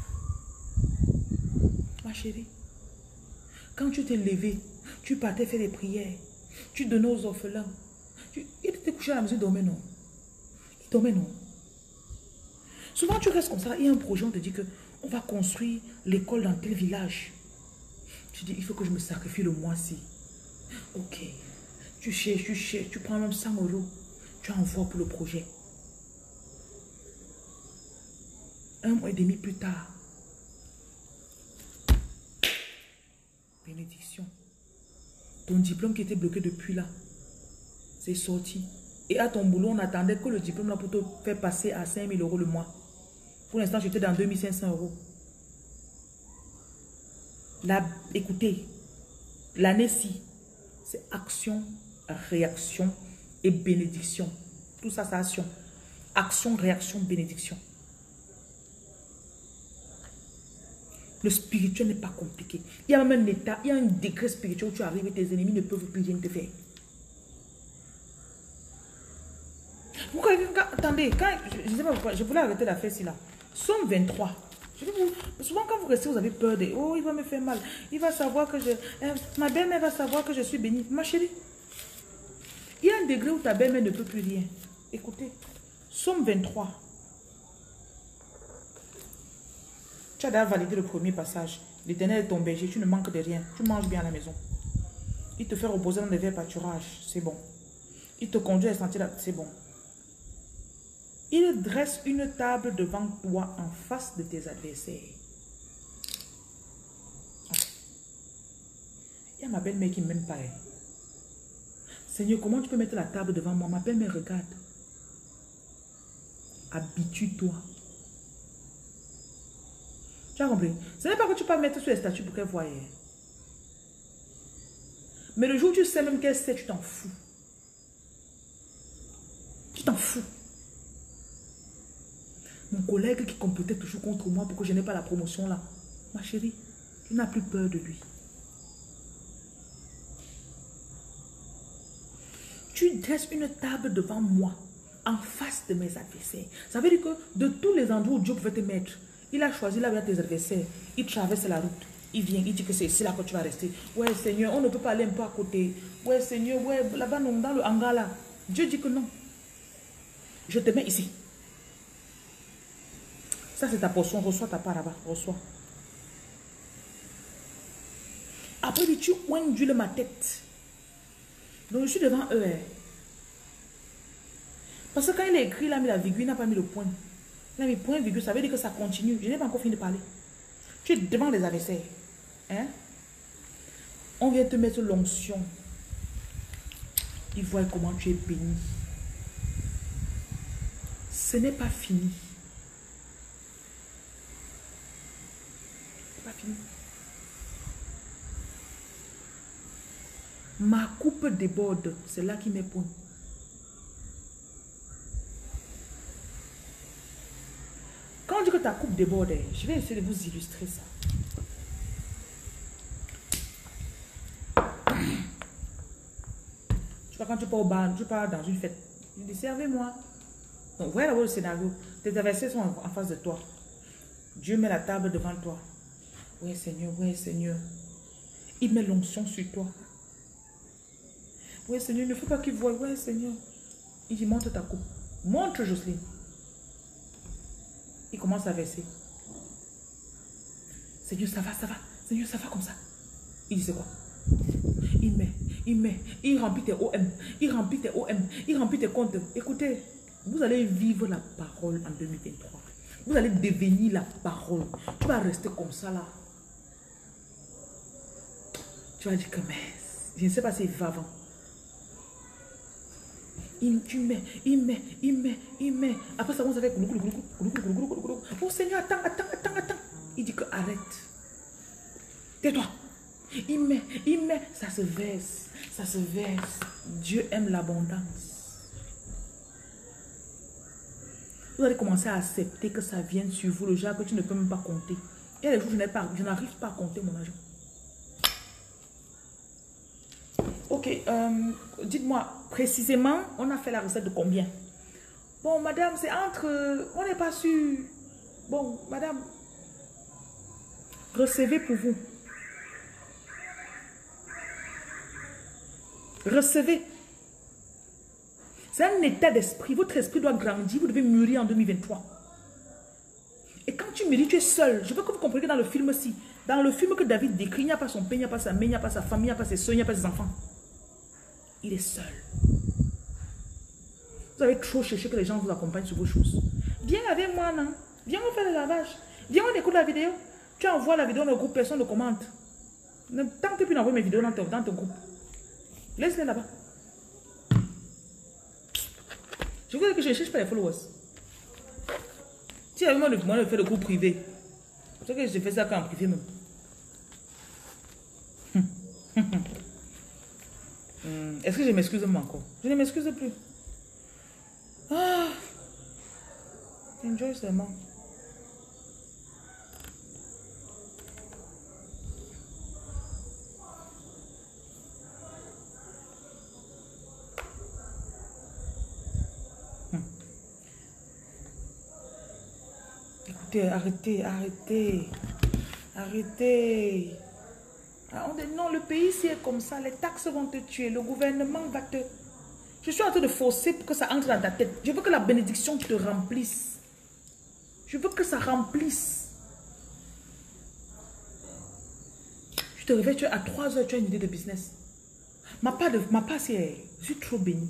B: Ma chérie, quand tu t'es levé, tu partais faire des prières. Tu donnais aux orphelins. Tu, il était couché à la maison, il dormait, non. Il dormait, non. Souvent, tu restes comme ça. Il y a un projet, on te dit qu'on va construire l'école dans tel village. Tu dis, il faut que je me sacrifie le mois-ci. Ok. Tu cherches, tu cherches, tu prends même cent euros. Tu envoies pour le projet. Un mois et demi plus tard, bénédiction. Ton diplôme qui était bloqué depuis là, c'est sorti. Et à ton boulot, on attendait que le diplôme là pour te faire passer à cinq mille euros le mois. Pour l'instant, j'étais dans deux mille cinq cents euros. Là, écoutez, l'année-ci, c'est action, réaction et bénédiction. Tout ça, c'est action. Action, réaction, bénédiction. Le spirituel n'est pas compliqué. Il y a même un état, il y a un degré spirituel où tu arrives et tes ennemis ne peuvent plus rien te faire. Pourquoi, attendez, quand, je ne sais pas pourquoi, je voulais arrêter la fête ici là. Somme vingt-trois. Je vous, souvent quand vous restez, vous avez peur de, oh, il va me faire mal. Il va savoir que je, euh, ma belle-mère va savoir que je suis bénie. Ma chérie, il y a un degré où ta belle-mère ne peut plus rien. Écoutez, Somme vingt-trois. Tu as déjà validé le premier passage. L'Éternel est ton berger, tu ne manques de rien. Tu manges bien à la maison. Il te fait reposer dans des verts pâturages, c'est bon. Il te conduit à sentir, c'est bon. Il dresse une table devant toi en face de tes adversaires. Il y a ma belle-mère qui ne m'aime pas. Elle. Seigneur, comment tu peux mettre la table devant moi? Ma belle-mère regarde. Habitue-toi. Tu as compris? Ce n'est pas que tu peux mettre sur les statues pour qu'elle voie. Mais le jour où tu sais même qu'elle sait, tu t'en fous. Tu t'en fous. Mon collègue qui complotait toujours contre moi pour que je n'ai pas la promotion là. Ma chérie, tu n'as plus peur de lui. Tu dresses une table devant moi, en face de mes adversaires. Ça veut dire que de tous les endroits où Dieu pouvait te mettre, il a choisi là où il y a tes adversaires. Il traverse la route. Il vient, il dit que c'est ici là que tu vas rester. Ouais, Seigneur, on ne peut pas aller un peu à côté. Ouais, Seigneur, ouais, là-bas, non, dans le hangar là. Dieu dit que non. Je te mets ici. Ça, c'est ta portion. Reçois ta part là-bas. Reçois. Après, tu ondules ma tête. Donc, je suis devant eux. Hein. Parce que quand il a écrit, il a mis la virgule, il n'a pas mis le point. Il a mis point, virgule, ça veut dire que ça continue. Je n'ai pas encore fini de parler. Tu es devant les adversaires. Hein? On vient te mettre l'onction. Ils voient comment tu es béni. Ce n'est pas fini. C'est pas fini. Ma coupe déborde. C'est là qui met point. Quand on dit que ta coupe déborde, je vais essayer de vous illustrer ça. Tu vois, quand tu pars au bar, tu pars dans une fête, tu dis servez-moi. Donc, voyez d'abord le scénario. Tes adversaires sont en, en face de toi. Dieu met la table devant toi. Oui, Seigneur, oui, Seigneur. Il met l'onction sur toi. Oui, Seigneur, ne faut pas qu'il voie. Oui, Seigneur. Il dit montre ta coupe. Montre, Jocelyne. Il commence à verser. Seigneur, ça va, ça va. Seigneur, ça va comme ça. Il dit c'est quoi? Il met, il met, il remplit tes O M, il remplit tes O M, il remplit tes comptes. Écoutez, vous allez vivre la parole en deux mille vingt-trois. Vous allez devenir la parole. Tu vas rester comme ça là. Tu vas dire que mais, je ne sais pas s'il va avant. Il, tu mets, il met, il met, il met. Après ça, on s'avait oh Seigneur, attends, attends, attends, attends. Il dit que arrête. Tais-toi. Il met, il met, ça se verse, ça se verse. Dieu aime l'abondance. Vous allez commencer à accepter que ça vienne sur vous, le genre que tu ne peux même pas compter. Il y a des jours où je n'arrive pas, je n'arrive pas à compter mon argent. Ok, euh, dites-moi précisément, on a fait la recette de combien? Bon, madame, c'est entre, on n'est pas sûr. Bon, madame, recevez pour vous. Recevez. C'est un état d'esprit. Votre esprit doit grandir. Vous devez mûrir en deux mille vingt-trois. Et quand tu mûris, tu es seul. Je veux que vous compreniez que dans le film-ci, dans le film que David décrit, il n'y a pas son père, il n'y a pas sa mère, il n'y a pas sa famille, il n'y a pas ses soeurs, il n'y a pas ses enfants. Il est seul. Vous avez trop cherché que les gens vous accompagnent sur vos choses. Viens avec moi, non? Viens, on fait le lavage. Viens, on écoute la vidéo. Tu envoies la vidéo dans le groupe, personne ne commente. Ne tente plus d'envoyer mes vidéos dans ton, dans ton groupe. Laisse-les là-bas. Je veux dire que je ne cherche pas les followers. Si j'avais moi de faire le groupe privé, c'est que je fais ça qu'en privé même. Est-ce que je m'excuse même encore? Je ne m'excuse plus. Ah, enjoy seulement. Écoutez, arrêtez, arrêtez, arrêtez. Ah, on dit, non, le pays ici est comme ça, les taxes vont te tuer, le gouvernement va te... Je suis en train de forcer pour que ça entre dans ta tête. Je veux que la bénédiction te remplisse. Je veux que ça remplisse. Je te réveille, tu es à trois heures, tu as une idée de business. Ma part, de, ma part c'est... Je suis trop bénie.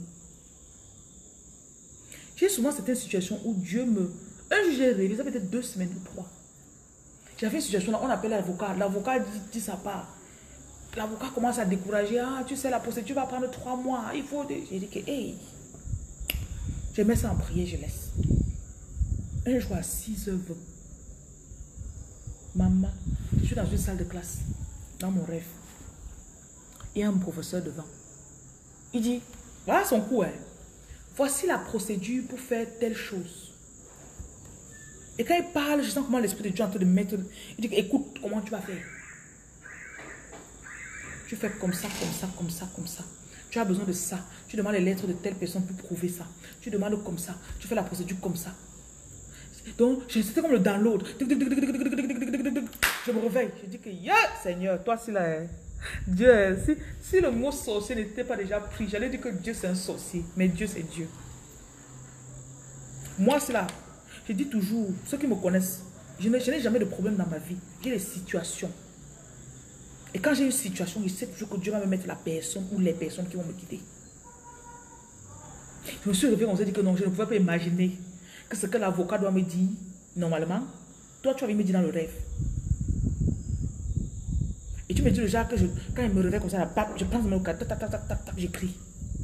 B: J'ai souvent certaines situations où Dieu me... Un jour, j'ai réalisé, ça peut être deux semaines ou trois. J'avais une situation là, on appelle l'avocat. L'avocat dit, dit sa part. L'avocat commence à décourager. Ah, tu sais, la procédure va prendre trois mois. Il faut... J'ai dit que, hey, je mets ça en prière, je laisse. Un jour à six heures vingt. Maman, je suis dans une salle de classe, dans mon rêve. et un professeur devant. Il dit, voilà son cours, hein. Voici la procédure pour faire telle chose. Et quand il parle, je sens comment l'Esprit de Dieu est en train de mettre... Il dit, écoute, comment tu vas faire? Tu fais comme ça, comme ça, comme ça, comme ça. Tu as besoin de ça. Tu demandes les lettres de telle personne pour prouver ça. Tu demandes comme ça. Tu fais la procédure comme ça. Donc, c'était comme le download. Je me réveille. Je dis que, yeah, Seigneur, toi, c'est là. Dieu, si, si le mot sorcier n'était pas déjà pris, j'allais dire que Dieu, c'est un sorcier. Mais Dieu, c'est Dieu. Moi, c'est là. Je dis toujours, ceux qui me connaissent, je n'ai jamais de problème dans ma vie. J'ai des situations. Et quand j'ai une situation, je sais toujours que Dieu va me mettre la personne ou les personnes qui vont me quitter. Je me suis réveillé, on s'est dit que non, je ne pouvais pas imaginer que ce que l'avocat doit me dire, normalement, toi, tu vas me dire dans le rêve. Et tu me dis déjà que je, quand il me réveille comme ça, je prends mon cas, j'écris.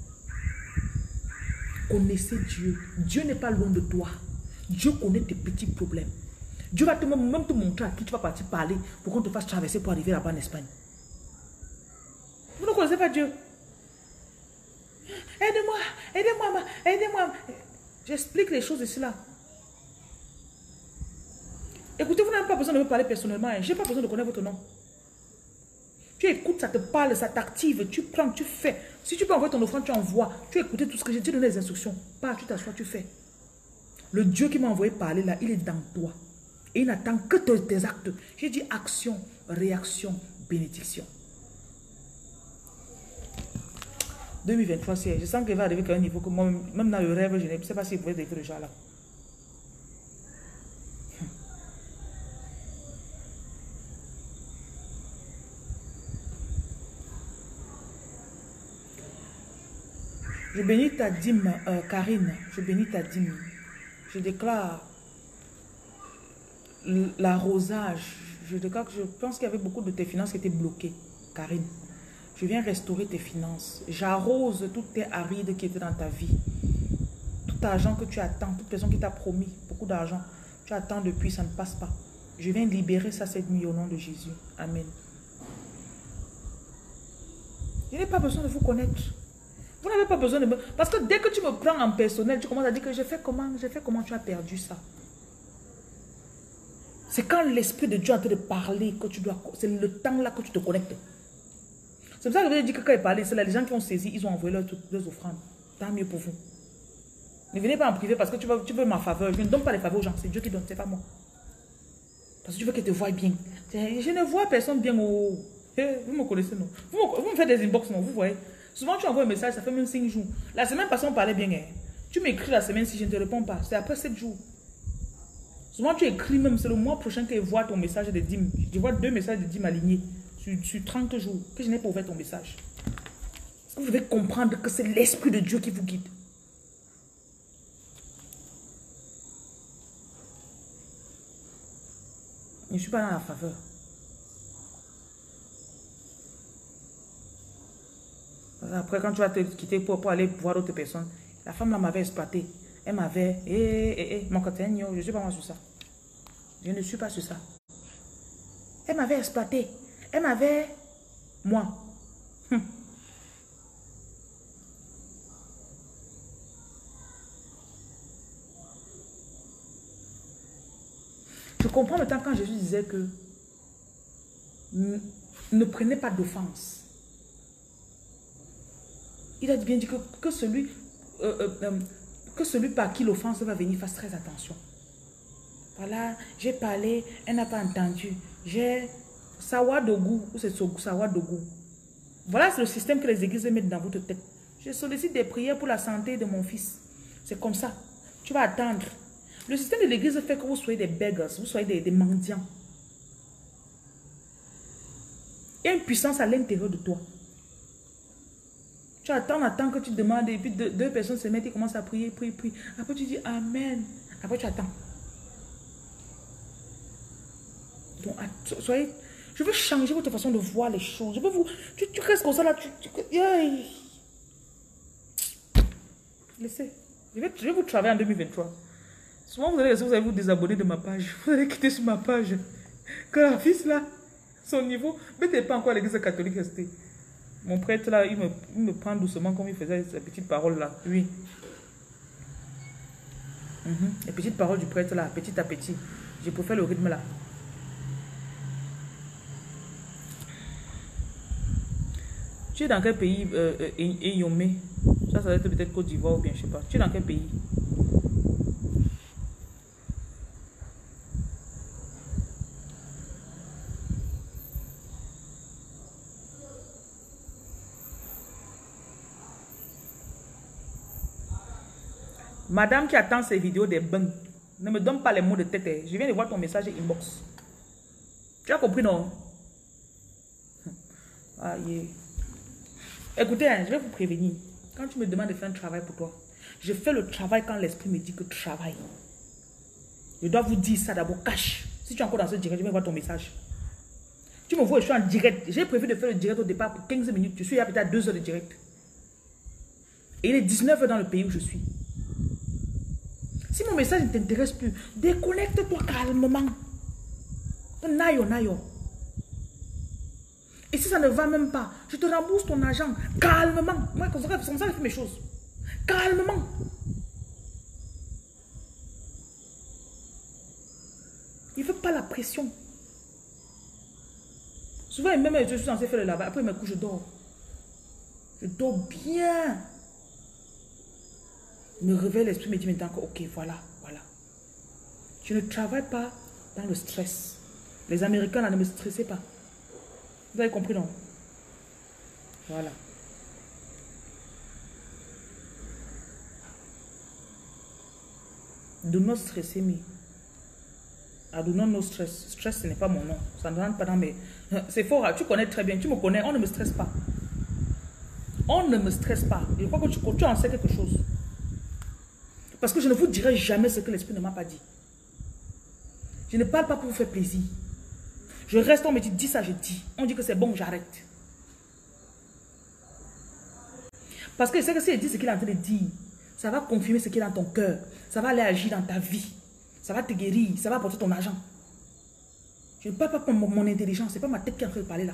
B: Connaissez Dieu. Dieu n'est pas loin de toi. Dieu connaît tes petits problèmes. Dieu va te, même te montrer à qui tu vas partir parler pour qu'on te fasse traverser pour arriver là-bas en Espagne. Vous ne connaissez pas Dieu. Aidez-moi, aidez-moi, aidez-moi. J'explique les choses ici là. Écoutez, vous n'avez pas besoin de me parler personnellement. Hein. Je n'ai pas besoin de connaître votre nom. Tu écoutes, ça te parle, ça t'active. Tu prends, tu fais. Si tu peux envoyer ton offrande, tu envoies. Tu écoutes tout ce que j'ai dit, donné les instructions. Pas, tu t'assois, tu fais. Le Dieu qui m'a envoyé parler là, il est dans toi. Et il n'attend que tes actes. J'ai dit action, réaction, bénédiction. deux mille vingt-trois, je sens qu'il va arriver à un niveau que moi, même dans le rêve, je ne sais pas si vous pouvez être déjà là. Je bénis ta dîme, euh, Karine. Je bénis ta dîme. Je déclare l'arrosage. Je déclare que je pense qu'il y avait beaucoup de tes finances qui étaient bloquées, Karine. Je viens restaurer tes finances. J'arrose toutes tes arides qui étaient dans ta vie. Tout argent que tu attends, toute personne qui t'a promis beaucoup d'argent, tu attends depuis, ça ne passe pas. Je viens libérer ça cette nuit au nom de Jésus. Amen. Je n'ai pas besoin de vous connaître. Vous n'avez pas besoin de me... Parce que dès que tu me prends en personnel, tu commences à dire que j'ai fait comment, j'ai fait comment tu as perdu ça. C'est quand l'Esprit de Dieu est en train de parler que tu dois... C'est le temps là que tu te connectes. C'est pour ça que je vous ai dit que quand il parlait, c'est là, les gens qui ont saisi, ils ont envoyé leurs, leurs offrandes. Tant mieux pour vous. Ne venez pas en privé parce que tu veux, tu veux ma faveur. Je ne donne pas les faveurs aux gens, c'est Dieu qui donne, c'est pas moi. Parce que tu veux qu'ils te voient bien. Je ne vois personne bien au... Vous me connaissez, non? Vous me, vous me faites des inbox, non? Vous voyez? Souvent, tu envoies un message, ça fait même cinq jours. La semaine passée, on parlait bien. Hein. Tu m'écris la semaine si je ne te réponds pas. C'est après sept jours. Souvent, tu écris même, c'est le mois prochain qu'ils voient ton message de dîmes. Je vois deux messages de dîmes alignés sur, sur trente jours que je n'ai pas ouvert ton message. Parce que vous devez comprendre que c'est l'Esprit de Dieu qui vous guide. Je ne suis pas dans la faveur. Après, quand tu vas te quitter pour, pour aller voir d'autres personnes, la femme là m'avait exploité. Elle m'avait... Eh, eh, eh, mon côté, je ne suis pas moi sur ça. Je ne suis pas sur ça. Elle m'avait exploité. Elle m'avait... Moi. Hum. Je comprends maintenant quand Jésus disait que ne prenez pas d'offense. Il a bien dit que, que, celui, euh, euh, que celui par qui l'offense va venir fasse très attention. Voilà, j'ai parlé, elle n'a pas entendu. J'ai Sawadogu, ou c'est Sawadogu. Voilà, c'est le système que les églises mettent dans votre tête. Je sollicite des prières pour la santé de mon fils. C'est comme ça. Tu vas attendre. Le système de l'église fait que vous soyez des beggars, vous soyez des, des mendiants. Il y a une puissance à l'intérieur de toi. Tu attends, attends que tu demandes et puis deux, deux personnes se mettent et commencent à prier, prier, prier. Après tu dis Amen. Après tu attends. Donc, soyez... Je veux changer votre façon de voir les choses. Je veux vous... Tu, tu restes comme ça là. Tu, tu, yeah. Laissez. Je vais, je vais vous travailler en deux mille vingt-trois. Souvent vous allez, vous allez vous désabonner de ma page. Vous allez quitter sur ma page. Que la fils là, son niveau... Mettez pas encore l'église catholique restée. Mon prêtre là, il me, il me prend doucement comme il faisait ces petites paroles là. Oui. Mhm. Les petites paroles du prêtre là, petit à petit. Je préfère le rythme là. Tu es dans quel pays, euh, euh, Eyomé? Ça, ça va être peut-être Côte d'Ivoire ou bien, je sais pas. Tu es dans quel pays? Madame qui attend ces vidéos des bains, ne me donne pas les mots de tête. Je viens de voir ton message inbox. Tu as compris, non? Ah, yeah. Écoutez, hein, je vais vous prévenir. Quand tu me demandes de faire un travail pour toi, je fais le travail quand l'esprit me dit que travaille. Je dois vous dire ça d'abord, cache. Si tu es encore dans ce direct, je vais voir ton message. Tu me vois, je suis en direct. J'ai prévu de faire le direct au départ pour quinze minutes. Je suis là peut-être à deux heures de direct. Et il est dix-neuf heures dans le pays où je suis. Si mon message ne t'intéresse plus, déconnecte-toi calmement. Nayo, nayo. Et si ça ne va même pas, je te rembourse ton argent calmement. Moi, comme ça, comme ça, je fais mes choses. Calmement. Il ne veut pas la pression. Souvent, même je suis censé faire le lavage. Après, mes coups, je dors. Je dors bien. Je me réveille, l'esprit me dit maintenant que, ok, voilà, voilà. Je ne travaille pas dans le stress. Les Américains, là, ne me stressez pas. Vous avez compris, non? Voilà. Do not stresser me. I do not know stress. Stress, ce n'est pas mon nom. Ça ne rentre pas dans mes... C'est fort, tu connais très bien. Tu me connais, on ne me stresse pas. On ne me stresse pas. Je crois que tu, tu en sais quelque chose. Parce que je ne vous dirai jamais ce que l'esprit ne m'a pas dit. Je ne parle pas pour vous faire plaisir. Je reste, on me dit, dis ça, je dis. On dit que c'est bon, j'arrête. Parce que je sais que si je dis ce qu'il est en train de dire, ça va confirmer ce qu'il est dans ton cœur. Ça va aller agir dans ta vie. Ça va te guérir. Ça va apporter ton argent. Je ne parle pas pour mon, mon intelligence. Ce n'est pas ma tête qui est en train de parler là.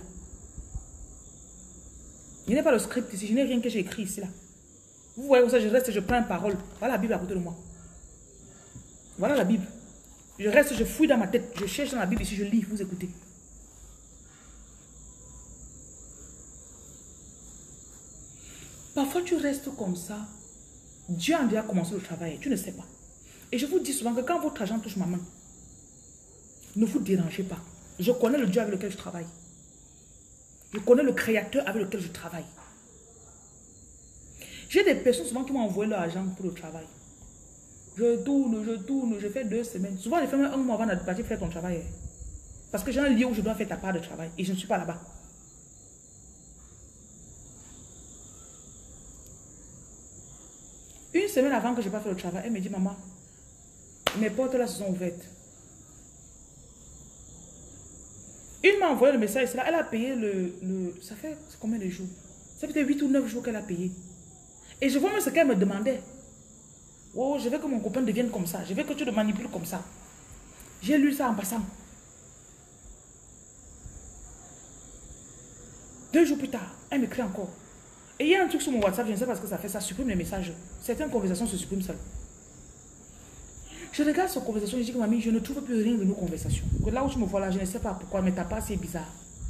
B: Je n'ai pas le script ici. Je n'ai rien que j'ai écrit ici là. Vous voyez où ça, je reste, je prends une parole. Voilà la Bible à côté de moi. Voilà la Bible. Je reste, je fouille dans ma tête. Je cherche dans la Bible ici, je lis, vous écoutez. Parfois, tu restes comme ça. Dieu a déjà commencé le travail. Tu ne sais pas. Et je vous dis souvent que quand votre argent touche ma main, ne vous dérangez pas. Je connais le Dieu avec lequel je travaille. Je connais le Créateur avec lequel je travaille. J'ai des personnes souvent qui m'ont envoyé leur argent pour le travail. Je tourne, je tourne, je fais deux semaines. Souvent, je fais même un mois avant de partir faire ton travail. Parce que j'ai un lieu où je dois faire ta part de travail et je ne suis pas là-bas. Une semaine avant que je n'ai pas fait le travail, elle me dit, maman, mes portes là se sont ouvertes. Une m'a envoyé le message, là, elle a payé le, le... Ça fait combien de jours? Ça fait huit ou neuf jours qu'elle a payé. Et je vois même ce qu'elle me demandait. Oh, je veux que mon copain devienne comme ça. Je veux que tu le manipules comme ça. J'ai lu ça en passant. Deux jours plus tard, elle m'écrit encore. Et il y a un truc sur mon WhatsApp, je ne sais pas ce que ça fait, ça supprime les messages. Certaines conversations se suppriment seules. Je regarde cette conversation, je dis que mamie, je ne trouve plus rien de nos conversations. Que là où tu me vois là, je ne sais pas pourquoi, mais ta part c'est bizarre.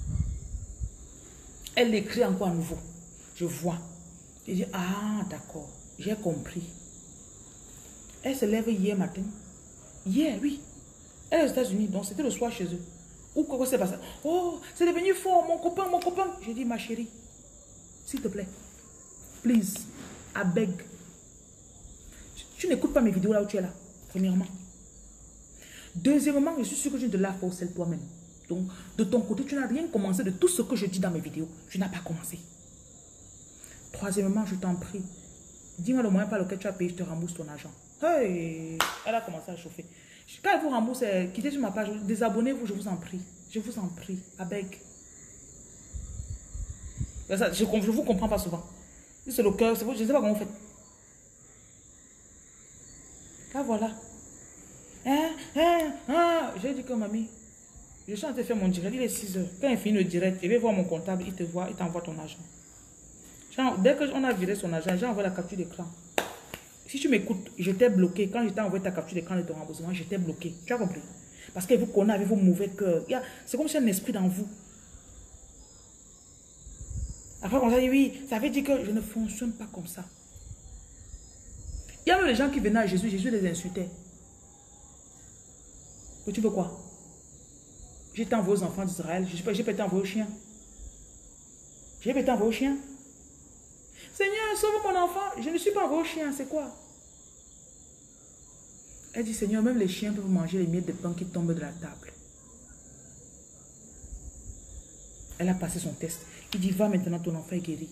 B: Elle l'écrit encore à nouveau. Je vois. Je dis, ah d'accord, j'ai compris. Elle se lève hier matin. Hier, oui. Elle est aux États-Unis, donc c'était le soir chez eux. Ou quoi que c'est passé. Oh, c'est devenu fort, mon copain, mon copain. Je dis, ma chérie, s'il te plaît, please, I beg. Tu, tu n'écoutes pas mes vidéos là où tu es là, premièrement. Deuxièmement, je suis sûre que tu ne te laves pas au sel toi-même. Donc, de ton côté, tu n'as rien commencé de tout ce que je dis dans mes vidéos. Tu n'as pas commencé. Troisièmement, je t'en prie, dis-moi le moyen par lequel tu as payé, je te rembourse ton argent. Hey, elle a commencé à chauffer. Quand elle vous rembourse, quittez sur ma page, désabonnez-vous, je vous en prie. Je vous en prie, avec. Je ne vous comprends pas souvent. C'est le cœur, je ne sais pas comment vous faites. Ah voilà. Hein, hein, hein. J'ai dit que mamie, je suis en train de faire mon direct, il est six heures. Quand il finit le direct, il va voir mon comptable, il te voit, il t'envoie ton argent. Genre, dès qu'on a viré son argent, j'ai envoyé la capture d'écran. Si tu m'écoutes, j'étais bloqué. Quand j'étais envoyé ta capture d'écran de ton remboursement, j'étais bloqué. Tu as compris? Parce que vous connaissez avec vos mauvais cœurs. C'est comme si un esprit dans vous. Après, on a dit oui, ça veut dire que je ne fonctionne pas comme ça. Il y a même les gens qui venaient à Jésus, Jésus les insultait. Mais tu veux quoi? J'ai été envoyé aux enfants d'Israël, j'ai pas été envoyé aux chiens. J'ai pas été envoyé aux chiens. Seigneur, sauve mon enfant. Je ne suis pas envoyé aux chiens, c'est quoi? Elle dit, Seigneur, même les chiens peuvent manger les miettes de pain qui tombent de la table. Elle a passé son test. Il dit, va maintenant, ton enfant est guéri.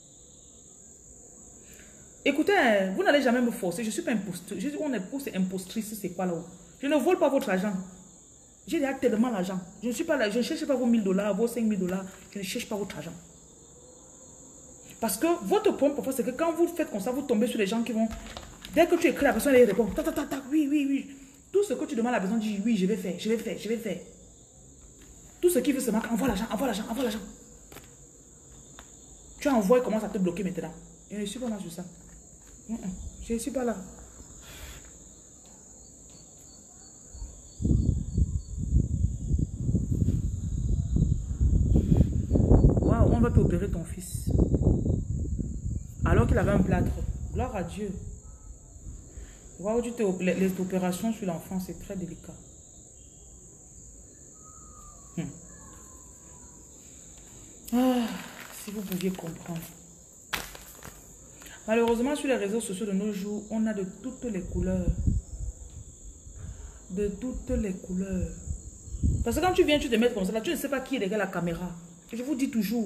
B: Écoutez, vous n'allez jamais me forcer. Je ne suis pas imposteur. Je dis, on est pour, c'est impostrice, c'est quoi là-haut? Je ne vole pas votre argent. J'ai déjà tellement l'argent. Je ne suis pas là, je ne cherche pas vos mille dollars, vos cinq mille dollars. Je ne cherche pas votre argent. Parce que votre point parfois, c'est que quand vous faites comme ça, vous tombez sur les gens qui vont... Dès que tu écris, la personne elle répond. Ta, ta, ta, ta, oui, oui, oui. Tout ce que tu demandes à la personne dit, oui, je vais faire, je vais faire, je vais faire. Tout ce qui veut se marquer, envoie l'argent, envoie l'argent, envoie l'argent. Tu envoies et commence à te bloquer maintenant. Je ne suis pas là sur ça. Mm -mm, je ne suis pas là. Waouh, on va t'opérer ton fils. Alors qu'il avait un plâtre. Gloire à Dieu. Waouh, tu te, les, les opérations sur l'enfant, c'est très délicat. Hmm. Ah, si vous pouviez comprendre. Malheureusement, sur les réseaux sociaux de nos jours, on a de toutes les couleurs. De toutes les couleurs. Parce que quand tu viens, tu te mets comme ça, là, tu ne sais pas qui est derrière la caméra. Et je vous dis toujours.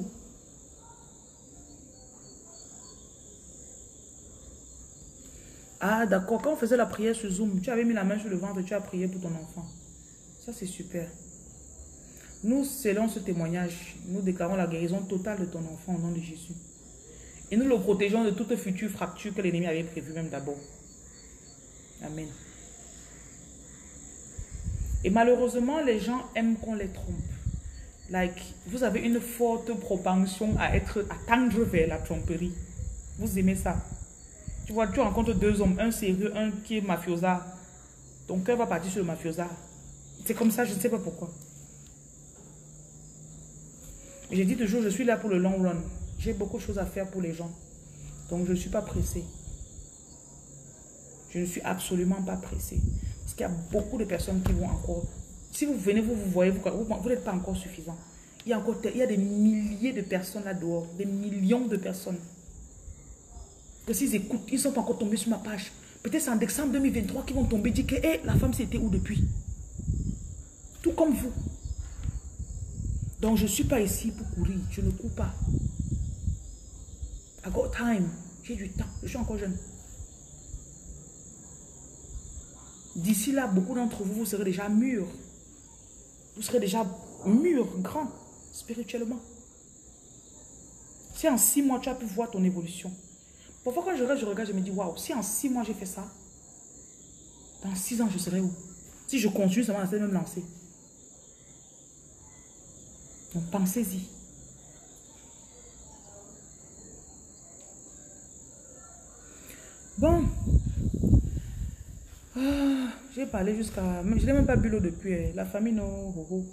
B: Ah, d'accord. Quand on faisait la prière sur Zoom, tu avais mis la main sur le ventre et tu as prié pour ton enfant. Ça, c'est super. Nous, selon ce témoignage, nous déclarons la guérison totale de ton enfant au nom de Jésus. Et nous le protégeons de toute future fracture que l'ennemi avait prévue même d'abord. Amen. Et malheureusement, les gens aiment qu'on les trompe. Like, vous avez une forte propension à être, à tendre vers la tromperie. Vous aimez ça. Tu vois, tu rencontres deux hommes, un sérieux, un qui est mafiosa. Ton cœur va partir sur le mafiosa. C'est comme ça, je ne sais pas pourquoi. Et j'ai dit toujours, je suis là pour le long run. J'ai beaucoup de choses à faire pour les gens. Donc, je ne suis pas pressée. Je ne suis absolument pas pressée. Parce qu'il y a beaucoup de personnes qui vont encore... Si vous venez, vous vous voyez, vous, vous n'êtes pas encore suffisant. Il y a encore il y a des milliers de personnes là dehors. Des millions de personnes. Que s'ils écoutent, ils ne sont pas encore tombés sur ma page. Peut-être c'est en décembre deux mille vingt-trois qu'ils vont tomber et dire que hey, la femme c'était où depuis? Tout comme vous. Donc je ne suis pas ici pour courir. Je ne cours pas. I got time. J'ai du temps. Je suis encore jeune. D'ici là, beaucoup d'entre vous, vous serez déjà mûrs. Vous serez déjà mûrs, grands, spirituellement. Si en six mois, tu as pu voir ton évolution. Parfois, quand je regarde, je regarde, je me dis, waouh, si en six mois, j'ai fait ça, dans six ans, je serai où? Si je continue seulement à cette même lancée. Donc, pensez-y. Bon. Ah, j'ai parlé jusqu'à... Je n'ai même pas bu l'eau depuis. La famille, non. Oh, oh.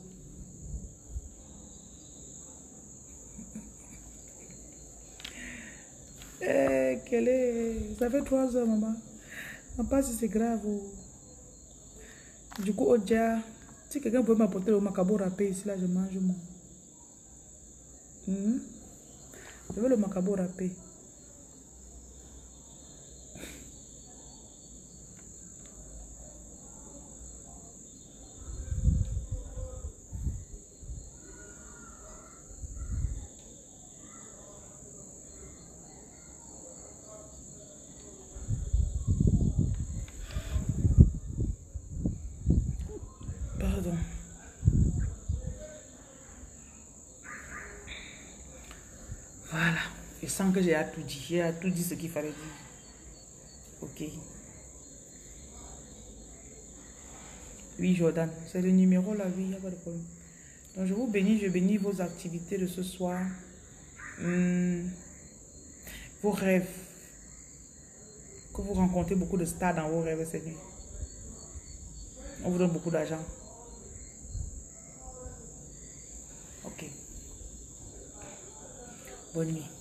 B: Eh, quelle est... Ça fait trois heures, maman. Je ne sais pas si c'est grave ou... Du coup, Odia, si quelqu'un peut m'apporter le macabo râpé ici, là, je mange moi. Hmm? Je veux le macabo râpé. Pardon. Voilà. Je sens que j'ai tout dit. J'ai tout dit ce qu'il fallait dire. Ok. Oui, Jordan. C'est le numéro là, oui, il n'y a pas de problème. Donc, je vous bénis, je bénis vos activités de ce soir. Hum. vos rêves. Que vous rencontrez beaucoup de stars dans vos rêves cette nuit. On vous donne beaucoup d'argent. Ok. Bonne nuit.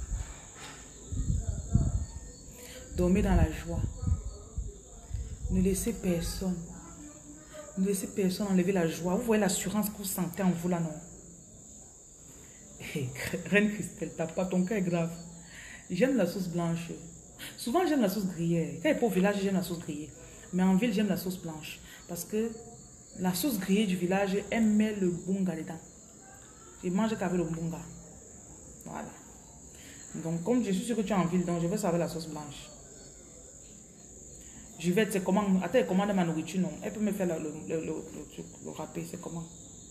B: Dormez dans la joie. Ne laissez personne. Ne laissez personne enlever la joie. Vous voyez l'assurance que vous sentez en vous là, non? Hey, Reine Christelle, t'as pas, ton cœur est grave. J'aime la sauce blanche. Souvent, j'aime la sauce grillée. Quand il est pas au village, j'aime la sauce grillée. Mais en ville, j'aime la sauce blanche. Parce que la sauce grillée du village, elle met le bunga dedans. Je mange qu'avec le bunga. Voilà. Donc, comme je suis sûr que tu es en ville, donc je vais servir la sauce blanche. Je vais, c'est comment? Attends, elle commande ma nourriture, non? Elle peut me faire le, le, le, le, le, le râpé, c'est comment?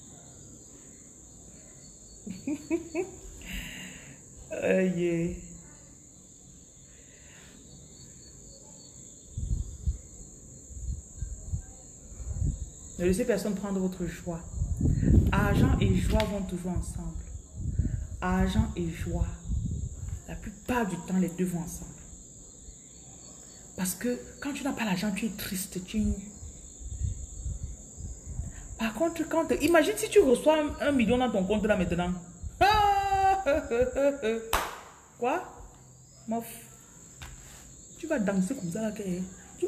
B: euh, yeah. Ne laissez personne prendre votre joie. Argent et joie vont toujours ensemble. Argent et joie. La plupart du temps, les deux vont ensemble. Parce que quand tu n'as pas l'argent, tu es triste, tu es nu. Par contre, quand... Imagine si tu reçois un, un million dans ton compte là maintenant. Quoi? Mof. Tu vas danser comme ça là. Tu...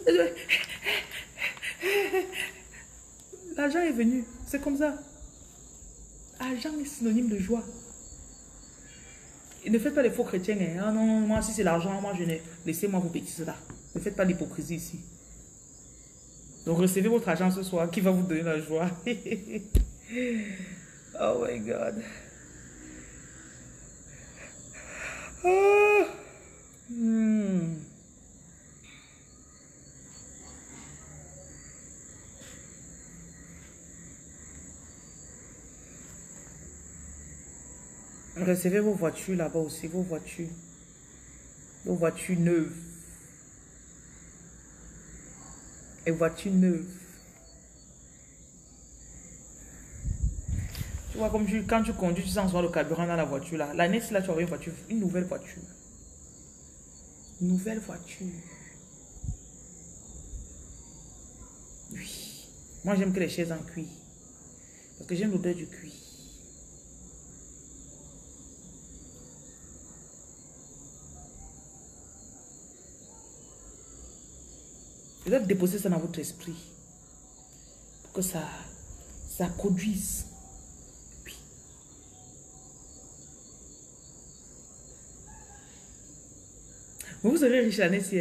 B: L'argent est venu. C'est comme ça. Argent est synonyme de joie. Et ne faites pas les faux chrétiens. Hein. Ah non, non, moi si c'est l'argent, moi je n'ai... Laissez-moi vos bêtises là. Ne faites pas l'hypocrisie ici. Donc recevez votre argent ce soir qui va vous donner la joie. Oh my God. Oh. Hmm. Recevez vos voitures là-bas aussi, vos voitures. Vos voitures neuves. Et voitures neuves. Tu vois, comme tu, quand tu conduis, tu sens le carburant dans la voiture là. L'année, là, tu auras une voiture, une nouvelle voiture. Une nouvelle voiture. Oui. Moi, j'aime que les chaises en cuir. Parce que j'aime l'odeur du cuir. Vous devez déposer ça dans votre esprit. Pour que ça, ça produise. Oui. Vous serez riche l'année-ci.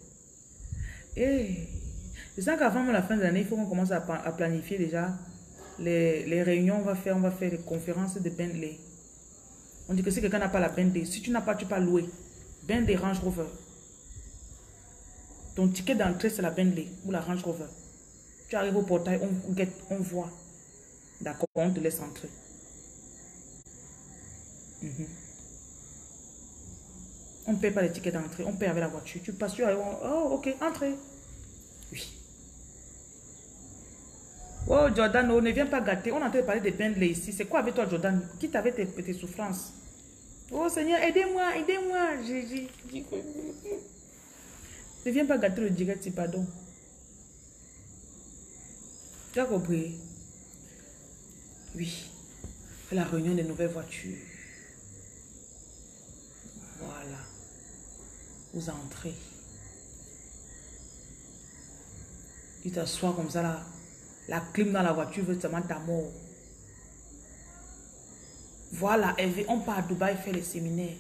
B: Et c'est ça qu'avant la fin de l'année, il faut qu'on commence à, à planifier déjà les, les réunions. On va faire, on va faire les conférences de Bentley. On dit que si quelqu'un n'a pas la Bentley, si tu n'as pas, tu peux louer. Bentley Range Rover. Ton ticket d'entrée, c'est la Bentley ou la Range Rover. Tu arrives au portail, on, get, on voit. D'accord, on te laisse entrer. Mm-hmm. On ne paie pas les tickets d'entrée, on paie avec la voiture. Tu passes, tu arrives, on, oh, ok, entrez. Oui. Oh, Jordan, on ne vient pas gâter. On est en train de parler de Bentley ici. C'est quoi avec toi, Jordan? Quitte avec tes, tes souffrances. Oh, Seigneur, aidez-moi, aidez-moi. Jésus. Ne viens pas gâter le direct, pardon. Tu as compris? Oui. La réunion des nouvelles voitures. Voilà. Vous entrez. Tu t'assois comme ça là. La clim dans la voiture veut seulement ta mort. Voilà, on part à Dubaï faire les séminaires.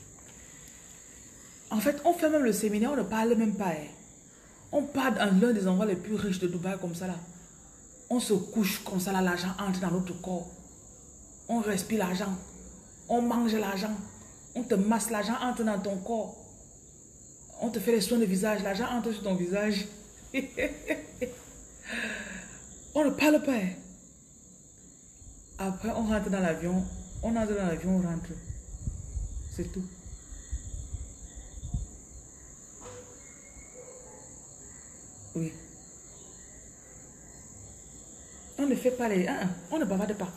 B: En fait, on fait même le séminaire, on ne parle même pas. Hein. On part dans l'un des endroits les plus riches de Dubaï comme ça là. On se couche comme ça là, l'argent entre dans notre corps. On respire l'argent. On mange l'argent. On te masse, l'argent entre dans ton corps. On te fait les soins de visage, l'argent entre sur ton visage. On ne parle pas. Hein. Après, on rentre dans l'avion. On entre dans l'avion, on rentre. C'est tout. Oui. On ne fait pas les... Hein, on ne bavarde pas.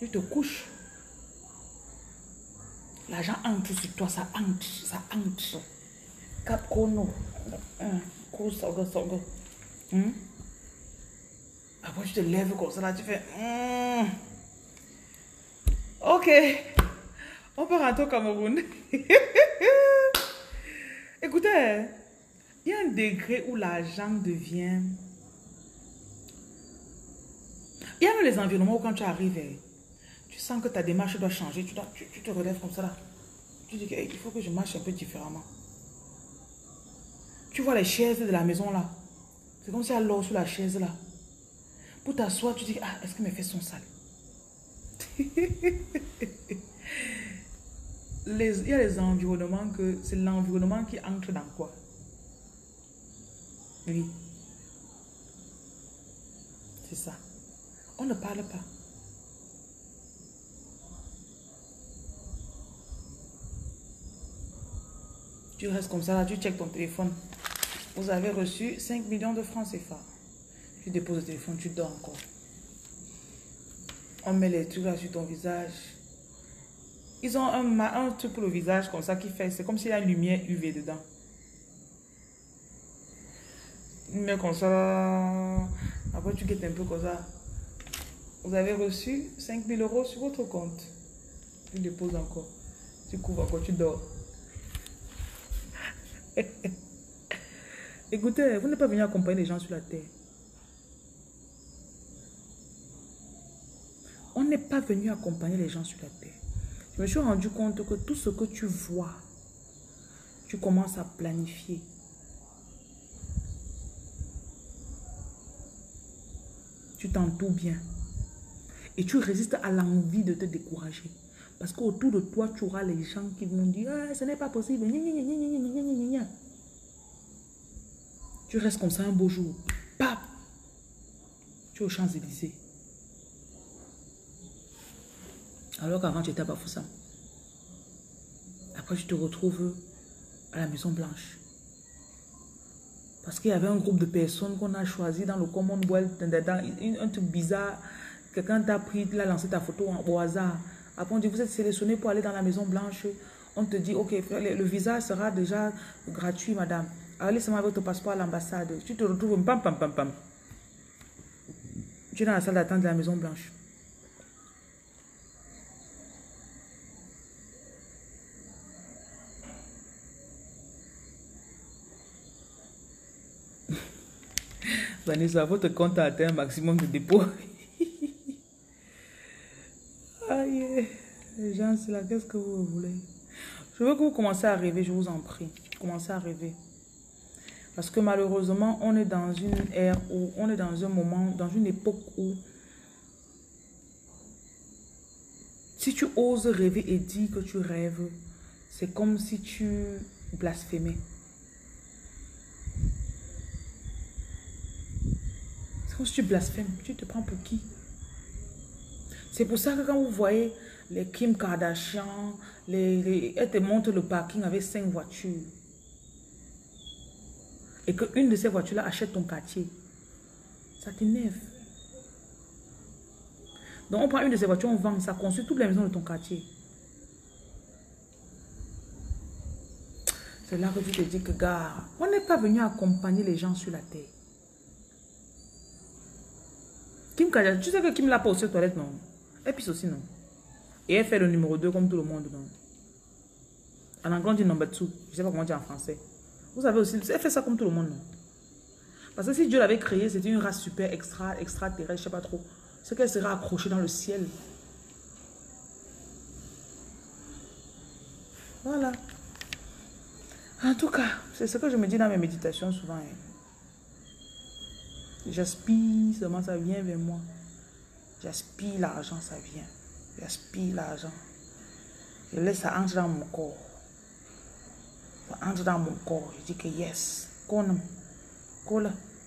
B: Tu te couches. L'argent entre sur toi, ça entre, ça entre. Cap Kono. Après, tu te lèves comme ça, là, tu fais... Mm. Ok. On peut rentrer au Cameroun. Écoutez, il y a un degré où l'argent devient... Il y a même les environnements où quand tu arrives, tu sens que ta démarche doit changer. Tu, dois, tu, tu te relèves comme ça là. Tu dis qu'il faut que je marche un peu différemment. Tu vois les chaises de la maison là. C'est comme si elle l'eau sur la chaise là. Pour t'asseoir, tu dis, ah, est-ce que mes fesses sont sales? les, il y a les environnements que c'est l'environnement qui entre dans quoi? Oui. C'est ça. On ne parle pas. Tu restes comme ça là, tu checkes ton téléphone. Vous avez reçu cinq millions de francs C F A. Tu déposes le téléphone, tu dors encore. On met les trucs là sur ton visage. Ils ont un, un truc pour le visage comme ça qui fait, c'est comme s'il y a une lumière U V dedans. Mais comme ça, après tu guettes un peu comme ça. Vous avez reçu cinq mille euros sur votre compte. Tu déposes encore. Tu couvres encore, tu dors. Écoutez, vous n'êtes pas venu accompagner les gens sur la terre. On n'est pas venu accompagner les gens sur la terre. Je me suis rendu compte que tout ce que tu vois, tu commences à planifier. Tu t'entoures bien. Et tu résistes à l'envie de te décourager. Parce qu'autour de toi, tu auras les gens qui vont dire ah, ce n'est pas possible. Gna, gna, gna, gna, gna, gna, gna, gna. Tu restes comme ça un beau jour. Pap! Tu es aux Champs-Élysées. Alors qu'avant, tu étais à Bafoussam. Après, tu te retrouves à la Maison Blanche. Parce qu'il y avait un groupe de personnes qu'on a choisi dans le Commonwealth, dans un truc bizarre. Quelqu'un t'a pris, il a lancé ta photo au hasard. Après, on dit, vous êtes sélectionné pour aller dans la Maison Blanche. On te dit, ok, le visa sera déjà gratuit, madame. Alors, laissez-moi votre passeport à l'ambassade. Tu te retrouves, pam, pam, pam, pam. Tu es dans la salle d'attente de la Maison Blanche. Vanessa, votre compte a atteint un maximum de dépôt. Aïe, les gens, c'est là, qu'est-ce que vous voulez? Je veux que vous commenciez à rêver, je vous en prie. Commencez à rêver. Parce que malheureusement, on est dans une ère où, on est dans un moment, dans une époque où, si tu oses rêver et dire que tu rêves, c'est comme si tu blasphémais. C'est comme si tu blasphèmes. Tu te prends pour qui? C'est pour ça que quand vous voyez les Kim Kardashian, les, les, elles te montrent le parking avec cinq voitures. Et qu'une de ces voitures-là achète ton quartier. Ça t'énerve. Donc on prend une de ces voitures, on vend, ça construit toutes les maisons de ton quartier. C'est là que tu te dis que, gars, on n'est pas venu accompagner les gens sur la terre. Kim Kardashian, tu sais que Kim l'a pas aussi aux toilettes, non? Elle pisse aussi, non? Et elle fait le numéro deux comme tout le monde, non? En anglais, on dit number two. Je ne sais pas comment dire en français. Vous savez aussi, elle fait ça comme tout le monde, non? Parce que si Dieu l'avait créée, c'était une race super extra, extraterrestre, je ne sais pas trop. C'est qu'elle serait accrochée dans le ciel. Voilà. En tout cas, c'est ce que je me dis dans mes méditations souvent. Hein. J'aspire seulement, ça vient vers moi. J'aspire l'argent, ça vient. J'aspire l'argent. Je laisse ça entrer dans mon corps. Ça entre dans mon corps. Je dis que yes. Qu'on Cola.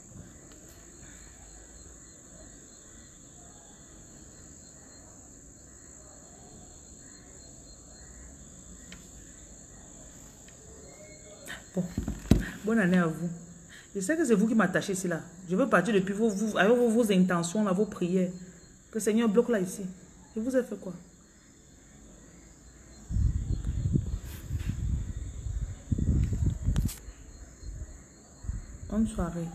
B: Bon. Bonne année à vous. Je sais que c'est vous qui m'attachez ici là. Je veux partir depuis vos, vous, avec vos, vos intentions, là, vos prières. Que le Seigneur bloque là ici. Je vous ai fait quoi? Bonne soirée.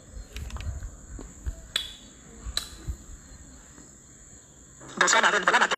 A: Bonsoir, Marine. Voilà ma